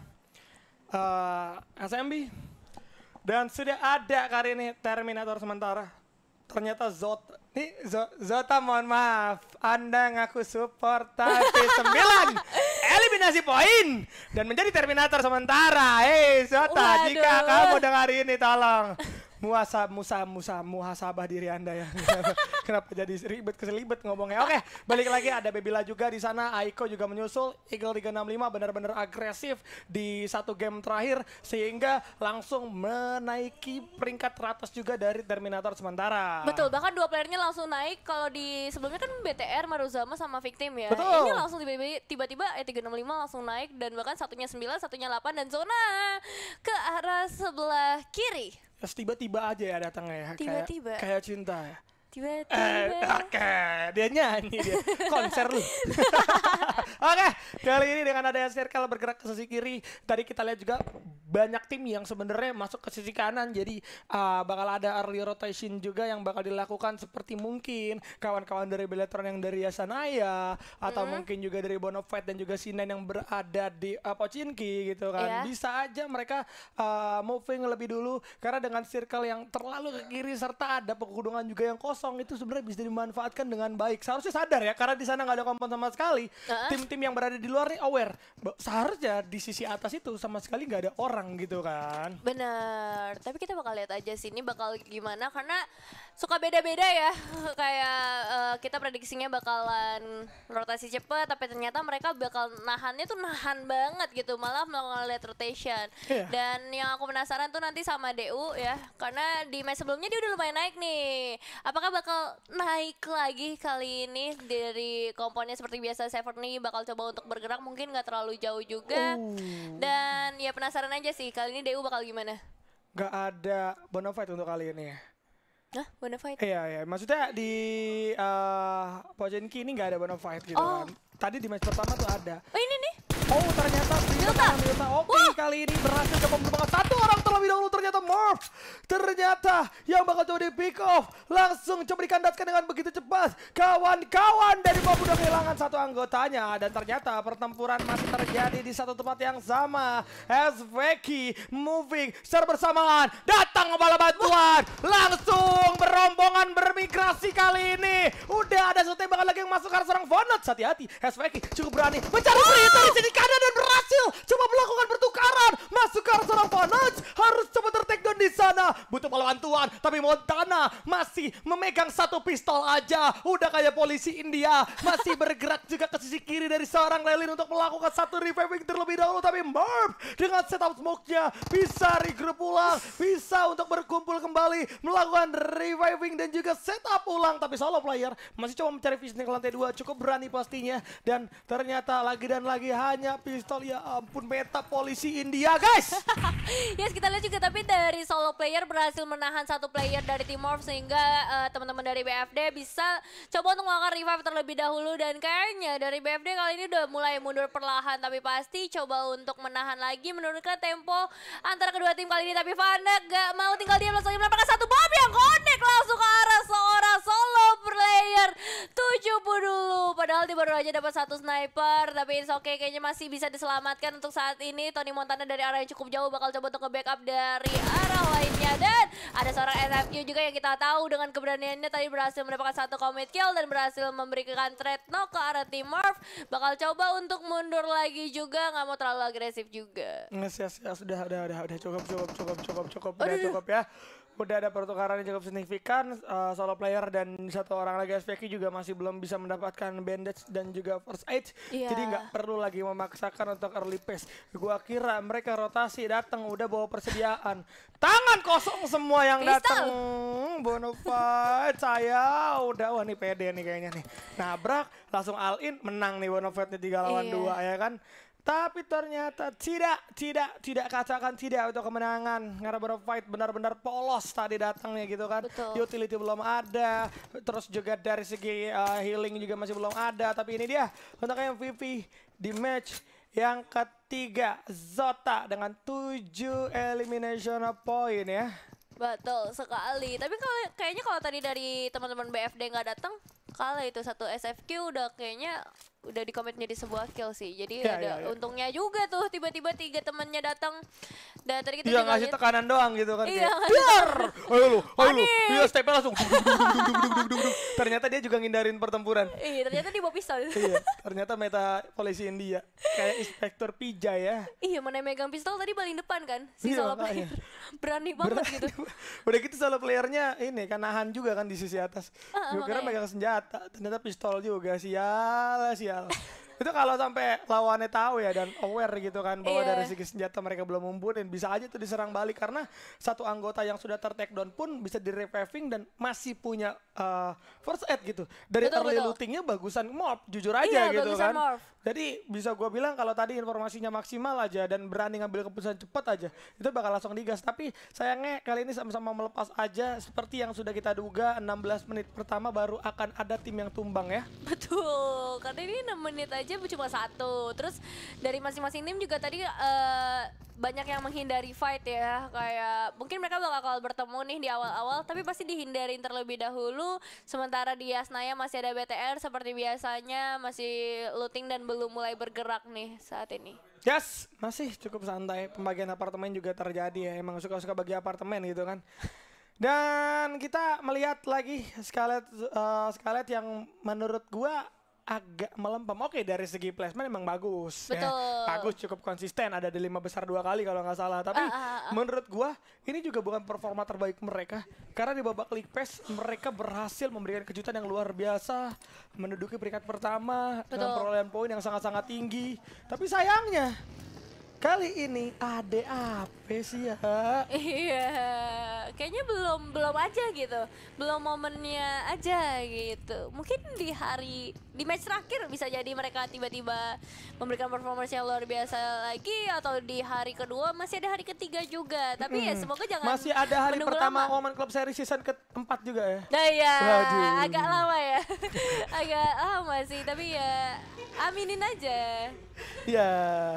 Speaker 5: uh, S M B. Dan sudah ada kali ini Terminator sementara. Ternyata Zota, nih Zo- Zota mohon maaf, Anda ngaku support tapi sembilan eliminasi poin dan menjadi Terminator sementara. Hei Zota,
Speaker 3: Waduh.
Speaker 5: jika kamu dengar ini tolong muasa musa musa muhasabah diri Anda ya. Kenapa jadi ribet keselibet ngomongnya. Oke, balik lagi ada Bebila juga di sana, Aiko juga menyusul. Eagle tiga enam lima benar-benar agresif di satu game terakhir sehingga langsung menaiki peringkat teratas juga dari Terminator sementara.
Speaker 3: Betul, bahkan dua playernya langsung naik. Kalau di sebelumnya kan B T R, Maruzama sama Victim ya.
Speaker 5: Betul.
Speaker 3: Ini langsung tiba-tiba tiba-tiba E tiga enam lima langsung naik, dan bahkan satunya sembilan, satunya delapan, dan zona ke arah sebelah kiri.
Speaker 5: Terus tiba-tiba aja ya datangnya ya. Kayak-
Speaker 3: Tiba-tiba.
Speaker 5: Kayak cinta ya. Eh,
Speaker 3: Tiba-tiba.
Speaker 5: oke, dia nyanyi dia, konser lu. Oke, kali ini dengan adanya circle bergerak ke sisi kiri, tadi kita lihat juga banyak tim yang sebenarnya masuk ke sisi kanan, jadi uh, bakal ada early rotation juga yang bakal dilakukan seperti mungkin kawan-kawan dari Beletron yang dari Yasanaya atau
Speaker 3: Mm.
Speaker 5: mungkin juga dari Bonafide dan juga Sinan yang berada di uh, Pochinki gitu
Speaker 3: Iya.
Speaker 5: kan. Bisa aja mereka uh, moving lebih dulu karena dengan circle yang terlalu ke kiri serta ada pegunungan juga yang kosong, itu sebenarnya bisa dimanfaatkan dengan baik. Seharusnya sadar ya, karena di sana nggak ada kompon sama sekali.
Speaker 3: Uh-uh.
Speaker 5: Tim-tim yang berada di luar nih aware. Ba- Seharusnya di sisi atas itu sama sekali nggak ada orang gitu kan.
Speaker 3: Bener, tapi kita bakal lihat aja sih ini bakal gimana, karena suka beda-beda ya. Kayak eh, kita prediksinya bakalan rotasi cepet, tapi ternyata mereka bakal nahannya tuh nahan banget gitu, malah melakukan late rotation.
Speaker 5: Iya.
Speaker 3: Dan yang aku penasaran tuh nanti sama D U ya, karena di match sebelumnya dia udah lumayan naik nih. Apakah bakal naik lagi kali ini dari komponnya seperti biasa? Seven nih bakal coba untuk bergerak, mungkin nggak terlalu jauh juga. Dan ya penasaran aja sih kali ini D U bakal gimana?
Speaker 5: Nggak ada Bonafide untuk kali ini ya.
Speaker 3: Hah? Bonafide?
Speaker 5: Iya, iya. Maksudnya di uh, Pochinki ini nggak ada Bonafide gitu
Speaker 3: Oh.
Speaker 5: kan. Tadi di match pertama tuh ada.
Speaker 3: Oh ini nih.
Speaker 5: Oh ternyata
Speaker 3: Milta.
Speaker 5: Milta. Oke, kali ini berhasil coba menemukan satu orang terlebih dahulu, ternyata Morph. Ternyata yang bakal coba di pick off. Langsung coba dikandaskan dengan begitu cepat. Kawan-kawan dari Bob udah kehilangan satu anggotanya. Dan ternyata pertempuran masih terjadi di satu tempat yang sama. S V K moving secara bersamaan. Datang kepala bantuan. Langsung berombongan bermigrasi kali ini. Udah ada satu tembakan lagi yang masuk ke arah seorang Vonot. Hati-hati, S V K cukup berani mencari berita di sini kanan dan berhasil coba melakukan pertukaran masuk ke arah seorang Vonot. Harus coba ter-takedown di sana. Butuh bola bantuan, tapi Montana masih memegang satu pistol aja. Udah kayak polisi India, masih bergerak juga ke sisi kiri dari seorang Lelin untuk melakukan satu reviving terlebih dahulu. Tapi Murph dengan setup smoke-nya bisa regroup ulang, bisa untuk berkumpul kembali, melakukan reviving dan juga setup ulang. Tapi solo player masih coba mencari vision ke lantai dua, cukup berani pastinya. Dan ternyata lagi dan lagi hanya pistol. Ya ampun, meta polisi India guys.
Speaker 3: Yes, kita lihat juga tapi dari solo player berhasil menahan satu player dari Team Morph, sehingga eh, teman-teman dari B F D bisa coba untuk melakukan revive terlebih dahulu. Dan kayaknya dari B F D kali ini udah mulai mundur perlahan, tapi pasti coba untuk menahan lagi, menurunkan tempo antara kedua tim kali ini. Tapi Vanek gak mau tinggal diam, langsung melemparkan satu bomb yang connect langsung ke arah seorang solo player player tujuh puluh dulu. Padahal dia baru aja dapat satu sniper, tapi it's okay, kayaknya masih bisa diselamatkan untuk saat ini. Tony Montana dari arah yang cukup jauh bakal coba untuk nge-backup dari arah lainnya. Dan ada seorang S F Q juga yang kita tahu dengan keberaniannya tadi berhasil mendapatkan satu commit kill dan berhasil memberikan trade knock ke arah tim Marv. Bakal coba untuk mundur lagi juga, nggak mau terlalu agresif juga.
Speaker 5: Yes, yes, yes, udah, udah, udah, udah cukup, cukup, cukup, cukup, cukup, udah
Speaker 3: Aduh.
Speaker 5: cukup ya. Udah ada pertukaran yang cukup signifikan, uh, solo player dan satu orang lagi S P Q juga masih belum bisa mendapatkan bandage dan juga first aid.
Speaker 3: Iya.
Speaker 5: Jadi nggak perlu lagi memaksakan untuk early pace. Gua kira mereka rotasi datang udah bawa persediaan. Tangan kosong semua yang
Speaker 3: Pistol.
Speaker 5: datang. Bonafide saya udah, wah nih pede nih kayaknya nih. Nabrak langsung all in, menang nih Bonafide nih tiga lawan
Speaker 3: Iya.
Speaker 5: dua ya kan. Tapi ternyata tidak, tidak, tidak katakan tidak untuk kemenangan. Karena Bonafide benar-benar polos tadi datangnya gitu kan.
Speaker 3: Betul.
Speaker 5: Utility belum ada, terus juga dari segi uh, healing juga masih belum ada. Tapi ini dia untuk M V P di match yang ketiga, Zota dengan tujuh elimination point ya.
Speaker 3: Betul sekali. Tapi kalau kayaknya kalau tadi dari teman-teman B F D nggak datang, kalah itu satu S F Q udah kayaknya udah di-commit jadi sebuah kill sih. Jadi
Speaker 5: Ya,
Speaker 3: ada
Speaker 5: ya, ya.
Speaker 3: untungnya juga tuh tiba-tiba tiga temannya datang. Dan tadi kita
Speaker 5: Iya
Speaker 3: juga
Speaker 5: ngasih
Speaker 3: lihat-
Speaker 5: tekanan doang gitu kan.
Speaker 3: Iya,
Speaker 5: kayak,
Speaker 3: ngasih
Speaker 5: "Biar! Ayo lu, ayo lu."
Speaker 3: Panik.
Speaker 5: Iya stepnya langsung. duk, duk, duk, duk, duk, duk, duk, duk. Ternyata dia juga ngindarin pertempuran.
Speaker 3: Iya, ternyata dia bawa pistol.
Speaker 5: Iya, ternyata meta polisi India kayak Inspektur Pijay ya.
Speaker 3: Iya, mana yang megang pistol tadi paling depan kan si
Speaker 5: Iya,
Speaker 3: solo
Speaker 5: makanya.
Speaker 3: player. Berani banget gitu.
Speaker 5: Udah gitu solo playernya ini kan nahan juga kan di sisi atas.
Speaker 3: Ah,
Speaker 5: Gue kira
Speaker 3: makanya.
Speaker 5: megang senjata, ternyata pistol juga. Sial, sial. Itu kalau sampai lawannya tahu ya dan aware gitu kan bahwa
Speaker 3: Iya.
Speaker 5: dari segi senjata mereka belum mumpuni, bisa aja tuh diserang balik karena satu anggota yang sudah ter-take down pun bisa di reviving dan masih punya uh, first aid gitu. Dari
Speaker 3: Betul,
Speaker 5: early
Speaker 3: betul.
Speaker 5: lootingnya bagusan Morph, jujur aja
Speaker 3: Iya,
Speaker 5: gitu
Speaker 3: bagusan
Speaker 5: kan.
Speaker 3: Morph.
Speaker 5: Jadi bisa gue bilang kalau tadi informasinya maksimal aja dan berani ngambil keputusan cepat aja, itu bakal langsung digas. Tapi sayangnya kali ini sama-sama melepas aja seperti yang sudah kita duga, enam belas menit pertama baru akan ada tim yang tumbang ya.
Speaker 3: Betul, karena ini enam menit aja cuma satu. Terus dari masing-masing tim juga tadi eh, banyak yang menghindari fight ya. Kayak mungkin mereka bakal bertemu nih di awal-awal, tapi pasti dihindarin terlebih dahulu. Sementara di Yasnaya masih ada B T R seperti biasanya, masih looting dan belum mulai bergerak nih saat ini.
Speaker 5: Yes, masih cukup santai. Pembagian apartemen juga terjadi ya. Emang suka-suka bagi apartemen gitu kan. Dan kita melihat lagi Scarlet, uh, Scarlet yang menurut gua agak melempem. Oke, dari segi placement emang bagus. Ya.
Speaker 3: Betul.
Speaker 5: Bagus, cukup konsisten. Ada di lima besar dua kali kalau nggak salah. Tapi
Speaker 3: Ah, ah, ah.
Speaker 5: menurut gua ini juga bukan performa terbaik mereka. Karena di babak League Pass mereka berhasil memberikan kejutan yang luar biasa. Menduduki peringkat pertama dengan
Speaker 3: Betul.
Speaker 5: perolehan poin yang sangat-sangat tinggi. Tapi sayangnya kali ini ada apa sih ya?
Speaker 3: Iya, kayaknya belum belum aja gitu, belum momennya aja gitu. Mungkin di hari di match terakhir bisa jadi mereka tiba-tiba memberikan performance yang luar biasa lagi, atau di hari kedua masih ada hari ketiga juga. Tapi ya
Speaker 5: Hmm.
Speaker 3: semoga jangan
Speaker 5: Masih ada hari
Speaker 3: menunggu
Speaker 5: pertama
Speaker 3: lama.
Speaker 5: Women Club Series season keempat juga ya.
Speaker 3: Nah ya,
Speaker 5: Waduh.
Speaker 3: agak lama ya, agak lama sih. Tapi ya aminin aja.
Speaker 5: Ya,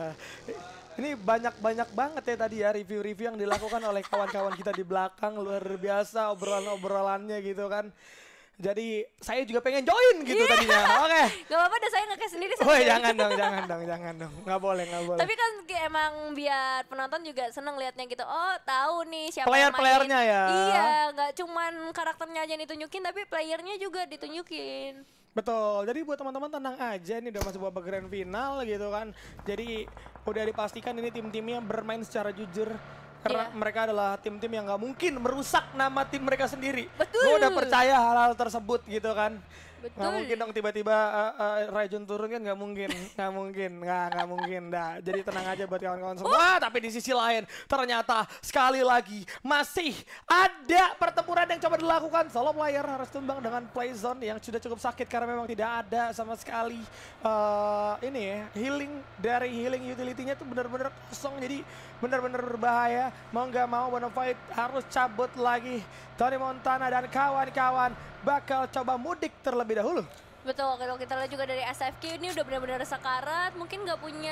Speaker 5: ini banyak-banyak banget ya tadi ya review-review yang dilakukan oleh kawan-kawan kita di belakang, luar biasa obrolan-obrolannya gitu kan. Jadi saya juga pengen join gitu
Speaker 3: Iya.
Speaker 5: tadinya. Oke.
Speaker 3: Gak apa-apa, dah saya nge-cast sendiri.
Speaker 5: Oh
Speaker 3: sendiri.
Speaker 5: jangan dong, jangan dong, jangan dong. Nggak boleh, nggak boleh.
Speaker 3: Tapi kan kayak emang biar penonton juga seneng liatnya gitu. Oh, tahu nih siapa yang
Speaker 5: Player-playernya
Speaker 3: main.
Speaker 5: ya.
Speaker 3: Iya, nggak cuman karakternya aja yang ditunjukin, tapi playernya juga ditunjukin.
Speaker 5: Betul, jadi buat teman-teman tenang aja, ini udah masuk babak grand final gitu kan. Jadi udah dipastikan ini tim-timnya bermain secara jujur. Karena
Speaker 3: Iya.
Speaker 5: mereka adalah tim-tim yang nggak mungkin merusak nama tim mereka sendiri.
Speaker 3: Betul.
Speaker 5: Gue udah percaya hal-hal tersebut gitu kan. Nggak
Speaker 3: Betul.
Speaker 5: mungkin dong tiba-tiba uh, uh, Raijun turun kan, nggak mungkin, nggak mungkin, nggak nggak mungkin. Dah, jadi tenang aja buat kawan-kawan semua. Tapi di sisi lain ternyata sekali lagi masih ada pertempuran yang coba dilakukan. Solo player harus tumbang dengan Playzone yang sudah cukup sakit karena memang tidak ada sama sekali uh, ini ya healing dari healing utility-nya tuh benar-benar kosong. Jadi benar-benar berbahaya. Mau nggak mau Bonafide harus cabut lagi. Tony Montana dan kawan-kawan bakal coba mudik terlebih dahulu.
Speaker 3: Betul, kalau kita lihat juga dari S F Q ini udah benar-benar sekarat, mungkin nggak punya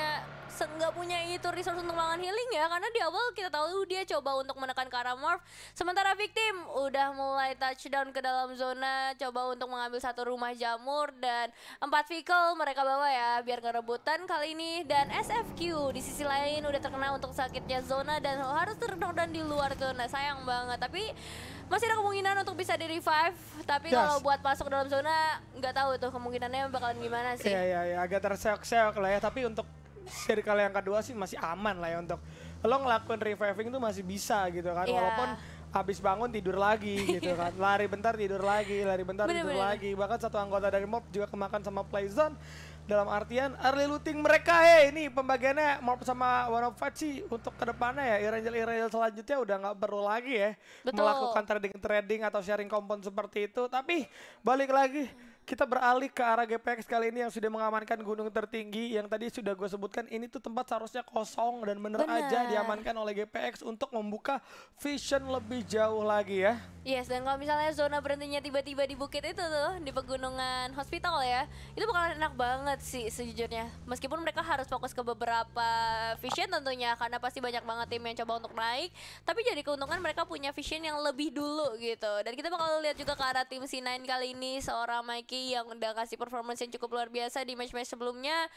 Speaker 3: nggak punya itu resource untuk melakukan healing ya, karena di awal kita tahu dia coba untuk menekan ke arah Morph, sementara Victim udah mulai touchdown ke dalam zona, coba untuk mengambil satu rumah jamur dan empat vehicle mereka bawa ya biar ngerebutan kali ini. Dan S F Q di sisi lain udah terkena untuk sakitnya zona dan harus terkena di luar zona, sayang banget. Tapi masih ada kemungkinan untuk bisa di revive, tapi
Speaker 5: Yes.
Speaker 3: kalau buat masuk ke dalam zona nggak tahu tuh kemungkinannya bakalan gimana sih.
Speaker 5: Iya iya iya agak terseok-seok lah ya, tapi untuk circle yang kedua sih masih aman lah ya, untuk lo ngelakuin reviving tuh masih bisa gitu kan.
Speaker 3: Iya.
Speaker 5: Walaupun habis bangun tidur lagi gitu kan, lari bentar tidur lagi, lari bentar tidur
Speaker 3: Bener-bener.
Speaker 5: lagi. Bahkan satu anggota dari mob juga kemakan sama Playzone. Dalam artian early looting mereka, hey ini pembagiannya mob sama One of Five sih untuk kedepannya ya, Irangel-Irangel selanjutnya udah nggak perlu lagi ya
Speaker 3: Betul.
Speaker 5: melakukan trading-trading atau sharing kompon seperti itu. Tapi balik lagi, kita beralih ke arah G P X kali ini yang sudah mengamankan gunung tertinggi yang tadi sudah gue sebutkan. Ini tuh tempat seharusnya kosong dan bener,
Speaker 3: Bener.
Speaker 5: aja diamankan oleh G P X untuk membuka vision lebih jauh lagi ya.
Speaker 3: Yes, dan kalau misalnya zona berhentinya tiba-tiba di bukit itu tuh, di pegunungan hospital ya, itu bakalan enak banget sih sejujurnya. Meskipun mereka harus fokus ke beberapa vision tentunya, karena pasti banyak banget tim yang coba untuk naik, tapi jadi keuntungan mereka punya vision yang lebih dulu gitu. Dan kita bakal lihat juga ke arah tim C nine kali ini, seorang Mikey yang udah kasih performance yang cukup luar biasa di match-match sebelumnya,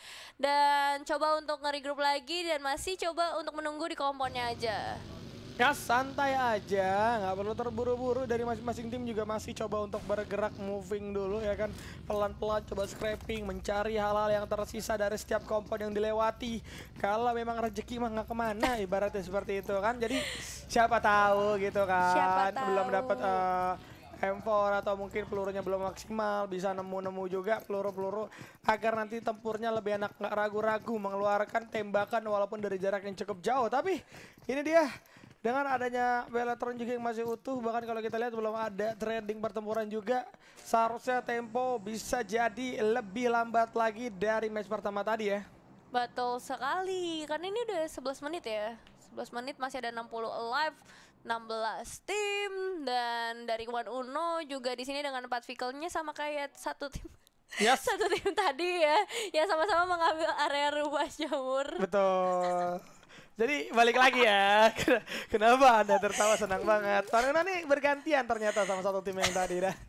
Speaker 3: dan coba untuk nge-regroup lagi dan masih coba untuk menunggu di komponnya aja.
Speaker 5: Ya santai aja, nggak perlu terburu-buru. Dari masing-masing tim juga masih coba untuk bergerak moving dulu ya kan. Pelan-pelan coba scraping, mencari hal-hal yang tersisa dari setiap kompon yang dilewati. Kalau memang rezeki mah nggak kemana, ibaratnya seperti itu kan. Jadi siapa tahu gitu kan.
Speaker 3: Siapa tahu.
Speaker 5: Belum dapat eh, M four atau mungkin pelurunya belum maksimal, bisa nemu-nemu juga peluru-peluru agar nanti tempurnya lebih enak, nggak ragu-ragu mengeluarkan tembakan walaupun dari jarak yang cukup jauh. Tapi ini dia, dengan adanya Belatron juga yang masih utuh, bahkan kalau kita lihat belum ada trading pertempuran juga, seharusnya tempo bisa jadi lebih lambat lagi dari match pertama tadi ya.
Speaker 3: Betul sekali, karena ini udah sebelas menit ya. sebelas menit masih ada enam puluh alive, enam belas tim, dan dari One Uno juga di sini dengan empat vehicle-nya sama kayak satu tim.
Speaker 5: Yes.
Speaker 3: Satu tim tadi ya, ya sama-sama mengambil area rumah jamur.
Speaker 5: Betul. Jadi balik lagi ya, kenapa Anda tertawa senang banget? Karena nih bergantian ternyata sama satu tim yang tadi dah.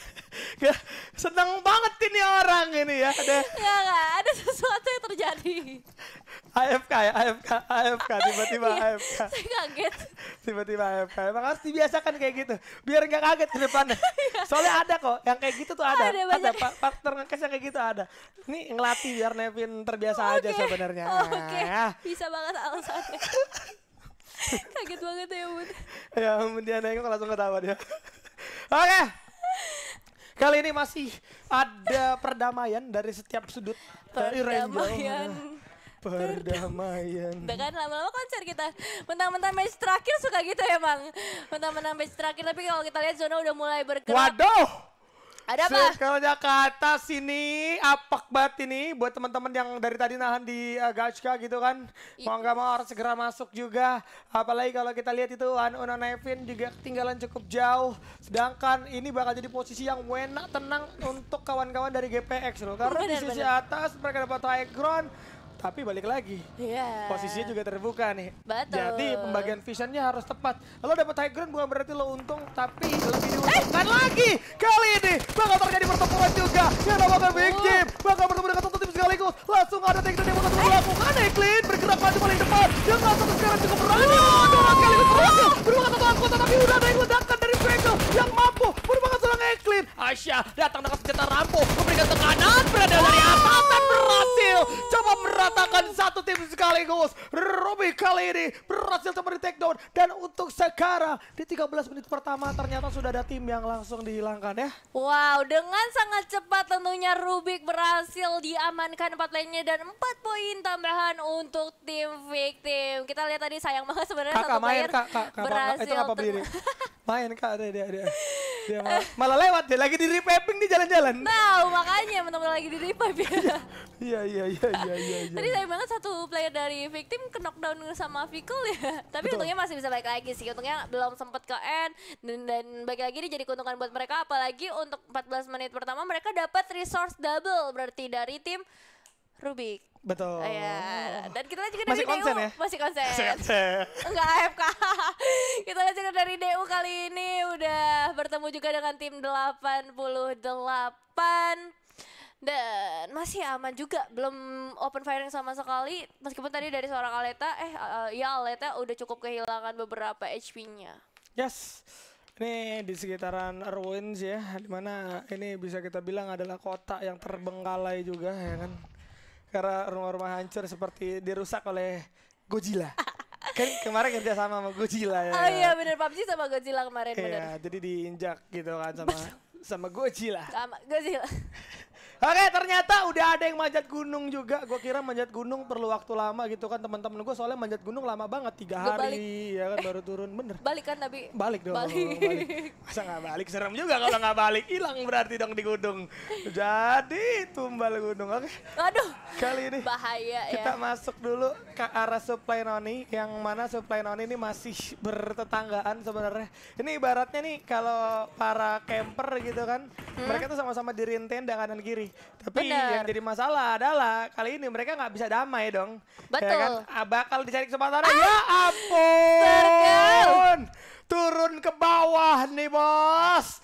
Speaker 5: Senang banget ini orang ini ya. Ada
Speaker 3: Enggak, enggak, ada sesuatu yang terjadi.
Speaker 5: A F K ya, A F K, A F K, tiba-tiba
Speaker 3: Iya,
Speaker 5: A F K.
Speaker 3: saya kaget.
Speaker 5: Tiba-tiba A F K. Emang harus dibiasakan kayak gitu, biar nggak kaget ke depannya. Soalnya ada kok, yang kayak gitu tuh ada.
Speaker 3: Ada,
Speaker 5: Ada,
Speaker 3: banyak.
Speaker 5: pa- partner ngekes yang kayak gitu ada. Ini ngelatih biar Nevin terbiasa aja
Speaker 3: Oke.
Speaker 5: sebenarnya.
Speaker 3: Oke,
Speaker 5: Ya.
Speaker 3: bisa banget alasannya. Kaget banget ya Bun.
Speaker 5: Ya ampun, dia nengok langsung ketawa dia. Oke. Kali ini masih ada perdamaian dari setiap sudut. dari range jauh.
Speaker 3: Perdamaian.
Speaker 5: Perdamaian.
Speaker 3: Udah kan lama-lama konser kita. Mentang-mentang match terakhir suka gitu ya Bang. Mentang-mentang match terakhir, tapi kalau kita lihat zona udah mulai bergerak.
Speaker 5: Waduh.
Speaker 3: Ada apa?
Speaker 5: Circle-nya ke atas ini, apak banget ini buat teman-teman yang dari tadi nahan di uh, Gachka gitu kan. Mau nggak mau harus segera masuk juga. Apalagi kalau kita lihat itu Uno Nevin juga ketinggalan cukup jauh. Sedangkan ini bakal jadi posisi yang enak tenang untuk kawan-kawan dari G P X loh. Karena di
Speaker 3: Bener,
Speaker 5: sisi
Speaker 3: bener.
Speaker 5: atas mereka dapat high ground. Tapi balik lagi,
Speaker 3: Iya.
Speaker 5: posisinya juga terbuka nih.
Speaker 3: Betul.
Speaker 5: Jadi pembagian visionnya harus tepat. Lo dapat high ground bukan berarti lo untung, tapi lebih diuntungkan lagi. Kali ini bakal terjadi pertemuan juga. Yang namakan Big
Speaker 3: Oh.
Speaker 5: Team bakal bertemu dengan satu tim sekaligus. Langsung ada take down yang mau dilakukan. Eklin bergerak maju paling depan. Yang satu sekarang cukup berani. Dua sekaligus berhasil. Beruang satu anggota tapi udah ada yang ledakan dari Vegel yang mampu merupakan seorang Eklin. Aisyah datang dengan senjata rampo, memberikan tekanan berada dari atas dan berhasil. Coba meratakan satu tim sekaligus. Ruby kali ini berhasil coba di take down. Dan untuk sekarang di tiga belas menit pertama ternyata sudah ada tim yang langsung dihilangkan ya.
Speaker 3: Wow, dengan sangat cepat tentunya Rubik berhasil diamankan empat lainnya dan empat poin tambahan untuk tim Victim. Kita lihat tadi sayang banget sebenarnya
Speaker 5: Kakak
Speaker 3: satu
Speaker 5: main
Speaker 3: player
Speaker 5: kak, kak, kak,
Speaker 3: berhasil.
Speaker 5: itu apa
Speaker 3: ter-
Speaker 5: berdiri? Main kak, dia, dia, dia, dia malah, malah lewat dia lagi di revamping di jalan-jalan.
Speaker 3: Tahu makanya teman-teman lagi di revive ya.
Speaker 5: Iya iya iya iya iya. iya.
Speaker 3: Tadi sayang banget satu player dari Victim ke knockdown sama Vikul ya. Tapi
Speaker 5: Betul.
Speaker 3: untungnya masih bisa balik lagi sih. Untungnya belum sempat ke end dan, dan balik lagi ini jadi keuntungan buat mereka. Apalagi untuk empat belas menit pertama mereka dapat resource double berarti dari tim Rubik.
Speaker 5: Betul.
Speaker 3: Iya, dan kita lihat juga
Speaker 5: Masih
Speaker 3: dari
Speaker 5: konsen
Speaker 3: D U
Speaker 5: ya?
Speaker 3: masih konsen.
Speaker 5: Masih konsen.
Speaker 3: Enggak A F K. Kita lihat juga dari D U kali ini udah bertemu juga dengan tim delapan puluh delapan. Dan masih aman juga, belum open firing sama sekali. Meskipun tadi dari seorang Aleta, eh uh, ya Aleta udah cukup kehilangan beberapa H P-nya.
Speaker 5: Yes. Ini di sekitaran Ruins ya, dimana ini bisa kita bilang adalah kota yang terbengkalai juga ya kan. Karena rumah-rumah hancur seperti dirusak oleh Godzilla. Kan kemarin kerja sama sama Godzilla ya.
Speaker 3: Oh iya bener, P U B G sama Godzilla kemarin bener.
Speaker 5: Iya, jadi diinjak gitu kan sama sama Godzilla.
Speaker 3: Sama Godzilla.
Speaker 5: Oke, ternyata udah ada yang manjat gunung juga. Gue kira manjat gunung perlu waktu lama gitu kan, teman-teman gue soalnya manjat gunung lama banget, tiga
Speaker 3: Gua
Speaker 5: hari ya kan baru turun, bener.
Speaker 3: Balik kan tapi
Speaker 5: Balik dong,
Speaker 3: Balik.
Speaker 5: balik. Masa nggak balik? Serem juga kalau nggak balik, hilang berarti dong di gunung. Jadi tumbal gunung. Oke,
Speaker 3: Aduh,
Speaker 5: kali ini
Speaker 3: bahaya ya.
Speaker 5: kita masuk dulu ke arah supply noni, yang mana supply noni ini masih bertetanggaan sebenarnya. Ini ibaratnya nih kalau para camper gitu kan,
Speaker 3: Hmm?
Speaker 5: mereka tuh sama-sama diriin tenda kanan kiri. Tapi
Speaker 3: Bener.
Speaker 5: yang jadi masalah adalah kali ini mereka nggak bisa damai dong.
Speaker 3: Betul.
Speaker 5: Ya kan? Ah, bakal dicari kesempatan. Ya ampun. Turun ke bawah nih bos.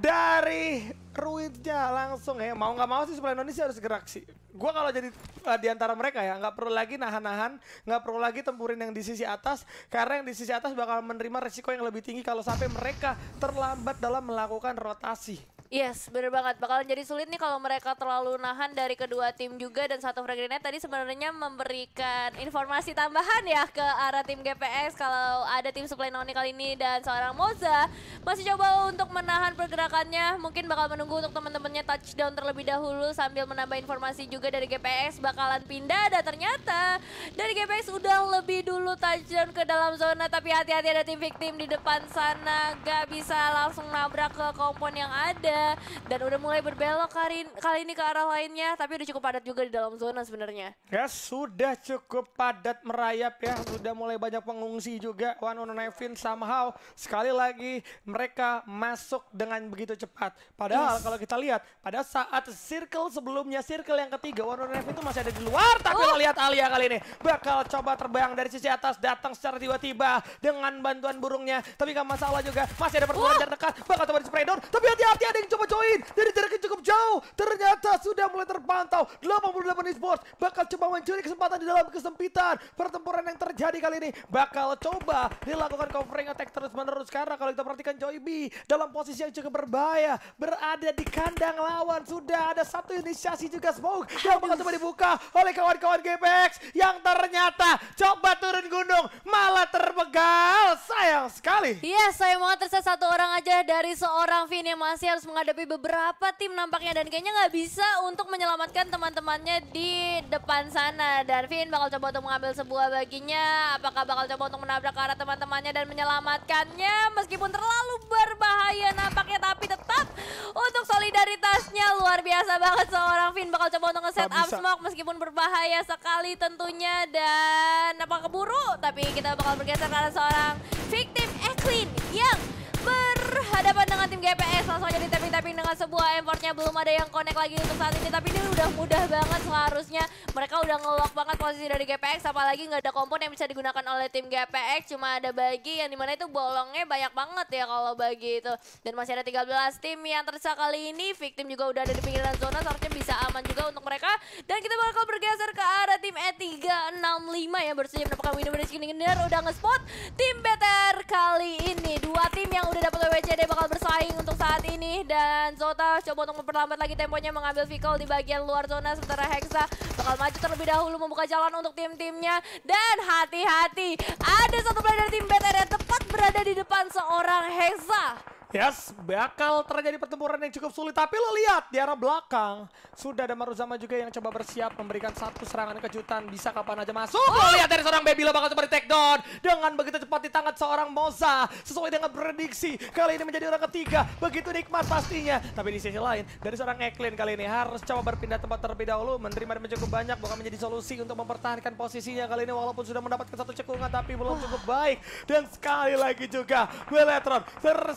Speaker 5: Dari Ruinnya langsung ya, mau nggak mau sih supply noni sih harus gerak sih. Gua kalau jadi uh, di antara mereka ya nggak perlu lagi nahan-nahan, nggak perlu lagi tempurin yang di sisi atas, karena yang di sisi atas bakal menerima resiko yang lebih tinggi kalau sampai mereka terlambat dalam melakukan rotasi.
Speaker 3: Yes, bener banget. Bakalan jadi sulit nih kalau mereka terlalu nahan dari kedua tim juga. Dan satu frag grenade tadi sebenarnya memberikan informasi tambahan ya ke arah tim G P X kalau ada tim supply noni kali ini dan seorang Moza masih coba untuk menahan pergerakannya. Mungkin bakal menunggu untuk teman-temannya touchdown terlebih dahulu sambil menambah informasi juga dari G P X bakalan pindah. Dan ternyata dari G P X udah lebih dulu touchdown ke dalam zona, tapi hati-hati ada tim victim di depan sana, gak bisa langsung nabrak ke kompon yang ada. Dan udah mulai berbelok kali, kali ini ke arah lainnya, tapi udah cukup padat juga di dalam zona sebenarnya.
Speaker 5: Ya sudah cukup padat merayap ya, sudah mulai banyak pengungsi juga. One on Nevin somehow sekali lagi mereka masuk dengan begitu cepat. Padahal
Speaker 3: Yes.
Speaker 5: kalau kita lihat pada saat circle sebelumnya, circle yang ketiga, One on Nevin itu masih ada di luar. Tapi lo lihat Alia kali ini bakal coba terbang dari sisi atas, datang secara tiba-tiba dengan bantuan burungnya. Tapi gak masalah juga, masih ada pertempuran jarak dekat, bakal coba di spray down. Tapi hati-hati ada yang coba join dari jarak yang cukup jauh. Ternyata sudah mulai terpantau. delapan puluh delapan esports bakal coba mencuri kesempatan di dalam kesempitan. Pertempuran yang terjadi kali ini bakal coba dilakukan covering attack terus menerus, karena kalau kita perhatikan Joybi dalam posisi yang cukup berbahaya, berada di kandang lawan. Sudah ada satu inisiasi juga smoke yang bakal coba dibuka oleh kawan-kawan G P X yang ternyata coba turun gunung malah terbegal. Sayang sekali.
Speaker 3: Yes, saya mau tersisa satu orang aja dari seorang Vin yang masih harus menghadapi beberapa tim nampaknya, dan kayaknya nggak bisa untuk menyelamatkan teman-temannya di depan sana. Dan Vin bakal coba untuk mengambil sebuah baginya, apakah bakal coba untuk menabrak ke arah teman-temannya dan menyelamatkannya meskipun terlalu berbahaya nampaknya, tapi tetap untuk solidaritasnya luar biasa banget seorang Vin bakal coba untuk nge-set
Speaker 5: Nggak
Speaker 3: up
Speaker 5: bisa.
Speaker 3: smoke meskipun berbahaya sekali tentunya. Dan apa keburu, tapi kita bakal bergeser ke arah seorang victim Eklin yang berhadapan dengan tim G P S. Langsung aja di-tapping-tapping dengan sebuah importnya, belum ada yang connect lagi untuk saat ini, tapi ini udah mudah banget seharusnya. Mereka udah nge-lock banget posisi dari G P X, apalagi nggak ada kompon yang bisa digunakan oleh tim G P X, cuma ada bagi yang dimana itu bolongnya banyak banget ya kalau bagi itu. Dan masih ada tiga belas tim yang tersisa kali ini. Victim juga udah ada di pinggiran zona, seharusnya bisa aman juga untuk mereka. Dan kita bakal bergeser ke arah tim E tiga enam lima yang bersedia mendapatkan winner dari Skinner. Udah nge-spot tim Better kali ini. Dua tim yang udah dapat W W C D bakal bersaing untuk saat ini. Dan Zota coba untuk memperlambat lagi temponya, mengambil vehicle di bagian luar zona, sementara Hexa bakal maju terlebih dahulu membuka jalan untuk tim-timnya. Dan hati-hati, ada satu player dari tim B T R yang tepat berada di depan seorang Hexa.
Speaker 5: Yes, bakal terjadi pertempuran yang cukup sulit. Tapi lo lihat di arah belakang sudah ada Maruzama juga yang coba bersiap memberikan satu serangan kejutan. Bisa kapan aja masuk.
Speaker 3: Oh.
Speaker 5: Lo lihat dari seorang Baby lo bakal coba di take down dengan begitu cepat di tangan seorang Moza. Sesuai dengan prediksi, kali ini menjadi orang ketiga. Begitu nikmat pastinya. Tapi di sisi lain, dari seorang Eklin kali ini harus coba berpindah tempat terlebih dahulu. Menerima dan cukup banyak, bukan menjadi solusi untuk mempertahankan posisinya kali ini. Walaupun sudah mendapatkan satu cekungan, tapi belum cukup baik. Dan sekali lagi juga, Beletron tersisa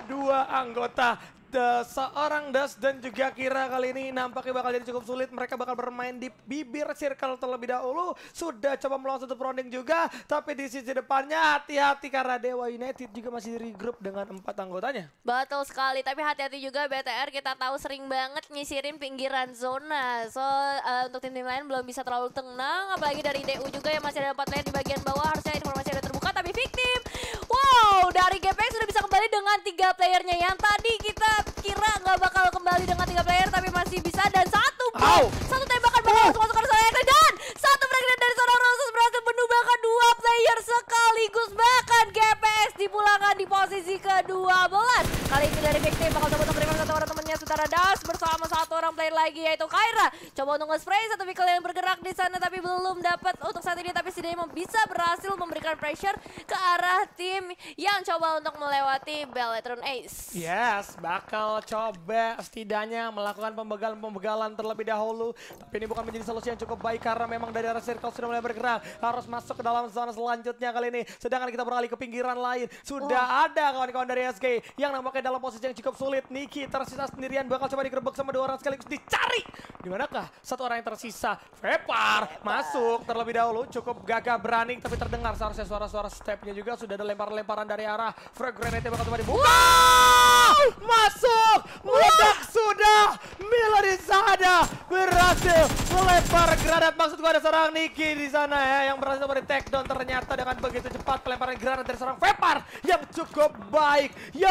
Speaker 5: dua anggota. The, seorang Das dan juga Kira kali ini nampaknya bakal jadi cukup sulit. Mereka bakal bermain di bibir circle terlebih dahulu. Sudah coba melawan satu perunding juga, tapi di sisi depannya hati-hati karena Dewa United juga masih regroup dengan empat anggotanya.
Speaker 3: Betul sekali, tapi hati-hati juga B T R kita tahu sering banget nyisirin pinggiran zona. So uh, untuk tim-tim lain belum bisa terlalu tenang, apalagi dari D U juga yang masih ada empat player di bagian bawah. Harusnya informasi ada terbuka, tapi victim. Wow, dari G P X sudah bisa kembali dengan tiga playernya. Yang tadi kita kira nggak bakal kembali dengan tiga player, tapi masih bisa. Dan satu
Speaker 5: Ow.
Speaker 3: satu tembakan bakal langsung masuk ke zona dan satu fragment dari seorang Roses berhasil menumbangkan dua player sekaligus. Bahkan G P X dipulangkan di posisi kedua belas. Kali ini dari victim bakal coba untuk beriman satu orang temannya Saudara Das bersama satu orang player lagi yaitu Kyra. Coba untuk nge-spray satu vehicle yang bergerak di sana tapi belum dapat untuk saat ini, tapi setidaknya bisa berhasil memberikan pressure ke arah tim yang coba untuk melewati Beletron Ace.
Speaker 5: Yes, bakal coba setidaknya melakukan pembegalan-pembegalan terlebih dahulu. Tapi ini bukan menjadi solusi yang cukup baik karena memang dari arah circle sudah mulai bergerak. Harus masuk ke dalam zona selanjutnya kali ini. Sedangkan kita beralih ke pinggiran lain. Sudah oh. ada kawan-kawan dari S K yang nampaknya dalam posisi yang cukup sulit. Niki tersisa sendirian, bakal coba digerebek sama dua orang sekaligus dicari. Dimanakah satu orang yang tersisa? Vepar masuk terlebih dahulu. Cukup gagah berani tapi terdengar seharusnya suara-suara stepnya juga. Sudah ada lemparan-lemparan dari arah frag grenade bakal coba dibuka. Wow! Masuk! Meledak sudah! Melody Sada berhasil melempar granat. Maksud gua ada seorang Niki di sana ya yang berhasil di take down. Ternyata dengan begitu cepat pelemparan granat dari seorang Vepar yang cukup baik. Ya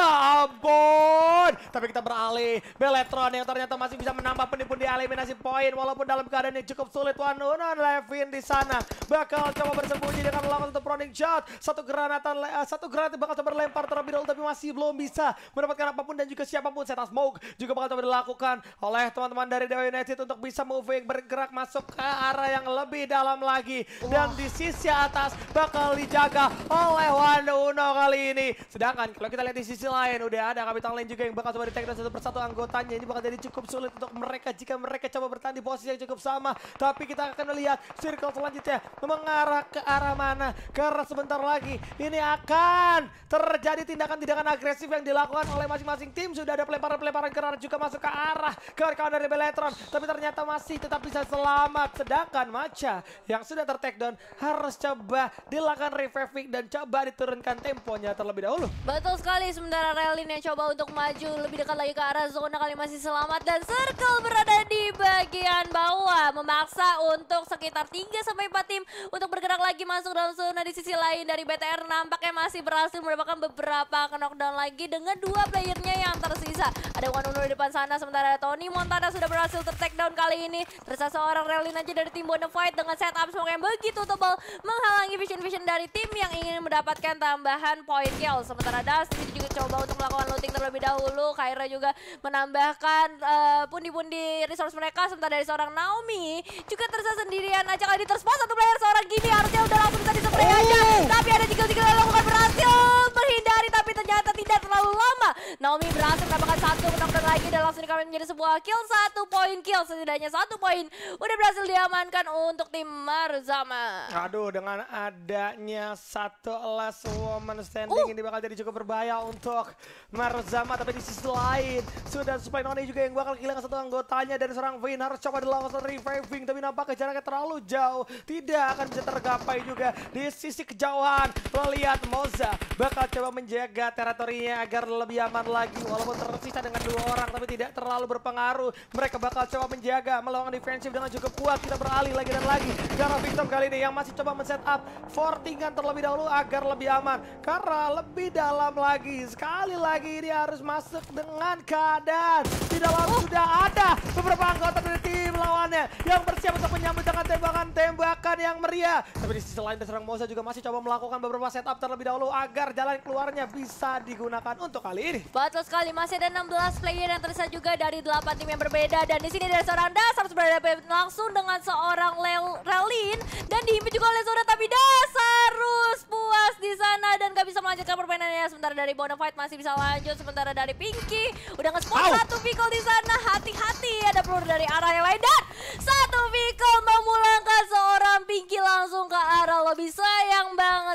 Speaker 5: ampun! Tapi kita beralih. Beletron yang ternyata masih bisa menambah pundi-pundi eliminasi poin walaupun dalam keadaan yang cukup sulit. One on Levin di sana bakal coba bersembunyi dengan melakukan satu proning shot. Satu granatan, uh, satu granat bakal coba dilempar terlebih dahulu tapi masih belum bisa mendapatkan apapun dan juga siapapun. Setup smoke juga bakal coba dilakukan oleh teman-teman dari Dewa United untuk bisa moving bergerak masuk ke arah yang lebih dalam lagi. Dan di sisi atas bakal dijaga oleh One Uno kali ini. Sedangkan kalau kita lihat di sisi lain udah ada Capital Lane juga yang bakal coba di-take down satu persatu anggotanya. Ini bakal jadi cukup sulit untuk mereka jika mereka coba bertahan di posisi yang cukup sama. Tapi kita akan melihat circle selanjutnya mengarah ke arah mana. Karena sebentar lagi ini akan terjadi tindakan-tindakan agresif yang dilakukan oleh masing-masing tim. Sudah ada pelemparan-pelemparan granat juga masuk ke arah kawan-kawan dari Beletron. Tapi ternyata masih tetap bisa selamat. Sedangkan Macha yang sudah ter-take down harus coba dilakukan reviving dan coba diturunkan temponya terlebih dahulu.
Speaker 3: Betul sekali, sementara Relin yang coba untuk maju lebih dekat lagi ke arah zona kali masih selamat. Dan circle berada di bagian bawah memaksa untuk sekitar tiga sampai empat tim untuk bergerak lagi masuk dalam zona. Di sisi lain dari B T R nampaknya masih berhasil mendapatkan beberapa knockdown lagi dengan dua playernya yang tersisa. Ada One Uno di depan sana, sementara Tony Montana sudah berhasil ter-take down kali ini. Tersisa seorang Relin aja dari tim Bonafide dengan setup smoke yang begitu tebal menghalangi vision-vision dari tim yang ingin mendapatkan tambahan point kill. Sementara Dusty juga coba untuk melakukan looting terlebih dahulu. Kyra juga menambahkan uh, pundi-pundi resource mereka. Sementara dari seorang Naomi juga tersisa sendirian aja kali ini terspot satu player seorang gini. Harusnya udah langsung bisa di-spray aja. Tapi ada jiggle-jiggle yang bukan berhasil menghindari, tapi ternyata tidak terlalu lama. Naomi berhasil mendapatkan satu knockdown lagi dan langsung dikawin menjadi sebuah kill. Satu poin kill, setidaknya satu poin udah berhasil diamankan untuk tim Marzama.
Speaker 5: Aduh, dengan adanya satu last woman standing
Speaker 3: uh.
Speaker 5: ini bakal jadi cukup berbahaya untuk Marzama. Tapi di sisi lain sudah supply Noni juga yang bakal kehilangan satu anggotanya dari seorang Vin. Harus coba dilakukan reviving tapi nampaknya jaraknya terlalu jauh, tidak akan bisa tergapai juga. Di sisi kejauhan melihat Moza bakal coba menjaga teritorinya agar lebih aman lagi walaupun tersisa dengan dua orang tapi tidak terlalu berpengaruh. Mereka bakal coba menjaga melawan defensif dengan cukup kuat. Kita beralih lagi dan lagi karena victim kali ini yang masih coba men-set up fortingan terlebih dahulu agar lebih aman karena lebih dalam lagi. Sekali lagi ini harus masuk dengan keadaan di dalam sudah ada beberapa anggota dari tim lawannya yang bersiap untuk menyambut dengan tembakan-tembakan yang meriah. Tapi di sisi lain serang Moza juga masih coba melakukan beberapa setup terlebih dahulu agar jalan keluarnya bisa digunakan untuk kali ini.
Speaker 3: Betul sekali, masih ada enam belas player yang tersisa juga dari delapan tim yang berbeda. Dan di sini dari seorang Das harus berhadapan langsung dengan seorang Relin dan dihimpit juga oleh Zora, tapi Das harus puas di sana dan gak bisa melanjutkan permainannya. Sementara dari Bonafide masih bisa lanjut, sementara dari Pinky udah nge-spot satu vehicle di sana. Hati-hati, ada peluru dari arah yang lain dan satu vehicle memulangkan seorang Pinky langsung ke arah lobby. Sayang banget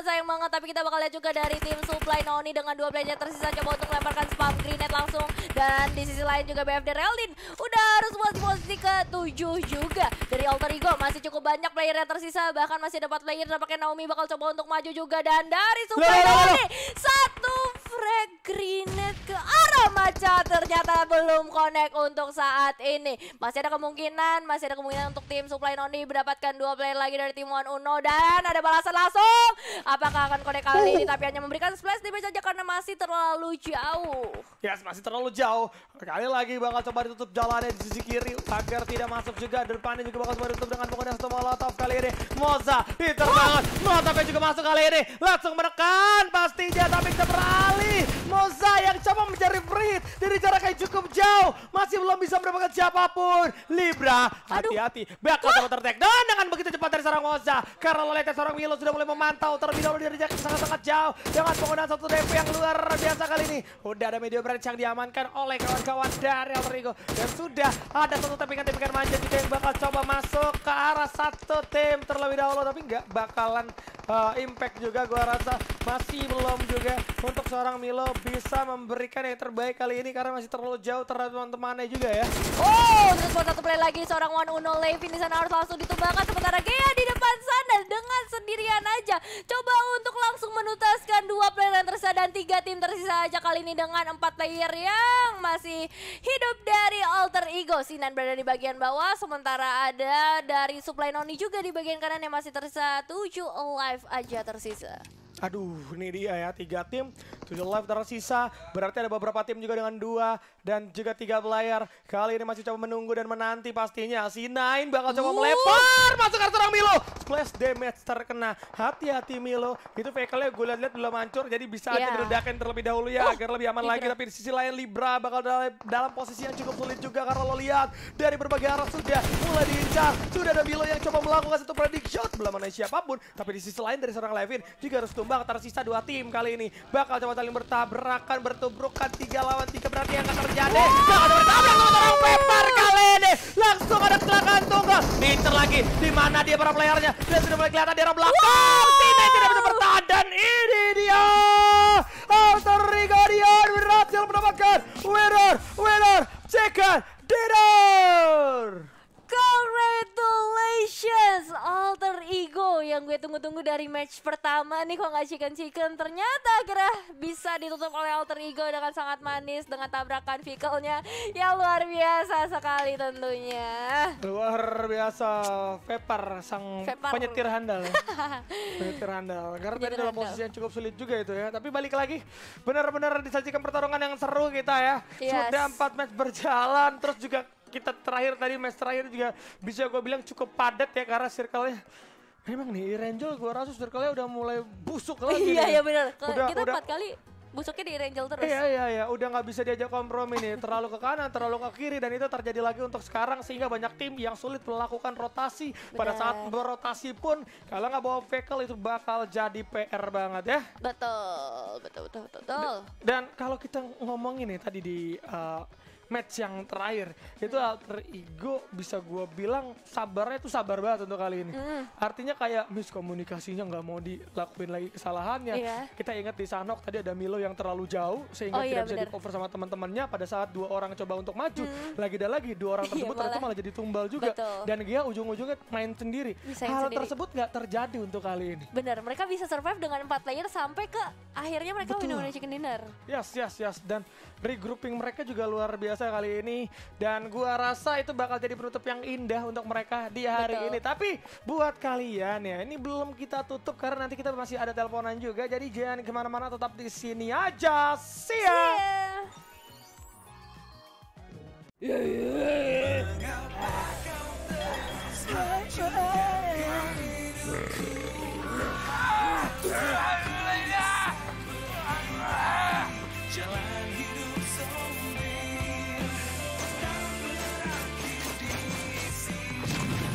Speaker 3: banget, sayang banget. Tapi kita bakal lihat juga dari tim Supply Noni dengan dua player tersisa coba untuk melemparkan spam grenade langsung. Dan di sisi lain juga B F D Realdin udah harus buat di posisi ke tujuh juga. Dari Alter Ego masih cukup banyak player yang tersisa, bahkan masih ada empat player. Nampaknya Naomi bakal coba untuk maju juga. Dan dari Supply Noni satu frag grenade ke arah Macha ternyata belum connect untuk saat ini. Masih ada kemungkinan, masih ada kemungkinan untuk tim Supply Noni mendapatkan dua player lagi dari tim One Uno. Dan ada balasan langsung. Apakah akan connect kali ini? Tapi hanya memberikan splash damage saja karena masih terlalu jauh.
Speaker 5: Yes, masih terlalu jauh. Kali lagi bakal coba ditutup jalannya di sisi kiri agar tidak masuk juga. Depannya juga bakal coba ditutup dengan penggunaan satu molotov kali ini. Moza, pinter banget. Molotovnya juga masuk kali ini. Langsung menekan pastinya, tapi kita beralih. Moza yang coba mencari free hit dari jarak yang cukup jauh. Masih belum bisa mendapatkan siapapun. Libra, hati-hati. Bakal coba tertek. Dan dengan begitu cepat dari seorang Moza. Karena lo lihat seorang Milo sudah mulai memantau terlebih dahulu dari jarak sangat-sangat jauh. Dengan penggunaan satu D P yang luar biasa kali ini. Udah ada medium range yang diamankan oleh kawan-kawan dari Alter Ego. Dan sudah ada satu tappingan-tappingan manja juga yang bakal coba masuk ke arah satu tim terlebih dahulu. Tapi nggak bakalan uh, impact juga gua rasa. Masih belum juga untuk seorang Milo bisa memberikan yang terbaik kali ini karena masih terlalu jauh terhadap teman-temannya juga ya.
Speaker 3: Oh, terus buat satu play lagi seorang One Uno Levin di sana harus langsung ditumbangkan, sementara Gea di depan sana dengan sendirian aja coba untuk langsung menuntaskan dua player yang tersisa dan tiga tim tersisa aja kali ini dengan empat player yang masih hidup dari Alter Ego. Sinan berada di bagian bawah, sementara ada dari Supply Noni juga di bagian kanan yang masih tersisa. Tujuh alive aja tersisa.
Speaker 5: Aduh, ini dia ya, tiga tim, tujuh live tersisa. Berarti ada beberapa tim juga dengan dua dan juga tiga player. Kali ini masih coba menunggu dan menanti pastinya. C sembilan bakal coba
Speaker 3: Uh.
Speaker 5: melempar, masuk ke seorang Milo. Splash damage terkena. Hati-hati Milo, itu vehicle-nya gue lihat-lihat belum hancur. Jadi bisa aja
Speaker 3: Yeah.
Speaker 5: diledakin terlebih dahulu ya,
Speaker 3: Oh,
Speaker 5: agar lebih aman
Speaker 3: Libra.
Speaker 5: lagi. Tapi di sisi lain Libra bakal dalam, dalam posisi yang cukup sulit juga. Karena lo lihat, dari berbagai arah sudah mulai diincar. Sudah ada Milo yang coba melakukan satu predict shot. Belum ada siapapun. Tapi di sisi lain dari seorang Levin juga harus tumbang. Tersisa dua tim kali ini. Bakal coba saling bertabrakan, bertubrukan. Tiga lawan tiga berarti yang akan terjadi. Bakal coba bertabrak sama seorang Pepper kali ini. Langsung ada kecelakaan tunggal. Diincar lagi. Di mana dia para playernya? Dia sudah mulai kelihatan di arah belakang. Sini tidak bisa bertahan. Dan ini dia. Alter Ego Dion berhasil mendapatkan winner, winner, chicken dinner.
Speaker 3: Congratulations Alter Ego yang gue tunggu-tunggu dari match pertama nih, kok nggak chicken-chicken. Ternyata akhirnya bisa ditutup oleh Alter Ego dengan sangat manis dengan tabrakan vehicle-nya yang luar biasa sekali tentunya.
Speaker 5: Luar biasa, Pepper sang
Speaker 3: Pepper.
Speaker 5: penyetir handal. ya. penyetir handal. Karena tadi
Speaker 3: Penyetir
Speaker 5: dalam
Speaker 3: handal.
Speaker 5: posisi yang cukup sulit juga itu ya. Tapi balik lagi, benar-benar disajikan pertarungan yang seru kita ya.
Speaker 3: Yes.
Speaker 5: Sudah empat match berjalan, terus juga kita terakhir tadi match terakhir juga bisa gue bilang cukup padat ya karena circle-nya. Memang nih Irangel gue rasa circle-nya udah mulai busuk lagi.
Speaker 3: Iya
Speaker 5: nih.
Speaker 3: iya benar. Ke-
Speaker 5: Udah-
Speaker 3: Kita
Speaker 5: udah-
Speaker 3: empat kali busuknya di Angel terus.
Speaker 5: Iya iya iya, udah nggak bisa diajak kompromi nih, terlalu ke kanan, terlalu ke kiri, dan itu terjadi lagi untuk sekarang sehingga banyak tim yang sulit melakukan rotasi. Pada
Speaker 3: Benar.
Speaker 5: saat berotasi pun kalau nggak bawa vehicle itu bakal jadi P R banget ya.
Speaker 3: Betul, betul, betul, betul. betul.
Speaker 5: Dan kalau kita ngomongin nih tadi di uh, match yang terakhir itu Alter Ego bisa gua bilang sabarnya itu sabar banget untuk kali ini.
Speaker 3: Mm.
Speaker 5: Artinya kayak miskomunikasinya nggak mau dilakuin lagi kesalahannya.
Speaker 3: Iya.
Speaker 5: Kita ingat di Sanok tadi ada Milo yang terlalu jauh sehingga
Speaker 3: Oh
Speaker 5: tidak
Speaker 3: iya,
Speaker 5: bisa
Speaker 3: benar.
Speaker 5: di cover sama teman-temannya pada saat dua orang coba untuk maju. Lagi dan lagi dua orang
Speaker 3: Iya,
Speaker 5: tersebut ternyata
Speaker 3: malah.
Speaker 5: malah jadi tumbal juga.
Speaker 3: Betul.
Speaker 5: Dan dia ujung-ujungnya main sendiri.
Speaker 3: Misahin
Speaker 5: Hal
Speaker 3: sendiri.
Speaker 5: tersebut nggak terjadi untuk kali ini.
Speaker 3: Benar, mereka bisa survive dengan empat player sampai ke akhirnya mereka
Speaker 5: Betul.
Speaker 3: win chicken dinner.
Speaker 5: Yes, yes, yes. Dan regrouping mereka juga luar biasa kali ini. Dan gua rasa itu bakal jadi penutup yang indah untuk mereka di hari
Speaker 3: Betul.
Speaker 5: ini. Tapi buat kalian ya, ini belum kita tutup karena nanti kita masih ada teleponan juga. Jadi jangan kemana-mana, tetap di sini aja. See ya!
Speaker 3: Yeah.
Speaker 2: Mengapa kau terus menjadi jalan hidup zombie tak berakhir di sini.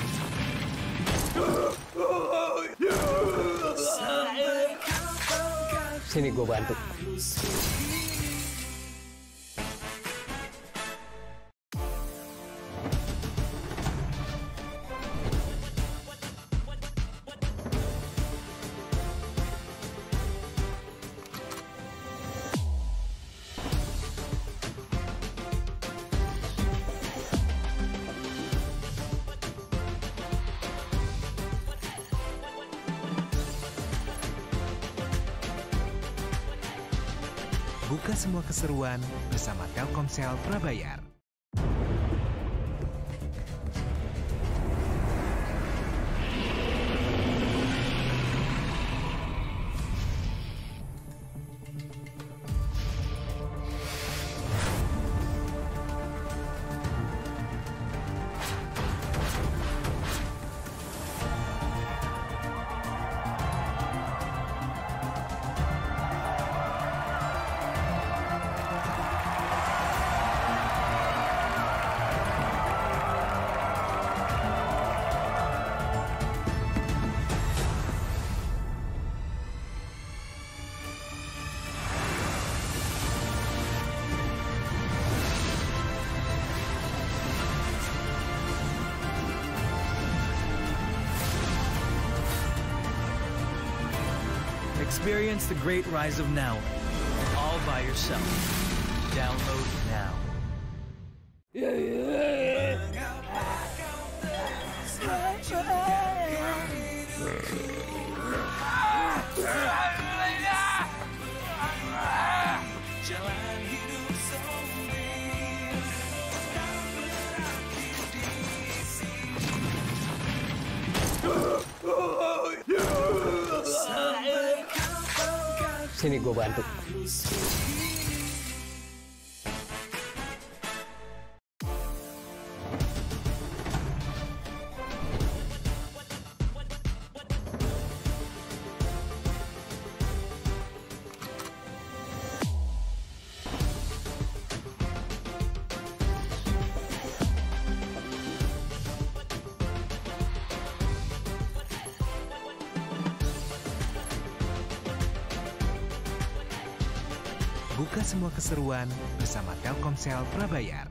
Speaker 2: Sampai kapan kau
Speaker 8: Sini gue bantu.
Speaker 2: harus pergi?
Speaker 4: Buka semua keseruan bersama Telkomsel Prabayar.
Speaker 1: Experience the great rise of Now, all by yourself. Download now.
Speaker 2: Jalan hidup zombie, tak berakhir di sini. Sampai kapan
Speaker 8: Sini gue bantu.
Speaker 2: harus begini?
Speaker 4: Buka semua keseruan bersama Telkomsel Prabayar.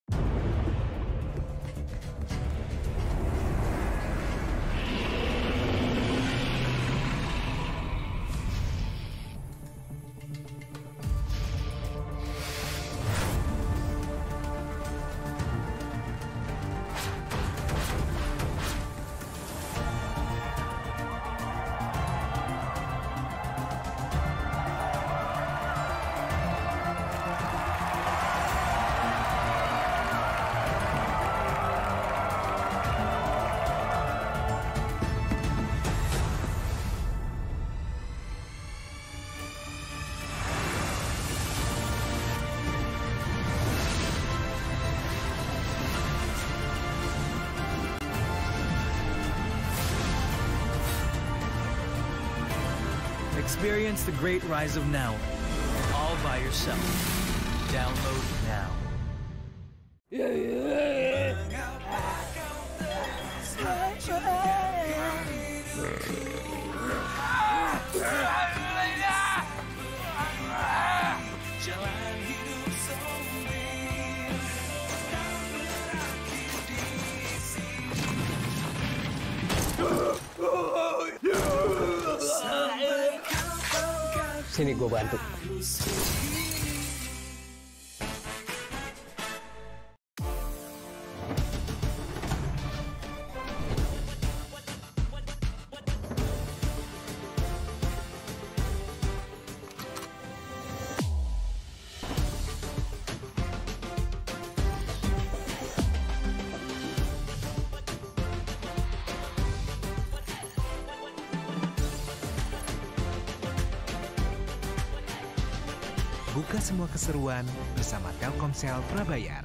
Speaker 1: Experience the great rise of Now, all by yourself. Download now.
Speaker 2: Jalan hidup zombie, tak berakhir di sini. Sampai kapan
Speaker 8: Sini gue bantu.
Speaker 2: harus begini?
Speaker 4: Buka semua keseruan bersama Telkomsel Prabayar.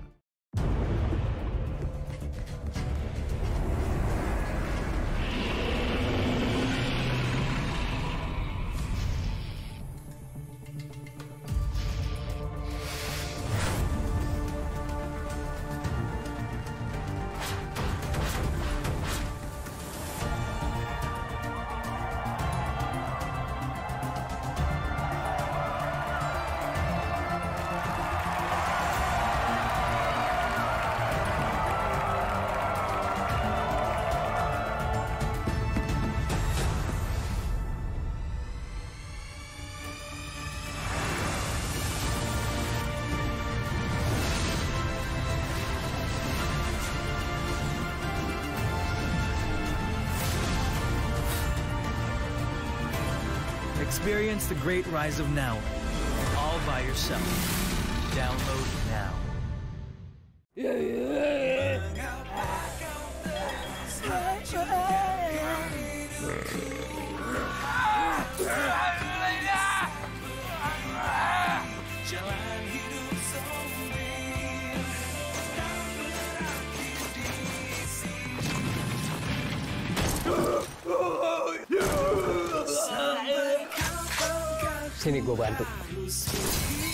Speaker 1: Experience the great rise of Now, all by yourself. Download now.
Speaker 2: Jalan hidup zombie tak berakhir di sini. Sampai kapan kau
Speaker 8: Sini gue bantu.
Speaker 2: harus begini?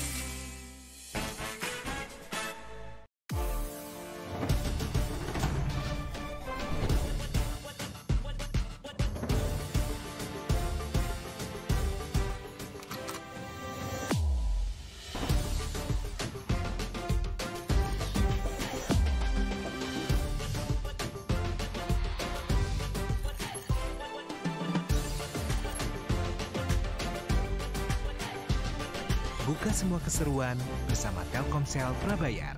Speaker 4: Buka semua keseruan bersama Telkomsel Prabayar.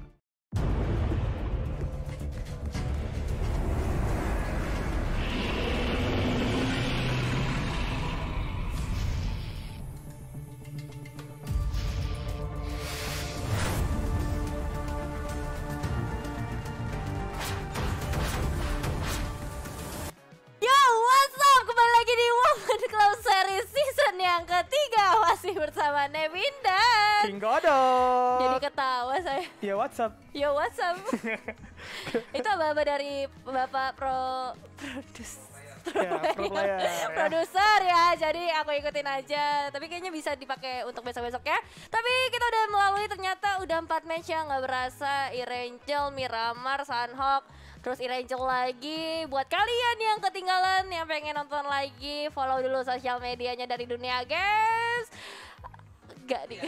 Speaker 3: Yo, what's up? Kembali lagi di Women Club Series season yang ketiga. Masih bersama Nevin dan
Speaker 5: King Godot.
Speaker 3: jadi ketawa saya.
Speaker 5: Ya WhatsApp.
Speaker 3: Yo, what's up? Itu apa-apa dari Bapak Pro Produs
Speaker 5: Ya, pro player, ya.
Speaker 3: Produser ya, jadi aku ikutin aja. Tapi kayaknya bisa dipakai untuk besok-besok ya. Tapi kita udah melalui ternyata udah empat match ya, nggak berasa. Irangel, Miramar, Sunhawk, terus Irangel lagi. Buat kalian yang ketinggalan yang pengen nonton lagi, follow dulu sosial medianya dari Dunia Games. Gak di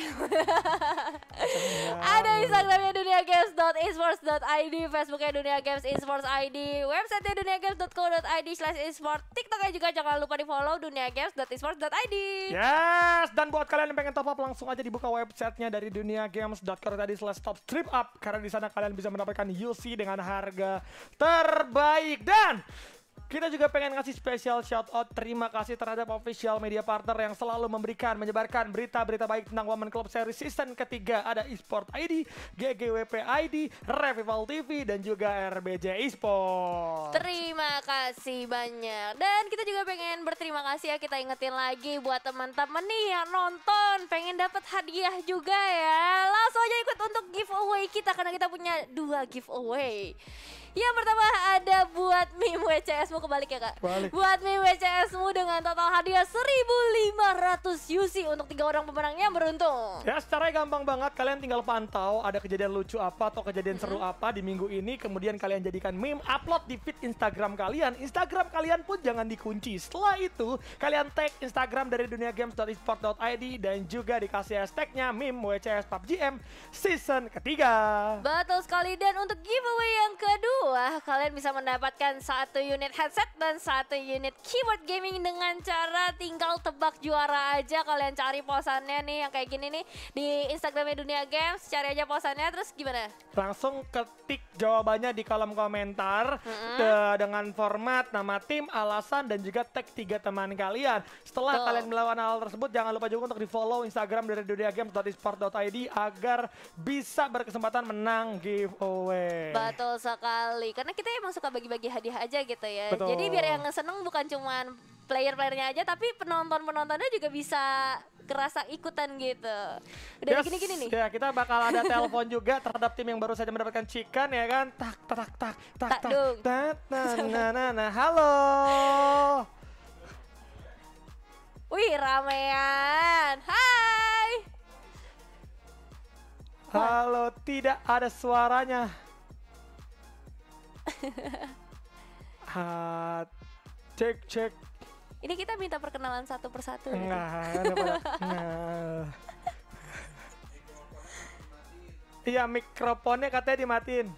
Speaker 3: ada Instagramnya dunia games dot esports dot i d, Facebooknya Dunia Games Esports I D, websitenya dunia games dot co dot i d slash esports, TikToknya juga jangan lupa di follow dunia games dot esports dot i d.
Speaker 5: Yes, dan buat kalian yang pengen top up langsung aja dibuka websitenya dari dunia games dot co dot i d slash top strip up, karena di sana kalian bisa mendapatkan U C dengan harga terbaik. Dan kita juga pengen ngasih spesial shout out terima kasih terhadap official media partner yang selalu memberikan, menyebarkan berita-berita baik tentang Women Club Series season ketiga. Ada eSport I D, G G W P I D, Revival T V, dan juga R B J Esport.
Speaker 3: Terima kasih banyak. Dan kita juga pengen berterima kasih ya, kita ingetin lagi buat teman-teman nih yang nonton pengen dapat hadiah juga ya. Langsung aja ikut untuk giveaway kita karena kita punya dua giveaway. Yang pertama ada buat meme W C S-mu, kebalik ya kak?
Speaker 5: Balik.
Speaker 3: Buat meme W C S-mu dengan total hadiah seribu lima ratus U C untuk tiga orang pemenangnya yang beruntung.
Speaker 5: Ya, secara gampang banget, kalian tinggal pantau ada kejadian lucu apa atau kejadian seru apa di minggu ini, kemudian kalian jadikan meme, upload di feed Instagram kalian. Instagram kalian pun jangan dikunci. Setelah itu, kalian tag Instagram dari dunia games dot esports dot i d dan juga dikasih hashtagnya meme W C S P U B G M season ketiga.
Speaker 3: Betul sekali, dan untuk giveaway yang kedua kalian bisa mendapatkan satu unit headset dan satu unit keyboard gaming dengan cara tinggal tebak juara aja. Kalian cari posannya nih yang kayak gini nih di Instagramnya Dunia Games, cari aja posannya, terus gimana?
Speaker 5: Langsung ketik jawabannya di kolom komentar de- dengan format nama tim, alasan, dan juga tag tiga teman kalian. Setelah
Speaker 3: Betul.
Speaker 5: kalian melakukan hal tersebut, jangan lupa juga untuk di follow Instagram dari dunia games dot esports dot i d agar bisa berkesempatan menang giveaway.
Speaker 3: Betul sekali, karena kita emang suka bagi-bagi hadiah aja gitu ya.
Speaker 5: Betul.
Speaker 3: Jadi biar yang seneng bukan cuman player-playernya aja, tapi penonton-penontonnya juga bisa kerasa ikutan gitu. Udah
Speaker 5: Yes,
Speaker 3: gini-gini nih.
Speaker 5: ya kita bakal ada telepon juga terhadap tim yang baru saja mendapatkan chicken ya kan. Tak tak tak tak tak
Speaker 3: Tak dong.
Speaker 5: tak tak nah nah nah. Halo.
Speaker 3: Wih, ramean. Hai.
Speaker 5: Halo, tidak ada suaranya. Ha, cek cek.
Speaker 3: Ini kita minta perkenalan satu persatu. gitu.
Speaker 5: Enggak, ada pada- nah. Iya, mikrofonnya katanya dimatiin.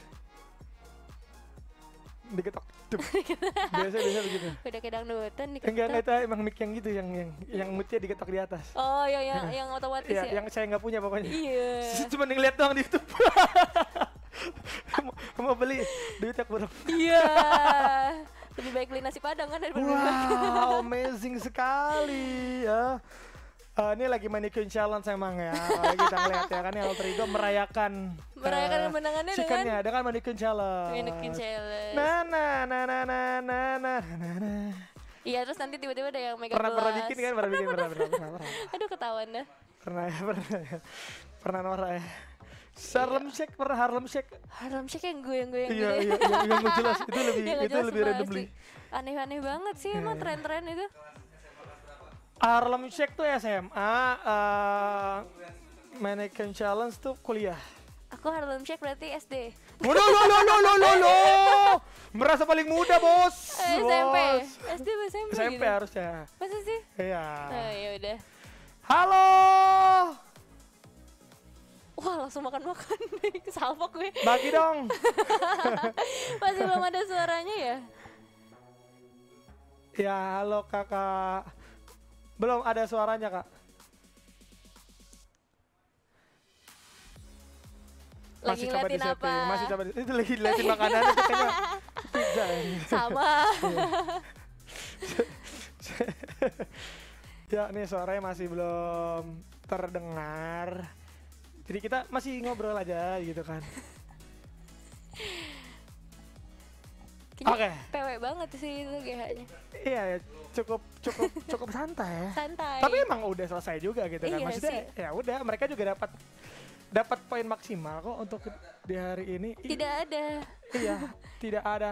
Speaker 5: Diketok. Dup. Biasa biasa begitu.
Speaker 3: Udah kayak dangdutan nih.
Speaker 5: Enggak, enggak, itu emang mic yang gitu, yang yang yang mutnya diketok di atas.
Speaker 3: Oh, yang yang yang otomatis
Speaker 5: Iya,
Speaker 3: ya.
Speaker 5: yang saya nggak punya pokoknya.
Speaker 3: Iya.
Speaker 5: Cuma ngeliat doang di YouTube. mau, mau beli duitnya kurang.
Speaker 3: Iya. Lebih baik beli nasi padang kan daripada beli makan.
Speaker 5: Wow, amazing sekali ya. Eh, ini lagi mannequin challenge emang ya. Kalau kita ngeliat ya kan, yang Alter Ego merayakan
Speaker 3: Merayakan
Speaker 5: eh,
Speaker 3: kemenangannya
Speaker 5: chickennya
Speaker 3: dengan
Speaker 5: dengan mannequin challenge.
Speaker 3: Mannequin Challenge.
Speaker 5: Nah, nah, nah, nah, nah, nah, nah, nah, nah.
Speaker 3: Iya, terus nanti tiba-tiba ada yang megang
Speaker 5: Pernah
Speaker 3: gelas.
Speaker 5: pernah bikin kan? Pernah bikin, pernah, pernah, pernah, pernah.
Speaker 3: Aduh, ketahuan dah.
Speaker 5: Pernah ya, pernah ya. Pernah Nora ya. Harlem Shake, pernah Harlem Shake.
Speaker 3: Harlem Shake yang goyang-goyang
Speaker 5: Iya,
Speaker 3: gitu.
Speaker 5: iya, iya, yang nggak jelas. Itu lebih,
Speaker 3: Ya, nggak
Speaker 5: itu
Speaker 3: jelas
Speaker 5: lebih
Speaker 3: sumpah
Speaker 5: randomly.
Speaker 3: asli. Aneh-aneh banget sih emang
Speaker 5: Iya.
Speaker 3: tren-tren itu.
Speaker 5: Harlem Shake tuh S M A, uh, Mannequin Challenge tuh kuliah.
Speaker 3: Aku Harlem Shake berarti S D.
Speaker 5: Waduh, lo, lo, lo, lo, lo, lo. Merasa paling muda, bos.
Speaker 3: Eh, S M P.
Speaker 5: Bos.
Speaker 3: S D apa S M P
Speaker 5: S M P
Speaker 3: gitu.
Speaker 5: harusnya.
Speaker 3: Masa sih?
Speaker 5: Iya.
Speaker 3: Oh, ya udah.
Speaker 5: Halo.
Speaker 3: Wah, langsung makan-makan deh. Salpok gue.
Speaker 5: Bagi dong.
Speaker 3: Masih belum ada suaranya ya?
Speaker 5: Ya, halo kakak. Belum ada suaranya, kak.
Speaker 3: Lagi
Speaker 5: coba
Speaker 3: ngeliatin
Speaker 5: di-setting.
Speaker 3: apa?
Speaker 5: Masih coba di- itu lagi liatin makanannya kayaknya pizza ini.
Speaker 3: Sama.
Speaker 5: Ya, nih suaranya masih belum terdengar. Jadi kita masih ngobrol aja gitu kan. Oke.
Speaker 3: P W banget sih itu G H-nya.
Speaker 5: Iya, ya, cukup cukup cukup santai ya.
Speaker 3: Santai.
Speaker 5: Tapi emang udah selesai juga gitu kan.
Speaker 3: Iya
Speaker 5: Maksudnya
Speaker 3: sih.
Speaker 5: ya udah mereka juga dapat dapat poin maksimal kok untuk di hari ini. I-
Speaker 3: Tidak ada.
Speaker 5: Iya, tidak ada.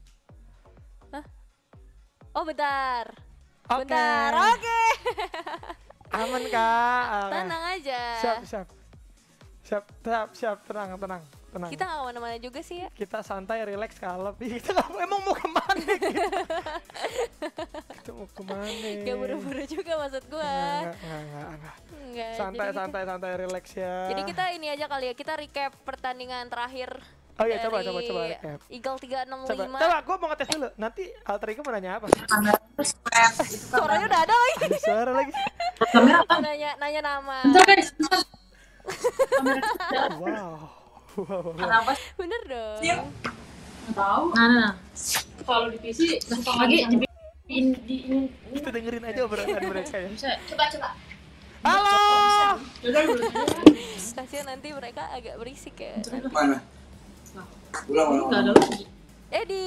Speaker 3: Oh, bentar.
Speaker 5: Oke.
Speaker 3: Bentar. Oke.
Speaker 5: Aman kak. Oke.
Speaker 3: Tenang aja.
Speaker 5: Siap, siap. Siap, siap, siap, tenang, tenang, tenang.
Speaker 3: Kita nggak kemana-mana juga sih ya.
Speaker 5: Kita santai, relax, kalem. Ih, kita nggak- emang mau kemana kita? Kita mau kemana?
Speaker 3: Gak buru-buru juga maksud gua.
Speaker 5: Enggak, enggak, enggak, enggak.
Speaker 3: Enggak.
Speaker 5: Santai,
Speaker 3: jadi kita-
Speaker 5: santai, santai, relax ya.
Speaker 3: Jadi kita ini aja kali ya, kita recap pertandingan terakhir.
Speaker 5: Oh iya, coba,
Speaker 3: dari
Speaker 5: coba, coba recap.
Speaker 3: Eagle tiga enam
Speaker 5: Coba,
Speaker 3: lima.
Speaker 5: coba, gue mau ngetes dulu. Nanti Alter Ego mau nanya apa?
Speaker 3: Suaranya udah ada lagi.
Speaker 5: Ada suara lagi.
Speaker 3: nanya nanya nama.
Speaker 5: Wow. Wow.
Speaker 8: Kenapa sih?
Speaker 3: Bener dong.
Speaker 8: Nggak tahu. Nah, nah, nah. Kalau di P C gampang lagi di di di ini
Speaker 5: Kita dengerin aja obrolan mereka ya.
Speaker 8: bisa. Coba coba.
Speaker 5: Halo.
Speaker 8: Udah dulu.
Speaker 3: Kasihan nanti mereka agak berisik ya.
Speaker 9: Mana? Ulang, ulang,
Speaker 8: Enggak ada
Speaker 9: ulang.
Speaker 8: lagi.
Speaker 3: Eh di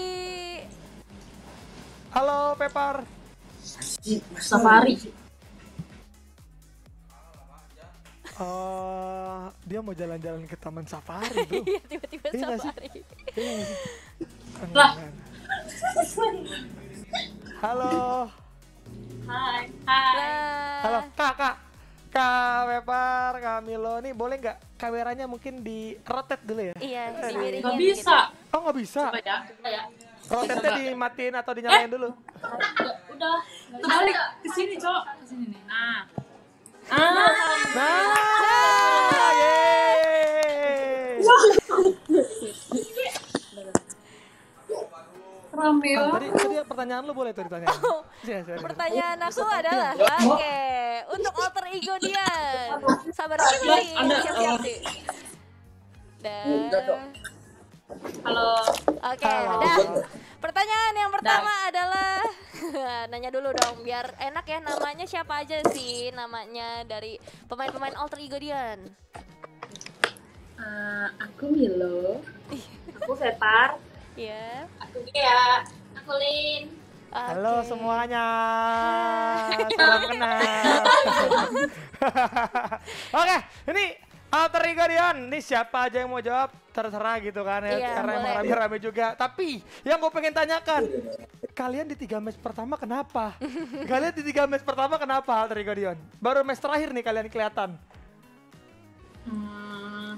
Speaker 5: Halo, Pepar.
Speaker 8: Safari.
Speaker 5: Eh, dia mau jalan-jalan ke Taman Safari, bro.
Speaker 3: Iya, tiba-tiba
Speaker 5: Iya nggak sih?
Speaker 3: safari.
Speaker 5: Iya nggak sih?
Speaker 8: Lah.
Speaker 5: Halo.
Speaker 8: Hai. Hai.
Speaker 3: Nah,
Speaker 5: Halo, Kak, Kak. Kak Pepar, Kak Milo, nih boleh nggak kameranya mungkin di rotate dulu ya?
Speaker 3: iya,
Speaker 5: Eh,
Speaker 3: dimiringin
Speaker 8: Nggak
Speaker 3: gitu.
Speaker 8: bisa.
Speaker 5: Oh, nggak bisa.
Speaker 8: Coba ya. Coba ya.
Speaker 5: Rotate-nya dimatiin atau dinyalain dulu?
Speaker 8: Udah, udah. Terbalik ke sini, Cok. Ke sini nih. Nah. Ah.
Speaker 5: Nah, yeay.
Speaker 8: Rame
Speaker 5: Ah,
Speaker 8: banget.
Speaker 5: tadi, tadi pertanyaan lu boleh tuh ditanyain. Iya, sorry.
Speaker 3: Pertanyaan aku adalah, oke, untuk alter ego Dian. Sabar dikit nih,
Speaker 8: Ada,
Speaker 3: siap-siap
Speaker 8: eh,
Speaker 3: sih. Dan,
Speaker 8: Halo.
Speaker 3: oke,
Speaker 5: Halo.
Speaker 3: dah. Pertanyaan yang pertama adalah, nanya dulu dong, biar enak ya namanya siapa aja sih namanya dari pemain-pemain alter ego Dian.
Speaker 8: Eh, aku Milo. Aku Vetar.
Speaker 3: Iya.
Speaker 8: Aku Gia. Aku Lin.
Speaker 5: Halo
Speaker 3: Oke.
Speaker 5: semuanya, salam kenal. Oke, ini alter ego Dian. Ini siapa aja yang mau jawab terserah gitu kan ya,
Speaker 3: Iya,
Speaker 5: karena emang
Speaker 3: boleh.
Speaker 5: rame-rame juga. Tapi yang gue pengen tanyakan, kalian di tiga match pertama kenapa? Kalian di tiga match pertama kenapa alter ego Dian? Baru match terakhir nih kalian kelihatan.
Speaker 8: Hmm.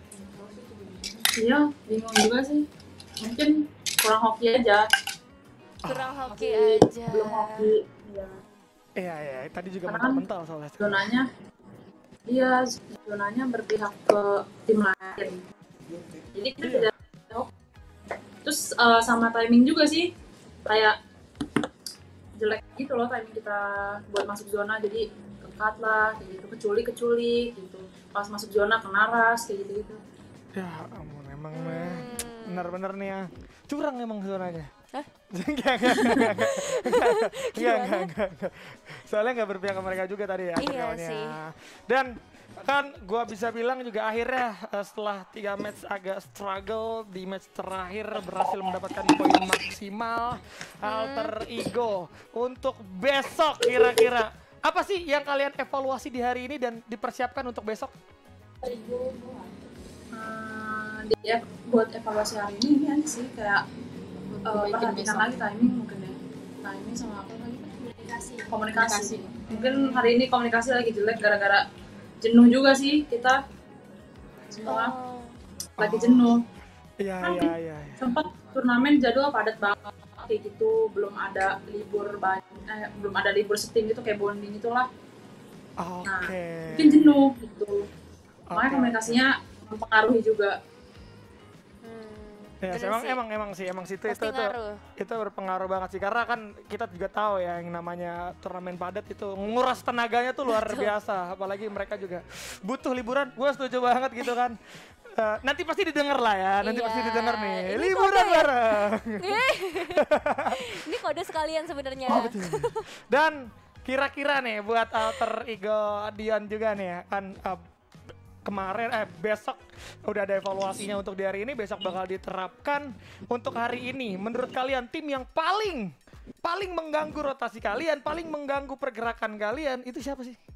Speaker 8: Iya, bingung juga sih. Mungkin kurang hoki aja.
Speaker 3: Kurang hoki aja.
Speaker 8: Belum hoki. Iya.
Speaker 5: Iya, iya, tadi juga
Speaker 8: Karena kan
Speaker 5: mental-mental soalnya.
Speaker 8: Zonanya, iya, zonanya berpihak ke tim lain. Jadi kita
Speaker 5: Iya.
Speaker 8: tidak tahu. Terus eh, sama timing juga sih, kayak jelek gitu loh timing kita buat masuk zona. Jadi kekat lah, kayak gitu, keculik-keculik gitu. Pas masuk zona kena ras, kayak gitu-gitu.
Speaker 5: Ya ampun, emang
Speaker 3: Hmm.
Speaker 5: meh. Bener-bener nih ya. Curang emang zonanya.
Speaker 3: Hah?
Speaker 5: Enggak, enggak, enggak, enggak, enggak, enggak, enggak, enggak, enggak. Soalnya nggak berpihak ke mereka juga tadi ya.
Speaker 3: Iya
Speaker 5: jadwalnya.
Speaker 3: sih.
Speaker 5: Dan kan gua bisa bilang juga akhirnya eh, setelah tiga match agak struggle, di match terakhir berhasil mendapatkan poin maksimal Alter Ego untuk besok kira-kira. Apa sih yang kalian evaluasi di hari ini dan dipersiapkan untuk besok?
Speaker 8: Uh, dia buat evaluasi hari ini ini aja sih kayak uh, perhatikan lagi timing mungkin ya, timing sama apa lagi komunikasi. komunikasi mungkin hari ini komunikasi lagi jelek gara-gara jenuh juga sih kita semua
Speaker 3: Oh.
Speaker 8: lagi jenuh.
Speaker 5: Iya,
Speaker 8: Kan
Speaker 5: iya, iya. iya.
Speaker 8: sempat turnamen jadwal padat banget kayak gitu, belum ada libur banyak, eh, belum ada libur setting gitu kayak bonding itulah.
Speaker 5: Oke.
Speaker 8: Nah, mungkin jenuh gitu. Makanya
Speaker 5: Oke,
Speaker 8: komunikasinya mempengaruhi juga.
Speaker 3: Hmm,
Speaker 5: Ya,
Speaker 3: bener
Speaker 5: emang
Speaker 3: sih.
Speaker 5: emang emang sih, emang situ itu
Speaker 3: Pasti
Speaker 5: itu
Speaker 3: ngaruh.
Speaker 5: itu berpengaruh banget sih karena kan kita juga tahu ya yang namanya turnamen padat itu nguras tenaganya tuh luar biasa, apalagi mereka juga butuh liburan. Gue setuju banget gitu kan. Eh, nanti pasti didengar lah ya, nanti
Speaker 3: Iya,
Speaker 5: pasti didengar nih.
Speaker 3: ini
Speaker 5: Liburan
Speaker 3: kode ya?
Speaker 5: bareng.
Speaker 3: Ini kode sekalian sebenarnya.
Speaker 5: Oh, betul. Dan kira-kira nih buat Alter Ego Dion juga nih ya kan eh, kemarin eh besok udah ada evaluasinya untuk di hari ini, besok bakal diterapkan untuk hari ini. Menurut kalian tim yang paling paling mengganggu rotasi kalian, paling mengganggu pergerakan kalian itu siapa sih?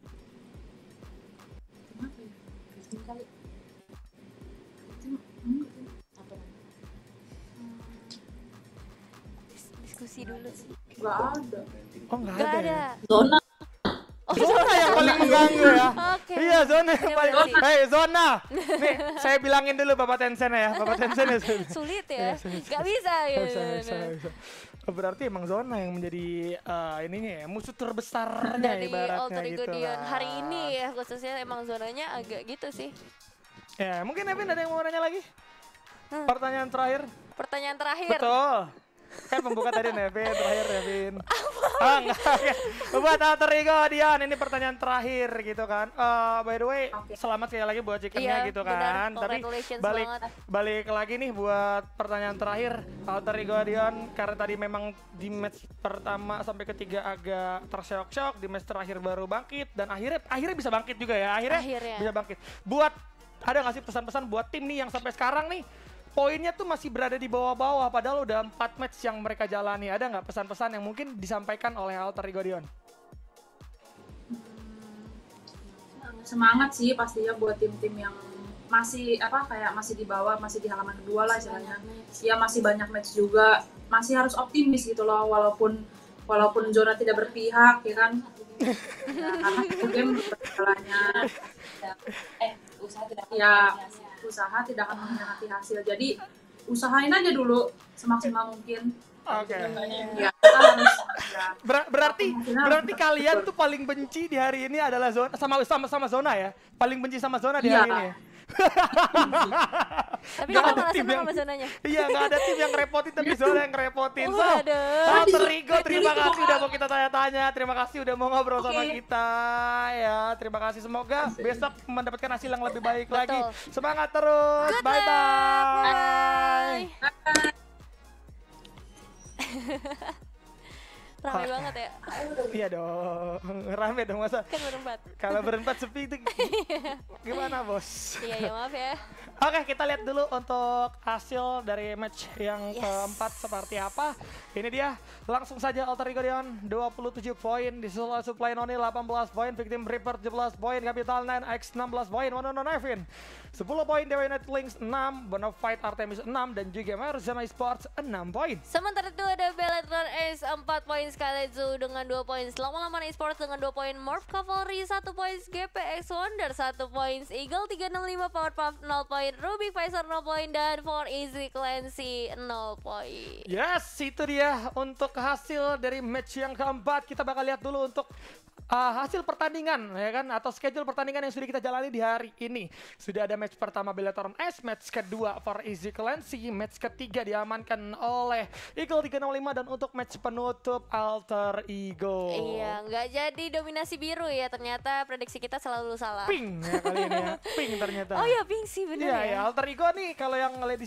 Speaker 3: Dis- Diskusi dulu.
Speaker 8: Gak ada.
Speaker 5: Oh nggak
Speaker 3: Gak
Speaker 5: ada.
Speaker 3: ada.
Speaker 5: Ya?
Speaker 8: Zona.
Speaker 3: Oh,
Speaker 5: Zona yang paling mengganggu ya.
Speaker 3: Oke.
Speaker 5: Iya, zona yang
Speaker 3: Iya,
Speaker 5: paling.
Speaker 3: bener sih.
Speaker 5: Hei, zona. Nih, saya bilangin dulu Bapak Tencent ya. Bapak Tencent ya. saya-
Speaker 3: Sulit
Speaker 5: Iya,
Speaker 3: ya.
Speaker 5: sulit.
Speaker 3: Gak bisa ya.
Speaker 5: Bisa, bisa, bisa. Berarti emang zona yang menjadi eh, ininya ya, musuh terbesarnya
Speaker 3: Dari
Speaker 5: ibaratnya
Speaker 3: Alter Ego
Speaker 5: gitu
Speaker 3: Dion
Speaker 5: lah.
Speaker 3: hari ini ya khususnya emang zonanya agak gitu sih.
Speaker 5: Ya, mungkin Evin ada yang mau nanya lagi?
Speaker 3: Hmm.
Speaker 5: Pertanyaan terakhir.
Speaker 3: Pertanyaan terakhir.
Speaker 5: Betul. Kan pembuka tadi Nevin, terakhir Nevin. Ah, enggak. Oke. Buat Alter Ego Dion, ini pertanyaan terakhir gitu kan. Eh, by the way,
Speaker 8: Oke.
Speaker 5: selamat sekali lagi buat chickennya
Speaker 3: Iya,
Speaker 5: gitu
Speaker 3: benar.
Speaker 5: kan. Tapi
Speaker 3: Congratulations
Speaker 5: balik
Speaker 3: banget.
Speaker 5: balik lagi nih buat pertanyaan terakhir Alter Ego Dion, karena tadi memang di match pertama sampai ketiga agak terseok-seok, di match terakhir baru bangkit dan akhirnya akhirnya bisa bangkit juga ya. Akhirnya,
Speaker 3: Akhirnya.
Speaker 5: bisa bangkit. Buat ada nggak sih pesan-pesan buat tim nih yang sampai sekarang nih poinnya tuh masih berada di bawah-bawah padahal udah empat match yang mereka jalani. Ada nggak pesan-pesan yang mungkin disampaikan oleh Alter Ego Dion?
Speaker 8: Semangat sih pastinya buat tim-tim yang masih apa kayak masih di bawah, masih di halaman kedua lah istilahnya. Ya masih banyak match juga, masih harus optimis gitu loh walaupun walaupun zona tidak berpihak ya kan. Ya, karena itu game berjalannya
Speaker 2: eh usaha tidak akan
Speaker 8: ya
Speaker 2: berhasil.
Speaker 8: usaha tidak akan mengkhianati hasil. Jadi usahain aja dulu semaksimal mungkin.
Speaker 5: Oke.
Speaker 8: Ya kita harus ya,
Speaker 5: Ber- berarti
Speaker 8: Maksudnya
Speaker 5: berarti
Speaker 8: betul.
Speaker 5: kalian tuh paling benci di hari ini adalah zona sama sama sama zona ya? Paling benci sama zona di
Speaker 8: Iya.
Speaker 5: hari ini. Ya?
Speaker 3: Tapi
Speaker 5: Nggak
Speaker 3: kamu
Speaker 5: ada
Speaker 3: malah
Speaker 5: tim
Speaker 3: seneng
Speaker 5: yang-
Speaker 3: sama zonanya.
Speaker 5: Iya, nggak ada tim yang ngerepotin tapi zona yang ngerepotin. So,
Speaker 3: Waduh.
Speaker 5: Alter Ego, terima
Speaker 8: Jadi
Speaker 5: kasih
Speaker 8: semua-
Speaker 5: udah mau kita tanya-tanya. Terima kasih udah mau ngobrol sama
Speaker 8: Oke.
Speaker 5: kita. Ya, terima kasih. Semoga besok mendapatkan hasil yang lebih baik
Speaker 3: Betul.
Speaker 5: lagi. Semangat terus.
Speaker 3: Good
Speaker 5: Bye
Speaker 3: luck.
Speaker 5: bye.
Speaker 3: Bye. Ramai banget ya.
Speaker 5: Iya dong, rame dong masa.
Speaker 3: Kan berempat.
Speaker 5: Kalau berempat sepi itu gimana bos?
Speaker 3: Iya ya maaf ya.
Speaker 5: Oke, kita lihat dulu untuk hasil dari match yang
Speaker 3: Yes.
Speaker 5: keempat seperti apa. Ini dia, langsung saja Alter Ego Dion dua puluh tujuh poin, disusul Supply Noni delapan belas poin, Victim Reaper tujuh belas poin, Capital nine X enam belas poin, One on Nevin sepuluh poin, Dewa United Links enam, Bonafide Artemis enam, dan juga Marzama Esports enam poin.
Speaker 3: Sementara itu ada Bellator Ace empat poin, Skylight Zoo dengan dua poin, Selama-Lamanya Esports dengan dua poin, Morph Cavalry satu poin, G P X Wonder satu poin, Eagle tiga enam lima, Powerpuff nol poin, Rubik Pfizer nol poin, dan For Easy Clancy nol poin.
Speaker 5: Yes, itu dia untuk hasil dari match yang keempat. Kita bakal lihat dulu untuk uh, hasil pertandingan ya kan, atau schedule pertandingan yang sudah kita jalani di hari ini. Sudah ada match pertama Bellator S, match kedua For Easy Clancy, match ketiga diamankan oleh Eagle tiga enam lima, dan untuk match penutup Alter Ego.
Speaker 3: Iya, nggak jadi dominasi biru ya, ternyata prediksi kita selalu salah.
Speaker 5: Pink ya kali ini ya, pink ternyata.
Speaker 3: Oh ya pink sih bener
Speaker 5: Iya
Speaker 3: ya.
Speaker 5: ya, Alter Ego nih kalau yang ngeliat di situ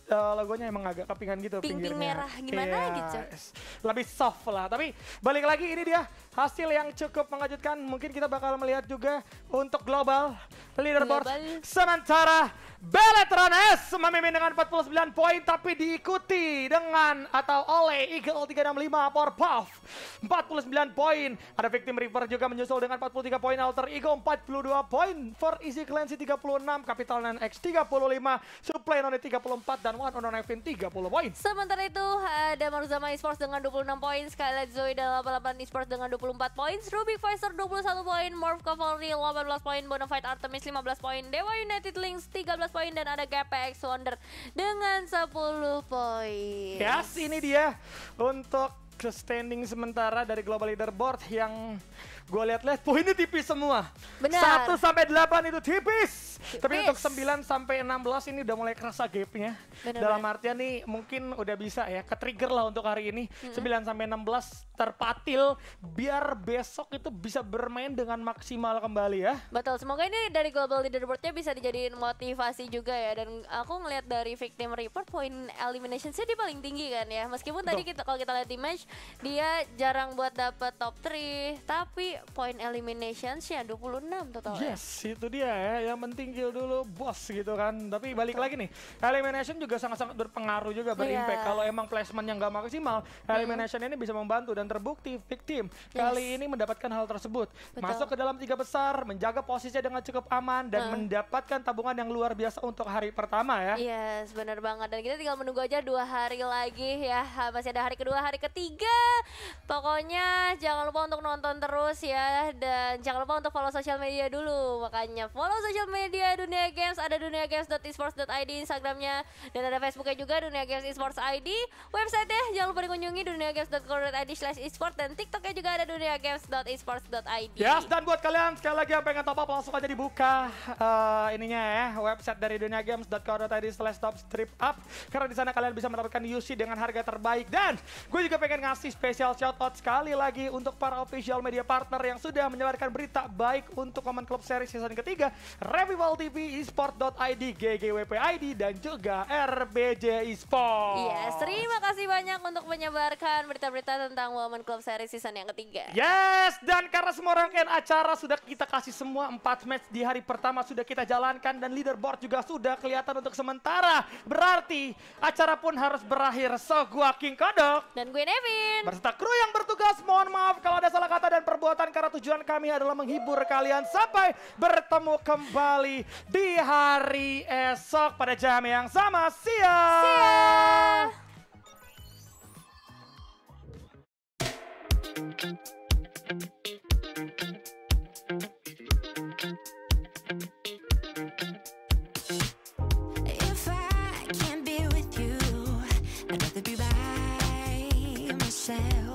Speaker 5: uh, logonya emang agak kepingan gitu
Speaker 3: Pink-pink
Speaker 5: pinggirnya.
Speaker 3: merah gimana
Speaker 5: Iya,
Speaker 3: gitu.
Speaker 5: lebih soft lah. Tapi balik lagi ini dia hasil yang cukup mengejutkan. Mungkin kita bakal melihat juga untuk global leaderboard.
Speaker 3: Global.
Speaker 5: Sementara Beletron S memimpin dengan empat puluh sembilan poin, tapi diikuti dengan atau oleh Eagle tiga enam lima, Powerpuff empat puluh sembilan poin. Ada Victim Reaper juga menyusul dengan empat puluh tiga poin, Alter Ego empat puluh dua poin, For Easy Clancy tiga puluh enam, Capital nine X tiga puluh lima, Supply None tiga puluh empat, dan One on Evin tiga puluh poin.
Speaker 3: Sementara itu ada Maruzama Esports dengan dua puluh enam poin, Skylight Zoe dan delapan puluh delapan Esports dengan dua puluh empat poin, Rubik Fighter dua puluh satu poin, Morph Cavalry delapan belas poin, Bonafide Artemis lima belas poin, Dewa United Links tiga belas poin, dan ada G P X Wonder dengan sepuluh poin.
Speaker 5: Yes, ini dia untuk standing sementara dari global leaderboard yang gue lihat-lihat poinnya tipis semua.
Speaker 3: Benar.
Speaker 5: satu sampai delapan itu tipis.
Speaker 3: Tipis.
Speaker 5: Tapi untuk sembilan sampai enam belas ini udah mulai kerasa gapnya.
Speaker 3: Benar,
Speaker 5: Dalam
Speaker 3: benar.
Speaker 5: artian nih mungkin udah bisa ya ke-trigger lah untuk hari ini.
Speaker 3: Mm-hmm.
Speaker 5: sembilan sampai enam belas terpatil biar besok itu bisa bermain dengan maksimal kembali ya.
Speaker 3: Betul, semoga ini dari global leaderboardnya bisa dijadiin motivasi juga ya. Dan aku ngelihat dari Victim Report poin elimination-nya dia paling tinggi kan ya. Meskipun tadi kita kalau kita lihat di match dia jarang buat dapet top tiga, tapi poin elimination-nya dua puluh enam total.
Speaker 5: Yes, itu dia ya. Yang penting kill dulu bos gitu kan. Tapi balik lagi nih, elimination juga sangat-sangat berpengaruh juga, berimpact.
Speaker 3: Yeah.
Speaker 5: Kalau emang placement yang gak maksimal, elimination ini bisa membantu. Dan terbukti Victim
Speaker 3: Yes.
Speaker 5: kali ini mendapatkan hal tersebut.
Speaker 3: Betul.
Speaker 5: Masuk ke dalam tiga besar, menjaga posisinya dengan cukup aman, dan
Speaker 3: Uh.
Speaker 5: mendapatkan tabungan yang luar biasa untuk hari pertama ya.
Speaker 3: Yes, benar banget. Dan kita tinggal menunggu aja dua hari lagi ya. Ha, Masih ada hari kedua, hari ketiga. Pokoknya jangan lupa untuk nonton terus ya. Dan jangan lupa untuk follow sosial media dulu. Makanya follow sosial media Dunia Games. Ada dunia games dot esports dot i d Instagramnya. Dan ada Facebooknya juga, Dunia Games Esports I D. Websitenya jangan lupa dikunjungi dunia games dot co dot i d slash esports. Dan TikToknya juga ada dunia games dot esports dot i d.
Speaker 5: Yes, dan buat kalian sekali lagi yang pengen top up langsung aja dibuka uh, ininya ya, website dari dunia games dot co dot i d slash top strip up, karena di sana kalian bisa mendapatkan U C dengan harga terbaik. Dan gue juga pengen ngasih spesial shout out sekali lagi untuk para official media partner yang sudah menyebarkan berita baik untuk Common Club Series season ketiga, Revival T V, esports dot i d, G G W P I D, dan juga R B J Esports.
Speaker 3: Yes, terima kasih banyak untuk menyebarkan berita-berita tentang Women Club Series season yang ketiga.
Speaker 5: Yes, dan karena semua rangkaian acara sudah kita kasih semua empat match di hari pertama sudah kita jalankan, dan leaderboard juga sudah kelihatan untuk sementara. Berarti acara pun harus berakhir. So, gua King Kodok
Speaker 3: Dan gue Nevin.
Speaker 5: berserta kru yang bertugas, mohon maaf kalau ada salah kata dan perbuatan, karena tujuan kami adalah menghibur kalian. Sampai bertemu kembali di hari esok pada jam yang sama. See ya!
Speaker 3: See ya!
Speaker 10: If I can't be with you, I'd rather be by myself.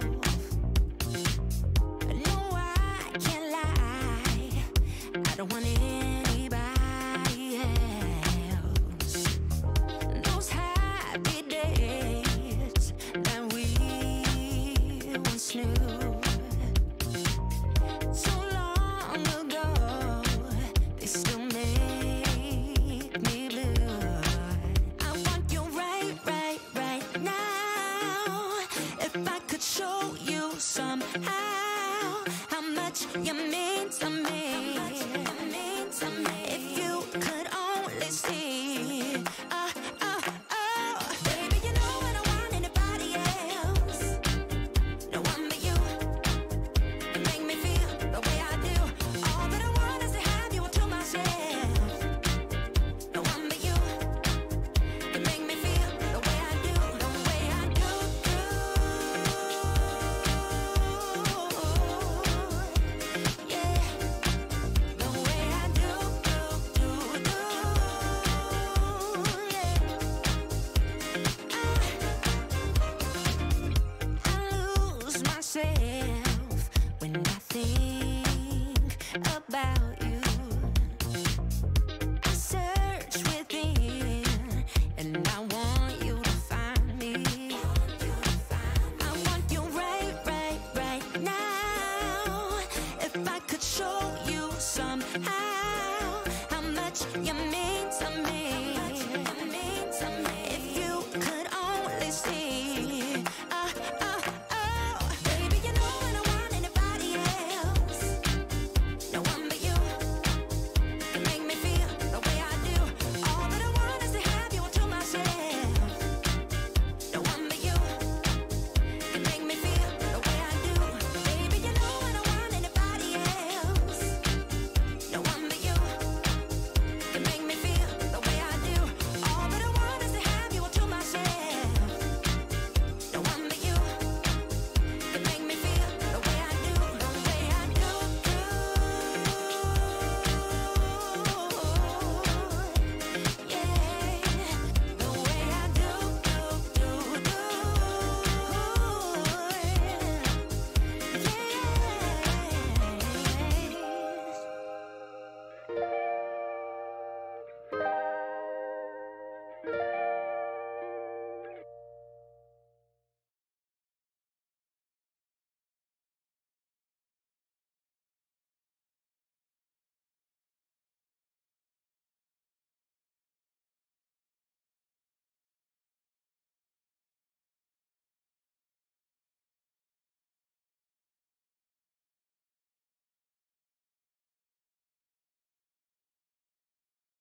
Speaker 10: No, I can't lie, I don't want anybody else. Those happy days that we once knew, so long ago, they still make me blue. I want you right, right, right now. If I could show you somehow how much you mean to me, if you could only see. Oh, oh, oh, baby, you know I don't want anybody else. No one but you. You make me feel the way I do. All that I want is to have you to myself. No one but you. You make me feel the way I do, the way I do, do. Yeah, the way I do, do, do, do. Yeah, I, I lose myself when I think about you. I search within, and I want you to find me. I want you right, right, right now. If I could show you somehow